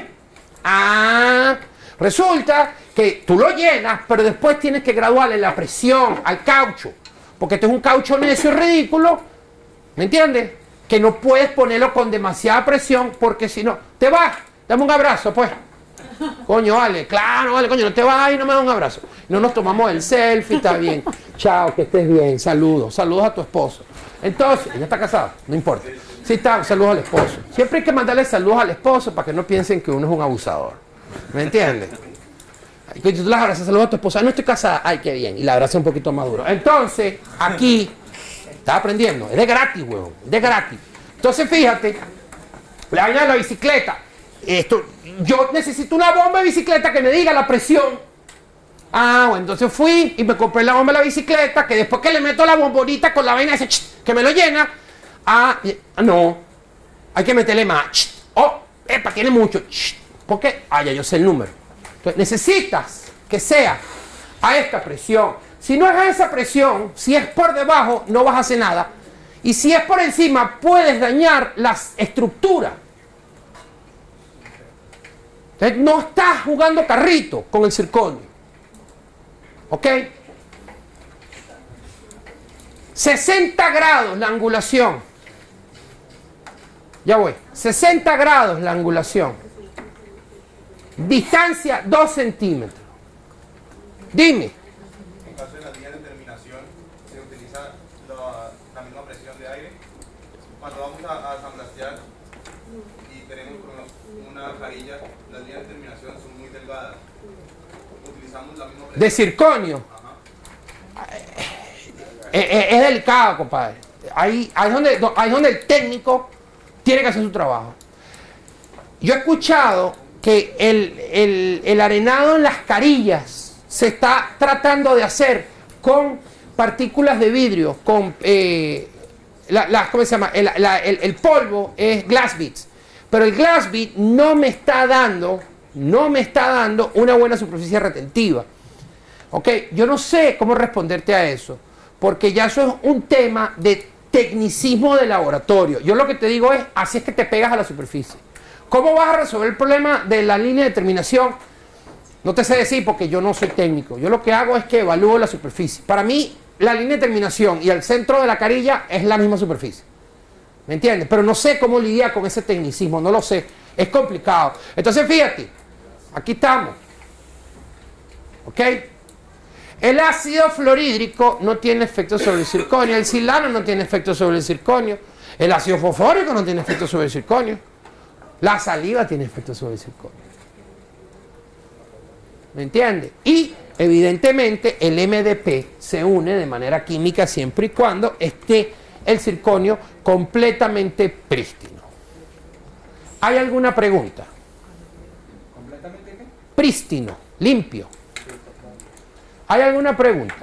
Ah, resulta que tú lo llenas, pero después tienes que graduarle la presión al caucho. Porque este es un caucho necio y ridículo. ¿Me entiendes? Que no puedes ponerlo con demasiada presión porque si no, te vas, dame un abrazo pues. Coño, vale, claro, vale, coño, no te vas y no me das un abrazo. No nos tomamos el selfie, está bien. Chao, que estés bien, saludos, saludos a tu esposo. Entonces, ella está casada, no importa. Sí, está, saludos al esposo. Siempre hay que mandarle saludos al esposo para que no piensen que uno es un abusador. ¿Me entiendes? Y tú las abrazas, saludos a tu esposa. No estoy casada, ay, qué bien. Y la abraza un poquito más duro. Entonces, aquí... Estás aprendiendo, es de gratis, huevón, es de gratis. Entonces, fíjate, la vaina de la bicicleta. Yo necesito una bomba de bicicleta que me diga la presión. Ah, bueno, entonces fui y me compré la bomba de la bicicleta, que después que le meto la bombonita con la vaina ese, que me lo llena. No, hay que meterle más. Epa, tiene mucho. ¿Por qué? Ya yo sé el número. Entonces, necesitas que sea a esta presión. Si no es a esa presión, si es por debajo, no vas a hacer nada. Y si es por encima, puedes dañar las estructuras. Entonces, no estás jugando carrito con el circonio. ¿Ok? 60 grados la angulación. Ya voy. 60 grados la angulación. Distancia 2 centímetros. Dime. En caso de la línea de terminación, se utiliza la misma presión de aire. Cuando vamos a sandblastear y tenemos una varilla, las líneas de terminación son muy delgadas. Utilizamos la misma presión. De circonio. Es delicado, compadre. Ahí es donde el técnico tiene que hacer su trabajo. Yo he escuchado que el arenado en las carillas se está tratando de hacer con partículas de vidrio, con ¿cómo se llama? El polvo es glass beads, pero el glass bead no me está dando una buena superficie retentiva. Ok, yo no sé cómo responderte a eso, porque ya eso es un tema de tecnicismo de laboratorio. Yo lo que te digo es, así es que te pegas a la superficie. ¿Cómo vas a resolver el problema de la línea de terminación? No te sé decir porque yo no soy técnico. Yo lo que hago es que evalúo la superficie. Para mí, la línea de terminación y el centro de la carilla es la misma superficie. ¿Me entiendes? Pero no sé cómo lidiar con ese tecnicismo, no lo sé. Es complicado. Entonces, fíjate, aquí estamos. ¿Ok? El ácido fluorhídrico no tiene efecto sobre el circonio, el silano no tiene efecto sobre el circonio, el ácido fosfórico no tiene efecto sobre el circonio, la saliva tiene efecto sobre el circonio. ¿Me entiende? Y evidentemente el MDP se une de manera química siempre y cuando esté el circonio completamente prístino. ¿Hay alguna pregunta? ¿Completamente qué? Prístino, limpio. ¿Hay alguna pregunta?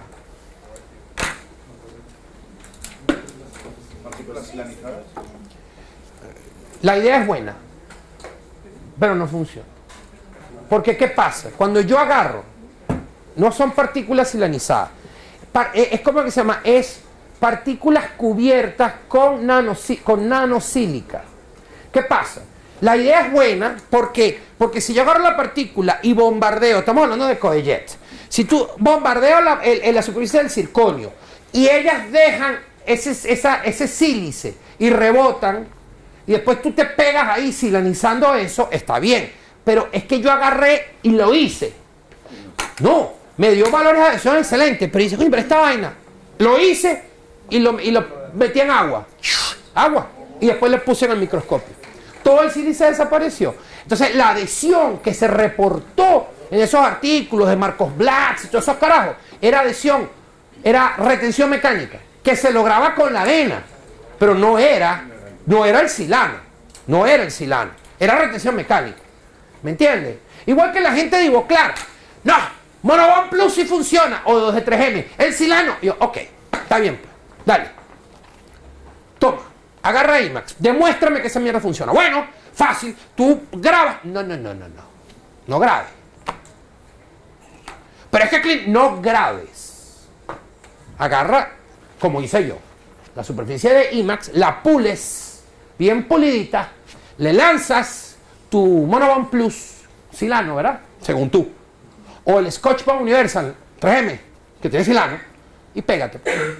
¿Partículas silanizadas? La idea es buena, pero no funciona. Porque ¿qué pasa? Cuando yo agarro, no son partículas silanizadas. Es como que se llama, es partículas cubiertas con nanosílica. ¿Qué pasa? La idea es buena porque si yo agarro la partícula y bombardeo, estamos hablando de coellet, si tú bombardeas la superficie del circonio y ellas dejan ese sílice y rebotan y después tú te pegas ahí silanizando eso, está bien. Pero es que yo agarré y lo hice. No, me dio valores de adhesión excelentes, pero dice, oye, pero esta vaina, lo hice y lo metí en agua. Agua. Y después le puse en el microscopio. Todo el sílice desapareció. Entonces, la adhesión que se reportó en esos artículos de Marcos Blacks y todos esos carajos, era adhesión, era retención mecánica, que se lograba con la arena, pero no era el silano, no era el silano, era retención mecánica. ¿Me entiendes? Igual que la gente de Ivoclar. No, Monobond Plus sí funciona. O 2 de 3M. El silano. Y yo, ok, está bien. Dale. Toma. Agarra IMAX. Demuéstrame que esa mierda funciona. Bueno, fácil. Tú grabas. No. No grabes. Pero es que, Clint, no grabes. Agarra, como hice yo, la superficie de IMAX, la pules bien pulidita, le lanzas tu Monobond Plus silano, ¿verdad? Según tú. O el Scotch Bond Universal 3M, que tiene silano, y pégate.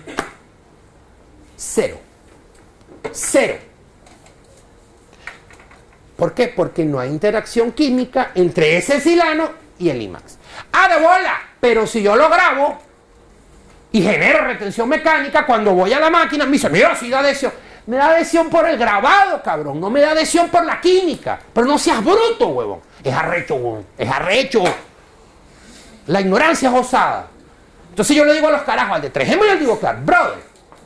Cero. ¿Por qué? Porque no hay interacción química entre ese silano y el IMAX. ¡Ah, de bola! Pero si yo lo grabo y genero retención mecánica, cuando voy a la máquina, me dice, mira, si da adhesión. Me da adhesión por el grabado, cabrón. No me da adhesión por la química. Pero no seas bruto, huevón. Es arrecho, huevón. Es arrecho. La ignorancia es osada. Entonces yo le digo a los carajos, al de 3M y al de Ivoclar, brother,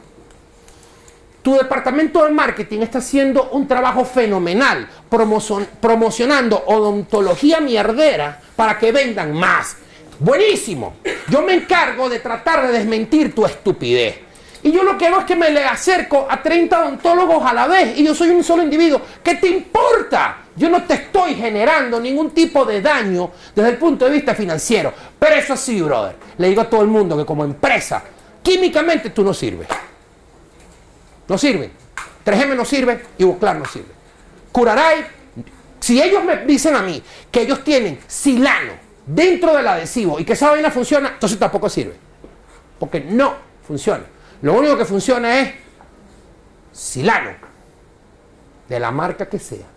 tu departamento de marketing está haciendo un trabajo fenomenal promocionando odontología mierdera para que vendan más. Buenísimo. Yo me encargo de tratar de desmentir tu estupidez. Y yo lo que hago es que me le acerco a 30 odontólogos a la vez y yo soy un solo individuo. ¿Qué te importa? Yo no te estoy generando ningún tipo de daño desde el punto de vista financiero. Pero eso sí, brother, le digo a todo el mundo que como empresa, químicamente tú no sirves. No sirve. 3M no sirve, Ivoclar no sirve. Curaray, si ellos me dicen a mí que ellos tienen silano dentro del adhesivo y que esa vaina funciona, entonces tampoco sirve. Porque no funciona. Lo único que funciona es silano, de la marca que sea.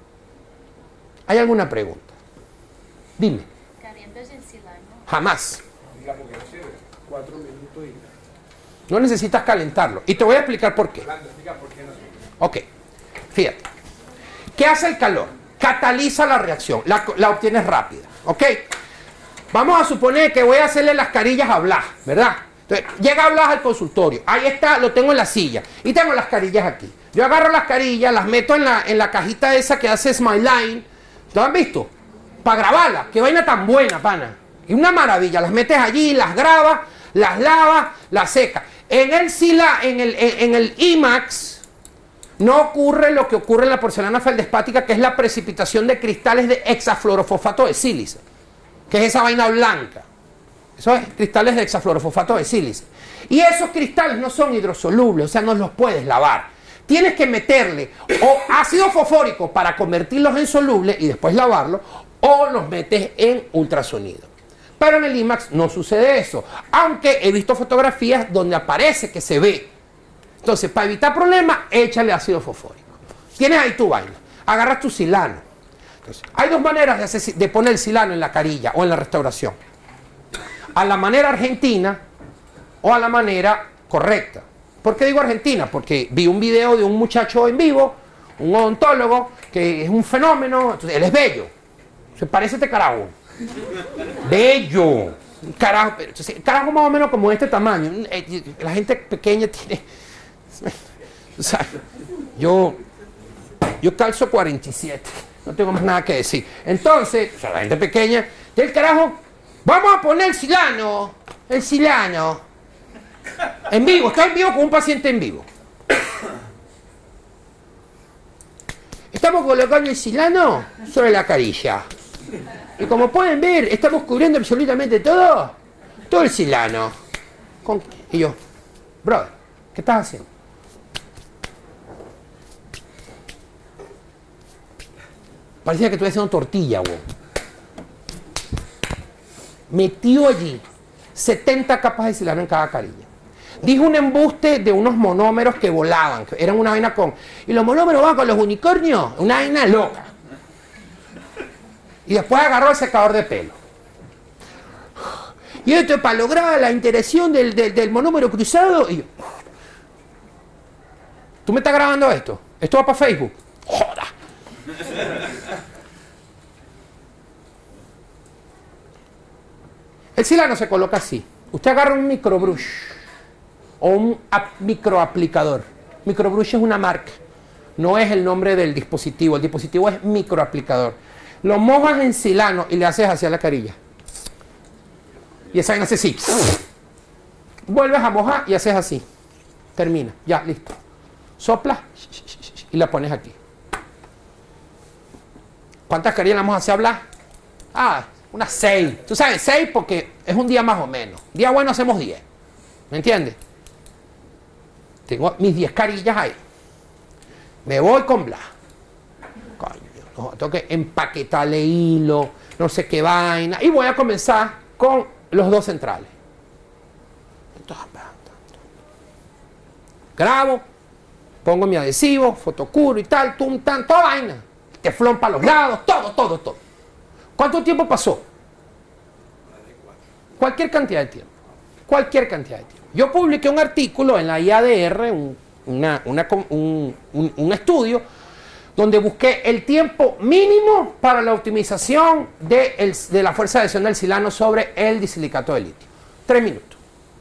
¿Hay alguna pregunta? Dime. ¿Calientas el silano? Jamás. Digamos que no sirve. 4 minutos y... No necesitas calentarlo. Y te voy a explicar por qué. Explica por qué no sirve. Ok. Fíjate. ¿Qué hace el calor? Cataliza la reacción. La obtienes rápida. ¿Ok? Vamos a suponer que voy a hacerle las carillas a Blas, ¿verdad? Entonces, llega Blas al consultorio. Ahí está, lo tengo en la silla. Y tengo las carillas aquí. Yo agarro las carillas, las meto en la cajita esa que hace Smileline. ¿Lo han visto? Para grabarlas. Qué vaina tan buena, pana. Y una maravilla. Las metes allí, las grabas, las lavas, las secas. En el IMAX no ocurre lo que ocurre en la porcelana feldespática, que es la precipitación de cristales de hexafluorofosfato de sílice, que es esa vaina blanca. Eso es cristales de hexafluorofosfato de sílice. Y esos cristales no son hidrosolubles, o sea, no los puedes lavar. Tienes que meterle o ácido fosfórico para convertirlos en solubles y después lavarlos, o los metes en ultrasonido. Pero en el IMAX no sucede eso, aunque he visto fotografías donde aparece que se ve. Entonces, para evitar problemas, échale ácido fosfórico. Tienes ahí tu vaina, agarras tu silano. Entonces, hay dos maneras de poner el silano en la carilla o en la restauración. a la manera argentina o a la manera correcta. ¿Por qué digo argentina? Porque vi un video de un muchacho en vivo, un odontólogo, que es un fenómeno, entonces él es bello. Se parece a este carajo. Bello. Un carajo, pero, entonces, carajo más o menos como de este tamaño. La gente pequeña tiene... O sea, yo calzo 47. No tengo más nada que decir. Entonces, o sea, la gente pequeña, y el carajo, vamos a poner el silano. El silano. En vivo, estoy en vivo con un paciente en vivo. Estamos colocando el silano sobre la carilla. Y como pueden ver, estamos cubriendo absolutamente todo el silano. Y yo, brother, ¿qué estás haciendo? Parecía que estuviera haciendo tortilla, güey. Metió allí 70 capas de silano en cada carilla. Dijo un embuste de unos monómeros que volaban, que eran una vaina con... Y los monómeros van con los unicornios, una vaina loca. Y después agarró el secador de pelo. Y esto para lograr la interacción del monómero cruzado. Y yo, ¿tú me estás grabando esto? ¿Esto va para Facebook? ¡Joda! El silano se coloca así. Usted agarra un microbrush o un microaplicador. Microbrush es una marca, no es el nombre del dispositivo. El dispositivo es microaplicador. Lo mojas en silano y le haces hacia la carilla. Y esa vaina hace así. Vuelves a mojar y haces así. Termina, ya, listo. Soplas y la pones aquí. ¿Cuántas carillas le vamos a hacer hablar? Unas 6. Tú sabes, 6 porque es un día más o menos. Día bueno hacemos 10. ¿Me entiendes? Tengo mis 10 carillas ahí. Me voy con bla. Coño, no, tengo que empaquetarle hilo, no sé qué vaina. Y voy a comenzar con los 2 centrales. Grabo, pongo mi adhesivo, fotocuro y tal, tan, toda vaina. Teflón para los lados, todo. ¿Cuánto tiempo pasó? Cualquier cantidad de tiempo. Yo publiqué un artículo en la IADR, un estudio, donde busqué el tiempo mínimo para la optimización de la fuerza de adhesión del silano sobre el disilicato de litio. 3 minutos.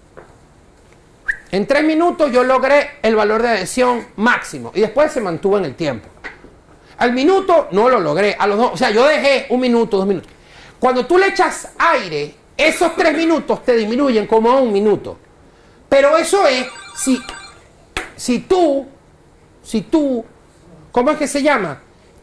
En 3 minutos yo logré el valor de adhesión máximo y después se mantuvo en el tiempo. Al minuto no lo logré, a los 2, o sea, yo dejé 1 minuto, 2 minutos. Cuando tú le echas aire, esos 3 minutos te disminuyen como a 1 minuto. Pero eso es si tú, ¿cómo es que se llama?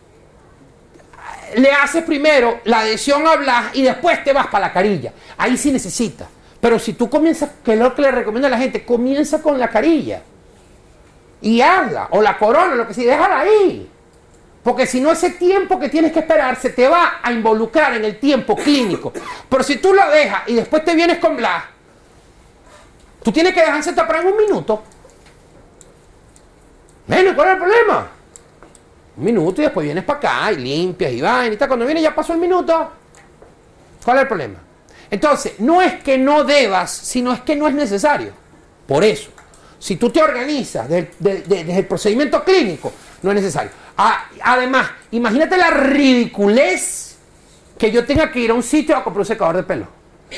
Le haces primero la adhesión a blas y después te vas para la carilla. Ahí sí necesitas. Pero si tú comienzas, que es lo que le recomiendo a la gente, comienza con la carilla. Y hazla, o la corona, lo que sea, déjala ahí. Porque si no, ese tiempo que tienes que esperar se te va a involucrar en el tiempo clínico. Pero si tú lo dejas y después te vienes con blas, tú tienes que dejarse tapar en 1 minuto. Bueno, ¿cuál es el problema? 1 minuto y después vienes para acá y limpias y vaina y tal. Cuando viene ya pasó el minuto. ¿Cuál es el problema? Entonces, no es que no debas, sino es que no es necesario. Por eso, si tú te organizas desde el procedimiento clínico, no es necesario. Además, imagínate la ridiculez que yo tenga que ir a un sitio a comprar un secador de pelo.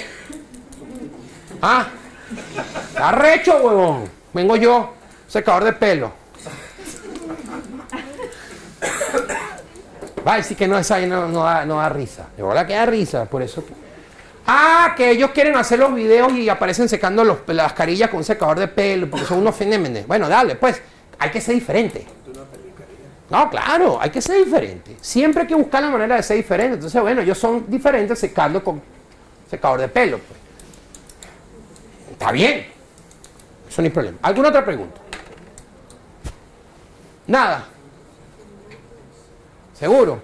Arrecho, huevón. Vengo yo, secador de pelo. Va a decir que no, esa no da risa. De verdad que da risa, por eso. Que ellos quieren hacer los videos y aparecen secando las carillas con un secador de pelo, porque son unos fenómenos. Bueno, dale, pues, hay que ser diferente. No, claro, hay que ser diferente. Siempre hay que buscar la manera de ser diferente. Entonces, bueno, ellos son diferentes secando con secador de pelo. Pues. Está bien. Eso no hay problema. ¿Alguna otra pregunta? Nada. ¿Seguro?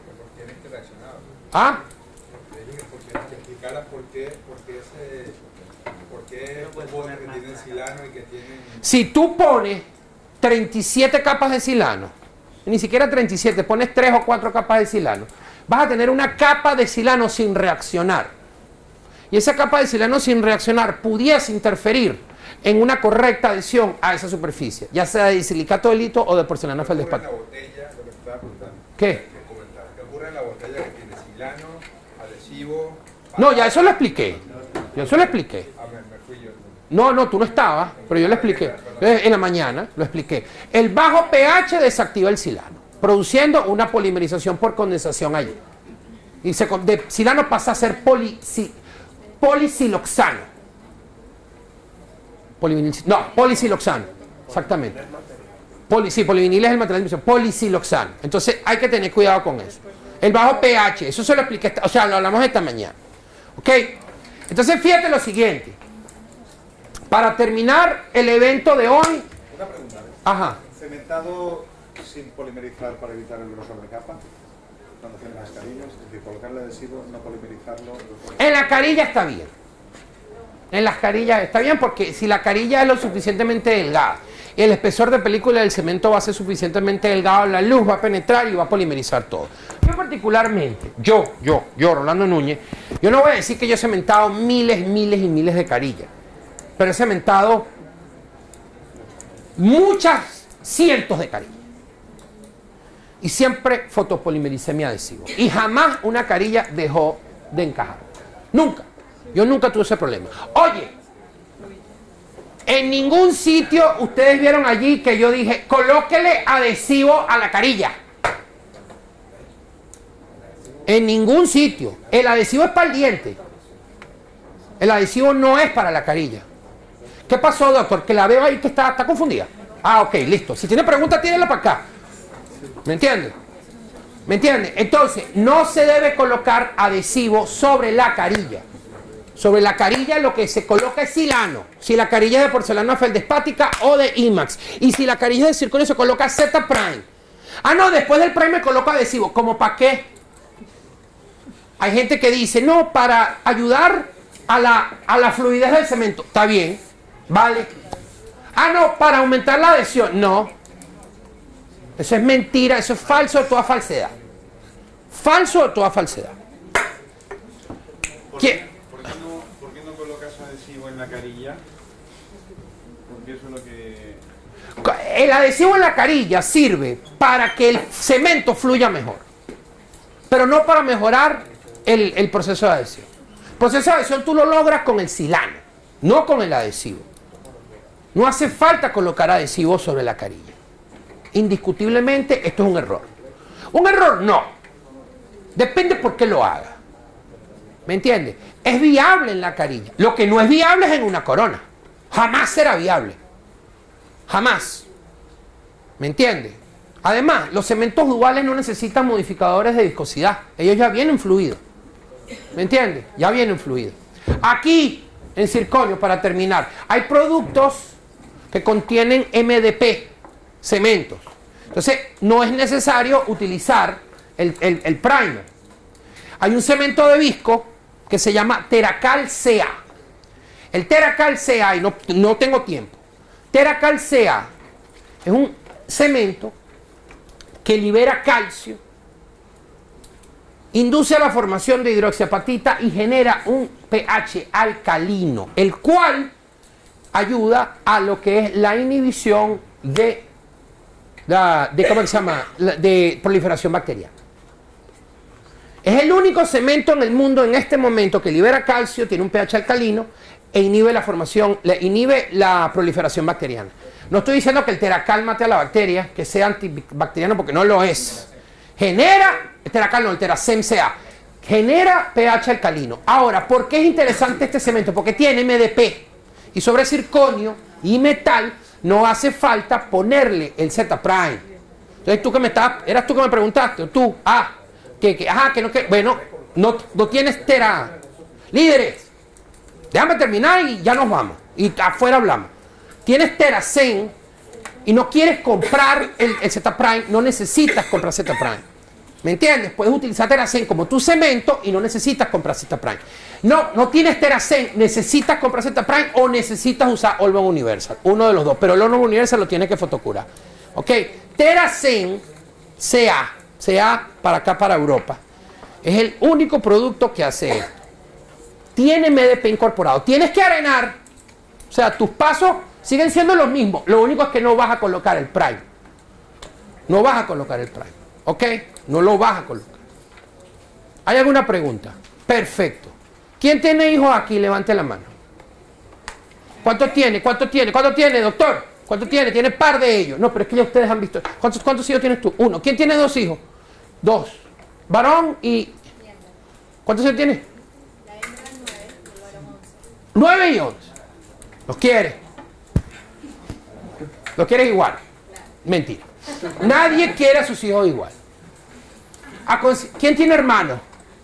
Si tú pones 37 capas de silano, ni siquiera 37, pones 3 o 4 capas de silano, vas a tener una capa de silano sin reaccionar. y esa capa de silano sin reaccionar pudiese interferir en una correcta adhesión a esa superficie, ya sea de silicato de litio o de porcelana feldespática. ¿Qué? ¿Qué ocurre en la botella que tiene silano, adhesivo? No, ya eso lo expliqué. Yo eso lo expliqué. Me fui yo. No, tú no estabas, pero yo lo expliqué. En la mañana lo expliqué. El bajo pH desactiva el silano, produciendo una polimerización por condensación allí. Y de silano pasa a ser polisiloxano. Polisiloxano, exactamente. Polivinil es el material de emisión, polisiloxano. Entonces hay que tener cuidado con eso. El bajo pH, eso se lo expliqué, o sea, lo hablamos esta mañana. ¿Ok? Entonces fíjate lo siguiente. Para terminar el evento de hoy... Una pregunta. Ajá. Cementado sin polimerizar para evitar el grosor de capa, cuando hacen las carillas, es decir, colocarle adhesivo, no polimerizarlo. En la carilla está bien. En las carillas está bien porque si la carilla es lo suficientemente delgada y el espesor de película del cemento va a ser suficientemente delgado, la luz va a penetrar y va a polimerizar todo. Yo particularmente, yo, Rolando Núñez, yo no voy a decir que yo he cementado miles y miles de carillas, pero he cementado muchas cientos de carillas. Y siempre fotopolimericé mi adhesivo. Y jamás una carilla dejó de encajar. Nunca. Yo nunca tuve ese problema. Oye, en ningún sitio ustedes vieron allí que yo dije, colóquele adhesivo a la carilla. En ningún sitio. El adhesivo es para el diente. El adhesivo no es para la carilla. ¿Qué pasó, doctor? Que la veo ahí que está confundida. Ah, ok, listo. Si tiene preguntas, tírenla para acá. ¿Me entiende? ¿Me entiende? Entonces, no se debe colocar adhesivo sobre la carilla. Sobre la carilla lo que se coloca es silano. Si la carilla es de porcelana feldespática o de IMAX. Y si la carilla es de circonio se coloca Z prime. Ah, no, después del prime me coloco adhesivo. ¿Cómo para qué? Hay gente que dice, no, para ayudar a la fluidez del cemento. Está bien, vale. Ah, no, para aumentar la adhesión. No. Eso es mentira, eso es falso de toda falsedad. Falso de toda falsedad. ¿Por qué no colocas adhesivo en la carilla? Porque eso es lo que... El adhesivo en la carilla sirve para que el cemento fluya mejor, pero no para mejorar el proceso de adhesión. El proceso de adhesión tú lo logras con el silano, no con el adhesivo. No hace falta colocar adhesivo sobre la carilla. Indiscutiblemente esto es un error. Un error no. Depende por qué lo haga. ¿Me entiende? Es viable en la carilla. Lo que no es viable es en una corona. Jamás será viable. Jamás. ¿Me entiende? Además, los cementos duales no necesitan modificadores de viscosidad. Ellos ya vienen fluidos. ¿Me entiende? Ya vienen fluidos. Aquí, en circonio, para terminar, hay productos que contienen MDP, cementos. Entonces, no es necesario utilizar el primer. Hay un cemento de visco que se llama Teracal CA. El Teracal CA, y no tengo tiempo. Teracal CA es un cemento que libera calcio, induce a la formación de hidroxiapatita y genera un pH alcalino, el cual ayuda a lo que es la inhibición de ¿cómo se llama? De proliferación bacteriana. Es el único cemento en el mundo en este momento que libera calcio, tiene un pH alcalino e inhibe la proliferación bacteriana. No estoy diciendo que el Teracal mate a la bacteria, que sea antibacteriano, porque no lo es. Genera, el Teracal no, el Teracem CA, genera pH alcalino. Ahora, ¿por qué es interesante este cemento? Porque tiene MDP. Y sobre circonio y metal no hace falta ponerle el Z prime. Entonces eras tú que me preguntaste, o tú, bueno, no tienes tera. Líderes, déjame terminar y ya nos vamos. Y afuera hablamos. Tienes Teracen y no quieres comprar el Z prime, no necesitas comprar Z prime. ¿Me entiendes? Puedes utilizar Teracen como tu cemento y no necesitas comprar Z prime. No tienes Teracen, necesitas comprar Z prime o necesitas usar Olbon Universal. Uno de los dos, pero el Olbon Universal lo tienes que fotocurar. ¿Ok? Teracen CA para acá, para Europa. Es el único producto que hace esto. tiene MDP incorporado. Tienes que arenar, o sea, tus pasos siguen siendo los mismos. Lo único es que no vas a colocar el prime. No vas a colocar el prime, ¿ok? No lo vas a colocar. ¿Hay alguna pregunta? Perfecto. ¿Quién tiene hijos aquí? Levante la mano. ¿Cuántos tiene? ¿Cuántos tiene? ¿Cuántos tiene, doctor? ¿Cuántos tiene? Tiene par de ellos. No, pero es que ya ustedes han visto. ¿Cuántos hijos tienes tú? Uno. ¿Quién tiene dos hijos? Dos. Varón y... ¿Cuántos hijos tiene? La hembra 9 y el varón 11. 9 y 11. ¿Los quieres? ¿Los quieres igual? Mentira. Nadie quiere a sus hijos igual. ¿Quién tiene hermanos?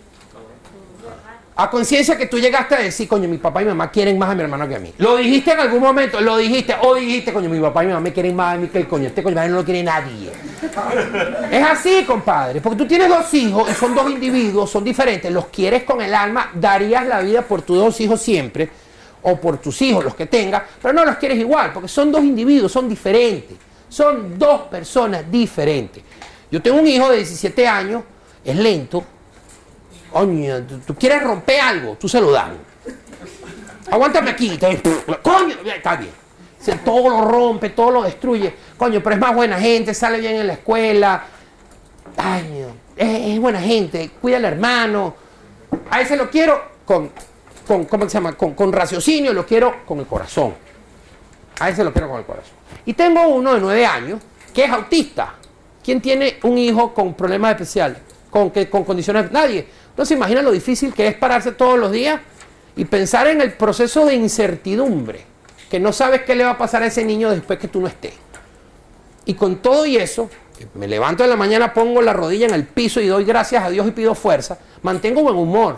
A conciencia que tú llegaste a decir, coño, mi papá y mi mamá quieren más a mi hermano que a mí. Lo dijiste en algún momento, lo dijiste, o dijiste, coño, mi papá y mi mamá me quieren más a mí que el coño. Este coño no lo quiere nadie. Es así, compadre, porque tú tienes dos hijos y son dos individuos, son diferentes, los quieres con el alma, darías la vida por tus dos hijos siempre, o por tus hijos, los que tengas, pero no los quieres igual, porque son dos individuos, son diferentes, son dos personas diferentes. Yo tengo un hijo de 17 años, es lento. Coño, tú quieres romper algo, tú se lo das. Aguántame aquí. Coño, está bien. Todo lo rompe, todo lo destruye. Coño, pero es más buena gente, sale bien en la escuela. Ay, es buena gente, cuida al hermano. A ese lo quiero ¿cómo se llama? Con raciocinio, lo quiero con el corazón. A ese lo quiero con el corazón. Y tengo uno de 9 años que es autista. ¿Quién tiene un hijo con problemas especiales? Con condiciones... Nadie. ¿No se imagina lo difícil que es pararse todos los días y pensar en el proceso de incertidumbre? Que no sabes qué le va a pasar a ese niño después que tú no estés. Y con todo y eso, me levanto en la mañana, pongo la rodilla en el piso y doy gracias a Dios y pido fuerza, mantengo buen humor.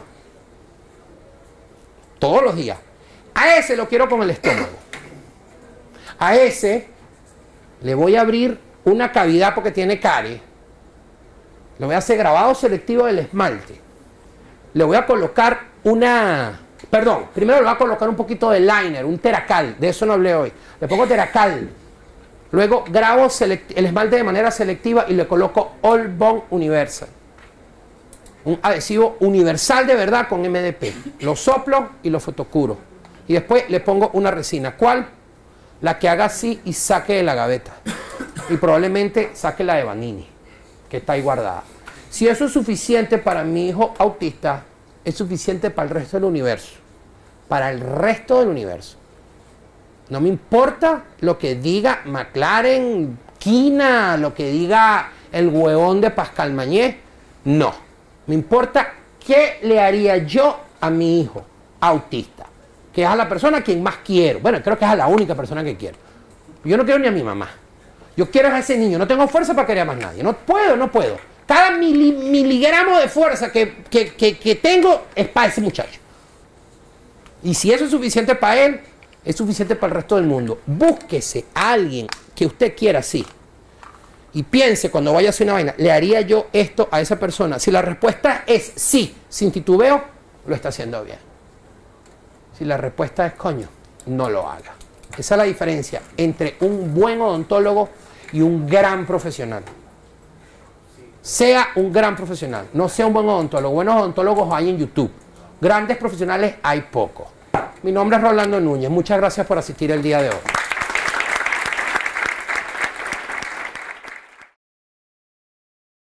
Todos los días. A ese lo quiero con el estómago. A ese le voy a abrir una cavidad porque tiene caries. Le voy a hacer grabado selectivo del esmalte. Le voy a colocar primero le voy a colocar un poquito de liner, un teracal, de eso no hablé hoy. Le pongo teracal. Luego grabo el esmalte de manera selectiva y le coloco All Bond Universal. Un adhesivo universal de verdad con MDP. Lo soplo y lo fotocuro. Y después le pongo una resina. ¿Cuál? La que haga así y saque de la gaveta. Y probablemente saque la de Vanini, que está ahí guardada. Si eso es suficiente para mi hijo autista, es suficiente para el resto del universo. Para el resto del universo. No me importa lo que diga McLaren, Quina, lo que diga el huevón de Pascal Mañé. No. Me importa qué le haría yo a mi hijo autista. Que es a la persona a quien más quiero. Bueno, creo que es a la única persona que quiero. Yo no quiero ni a mi mamá. Yo quiero a ese niño. No tengo fuerza para querer a más nadie. No puedo. Cada miligramo de fuerza que tengo es para ese muchacho. Y si eso es suficiente para él, es suficiente para el resto del mundo. Búsquese a alguien que usted quiera así. Y piense cuando vaya a hacer una vaina, ¿le haría yo esto a esa persona? Si la respuesta es sí, sin titubeo, lo está haciendo bien. Si la respuesta es coño, no lo haga. Esa es la diferencia entre un buen odontólogo y un gran profesional. Sea un gran profesional, no sea un buen odontólogo. Buenos odontólogos hay en YouTube. Grandes profesionales hay pocos. Mi nombre es Rolando Núñez. Muchas gracias por asistir el día de hoy.